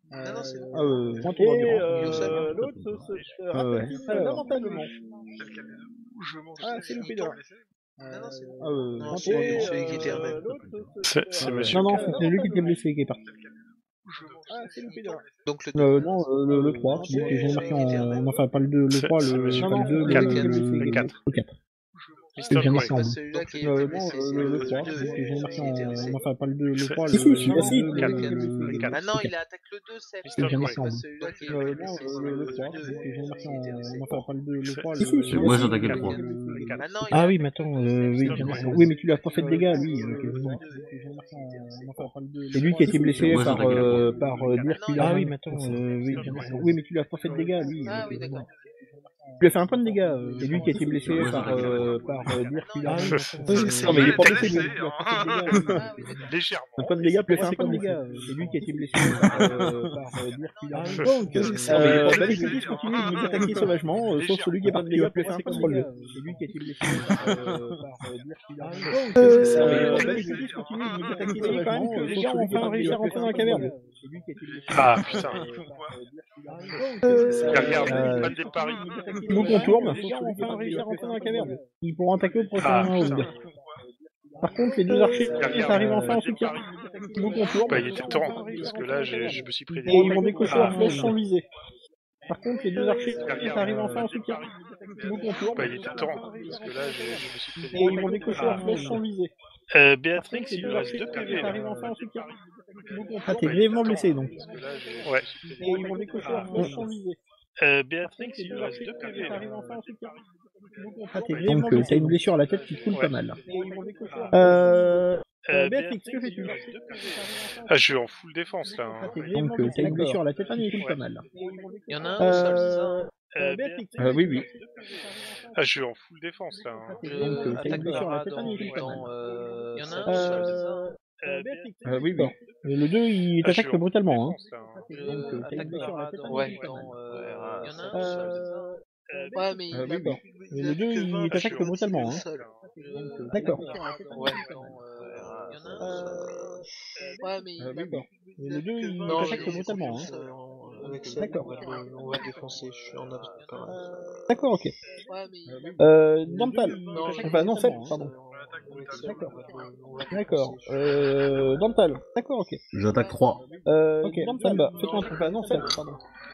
Non, c'est Ah, point tout Et endurance. l'autre ouais. rattatine Alors. lamentablement. C'est lequel des deux Ou je mange Ah, c'est loupé de là. Non, c'est Ah, non, point c'est tout endurance. celui qui était remède. l'autre, C'est monsieur. Non, c'est lui qui était blessé qui est parti. Ah, c'est loupé de là. Donc le Non, le 3, c'est lui que j'ai marqué en... Enfin, pas le 2, le 3, C'est le... monsieur. pas le 2, Le le quatre. blessé. Le 4. Le 4. Mr. J'ai Grey. marqué en c'est celui-là qui non, était blessé. c'est le 3, deux, c'est ce que j'ai marqué qui était blessé. en... Enfin, pas le 2, le 3, Si, le... si, non, si, le quatre. 2, Le 4. Maintenant, il attaque le 2, c'est Mr. j'ai Grey. marqué en celui-là qui est non, blessé. le 3, c'est ce que j'ai marqué en... Enfin, pas le 2, le 3, Si, le... si, Moi j'attaquais le 3. Maintenant, il Ah attaque oui, mais attends, oui, j'ai marqué... Oui, mais tu lui as pas fait de dégâts, lui, quasiment. Enfin, pas le 2, c'est lui qui a été blessé Moi, par j'attaquais le Duerculaire. Ah oui, mais attends, oui, j'ai marqué... Oui, mais tu lui as pas fait de dégâts, lui. Ah oui, d'accord. Tu lui as fait un point de dégâts, c'est lui qui a été blessé Moi, par j'attaquais le Duerculaire. Ah oui, Non, mais il est pas T'es blessé, blessé, lui, tu lui as pas fait de hein. dégâts, lui. Ah oui, d'accord. Légèrement. Un point de dégâts, plus un point de dégâts. C'est lui qui a été blessé par Duerculaire. Donc, Balistidis continue de nous attaquer sauvagement, sauf celui qui est parti, il va plus faire un point de dégâts. C'est lui qui a été blessé par Duerculaire. Donc, Balistidis continue de nous attaquer sauvagement, sauf celui qui est parti, il va réussir à rentrer dans la caverne. C'est lui qui a été blessé Ah putain. Ils font quoi Regarde, pas de départ. Ils nous contournent, sauf celui qui est parti, il va rentrer dans la caverne. Ils pourront attaquer au prochain Ah, round. putain. Par contre, les deux archers arrivent enfin en soutien. Ils nous contournent. Bah, il était temps, parce que là, je me suis pris des... Et ils vont décocher Ah, leurs flèches sans viser. Par contre, les deux archers arrivent enfin en soutien. Ils nous contournent. Bah, il était temps, parce que là, je me suis pris Et ils vont décocher leurs flèches sans viser. Béatrix, il lui reste 2 PV. arrivent enfin en soutien. Ah, t'es grièvement blessé donc. Ouais. Et ils vont décocher leurs flèches sans viser. Béatrix, il lui reste 2 PV. arrivent enfin en soutien. Ah, t'es grièvement blessé. T'as une blessure à la tête qui coule pas mal. Béatrix, que fais-tu? Ah, je suis en full défense, là. Hein. Donc, t'as une blessure à la tête qui coule pas mal. Il y en a un au sol, c'est ça Béatrix. Oui, oui. Ah, je suis en full défense, là. Hein. Donc, t'as une blessure à la tête qui coule pas mal. Il y en a un au sol, c'est ça Béatrix. Oui, oui. Le 2, il Ah, je suis t'attaque en brutalement. Hein. full défense, là, hein. Donc, t'as une blessure à la tête Ouais, qui coule pas mal. il y en a un au sol, c'est ça Ouais, mais oui, d'accord. Le 2, il t'attaque brutalement. Hein. D'accord. Ouais, il y en a un au sol. Ouais, mais oui, d'accord. Le 2, il non, t'attaque brutalement. Hein. Avec ça, D'accord. on va défoncer, je suis en avance. D'accord, ok. Ouais, mais Dental. Enfin, non, Seb, pardon. D'accord. D'accord. Dental. D'accord, ok. J'attaque 3. Ok, Samba, fais-toi un truc. Enfin, non, Seb, pardon.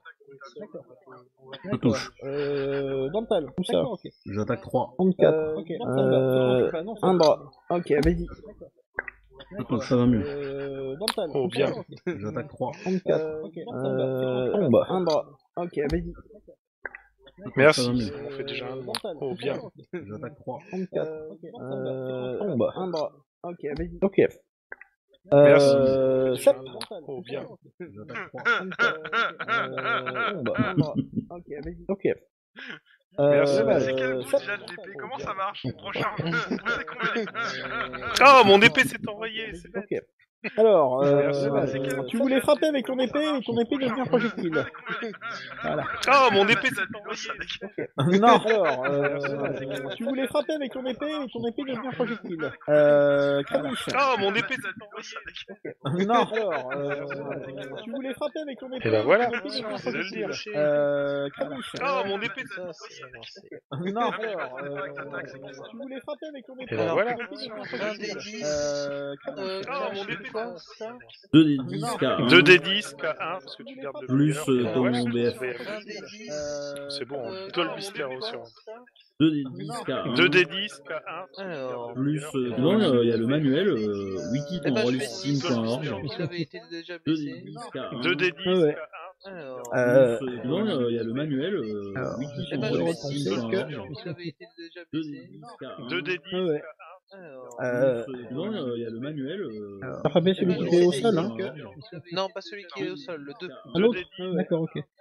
Je touche. Dental. Où ça? Ok. J'attaque 3. 34. Ok. Un bras. Ok, vas-y. Je touche, ça va mieux. Dental. Oh, bien. J'attaque 3. 34. Ok. Tombe. Un bras. Ok, vas-y. Merci, Ça va mieux. on fait déjà un. Dental. Oh, bien. J'attaque 3. 34. Tombe. Un bras. Ok, vas-y. Ok. Merci. 7. Oh, bien. J'attaque 3. Tombe. Un bras. Ok, vas-y. Ok. Merci. C'est quel bout déjà de l'épée Comment ça marche Prochain c'est combien Oh, mon épée s'est envoyée. C'est bête. Ok. Alors, Merci. tu voulais frapper avec ton épée et ton épée devient projectile. Voilà. Oh, mon épée s'est envoyée. Non, alors, tu voulais frapper avec ton épée et ton épée devient projectile. Kranich. Oh, mon épée s'est envoyée. Non, alors, tu voulais frapper avec ton épée Et ben voilà, ton épée devient c'est de le dire. projectile. Kranich. Oh, mon épée s'est envoyée. Non, alors, tu voulais frapper avec ton épée Et ben voilà. ton épée devient un des projectile. 10. Oh, mon épée. 2 des 10 K1. 2 des 10, K1, parce que tu gardes le Plus meilleur. ton Ouais, BF. Un des 10. C'est bon, toi le mystère sur 2 des 10 K1. 2 des 10, K1. Alors. Plus, non, il y a le manuel, Eh ben, je fais 10. wiki.rollsteam.org. Vous avez été déjà 2 des blessé. 10 K1. 2 des 10, Ouais. K1. Alors. Plus, non, il y a le manuel, Eh ben, je fais 10. wiki.rollsteam.org. Vous avez été déjà 2 des blessé. 10 K1. 2 des 10, Ouais. K1. Alors. Plus, non, il y a le manuel, T'as frappé celui qui est au sol, hein? Non, pas celui qui est au sol, le 2. Un autre? D'accord, ok.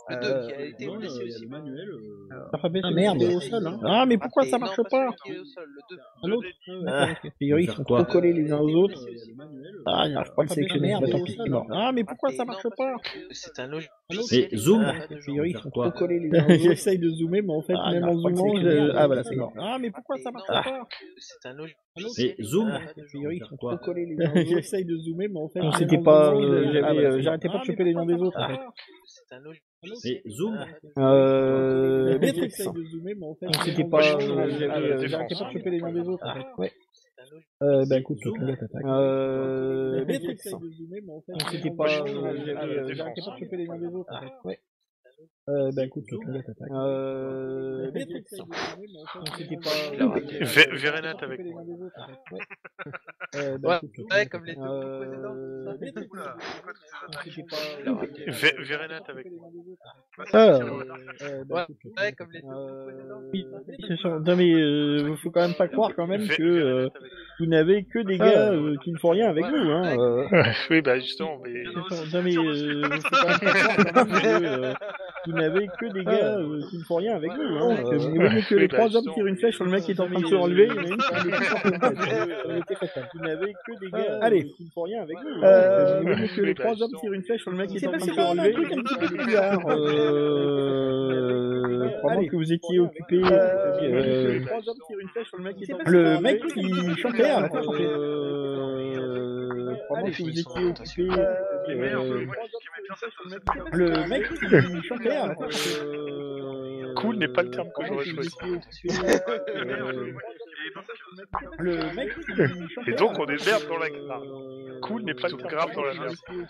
Le 2 qui a été non, blessé il y a aussi. le manuel. Ça fait baisser Ah, merde. au sol, hein. Ah, mais pourquoi ça marche pas? Qui est au sol, le 2. Un autre? Ah, A priori, ils faire sont quoi trop collés les uns aux autres. Il y a le manuel. Ah, il n'arrive pas à le sélectionner. merde, Bah, tant au pis, sol. il est mort. Ah, mais pourquoi ça Non, marche parce pas? que c'est un logiciel. Et zoom. A priori, ils Faire sont quoi trop collés les uns aux autres. J'essaye de zoomer, mais en fait, même en zoomant, ah, voilà, c'est mort. Ah, mais pourquoi ça marche pas? C'est un logiciel. Et zoom. A priori, ils sont Faire quoi trop collés les uns aux autres. J'essaye de zoomer, mais en fait, c'était même en pas, zoomant, j'avais, j'arrêtais pas de choper les noms des autres, en fait. C'est un logiciel. Et zoom. Béatrix. J'essaye de zoomer, mais en fait, c'était même en pas, zoomant, j'avais, j'arrêtais pas de choper les noms des autres, en fait. Ouais. bah écoute, Zoom. Béatrix. c'était Même pas, en zoomant, j'avais, j'arrêtais pas de choper les noms des autres, en fait. Ouais. bah écoute, Béatrix. c'était pas, Vérénate avec moi. Ouais, comme les deux précédents. Oula, pourquoi toutes ces attaques c'était pas, Vérénate avec moi. Ouais, comme les deux précédents. Non mais faut quand même pas croire quand même que vous n'avez que des gars qui ne font rien avec vous, hein. Oui, bah justement, mais... Non mais faut quand même pas croire quand même que vous n'avez que des gars qui ne font rien avec vous, hein. Vous voyez que les trois hommes tirent une flèche sur le mec qui est en train de se relever, il y en a une qui a plus sur la tête. Vous n'avez que des gars qui ne font rien avec vous. Vous voyez que les trois hommes tirent une flèche sur le mec qui est en train de se relever, il y en a une qui a plus bizarre. Pendant que vous étiez occupé, le mec qui chantait à la fin, pendant que vous étiez occupé, le mec qui chantait à la fin, Cool n'est pas le terme que j'aurais choisi. le mec qui chantait Et donc on est merde dans la grave. Cool n'est pas le grave dans la merde.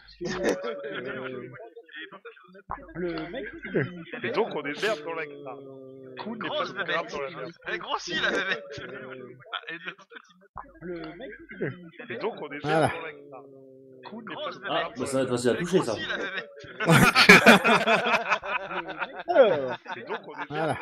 le mec Et donc on est merde dans la grave. Cool n'est pas Grosse le grave bébête. dans la merde. Elle grossit la bébête. Ah, elle devient toute petite. le mec Et donc on est merde Voilà. dans la grave. Cool n'est pas Grosse le bébête. grave Bah, dans ça va la être facile à Elle toucher, ça. grossit la bébête. Alors, Et donc on est voilà.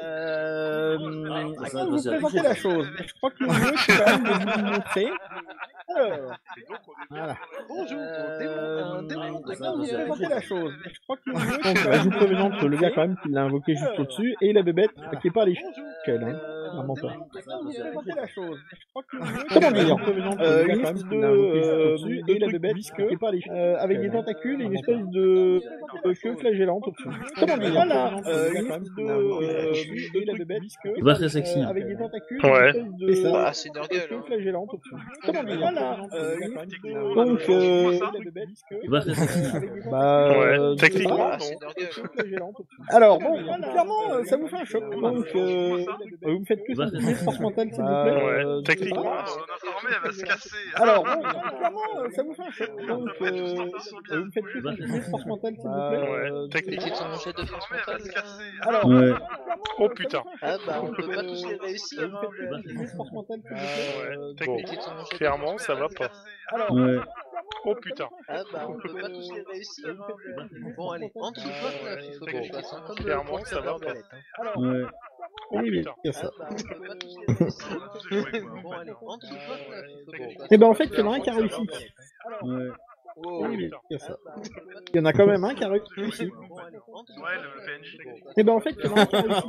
Ça Comment va vous être facile à présentez toucher, la ça. chose? Je crois que le mieux, c'est quand même de vous montrer. Alors, Et donc on est voilà. Bonjour, un démon de Ça va Vous être présentez la chose. Je crois que le mieux, donc, je vous présente le gars quand même qui l'a invoqué juste au-dessus, et la bébête qui est pas à l'échelle, hein. Clairement pas. vous présentez la chose. Je crois que le mieux, Comment dire? je vous présente le gars Une quand même espèce qui l'a invoqué juste au-dessus, de et la truc bébête visqueux, qui est pas à l'échelle, avec des tentacules et une espèce de queue flagellante au-dessus. Comment dire? Voilà, une espèce de la bébête C'est pas très sexy. hein. avec des tentacules, Ouais. une espèce de Bah, c'est une orgueule. queue flagellante au-dessus. Comment dire? Voilà, une espèce de Donc, la bébête C'est pas très sexy. avec des bah, Ouais, je sais techniquement, pas. Ah, c'est une orgueule. flagellante au-dessus. Alors, bon, clairement, ça vous fait un choc. Donc, vous me faites que ça, des forces mentales, s'il vous plaît. Ouais, techniquement. Ah, notre armée, elle va se casser. Alors, bon, clairement, ça vous fait un choc. Donc, vous me faites que ça, des forces mentales, s'il vous plaît. Ouais, techniquement. C'est ton jet de Notre force armée, elle va mentale. se casser. Alors, Ouais. Oh putain. Ah bah, on peut pas tous les réussir. vous Hein. faites que des forces mentales, s'il vous plaît. Ouais, C'est techniquement. ton jet de Clairement, ça va pas. Alors, Ouais. Oh putain. Ah bah, on peut pas tous les réussir. Hein. Bon, allez, en dessous de 29, il faut que je fasse. Hein, comme Clairement, le ça va porteur pas. d'Arbalète, hein. Ouais. Oh putain. il y a ça. Ah bah, on peut pas tous les réussir. Bon, allez, en dessous de 29, il faut que je fasse. Eh ben, en fait, il y en a un qui a réussi. Ouais. Oh, Oui, putain. il y a ça. Il y en a quand même un qui a réussi. bon, allez, en dessous de ouais, le PNJ. Eh ben, en fait, il y en a un qui a réussi.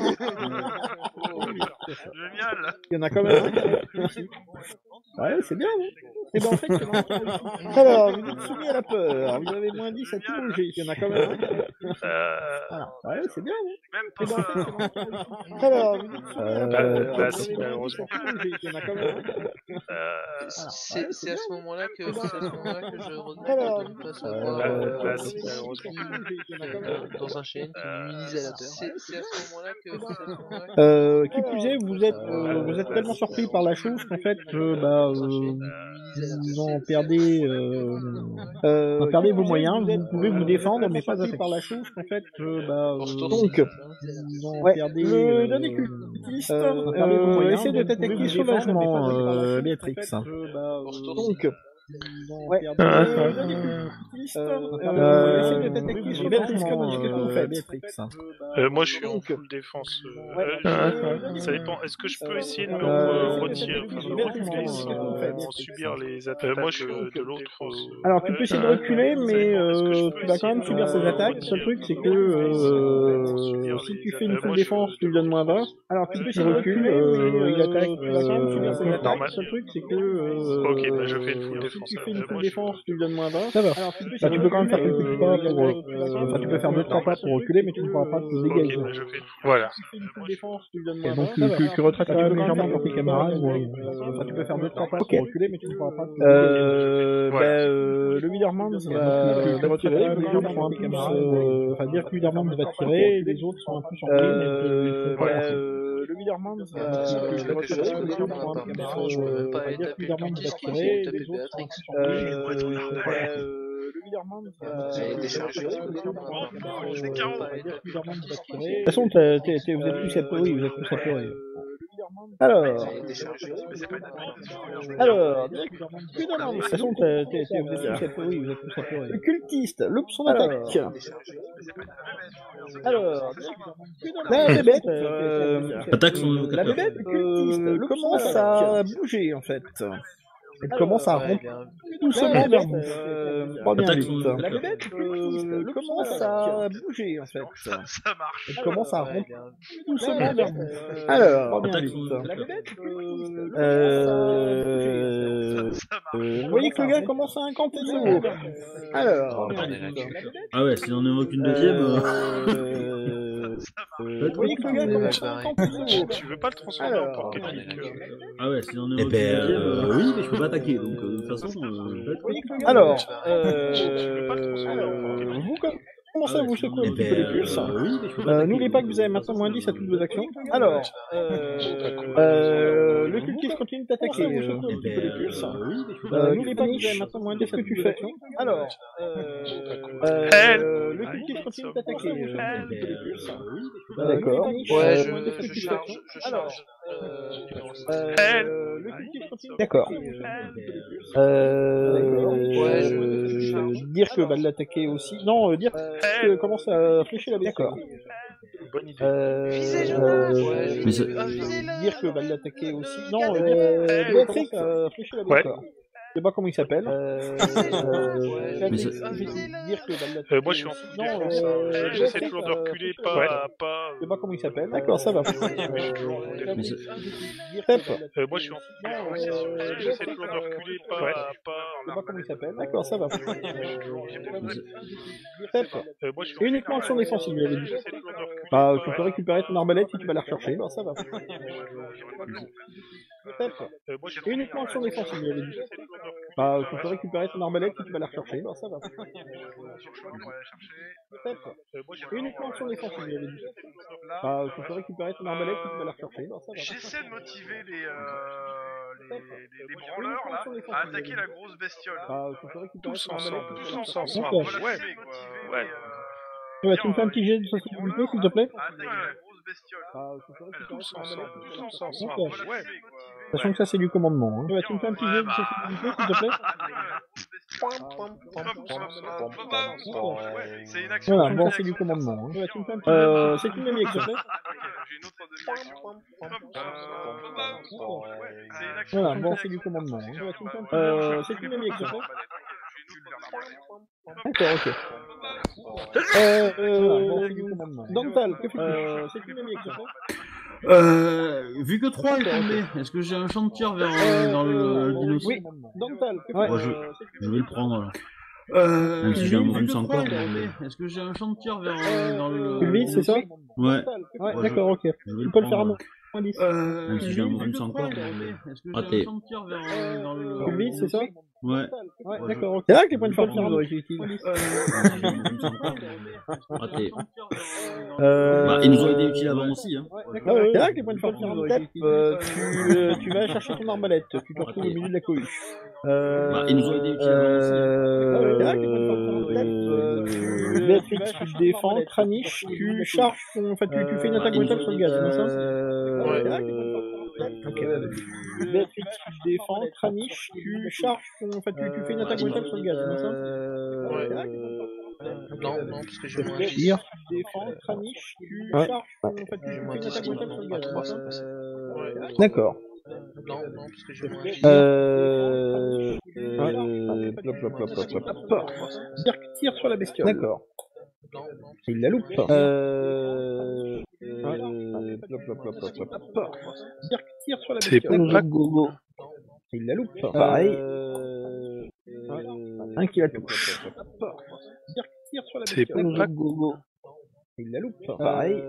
Génial. Il y en a quand même un qui a réussi. Ouais, c'est bien, non? Eh ben, en fait, il y en a un qui a réussi. Alors, vous êtes soumis à la peur. Vous avez moins 10 à tout bouger. Il y en a quand même un qui a réussi. Voilà. Ouais, c'est bien, non? Même Eh ben, en fait, il y en a un qui a réussi. Alors, vous êtes soumis à la peur. bah, Vous si, avez moins 10 malheureusement. à tout bouger. Il y en a quand même un qui a réussi. C'est à ce moment-là que je regrette Alors, de ne pas savoir bah, si, malheureusement. dans un chaîne qui nuisait à la peur. C'est à ce moment-là que Qui plus est, vous êtes tellement surpris par la chose qu'en fait, vous en perdez, vos moyens. Vous pouvez vous défendre, mais pas attaquer par la chose qu'en fait, donc, vous en perdez. Le dernier cultiste, essayez de t'attaquer sauvagement, Béatrix. Donc, ouais. Le dernier cultiste cultiste, essaie de t'attaquer sur Béatrix. Qu'est-ce que vous faites, Béatrix? Moi, je suis en full défense. Ça dépend. Est-ce que je peux essayer de me retirer, enfin, de me reculer sans subir les attaques? Moi, je suis de l'autre. Alors, tu peux essayer de reculer, mais tu vas quand même subir ses attaques. Le seul truc, c'est que si tu fais une full défense, tu lui donnes moins 20. Alors, tu peux essayer de reculer, mais il attaque. Tu vas quand même subir ses attaques. Le seul truc, c'est que ok, bah je fais une full défense. Si tu fais une full défense, tu lui donnes moins 20. Ça va. Alors, tu peux quand même faire quelques pas pour... Enfin, tu peux faire 2-3 pas pour reculer, mais tu ne pourras pas te dégager. Ok, bah je fais une... Voilà. Si tu fais une full défense, tu lui donnes moins 20. Donc, tu retraites quand même légèrement pour tes camarades. Enfin, tu peux faire 2-3 pas pour reculer, mais tu ne pourras pas te dégager. Le Widerman va retirer, les gens sont un peu plus... Enfin, dire que Widerman va tirer, les autres sont un peu surpris, mais le Widerman va retirer, les gens sont un peu plus... Enfin, dire que Widerman va tirer, les autres sont un peu surpris, mais le Widerman va décharger. de toute façon, vous êtes tous apeurés, vous êtes tous apeurés. Alors, de toute façon, vous êtes tous apeurés, vous êtes tous apeurés. Le cultiste, loupe son attaque. Alors, la bébête, Attaque son la bébête cultiste commence à bouger en fait. Elle commence à rompre doucement vers vous. Pas bien vite. La bébête commence à bouger en fait. Ça marche. Elle commence à rompre doucement vers vous. Alors, pas bien vite. La bébête vous voyez que le gars commence à incanter de nouveau. Alors, Ah ouais, s'il en évoque une deuxième... vous voyez que le gars commence à incanter de nouveau. Tu veux pas le transformer en porte épique? Ah ouais, s'il en évoque une deuxième... Oui, mais je peux pas attaquer, donc de toute façon... Alors, vous commencez à vous secouer un petit peu les pulses. N'oubliez pas que vous avez maintenant moins 10 à toutes vos actions. Alors, le cultiste continue d'attaquer. N'oubliez pas que vous avez maintenant moins 10 à toutes vos actions. Alors, le cultiste continue d'attaquer. D'accord. Ouais, je charge. Alors, le cultiste continue. D'accord. Dire que va l'attaquer aussi. Non, dire que commence à flécher la bête. D'accord. Bonne idée. Dire que va l'attaquer aussi. Non, Béatrix flécher la bête. D'accord. Je sais pas comment il s'appelle. Moi je suis en full défense. J'essaie toujours de reculer, pas... Je sais pas comment il s'appelle. D'accord, ça va. Moi je suis en full défense. J'essaie toujours de reculer, pas... Je sais pas comment il s'appelle. D'accord, ça va. Uniquement action défensive, il avait dit. Bah, tu peux récupérer ton arbalète si tu vas la rechercher. Bah, ça va. Uniquement action défensive, il avait dit. Bah, tu peux récupérer ton arbalète si tu vas la rechercher. Bah, ça va. Uniquement action défensive, il avait dit. Bah, tu peux récupérer ton arbalète si tu vas la rechercher. Bah, ça va. J'essaie de motiver les branleurs là à attaquer la grosse bestiole. Bah, tu peux récupérer ton arbalète. Tous ensemble. Ouais. Tu me fais un petit jet de sensibilité, s'il te plaît? Attaquer la grosse bestiole. Tous ensemble. Ouais. Sachant que ça, c'est du commandement. Hein. Tu me fais un petit jet de sensibilité, s'il te plaît? C'est une action. Voilà, bon, c'est du commandement. Hein. C'est une demi-action. J'ai une autre demi-action. C'est une action. Voilà, bon, c'est du commandement. Hein. C'est une demi-action. D'accord, ok. Dental, que fais-tu? C'est une demi-action. Vu que 3 est tombé, est-ce que j'ai un champ de tir vers le dinos? Oui, Dental, que ouais, je vais le prendre là. Même si j'ai un bonus encore. Est-ce que j'ai un champ de tir vers le... Vite, c'est ça? Ouais. Ouais, d'accord, ok. Tu peux le faire à moi. Même si j'ai un bonus encore. Raté. Vite, c'est ça? Ouais. Ouais, d'accord, ok. C'est vrai que les points de force sont utiles. Raté. Ils nous ont été utiles avant aussi. Hein. C'est vrai que les points de force sont utiles. Tu vas chercher ton arbalète. Tu te retrouves au milieu de la cohue. Ils nous ont été utiles avant aussi. C'est vrai que les points de force sont utiles. Béatrix, tu te défends. Kranich, tu charges ton... Enfin, tu fais une attaque brutale sur le gaz, c'est ça? Ok. Béatrix, tu te défends. Kranich, tu charges enfin, tu fais une attaque brutale sur le gaz, c'est ça Non, parce que j'ai moins Béatrix, 10. tu te défends. Kranich, tu Ouais. charges enfin, tu fais une attaque brutale sur le gaz, c'est ça D'accord. Non, parce que j'ai moins 10. Dirk tire sur la bestiole. D'accord. Non, Il la loupe. Dirk tire sur la C'est bestiole. pas Go. Il la loupe. Pareil. Un qui la touche. Dirk tire sur la C'est bestiole. pas Go. Il la loupe. Pareil.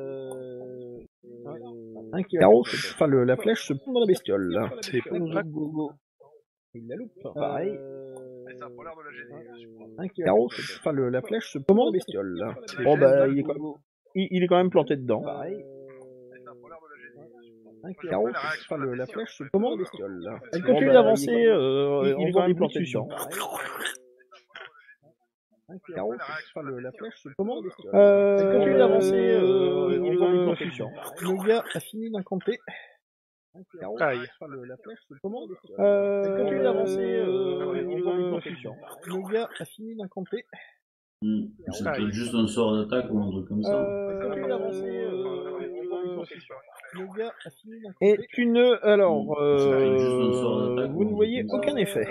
Un qui la touche. Enfin, la flèche se pond dans la bestiole. C'est pas Go. Il la loupe. Pareil. Mais ça a pas l'air de la gêner, je suppose. Un qui la touche. Enfin, la flèche se pond dans la bestiole. C'est Bon, bah, gênant. il est quand même planté dedans. Pareil. Mais ça a pas l'air de la gêner, je suppose. Un qui la touche. Enfin, la flèche se pond dans la bestiole. Elle Bon, continue bah, d'avancer il est en quand même planté planté dedans. dedans. Un qui la touche. Enfin, la flèche se pond dans la bestiole. Elle continue d'avancer en en planté dedans. Le gars a fini d'incanter. Aïe. La flèche se pond dans la bestiole. Elle continue d'avancer Le gars a fini d'incanter. C'est peut-être juste un sort d'attaque ou un truc comme ça. Elle continue d'avancer le gars a fini d'incanter. Et tu ne... Alors, vous ne voyez aucun effet.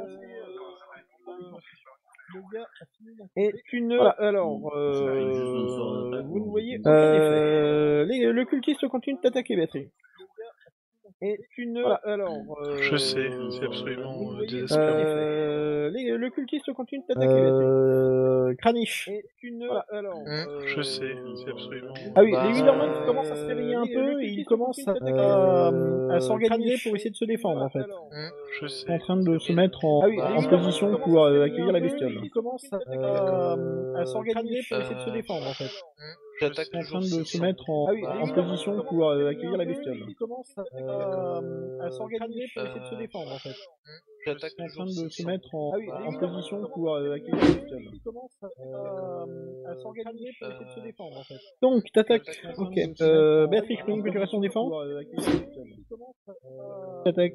Et tu ne... Alors, vous ne voyez aucun effet. Le cultiste continue de t'attaquer, Béatrix. Et tu ne... Alors, Je sais, c'est absolument vous ne voyez désespérant. le cultiste continue de t'attaquer, Béatrix. Kranich. Et tu ne... Alors, Je sais, c'est absolument... Ah oui, les Withermen commencent à se réveiller un peu et ils commencent à s'organiser pour essayer de se défendre en fait. Je Ils sais. sont en train de se mettre en position pour accueillir la bestiole. Ils commencent à s'organiser pour essayer de se défendre en fait. J'attaque Ils sont en train toujours de se 6. mettre en position pour accueillir la bestiole. Ils commencent à s'organiser pour essayer de se défendre en fait. J'attaque Ils sont en train toujours de 6. se mettre en position pour accueillir la bestiole. Ils commencent à s'organiser pour essayer de se défendre en fait. Donc, t'attaques. Ok. Béatrix, je peux que tu restes en défense. T'attaques.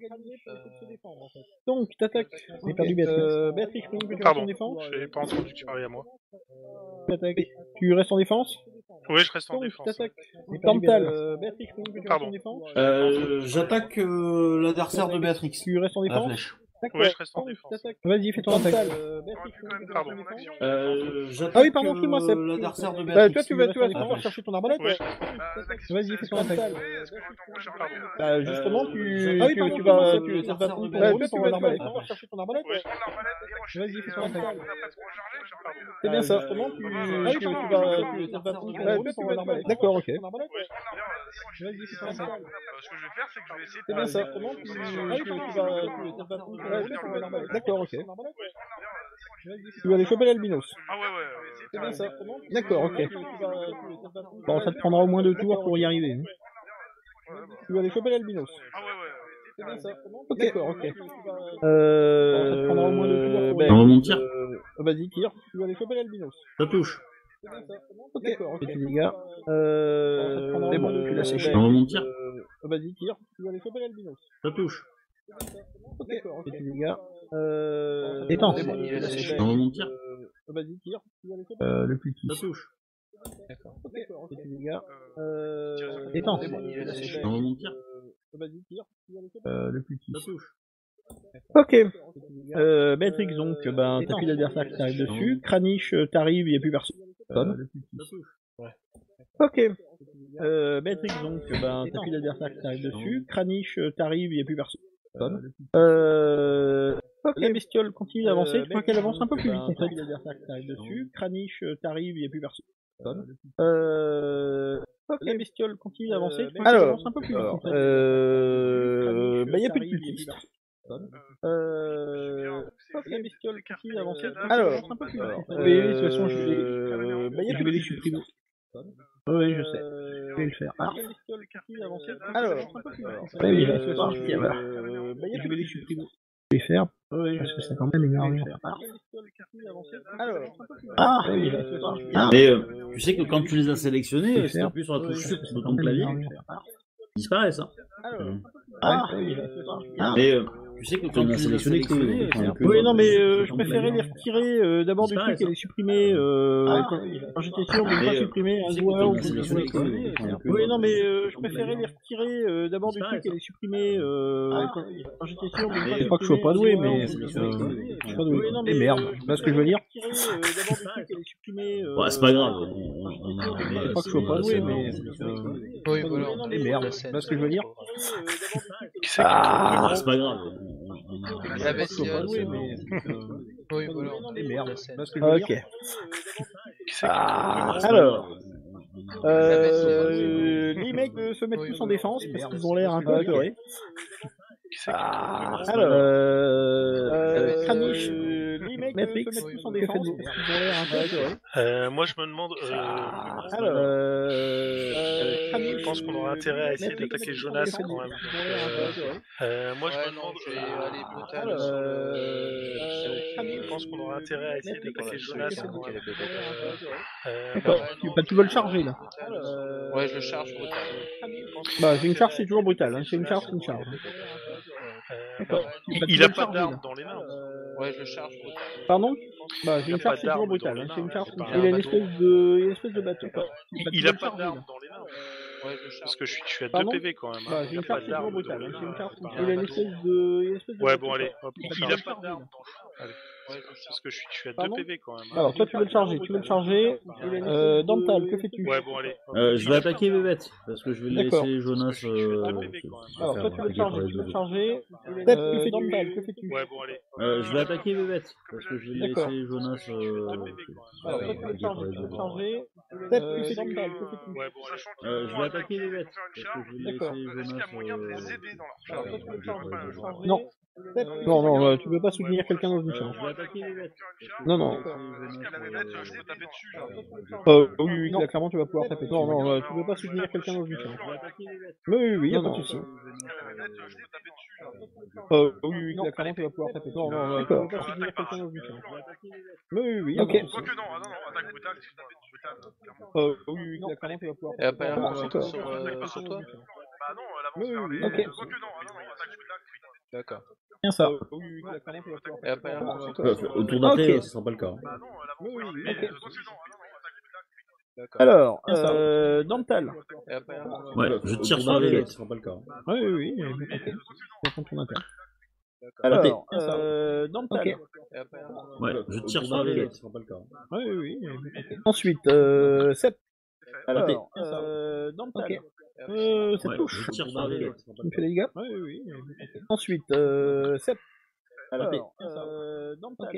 Donc, t'attaques. J'ai perdu Béatrix. Béatrix, je peux que tu restes en Pardon, défense. j'ai pas entendu que tu parlais à moi. T'attaques. Tu restes en défense. Oui, je reste en Donc, défense. t'attaques. Dental. Béatrix, je peux que tu restes Pardon. en défense. J'attaque l'adversaire de Béatrix. Tu restes en La défense. flèche. Oui, je reste en défense. Vas-y, fais ton attaque. Pardon. J'attaque Ah oui, pardon, excuse-moi, c'est l'adversaire de Bah, Béatrix. toi, tu vas pouvoir chercher ton arbalète. Oui, La question, Vas-y, c'est, fais est-ce ton que attaque. vous pouvez- Est-ce que je t'envoie charger Bah, justement, tu Ah oui, vas pardon, tu ça vas sert prendre de ton bête. ton arbalète. Tu vas pouvoir chercher ton arbalète. Oui. Je prends l'arbalète et recharger. Vas-y, fais ton attaque. On a pas trop rechargé, j'ai regardé. C'est bien ça. Justement, Tu tu vas prendre ton arbalète. D'accord, ok. Vas-y, fais ton attaque. Ce que je vais faire, c'est que je vais essayer de... C'est bien ça. Tu D'accord, ok. Tu vas aller choper l'albinos. Ah ouais, C'est bien ça. D'accord, ok. Bon, ça te prendra au moins 2 tours pour y arriver. Tu vas aller choper l'albinos. Ah ouais. C'est bien ça. D'accord, ok. Bon, ça te prendra au moins 2 tours pour y On arriver. remonte tir. Vas-y, tire. Tu vas aller choper l'albinos. Ça touche. Ok. Et tu dégâts. C'est bon, tu l'as séché. On remonte tir. Vas-y, tire. Tu vas aller choper l'albinos. Ça touche. Ok. Et tu dégâts. Étends. C'est bon, il est séché. On remonte tir. Vas-y, tire. Tu vas aller choper le plus Ça touche. Ok. Et tu dégâts. Étends. C'est bon, il est séché. On remonte tir. Vas-y, tire. Tu vas aller choper le plus Ça touche. Ok. Béatrix, donc, t'appuies l'adversaire qui t'arrive dessus. Kranich, t'arrives, il n'y a plus personne. Ça touche. Ok. Béatrix, donc, t'appuies l'adversaire qui t'arrive dessus. Kranich, t'arrives, il n'y a plus personne. Ok. La bestiole continue d'avancer. Tu vois qu'elle avance un peu plus vite en fait. L'adversaire qui t'arrive dessus. Kranich, t'arrives, il n'y a plus personne. Ok. La bestiole continue d'avancer. Tu vois qu'elle avance un peu plus vite en fait. Il n'y a plus de cultistes. Ok, la bestiole continue d'avancer. Alors, un peu plus vite. Oui, de toute façon, je vais les supprimer. Oui, je sais. Je vais le faire. Alors, oui, oui, de toute façon, je vais les supprimer. Je vais les faire. Oui, parce que c'est quand même énervant. Ah, oui, de toute façon, Mais tu sais que quand tu les as sélectionnés, c'est appuyé sur la touche de ton clavier. disparaissent. Hein. Ah. Mais tu sais que quand on a sélectionné que... Oui, non, mais je préférais les retirer d'abord du truc et les supprimer quand j'étais sûr de ne pas supprimer un joueur ou quelque chose comme ça. Oui, non, mais je préférais les retirer d'abord du truc et les supprimer quand j'étais sûr de ne pas supprimer. Pas que je sois pas doué, mais je suis pas doué. Et merde, tu vois ce que je veux dire? Ouais, c'est pas grave. Pas que je sois pas doué, mais Oui, voilà. et merde, tu vois ce que je veux dire? C'est pas grave. La bestiole. Oui, mais Oui, voilà. et merde, tu vois ce que je veux dire? Alors, les mecs se mettent tous en défense parce qu'ils ont l'air un peu apeurés. Alors, Kranich, les mecs se mettent tous en défense parce qu'ils ont l'air un peu apeurés. Moi, je me demande. Alors, Je pense qu'on aura intérêt à essayer d'attaquer Jonas quand même. Moi, je me demande. Je vais aller brutal Alors, sur le. Je pense qu'on aura intérêt à essayer d'attaquer Jonas quand même. Tu veux le charger là? Ouais, je le charge brutal. Bah, c'est une charge, c'est toujours brutal. Hein. C'est une charge, c'est une charge. Il a pas d'arme dans les mains. Ouais, je le charge brutal. Pardon? Bah, c'est une charge, c'est toujours brutal. Hein. C'est une charge. Il a une espèce de bateau. Il a pas d'arme dans les mains. Ouais, je le charge. Parce que je suis à 2 Pardon? PV quand même. Bah, c'est Il a une pas charge, c'est toujours d'arme. brutal. Hein. C'est une charge. Il a une espèce de. Ouais, bon, allez. Hop. Il a pas d'arme. Allez. Parce que je suis à 2 Pardon? PV quand même. Alors, toi, tu veux le charger. Dantal, que fais-tu? Ouais, bon, allez. Je vais attaquer Bébête, parce que je vais D'accord. laisser Jonas... Alors, toi, tu veux le charger. Dantal, que fais-tu? Ouais, bon, allez. je vais attaquer Bébête, parce que je vais D'accord. laisser Jonas... Alors, toi, tu veux le charger. Dantal, que fais-tu? Ouais, bon, allez. Sachant je vais attaquer Bébête, faire une parce que charge, je vais D'accord. laisser est-ce qu'il y a Jonas... moyen de les aider dans leur Alors, charge? toi, tu veux le charger. Non. Non, tu veux pas soutenir quelqu'un dans une charge. je vais attaquer Bébête. Non, non. Est-ce qu'il y a la bébête, je peux taper dessus, genre. Oui, là, clairement, tu vas pouvoir taper. Non, tu veux pas soutenir quelqu'un dans une charge. Oui, y a pas de souci. Est-ce qu'il y a la bébête, je peux taper dessus, genre. Oui, là, clairement, tu vas pouvoir taper. Non, tu veux pas soutenir quelqu'un dans une charge. Oui, Ok. Quoique non, attaque brutale, est-ce que taper brutale, clairement. Oui, là, clairement, tu vas pouvoir Et après, taper. sur toi. Bah non, elle avance vers les... ok. Quoique non, attaque brutale, crit. D'accord. Bien ça. Et après, Autour d'après, Ok. ce sera pas le cas. Bah non, elle avance vers les... ok. Quoique non, attaque brutale, crit. d'accord. Alors, Dantal. Et après, Ouais, je tire sur la Bébête, ce sera pas le cas. Oui, ok. Ton attaque. Alors, Dantal. Et après, ouais, je tire sur la Bébête, ce sera pas le cas. Oui. Ensuite, Sep. Alors, Dantal. Ça Ouais, touche. je tire sur la Bébête, ce sera pas Tu me le fais cas. des dégâts? Oui. Ensuite, Sep. Alors, Dantal.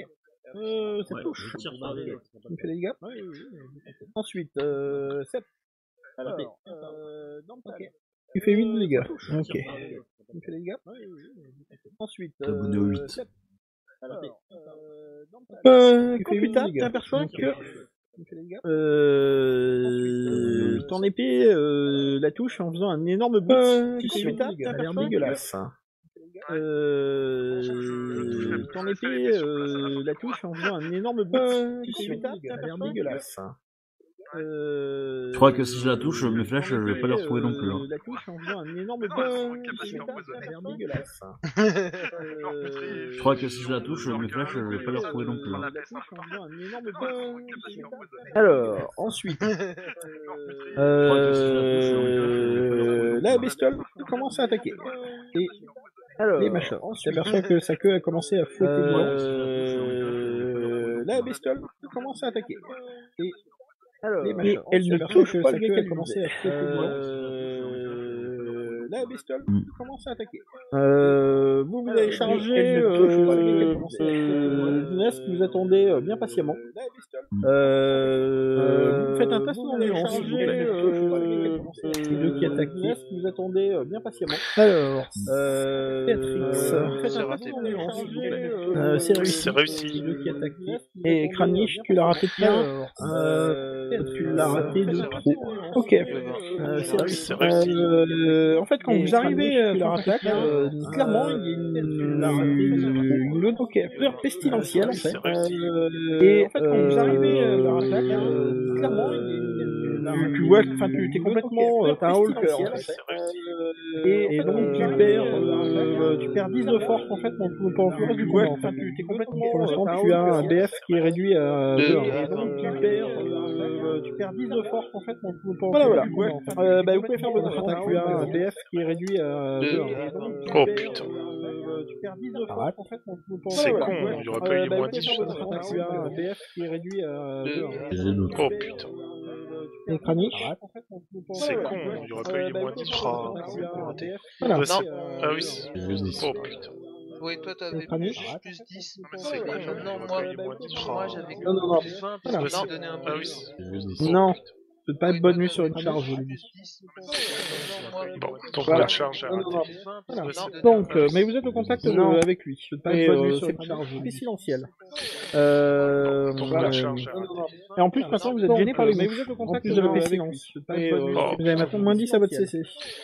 Ça Ouais, touche. je tire sur la Bébête, ce sera pas Tu me le fais des dégâts? Ensuite, Sep. Alors, Dantal. Tu fais 8 dégâts. Ok. Tu me fais des dégâts? Ensuite, Abonné au 8. Sep. Alors, Dantal. Tu fais 8 dégâts. T'aperçois que ton épée la touche en faisant un énorme bout. Tu fais 8 dégâts. Ça a l'air dégueulasse. Ton épée la touche en faisant un énorme bout. Tu fais 8 dégâts. Ça a l'air dégueulasse. Je crois que si je la touche, mes flèches, je vais pas les retrouver non plus. Hein. La touche en faisant un énorme Non, elles sont bout. une capacité empoisonnée. Ça a l'air dégueulasse. Je crois que si je la touche, mes flèches, je vais pas les retrouver non plus. Hein. La touche en faisant un énorme Elles sont une capacité bout. empoisonnée. Alors, ensuite, la bestiole commence à attaquer. Et alors, les machins. Tu t'aperçois que sa queue a commencé à flotter devant. La bestiole commence à attaquer. Et alors, et elle ne touche pas le gars qui a commencé à flotter devant. La bestiole commence à attaquer. Vous allez charger Jonas, vous attendez bien patiemment. Vous faites un test d'endurance. Les deux qui attaquent Jonas, vous attendez bien patiemment. Alors, Béatrix, faites un test d'endurance. C'est réussi. Les deux qui attaquent. Et Kranich, tu l'as raté de bien. Tu l'as raté de trop. Ok. C'est réussi. En fait, quand vous arrivez à leur attaque, clairement, il y a une odeur pestilentielle, en fait. Et en fait, quand vous arrivez à leur attaque, clairement, il y a tu vois, enfin, tu es complètement, t'as un haut le cœur, en fait. Et donc, tu perds 10 de force, en fait, pendant tout le reste du combat. Enfin, tu es complètement, pour l'instant, tu as un BF qui est réduit à 2. Et donc, tu perds 10 de force, en fait, pendant tout le combat. Bah, vous pouvez faire votre attaque, tu as un BF qui est réduit à 2. Oh putain. Tu perds 10 de force, en fait, pendant tout le combat. C'est con, il aurait pas eu les moins 10. Tu as un BF qui est réduit à 2. Oh putain. Et Kranich. C'est con, il aurait pas eu les moins 10. Voilà. Bah, ah oui. Oh putain. Oui, toi t'avais Kranich. plus 10. C'est con, Maintenant, il aurait pas eu les moins 10. moi j'avais Non. plus 20 Voilà. parce que j'ai donné un Ah bonus. oui. Non, tu peux pas être bonus sur une charge, je l'ai dit. Bon, donc Voilà. la charge a raté. Voilà. Ouais, Donc, mais vous êtes au contact avec lui. Tu peux pas être bonus sur une charge, confidentielle. Donc Voilà. la charge a raté. Et en plus, maintenant, vous êtes gêné par les mais vous êtes au contact de la pestilence. Vous avez maintenant moins 10 à votre CC.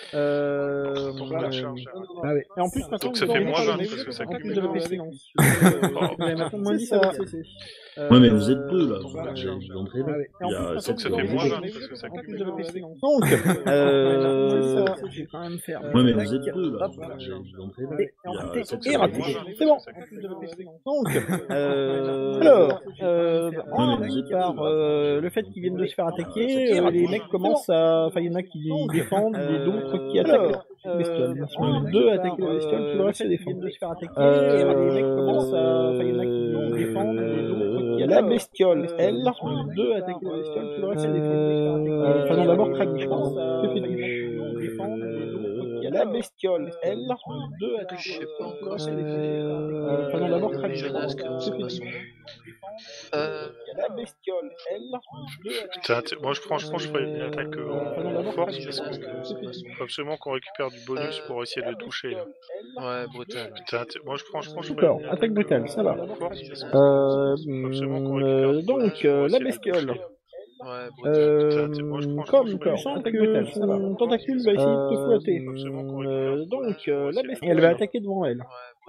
Donc la charge a raté. Ah oui. Et en plus, maintenant, Donc ça vous fait êtes moins gêné 20 par les parce que ça en plus cumule. de la pestilence. Vous avez maintenant moins 10 à votre CC. Ouais, mais vous êtes deux là, vous entrez Ah là. oui. Et en Il y a plus, sept ça fait secondes. moins Ouais, 20 parce que ça cumule. Donc, je vais quand même faire. mais vous êtes deux là, vous entrez là. Il y a 7 Et secondes. raté. C'est bon. Donc, alors, vous êtes par le fait qu'ils viennent de se faire attaquer, les mecs commencent à. Enfin, il y en a qui défendent et d'autres qui attaquent la bestiole. Ils sont deux à attaquer la bestiole, tout le reste c'est défendre. De se faire attaquer, les mecs commencent à. Enfin, il y en a qui défendent et d'autres qui attaquent la bestiole. Elle, deux à attaquer la bestiole, tout le reste c'est défendre. Enfin, non, d'abord Kragich, pardon. Que fais-tu? Défendre et d'autres qui attaquent la bestiole. Elle, deux à attaquer. Je sais pas encore. Enfin, non, d'abord Kragich. Jonas qui Que reçoit fais-tu? son La bestiole, elle, Putain, moi franchement je ferais une attaque en force parce que faut absolument qu'on récupère du bonus pour essayer de le toucher là. Ouais, brutal. Putain, moi franchement je ferais D'accord, une attaque brutale, ça va. en force parce que faut absolument qu'on récupère du bonus Donc, pour la essayer de le bestiole. toucher. Ouais, brutal. Moi, je prends- Comme je tu prends- sens que son tentacule va essayer de te fouetter. Donc, la bestiole, elle va attaquer devant elle.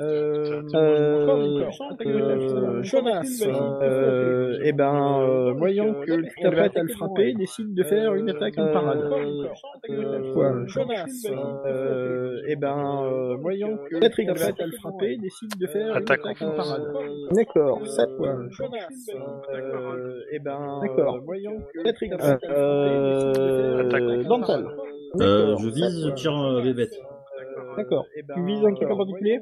Comme tu sens que Jonas, voyant que tu t'apprêtes à le frapper, décide de faire une attaque en parade. Quoi, Jonas, voyant que tu t'apprêtes à le frapper, décide de faire une Attaque attaque en en force. parade. D'accord, ça quoi. D'accord, voyant que Dental. Je vise, je tire les bêtes. D'accord. Tu vises un truc en particulier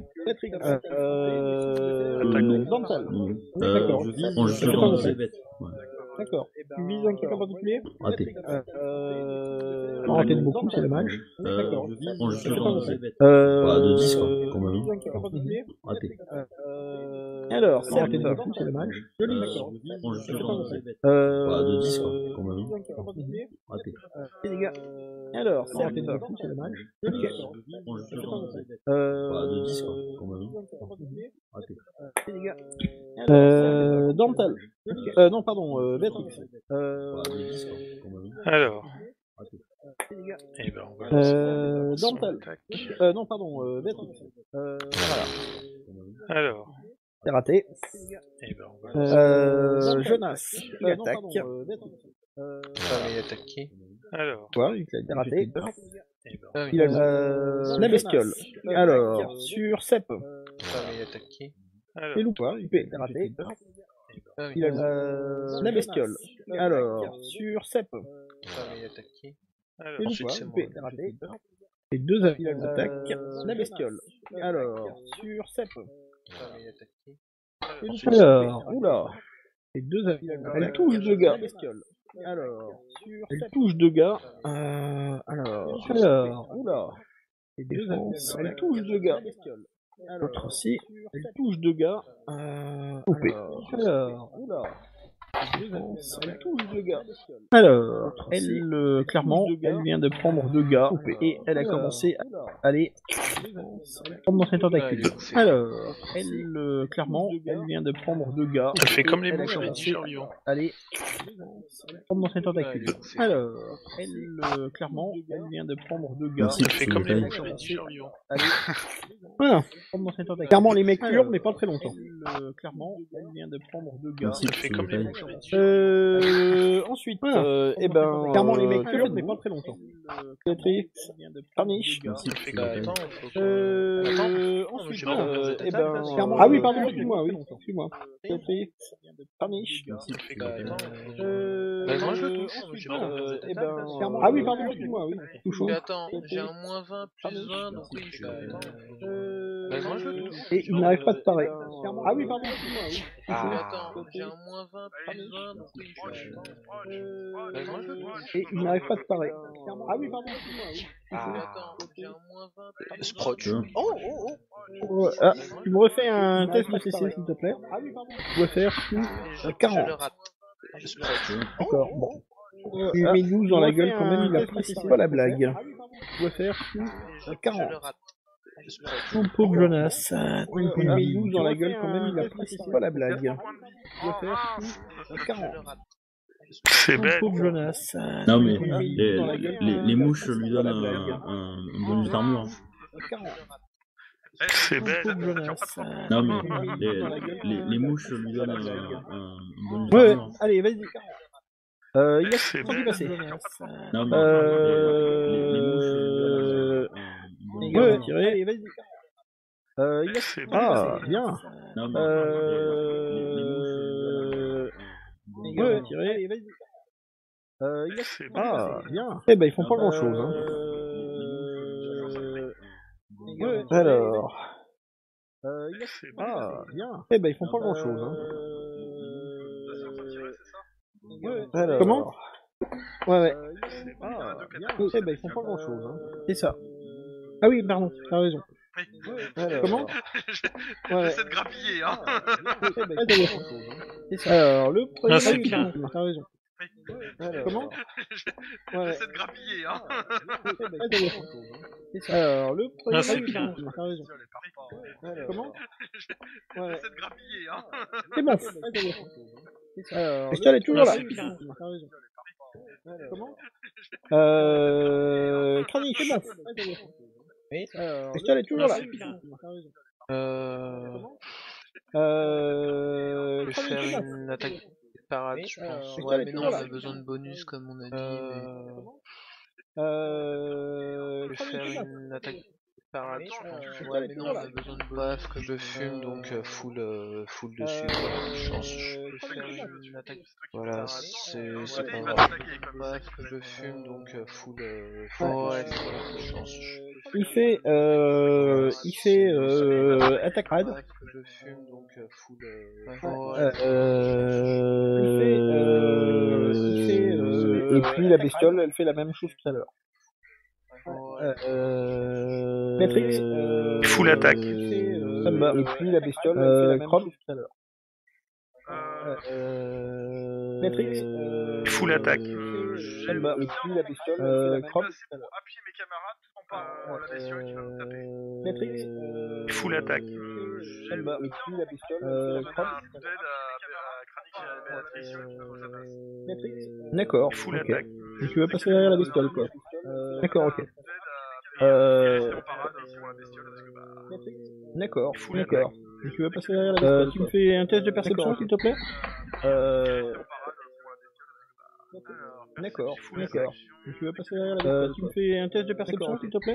Non. Dental. D'accord. Je vise, je tire les bêtes. Ouais. D'accord. Tu vises un truc en particulier Raté. Raté de beaucoup, c'est dommage. D'accord. Je vise, je tire les bêtes. Euh... Bah, de 10 quoi, quand même. Tu vises un truc en particulier Raté. Alors, c'est raté de beaucoup, c'est dommage. Joli. Je tire les bêtes. Bah, de 10 quoi, quand même. Raté. Les dégâts. Alors, c'est raté de beaucoup, c'est dommage. Ok. Je tire les bêtes. Bah, de 10 quoi, quand même. Raté. Les dégâts. Dental. Non, pardon, Béatrix. Bah, de 10 quoi, quand même. Alors. Raté. Et ben on va Dental. attaque. Non, pardon, Béatrix. Voilà. Alors. C'est raté. Et ben on va Jonas. Il non, attaque. pardon, mais il attaque qui? Alors. Toi, il a été raté. Et ben Ah oui. Il a la bestiole. Alors, sur Sep. Ah, mais il attaque qui? alors. Et Loupa, il peut être raté. Ah oui. Il a la bestiole. Alors, sur Sep. Ah, mais il attaque qui? Alors. Et Ensuite, Loupa, c'est il moi. peut être raté. Et deux attaques. La bestiole. Alors, sur Sep. Ah, mais il attaque qui? Et Ensuite, alors, oula. Et deux attaques. Elle touche deux gars. Alors, elle touche deux gars. Alors, oula. Et défense. Elle touche deux gars. L'autre aussi. Elle touche deux gars. Coupé. Alors, oula. Défense. Elle touche deux gars. Alors, elle, clairement, elle vient de prendre deux gars. Et elle a commencé à aller prendre dans ses tentacules. Alors, elle, clairement, elle vient de prendre deux gars. Elle fait comme les Elle a mouches avec commencé du survivant. Allez, prendre dans ses tentacules. Alors, elle, clairement, elle vient de prendre deux gars. Merci. Elle fait comme les Ouais. mouches avec du survivant. Allez, voilà, prendre dans ses tentacules. Clairement, les mecs hurlent, mais pas très longtemps. Elle, clairement, elle vient de prendre deux gars. Merci. Elle fait comme les mouches Ensuite, Voilà. clairement les mecs Cure, hurlent, mais pas très longtemps. Béatrix, Carniche. Attends, faut que... Ensuite, j'ai pas d'ambiance de tête, clairement. Ah oui, les pardon, mecs excuse-moi, oui, hurlent, excuse-moi. Béatrix, Carniche. Attends, moi je le touche, j'ai pas d'ambiance de tête. Ah oui, pardon, excuse-moi, oui. Touche. Mais attends, j'ai un moins 20 plus 20, donc oui, je... moi je le touche. Et il n'arrive pas de parer. Ah oui, pardon, excuse-moi, oui. Mais attends, j'ai un moins 20 plus 20, donc oui, je... moi je le touche. Et il n'arrive pas de parer. Ah oui, pardon, excuse-moi, oui. Mais attends, j'ai un moins 20 plus 20. Ah, tu me refais un test de CC, s'il te plaît. Ah oui, pardon. Tu dois faire Je 40. le rate. Je scrotch. D'accord, bon. Tu mets 12 dans la gueule quand même, il apprécie pas la blague. Tu dois faire 40. Je le rate. Je scrotch. Mon pauvre Jonas. Tu mets 12 dans la gueule quand même, il apprécie pas la blague. Tu dois faire 40. Je le rate. C'est Mon belle. pauvre Jonas. Non, mais Tu mets 12 dans la gueule, les mouches il lui apprécie pas donnent la blague. un bonus d'armure. 40. C'est Mon belle. pauvre Jonas. Non, mais les mouches lui donnent un bonus Ouais, d'armure. allez, vas-y. Il a C'est 30 belle. passé. Non, mais les mouches lui donnent un bonus Ouais, d'armure. tiré. Allez, vas-y. Il a C'est 30 belle. passé. Bien. Non, mais les mouches lui donnent Ouais, tiré. Allez, vas-y. Il a C'est bien. Eh ben, ils font pas grand chose, hein. Ouais. Alors. Il a C'est bien. Eh ben, ils font pas grand chose, hein. Alors. Comment? Ouais. bien. Eh ben, ils font pas grand chose, hein. C'est ça. Ah oui, pardon, t'as raison. Comment? J'essaie de grappiller, hein. Eh ben, ils font pas grand chose, hein. C'est ça. Alors, le premier. Ah, c'est Ah oui, bien. t'as raison. Comment? J'essaie de grappiller, hein. Eh ben, ils font pas grand chose, hein. C'est ça. Alors, le premier. Ah, c'est oui, bien. t'as raison. Comment? J'essaie de grappiller, hein. C'est bon. Estelle est toujours là. c'est bien. T'as raison. Comment? Craniche, c'est bon. Estelle est toujours Ah, là. c'est bien. T'as raison. Je vais Craniche, c'est faire bon. une attaque parade, je pense. mais Ouais, t'as mais non, toujours on a là. besoin de bonus, comme on a dit, mais... Je vais Craniche, faire c'est bon. une attaque parade, je pense. Ouais, Estelle est mais non, toujours on là. a besoin de bonus, que je fume, donc full dessus, voilà, je pense. Je vais faire une attaque... Voilà, c'est pas Il va grave. t'attaquer, comme ça. Bref, que je fume, donc full ouais, voilà, je pense. Il fait attaque rad. Bref, que je fume, donc full Et puis la bestiole, elle fait la même chose tout à l'heure. Matrix. Full attaque. Ça me va. Et puis la bestiole, elle fait la même chose tout à l'heure. Matrix. Full attaque. Ça me va. Et puis la bestiole, elle fait la même chose C'est tout à pour l'heure. appuyer mes camarades tout en parlant à la bestiole qui va me taper. Matrix. Full attaque. Ça me va. Et puis la bestiole, elle fait la même chose Un tout coup à d'aide à Kranich et à Béatrice qui me posent la place. l'heure. Matrix. D'accord. Full Ok. attaque. Et tu veux passer derrière la bestiole, quoi. D'accord, ok. En parade pour la bestiole parce que D'accord, Full d'accord. Et tu veux passer derrière la bestiole, tu me fais un test de perception, s'il te plaît. D'accord, d'accord. Et tu veux passer derrière la bestiole, tu me fais un test de perception, s'il te plaît.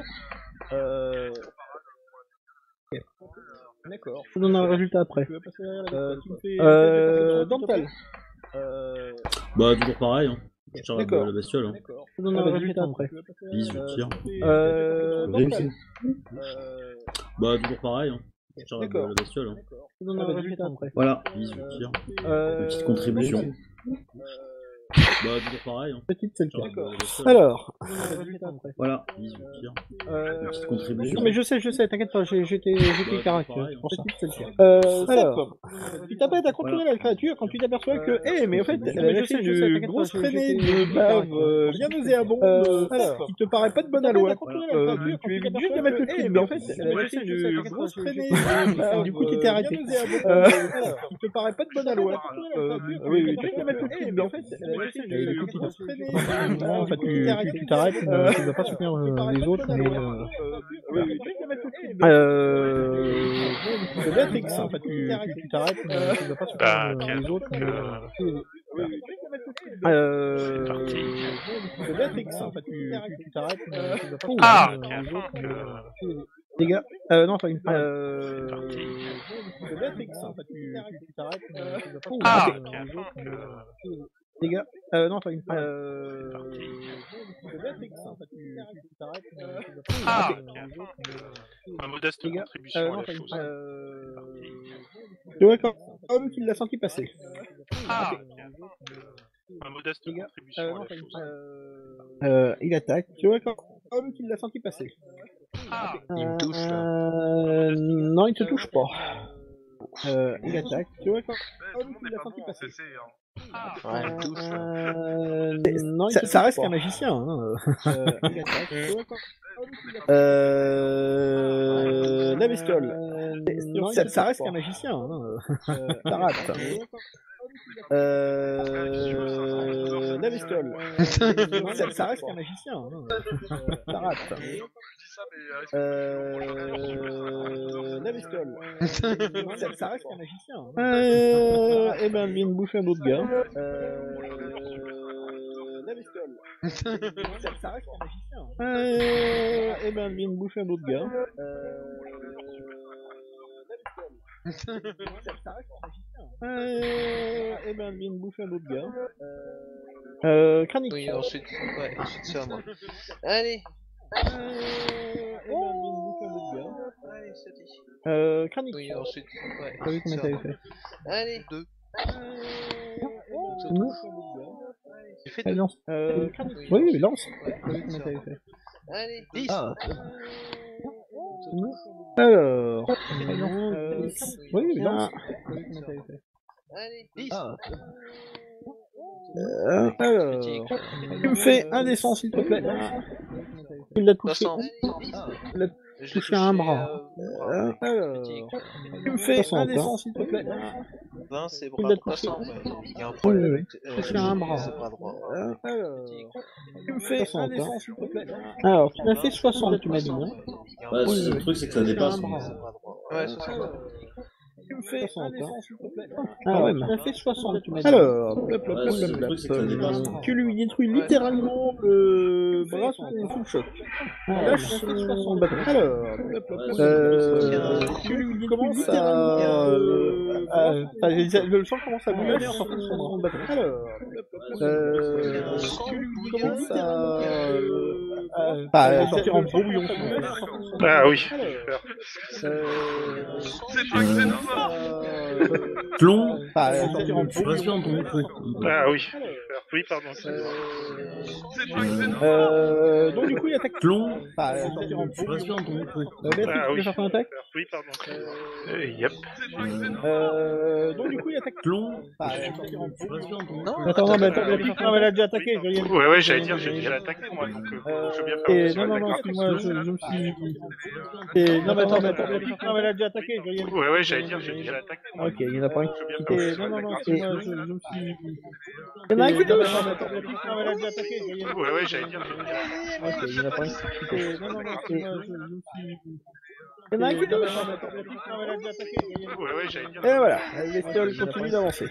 Ok. D'accord. Je te donne un résultat après. Tu veux passer derrière la bestiole, tu me fais Dental. Bah, toujours pareil, hein. Je tire D'accord. la bestiole. Hein. D'accord. Je te donne un résultat après. Vise, je tire. Dental. Bah, toujours pareil, hein. Je tire D'accord. la bestiole. Hein. Je te donne un résultat après. Voilà, vise, je tire. Petite contribution. Bah, toujours pareil, hein. Petite celle-ci. Je tire la bestiole. Alors. Voilà, vise, je tire. Petite contribution. Non mais je sais, t'inquiète pas, j'étais caractère, pareil, c'est pour ça. hein. Alors, tu t'apprêtes à contrôler la créature quand tu t'aperçois que, mais en fait, elle a fait une grosse traînée de bave bien nauséabonde, qui te paraît pas de bonne aloi. Tu es vite juste de mettre le pied dedans. Mais en fait, elle a fait une grosse traînée de bave, du coup t'étais arrêté. Qui te paraît pas de bonne aloi. Oui, tu peux mettre le pied dedans. En fait, elle a fait une grosse traînée de bave. En fait, tu t'arrêtes, tu vas pas soutenir les autres, mais c'est Béatrix, en fait, tu t'arrêtes, tu vas pas soutenir les autres, mais C'est parti. C'est Béatrix, enfin, tu t'arrêtes, tu vas pas où, Ah, hein, ok, les autres, donc, les gars, non, enfin, c'est parti. c'est Béatrix, enfin, tu t'arrêtes, tu vas pas où, Ah, hein, ok, les autres, donc, les gars, non, enfin, c'est parti. c'est Béatrix, enfin, tu t'arrêtes, tu vas pas où, Ah, hein, ok, les autres, ma modeste les gars, contribution non, à la enfin, chose. tu vois quand homme qui l'a senti passer. Ah, ok, ma modeste contribution non, à la enfin, chose. il attaque. Tu vois quand homme qui l'a senti passer. Ah, Il me touche là. Non, il te touche pas. Il attaque. Tu vois quand Tout le homme monde qui n'est l'a pas senti bon en passer. CC, hein. Ouais, il me touche là. Non, ça reste qu'un magicien. Hein. Il attaque. Tu vois quand la bestiole. Non, ça reste qu'un magicien. Hein. Ça rate. La bestiole. Non, ça reste qu'un magicien. Hein. Ça rate. Je dis ça, mais est-ce que La bestiole. Non, ça reste qu'un magicien. Hein. Eh ben, elle vient de bouffer un autre gars. La bestiole. Non, ça reste qu'un magicien. Eh ben, elle vient de bouffer un autre gars. La bestiole. Non, ça reste qu'un magicien. Eh ben, elle vient de bouffer un autre gars. Cranique. Oui, ensuite c'est à moi. Allez. Eh ben, elle vient de bouffer un autre gars. Allez, ça dit. Cranique. Oui, ensuite T'as vu combien t'avais fait? Allez, 2. J'ai fait des lances. Oui, oui, lance. T'as vu combien t'avais fait? Allez, 10. Alors. Oui, oui, lance. T'as vu combien t'avais fait? Allez, 10. Alors. Tu me fais un des 100 s'il te plaît. Tu l'as touché. 60. Tu l'as touché à un bras. Alors. Tu me fais un des 100 s'il te plaît. 20, c'est Tu bras l'as droit. touché. Il y a un problème Oui, avec touché à un bras. c'est bras droit. Alors. Tu me fais un des 100 s'il te plaît. Alors, tu m'as fait 60, tu m'as dit. Hein. Ouais, le truc, c'est que ça dépasse. Touché à un mais- bras. Ouais, 60. Tu me fais 60, s'il te plaît. Ah ouais, tu m'as fait 60, tu m'as dit. Alors, plop, plop, Ouais, plop, le plop, truc, c'est que ça plop. dépasse. Tu lui détruis littéralement le bras sous le choc. Lâche son bâton. Alors, tu lui commences à... le sang commence à bouillonner en sortant de son bâton. Alors, tu lui commences à sortir en gros bouillon. Ah oui. c'est toi que c'est nouveau. Tlon, Sortir en je respire dans ton micro. Ah oui. Oui, pardon. C'est toi que c'est nouveau. Donc du coup il attaque. Tlon, Sortir en je respire dans ton micro. Béatrix, Ah tu oui. veux faire ton attaque? Oui, pardon. Yep. C'est toi que c'est nouveau. Donc du coup il attaque. Tlon, je respire dans ton micro. Attends, non, mais attends, Ah, oui. Béatrix, elle a déjà attaqué. Je viens. Ouais, j'allais dire, j'ai déjà attaqué moi, donc je veux bien faire Et aussi non, non, non, l'attaque. excuse-moi, je me suis. Et non, mais attends, Béatrix, elle a déjà attaqué. Je viens. Ouais, j'allais dire, j'ai déjà attaqué moi. Ok, il y en a pas un Je veux bien qui. faire Et aussi non, non, non, l'attaque. excuse-moi, je me suis. Il y en a un qui touche. Béatrix, elle a déjà attaqué. Je viens. Ouais, j'allais dire, j'ai déjà attaqué. Ok, il y en a pas un qui. Et non, non, non, excuse-moi, je me suis. Il y en a un qui touche. Béatrix, elle a déjà attaqué. Je viens. Ouais, j'allais dire. Et voilà, la bestiole continue d'avancer.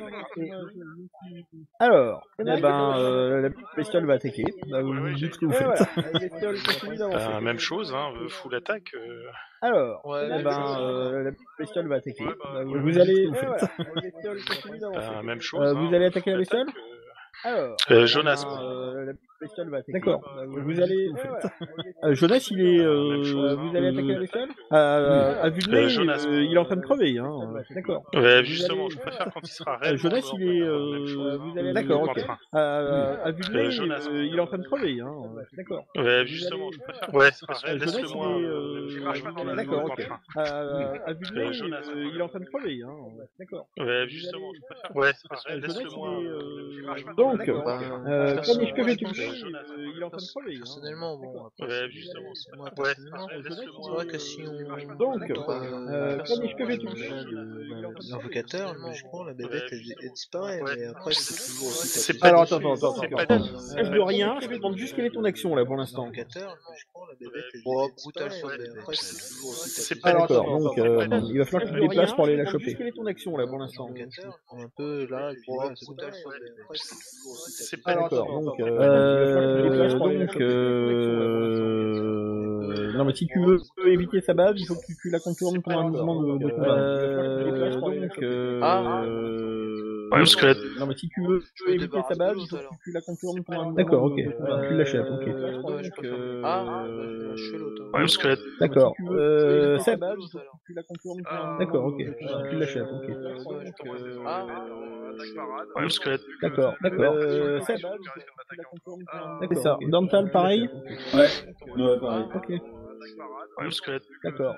Alors, eh ben, la bestiole va attaquer. Bah, vous me dites ce que vous faites. La bestiole continue d'avancer. Même chose, hein, full attaque. Alors, Ouais, eh ben, la bestiole va attaquer. Bah, vous vous allez, dites ce que vous faites. la bestiole continue d'avancer. Même chose. Vous hein, allez attaquer la full bestiole? attaque, Alors, Jonas. la bestiole va attaquer. D'accord. Vous allez, dites ce que vous Jonas, il est, Même chose, vous hein. allez attaquer la bestiole? À vue de nez, Jonas. il est en train de crever, hein. D'accord. Ouais, justement, je préfère quand il sera réellement Jonas, mort, il est, même chose, hein. vous allez, d'accord, ok. En train. À vue de nez, Jonas. il est en train de crever, hein. D'accord. Ouais, justement, je préfère quand il sera réellement. Jonas, Laisse-le-moi. il est, crache pas dans la d'accord, en ok. train. À vue de nez, Jonas. il est en train de crever, hein. D'accord. Ouais, justement, je préfère. Ouais, Jonas, laisse-le-moi. il est, crache pas dans donc, la Bah, comme est-ce que je vais je toucher Jonas. il est en train de crever. Personnellement, bon, après, Ouais, justement. moi, Ouais, personnellement, laisse-le c'est vrai que si on... Donc, Kranich, que fais-tu? L'invocateur, logiquement, la bébête, elle disparaît, Ouais. mais après, c'est toujours aussi... C'est tapis. pas Alors, dit. attends. C'est pas Attends. dit. Je de rien, je te demande juste quelle est ton action là pour l'instant. L'invocateur, logiquement, la bébête, elle brutal sauver, après, c'est toujours aussi C'est tapis. pas Alors, dit. attends, donc, il va falloir que tu te déplaces pour aller la choper. Juste Quelle est ton action là pour l'instant? L'invocateur, un peu là, et puis voilà, c'est brutal sauver, après, c'est toujours aussi tapis. C'est pas dit. D'accord, donc, il va falloir que tu te déplaces pour aller la choper. Non, mais si tu veux éviter sa base, il faut que tu la contournes pour un mouvement de combat. Ouais, parce que là, Non, mais si tu veux éviter sa base, il faut que tu la contournes pour un mouvement. D'accord, ok. Tu l'achètes, ok. Je lâche l'autre. ouais, parce que là, D'accord. Sa base, il faut que tu la contournes pour un. D'accord, ok. Tu l'achètes, ok. ouais, parce que là, D'accord. Sa base, il faut que tu la contournes pour un. C'est ça. Dental, pareil. Ouais, pareil. Ok. ouais, parce que là, D'accord.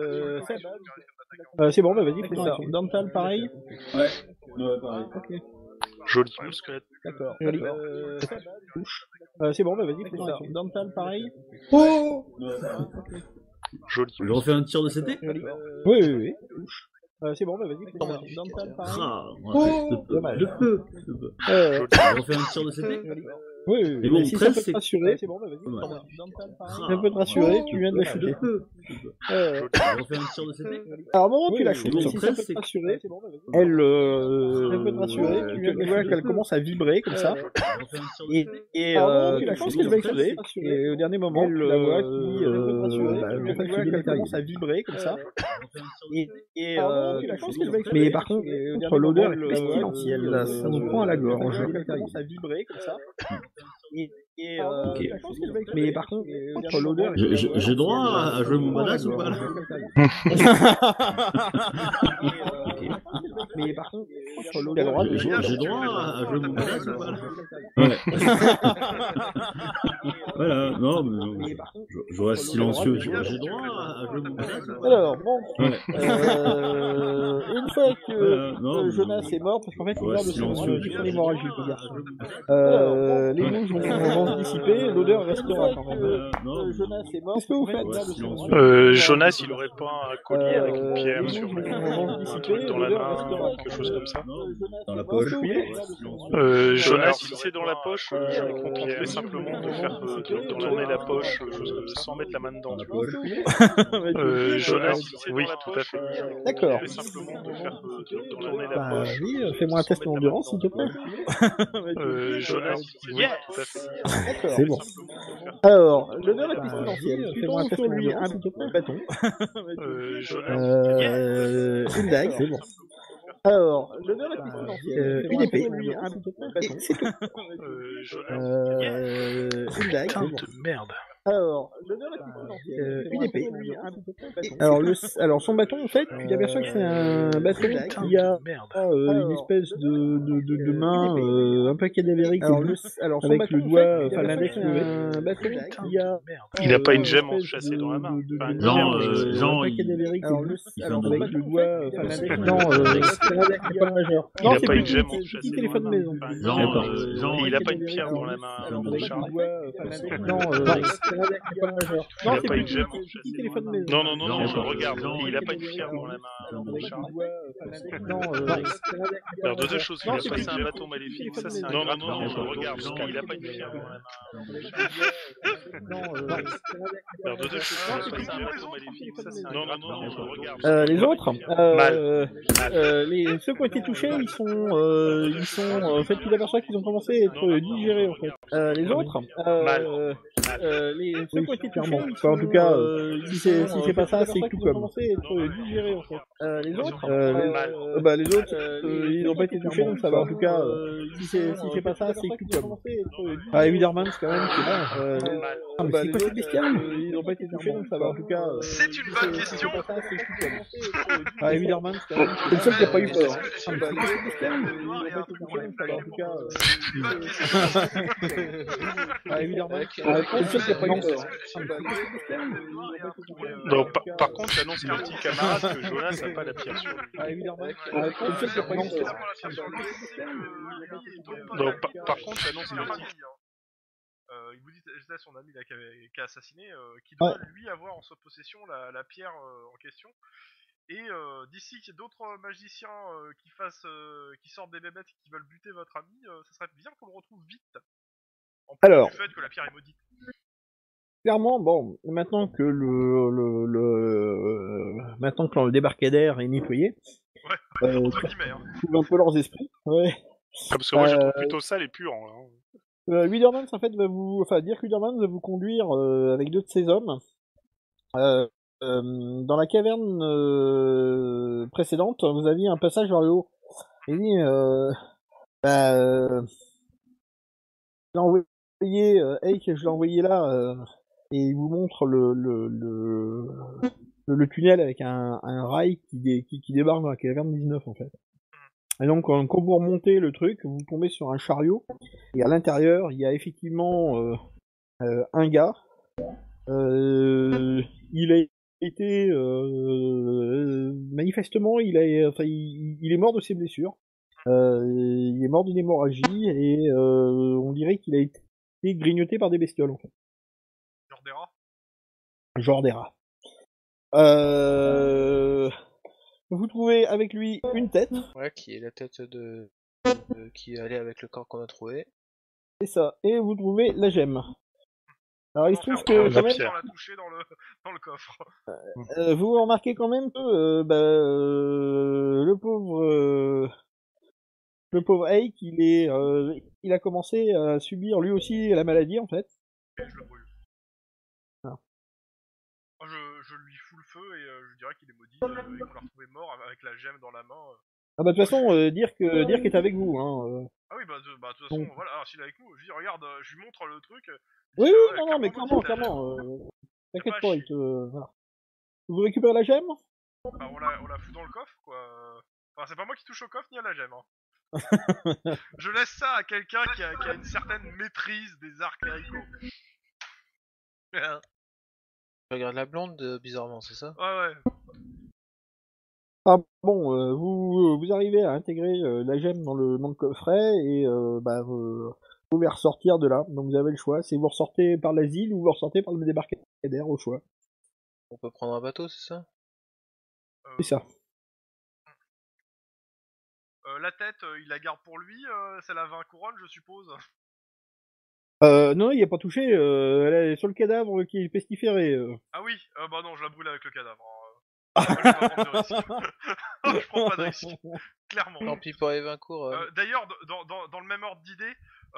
C'est bon, bah vas-y, fais ça. Dental, pareil. Ouais, pareil. Ok. joli. Ouais, parce que là, D'accord. Joli. C'est bon, bah vas-y, fais ça. Dental, pareil. Oh. joli. Je refais un tir de CT. Joli. Oui. C'est bon, bah vas-y, fais ça. Dental, pareil. Ah, Oh, de peu. Je refais un tir de CT. Oui. Mais bon, si 13, ça peut te c'est rassurer, c'est bon, bah vas-y. Dental, pareil. Ça peut te rassurer, tu viens de la shooter. Je refais un tir de CT. Alors, au moment où tu la shootes, mais bon, si ça 13, peut te c'est- rassurer, elle, ça peut te rassurer, tu vois qu'elle commence à vibrer comme ça. Je refais un tir de Et, CT. tu la penses qu'elle va exploser, et au dernier moment, tu la vois qui, elle commence à vibrer comme ça. Et, tu la penses qu'elle va exploser. Mais par contre, l'odeur est pestilentielle, là, ça nous prend à la gorge. Elle commence à vibrer comme ça. Mais par contre, l'odeur est J'ai droit à jouer mon badass ou pas là? Mais par contre, l'odeur J'ai droit à jouer mon badass ou pas là? Ouais. Voilà, non, mais je reste silencieux. J'ai droit à jouer mon badass ou pas là? Alors, bon, Ouais. une fois que Voilà, non, mais Jonas est mort, parce qu'en fait, il Ouais, meurt de silencieux. son hémorragie, le garçon. Les mouches vont se dissiper, l'odeur restera quand même. Voilà, non, Jonas est mort, qu'est-ce que vous faites Ouais, silencieux. Jonas, il aurait pas un collier avec une pierre les sur mouches le vont se un dissiper, truc dans la l'odeur main, restera. quelque chose comme ça. Dans la poche. Jonas, si c'est dans la poche, je me contenterai simplement de faire de tourner la poche, sans mettre la main dedans. Dans la tu vois. poche. Jonas, si c'est dans la poche, D'accord. simplement de faire de tourner la Bah poche. oui, fais-moi un test d'endurance, s'il te plaît. Jonas, oui, tout à fait. D'accord. C'est bon. Alors, l'odeur est pestilentielle. Fais-moi un test sur lui, un bâton. Jonas, Une dague, c'est bon. Alors, l'odeur est pestilentielle. Une épée. Et c'est tout. Une dague, c'est bon. merde. Alors, l'odeur est pestilentielle. Une épée. Alors, son bâton, en fait, tu t'aperçois que c'est un bâton qui a une espèce de main un peu cadavérique avec le doigt, enfin l'index levé. Un bâton qui a Il a pas une gemme enchâssée dans la main. Enfin, une gemme, Jean, un peu il cadavérique fait un avec doigt. le doigt, enfin l'index. Non, c'est pas majeur. Il a c'est pas plus une gemme petit enchâssée téléphone dans de la maison. main. Jean, Il a pas une pierre dans la main. Avec Charles. le doigt, enfin l'index. Non, c'est pas majeur. Il a c'est pas plus une gemme petit enchâssée téléphone de maison. Non, je Jean, regarde. Jean, Il a pas une pierre dans la main. Charles. Alors, de deux choses, il Non, a c'est passé plus un petit bâton maléfique. Ça, c'est un Non, grappin. je Je regarde. regarde. Il a pas une pierre dans la main. Alors, de deux choses, il a passé un bâton maléfique. Ça, c'est un grappin. Je regarde. Les autres, ceux qui ont été touchés, ils sont, en fait, tu t'aperçois qu'ils ont commencé à être digérés, en fait. Les autres, ceux qui ont été touchés, en tout cas, si c'est pas ça, c'est tout comme. Digérés, en fait. Les autres, ils n'ont pas été touchés, donc ça va. En tout cas, si c'est pas ça, c'est tout comme. Ah, Widerman, c'est quand même, c'est bon. C'est quoi cette bestiale? Ils n'ont pas été touchés, donc ça va. En tout cas, C'est une bonne question. ah, Widerman, c'est quand même, c'est le seul qui a pas eu peur. C'est une bonne question. Le noir est un peu pour les En tout cas, C'est une bonne question. ah, Widerman, c'est le seul qui a pas eu peur. Donc, par contre, j'annonce à mon petit camarade que Jonas n'a pas la pierre sur lui. Ah, Widerman, c'est le seul qui a pas eu peur. Donc, par contre, j'annonce à mon petit il vous dit c'était son ami là, qui a assassiné, qui doit lui avoir en sa possession la pierre en question. Et d'ici qu'il y ait d'autres magiciens qui sortent des bébêtes et qui veulent buter votre ami, ça serait bien qu'on le retrouve vite. En plus Alors. du fait que la pierre est maudite. Clairement, bon, maintenant que maintenant que le débarcadère est nettoyé, Ouais, entre guillemets. Hein. trouvent un peu leurs esprits. Ouais. Parce que moi, je le trouve plutôt sale et pur. Hein. Widermans, en fait, Dirk Widermans va vous conduire avec 2 de ses hommes dans la caverne précédente. Vous aviez un passage vers le haut. Il dit, j'ai envoyé Hake, je l'ai envoyé là, et il vous montre le tunnel avec un rail qui débarque dans la caverne 19 en fait. Et donc quand vous remontez le truc, vous tombez sur un chariot, et à l'intérieur il y a effectivement un gars. Il a été manifestement il est mort de ses blessures. Il est mort d'une hémorragie et on dirait qu'il a été grignoté par des bestioles en fait. Genre des rats. Vous trouvez avec lui une tête. Ouais, qui est la tête de qui est allée avec le corps qu'on a trouvé. C'est ça. Et vous trouvez la gemme. Alors il se trouve que quand même, la toucher dans le coffre. Vous remarquez quand même que le pauvre Hake, il a commencé à subir lui aussi la maladie en fait. Et je le brûle. Ah. Je lui fous le feu et je dirais qu'il est maudit et qu'on l'a retrouvé mort avec la gemme dans la main. Ah bah de toute façon, Dirk est avec vous. Hein, Ah oui, de toute façon, voilà, alors s'il est avec nous, je dis regarde, je lui montre le truc. Oui, non, mais clairement. T'inquiète pas, il te... Voilà. Vous récupérez la gemme ? Bah, on la fout dans le coffre, quoi. Enfin, c'est pas moi qui touche au coffre ni à la gemme. Hein. Je laisse ça à quelqu'un qui a une certaine maîtrise des arts cléricaux. Regarde la blonde, bizarrement, c'est ça ? Ouais. Ah bon, vous arrivez à intégrer la gemme dans le coffret et vous pouvez ressortir de là. Donc vous avez le choix, c'est vous ressortez par l'asile ou vous ressortez par le débarcadère au choix. On peut prendre un bateau, c'est ça ? C'est ça. La tête, il la garde pour lui, c'est la 20 couronnes, je suppose. Non, il a pas touché, elle est sur le cadavre qui est pestiféré. Ah oui, bah non, je la brûle avec le cadavre. Moi, je vais pas prendre de risque. Je prends pas de risque, clairement. Tant pis pour les 20 cours. D'ailleurs, dans le même ordre d'idée,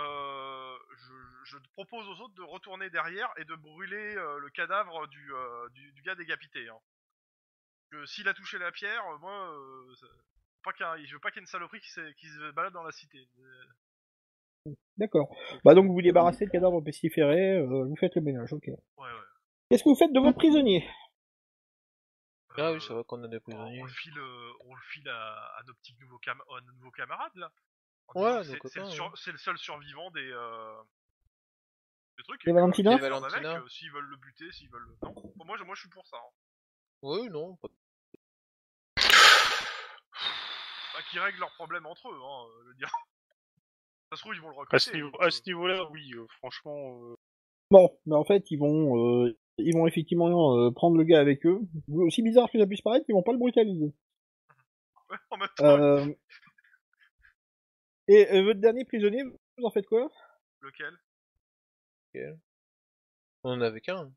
je propose aux autres de retourner derrière et de brûler le cadavre du gars décapité. Hein. S'il a touché la pierre, moi, je veux pas qu'il y ait une saloperie qui se balade dans la cité. D'accord. Bah donc vous vous débarrassez le cadavre pestiféré, vous faites le ménage, ok. Ouais. Qu'est-ce que vous faites de vos prisonniers ? Ah oui, ça va qu'on a des prisonniers. On le file à nos petits nouveaux camarades là. Ouais, c'est le seul survivant des trucs. Et Valentina ? S'ils veulent le buter, s'ils veulent. Non, moi je suis pour ça. Hein. Oui, non. Qui règlent leurs problèmes entre eux, hein, je veux dire. Ça se trouve, ils vont le recruter. À ce niveau-là, oui, franchement. Bon, mais en fait, ils vont effectivement prendre le gars avec eux. Aussi bizarre que ça puisse paraître, ils vont pas le brutaliser. Ouais, en même temps. Et votre dernier prisonnier, vous en faites quoi ? Lequel ? On en avait qu'un.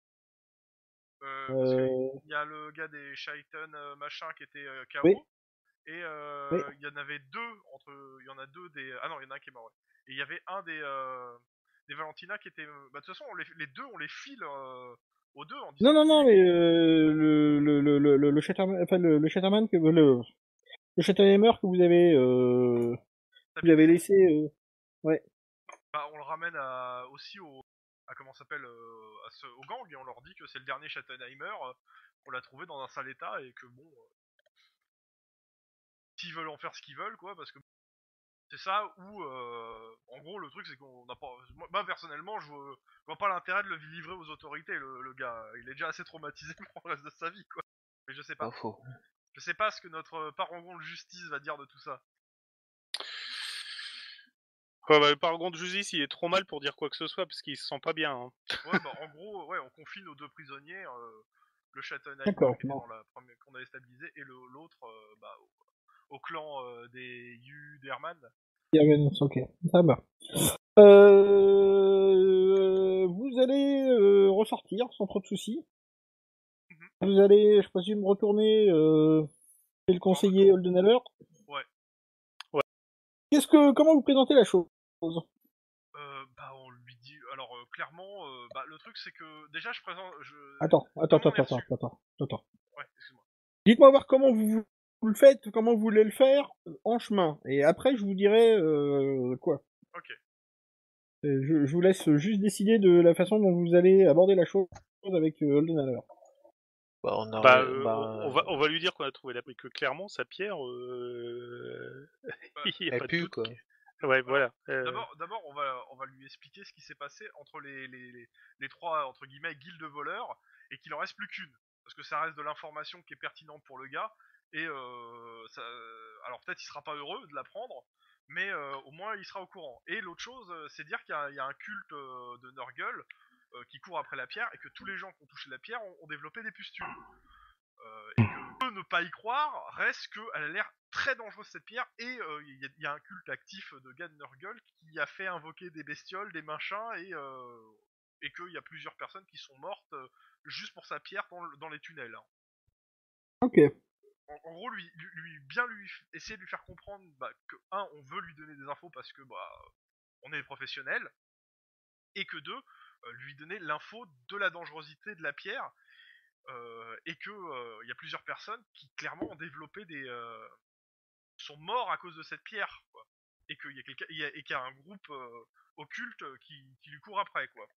Il y a le gars des Shaitan machin qui était KO. Oui. Et il y en avait deux il y en a deux des. Ah non, il y en a un qui est mort. Ouais. Et il y avait un des Valentina qui était. Bah de toute façon, les deux, on les file aux deux en disant. Non, mais le Shatterman, enfin le Shatterman que le Shatterhammer que vous avez laissé. Ouais. Bah on le ramène aussi au comment s'appelle au gang et on leur dit que c'est le dernier Schattenheimer, on l'a trouvé dans un sale état et que bon. S'ils veulent en faire ce qu'ils veulent, quoi, parce que c'est ça où, en gros, le truc c'est qu'on n'a pas. Moi personnellement, je vois pas l'intérêt de le livrer aux autorités, le gars. Il est déjà assez traumatisé pour le reste de sa vie, quoi. Mais je sais pas. Pas faux. Je sais pas ce que notre parangon de justice va dire de tout ça. Par contre, Justice, il est trop mal pour dire quoi que ce soit parce qu'il se sent pas bien. Hein. Ouais, bah, en gros, ouais, on confie nos 2 prisonniers, le Châtelain D'accord, qui était non. dans la première qu'on avait stabilisé, et l'autre au clan des Yuderman. Ok, ça va. Vous allez ressortir sans trop de soucis. Vous allez, je présume, retourner chez le conseiller Holdenaller. Ouais. Comment vous présentez la chose? Bah, on lui dit. Alors, clairement, le truc, c'est que déjà, je présente. Attends. Ouais, excuse-moi. Dites-moi voir comment vous le faites, comment vous voulez le faire en chemin. Et après, je vous dirai quoi. Ok. Je vous laisse juste décider de la façon dont vous allez aborder la chose avec Holdenaller. On va lui dire qu'on a trouvé la que clairement sa pierre. Il y a pas de doute. Quoi. Ouais, voilà. D'abord, on va lui expliquer ce qui s'est passé entre les 3 entre guillemets guildes de voleurs et qu'il en reste plus qu'une, parce que ça reste de l'information qui est pertinente pour le gars et alors peut-être il sera pas heureux de l'apprendre, mais au moins il sera au courant. Et l'autre chose, c'est dire qu'il y a un culte de Nurgle qui court après la pierre et que tous les gens qui ont touché la pierre ont développé des pustules. Et que ne pas y croire reste qu'elle a l'air très dangereuse cette pierre, et il y a un culte actif de gars de Nurgle qui a fait invoquer des bestioles, des machins, et qu'il y a plusieurs personnes qui sont mortes juste pour sa pierre dans les tunnels. Hein. Ok. En gros, lui essayer de lui faire comprendre que on veut lui donner des infos parce que on est des professionnels, et que 2, lui donner l'info de la dangerosité de la pierre. Et que y a plusieurs personnes qui clairement ont développé sont morts à cause de cette pierre, quoi. Et qu'il y a un groupe occulte qui lui court après, quoi.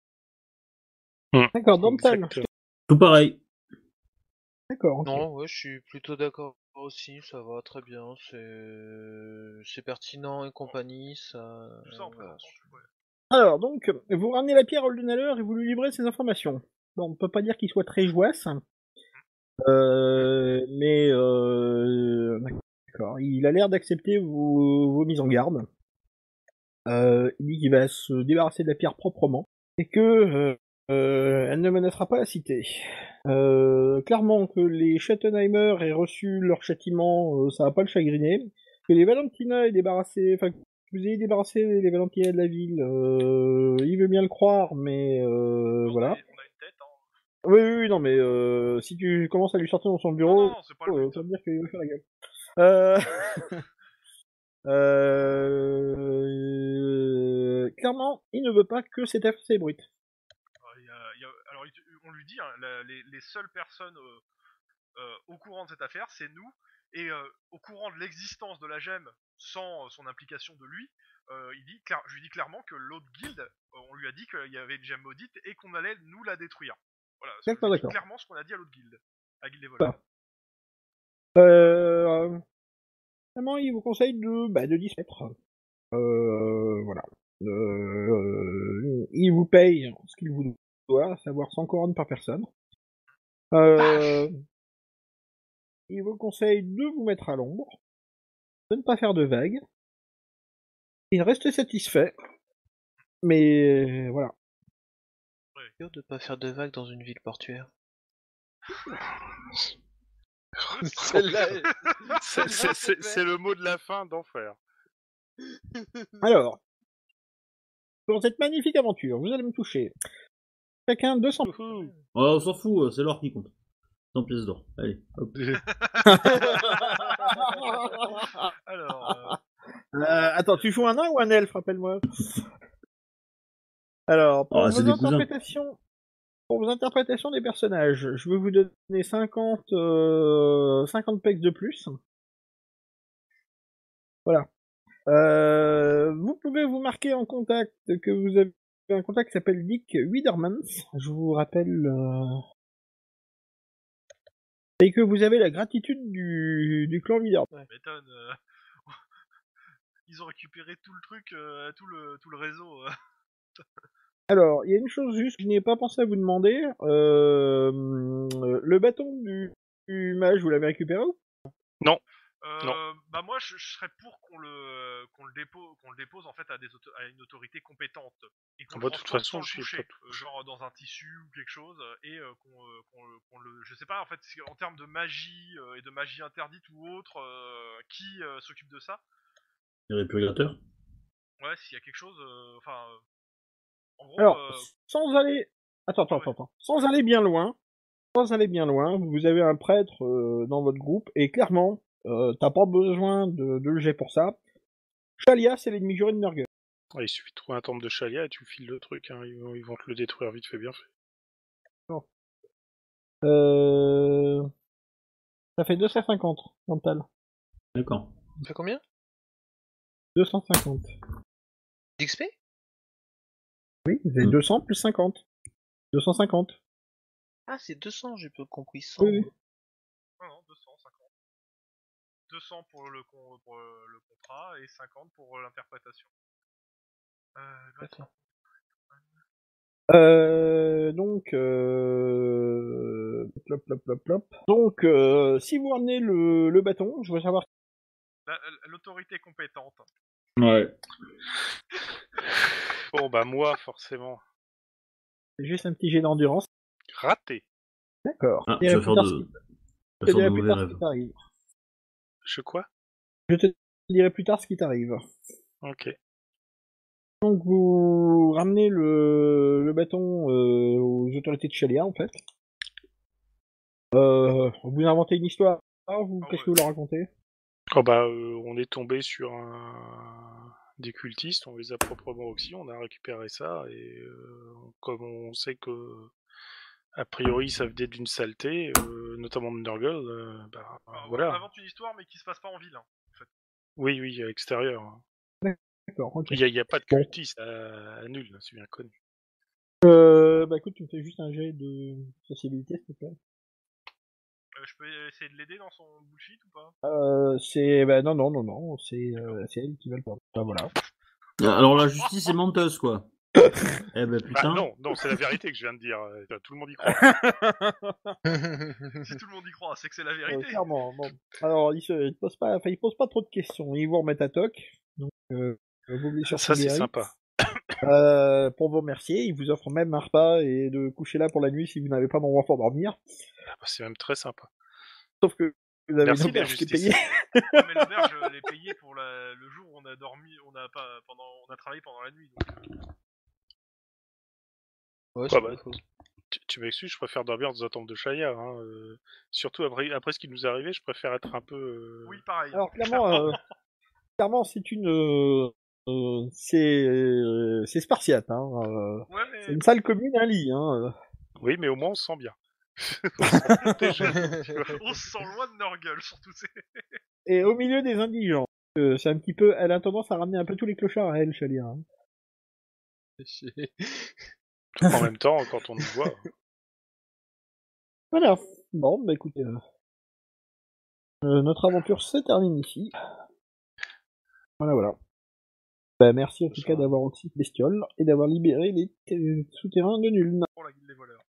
D'accord, Danton. Tout pareil. D'accord. Okay. Non, ouais, je suis plutôt d'accord aussi. Ça va très bien. C'est pertinent et compagnie. Ça. Tout ça en présentant, ouais. Alors donc, vous ramenez la pierre à Holdenaller et vous lui livrez ces informations. Bon, on peut pas dire qu'il soit très jouasse, mais d'accord. Il a l'air d'accepter vos mises en garde. Il dit qu'il va se débarrasser de la pierre proprement et que elle ne menacera pas la cité. Clairement que les Schattenheimer aient reçu leur châtiment, ça va pas le chagriner. Que les Valentina aient débarrassé, enfin que vous ayez débarrassé les Valentina de la ville, il veut bien le croire, mais voilà. On a une tête, hein. Oui, non, mais si tu commences à lui sortir dans son bureau, non, c'est pas le but. ça veut dire qu'il va faire la gueule. Clairement, il ne veut pas que cette affaire s'ébruite. Alors, on lui dit, hein, les seules personnes au courant de cette affaire, c'est nous, et au courant de l'existence de la gemme sans son implication de lui, je lui dis clairement que l'autre guilde, on lui a dit qu'il y avait une gemme maudite et qu'on allait nous la détruire. Voilà, d'accord. Clairement ce qu'on a dit à l'autre guilde, à la guilde des voleurs. Vraiment, il vous conseille de disparaître. Voilà. Il vous paye ce qu'il vous doit, à savoir 100 couronnes par personne. Il vous conseille de vous mettre à l'ombre, de ne pas faire de vagues. Il reste satisfait, mais voilà. De ne pas faire de vagues dans une ville portuaire. C'est le mot de la fin d'enfer. Alors, pour cette magnifique aventure, vous allez me toucher. Chacun 200. Oh, on s'en fout, c'est l'or qui compte. 100 pièces d'or. Allez, hop. Alors, attends, tu joues un nain ou un elfe, rappelle-moi. Alors, pour vos interprétations des personnages, je vais vous donner 50 pecs de plus. Voilà. Vous pouvez vous marquer en contact que vous avez un contact qui s'appelle Dick Widermans. Je vous rappelle... Et que vous avez la gratitude du clan Widermans. Ouais. M'étonne. Ils ont récupéré tout le truc, tout le réseau. Alors, il y a une chose juste que je n'ai pas pensé à vous demander. Le bâton du mage, vous l'avez récupéré ou ? Non. Bah moi je serais pour qu'on le dépose en fait à à une autorité compétente et qu'on le de toute transporte façon, sans je le suis toucher, pas genre dans un tissu ou quelque chose et qu'on le je sais pas en fait en termes de magie et de magie interdite ou autre qui s'occupe de ça. Les purgateurs. Ouais, s'il y a quelque chose en gros Alors, sans aller... Attends. Sans aller bien loin, vous avez un prêtre dans votre groupe, et clairement, t'as pas besoin de jet pour ça. Shalia, c'est l'ennemi juré de Nurgle. il suffit de trouver un temple de Chalia et tu files le truc, hein. Ils vont te le détruire vite fait, bien fait. Ça fait 250 mental. D'accord. Ça fait combien 250. d'XP? Oui, vous avez 200 plus 50. 250. Ah, c'est 200, j'ai peu compris 100. Oui. non 250. 200 pour le contrat et 50 pour l'interprétation. D'accord. Donc, plop. Donc, si vous ramenez le bâton, je veux savoir. L'autorité compétente. Ouais. Bon, bah moi, forcément. Juste un petit jet d'endurance. Raté. D'accord. Ah, Je tu te vas faire de dirai plus mauvais tard ce rêves. qui t'arrive. Je quoi? Je te dirai plus tard ce qui t'arrive. Ok. Donc, vous ramenez le bâton aux autorités de Chalia, en fait. Vous inventez une histoire, qu'est-ce que vous leur racontez? Oh bah, on est tombé sur des cultistes, on les a proprement oxy, on a récupéré ça, et comme on sait que, a priori, ça venait d'une saleté, notamment de Nurgle, voilà. On invente une histoire, mais qui se passe pas en ville, hein, en fait. Oui, à l'extérieur. D'accord, ok. Il y a pas de cultistes à nul, c'est bien connu. Bah écoute, tu me fais juste un jet de sociabilité, s'il te plaît. Je peux essayer de l'aider dans son bullshit ou pas? Non, c'est elle qui va le perdre. Bah voilà. Alors la justice est menteuse, quoi. Eh ben putain. Non, c'est la vérité que je viens de dire. Tout le monde y croit. Si tout le monde y croit, c'est que c'est la vérité. Clairement, bon. Alors, il pose pas trop de questions. Ils vous remettent à toc. Donc, vous blessures Ça, sont c'est guéries. sympa. Pour vous remercier, ils vous offrent même un repas et de coucher là pour la nuit si vous n'avez pas d'endroit pour dormir. C'est même très sympa. Sauf que vous avez Merci, une auberge la qui est justice. payée. Ouais, mais l'auberge, elle est payée pour le jour où on a dormi, on a travaillé pendant la nuit. Donc... Ouais, c'est bah, pas faux. Tu m'excuses, je préfère dormir dans un temple de Shaya. Hein, surtout après ce qui nous est arrivé, je préfère être un peu... Oui, pareil. Alors, clairement, c'est une... c'est spartiate, hein. Ouais, mais... C'est une salle commune, un lit, hein. Oui, mais au moins on se sent bien. On se sent protégé. On se sent loin de Nurgle, surtout. Et au milieu des indigents. C'est un petit peu... Elle a tendance à ramener un peu tous les clochards à elle, Chalia. Hein. En même temps, quand on nous voit... Voilà. Bon, bah écoutez... notre aventure se termine ici. Voilà. Bah, merci en tout cas d'avoir aussi cette bestiole et d'avoir libéré les souterrains de Nuln. Pour la guilde des voleurs.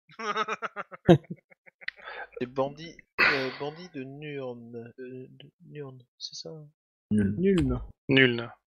Les bandits de Nurn. Nurn, c'est ça? Nuln. Nul.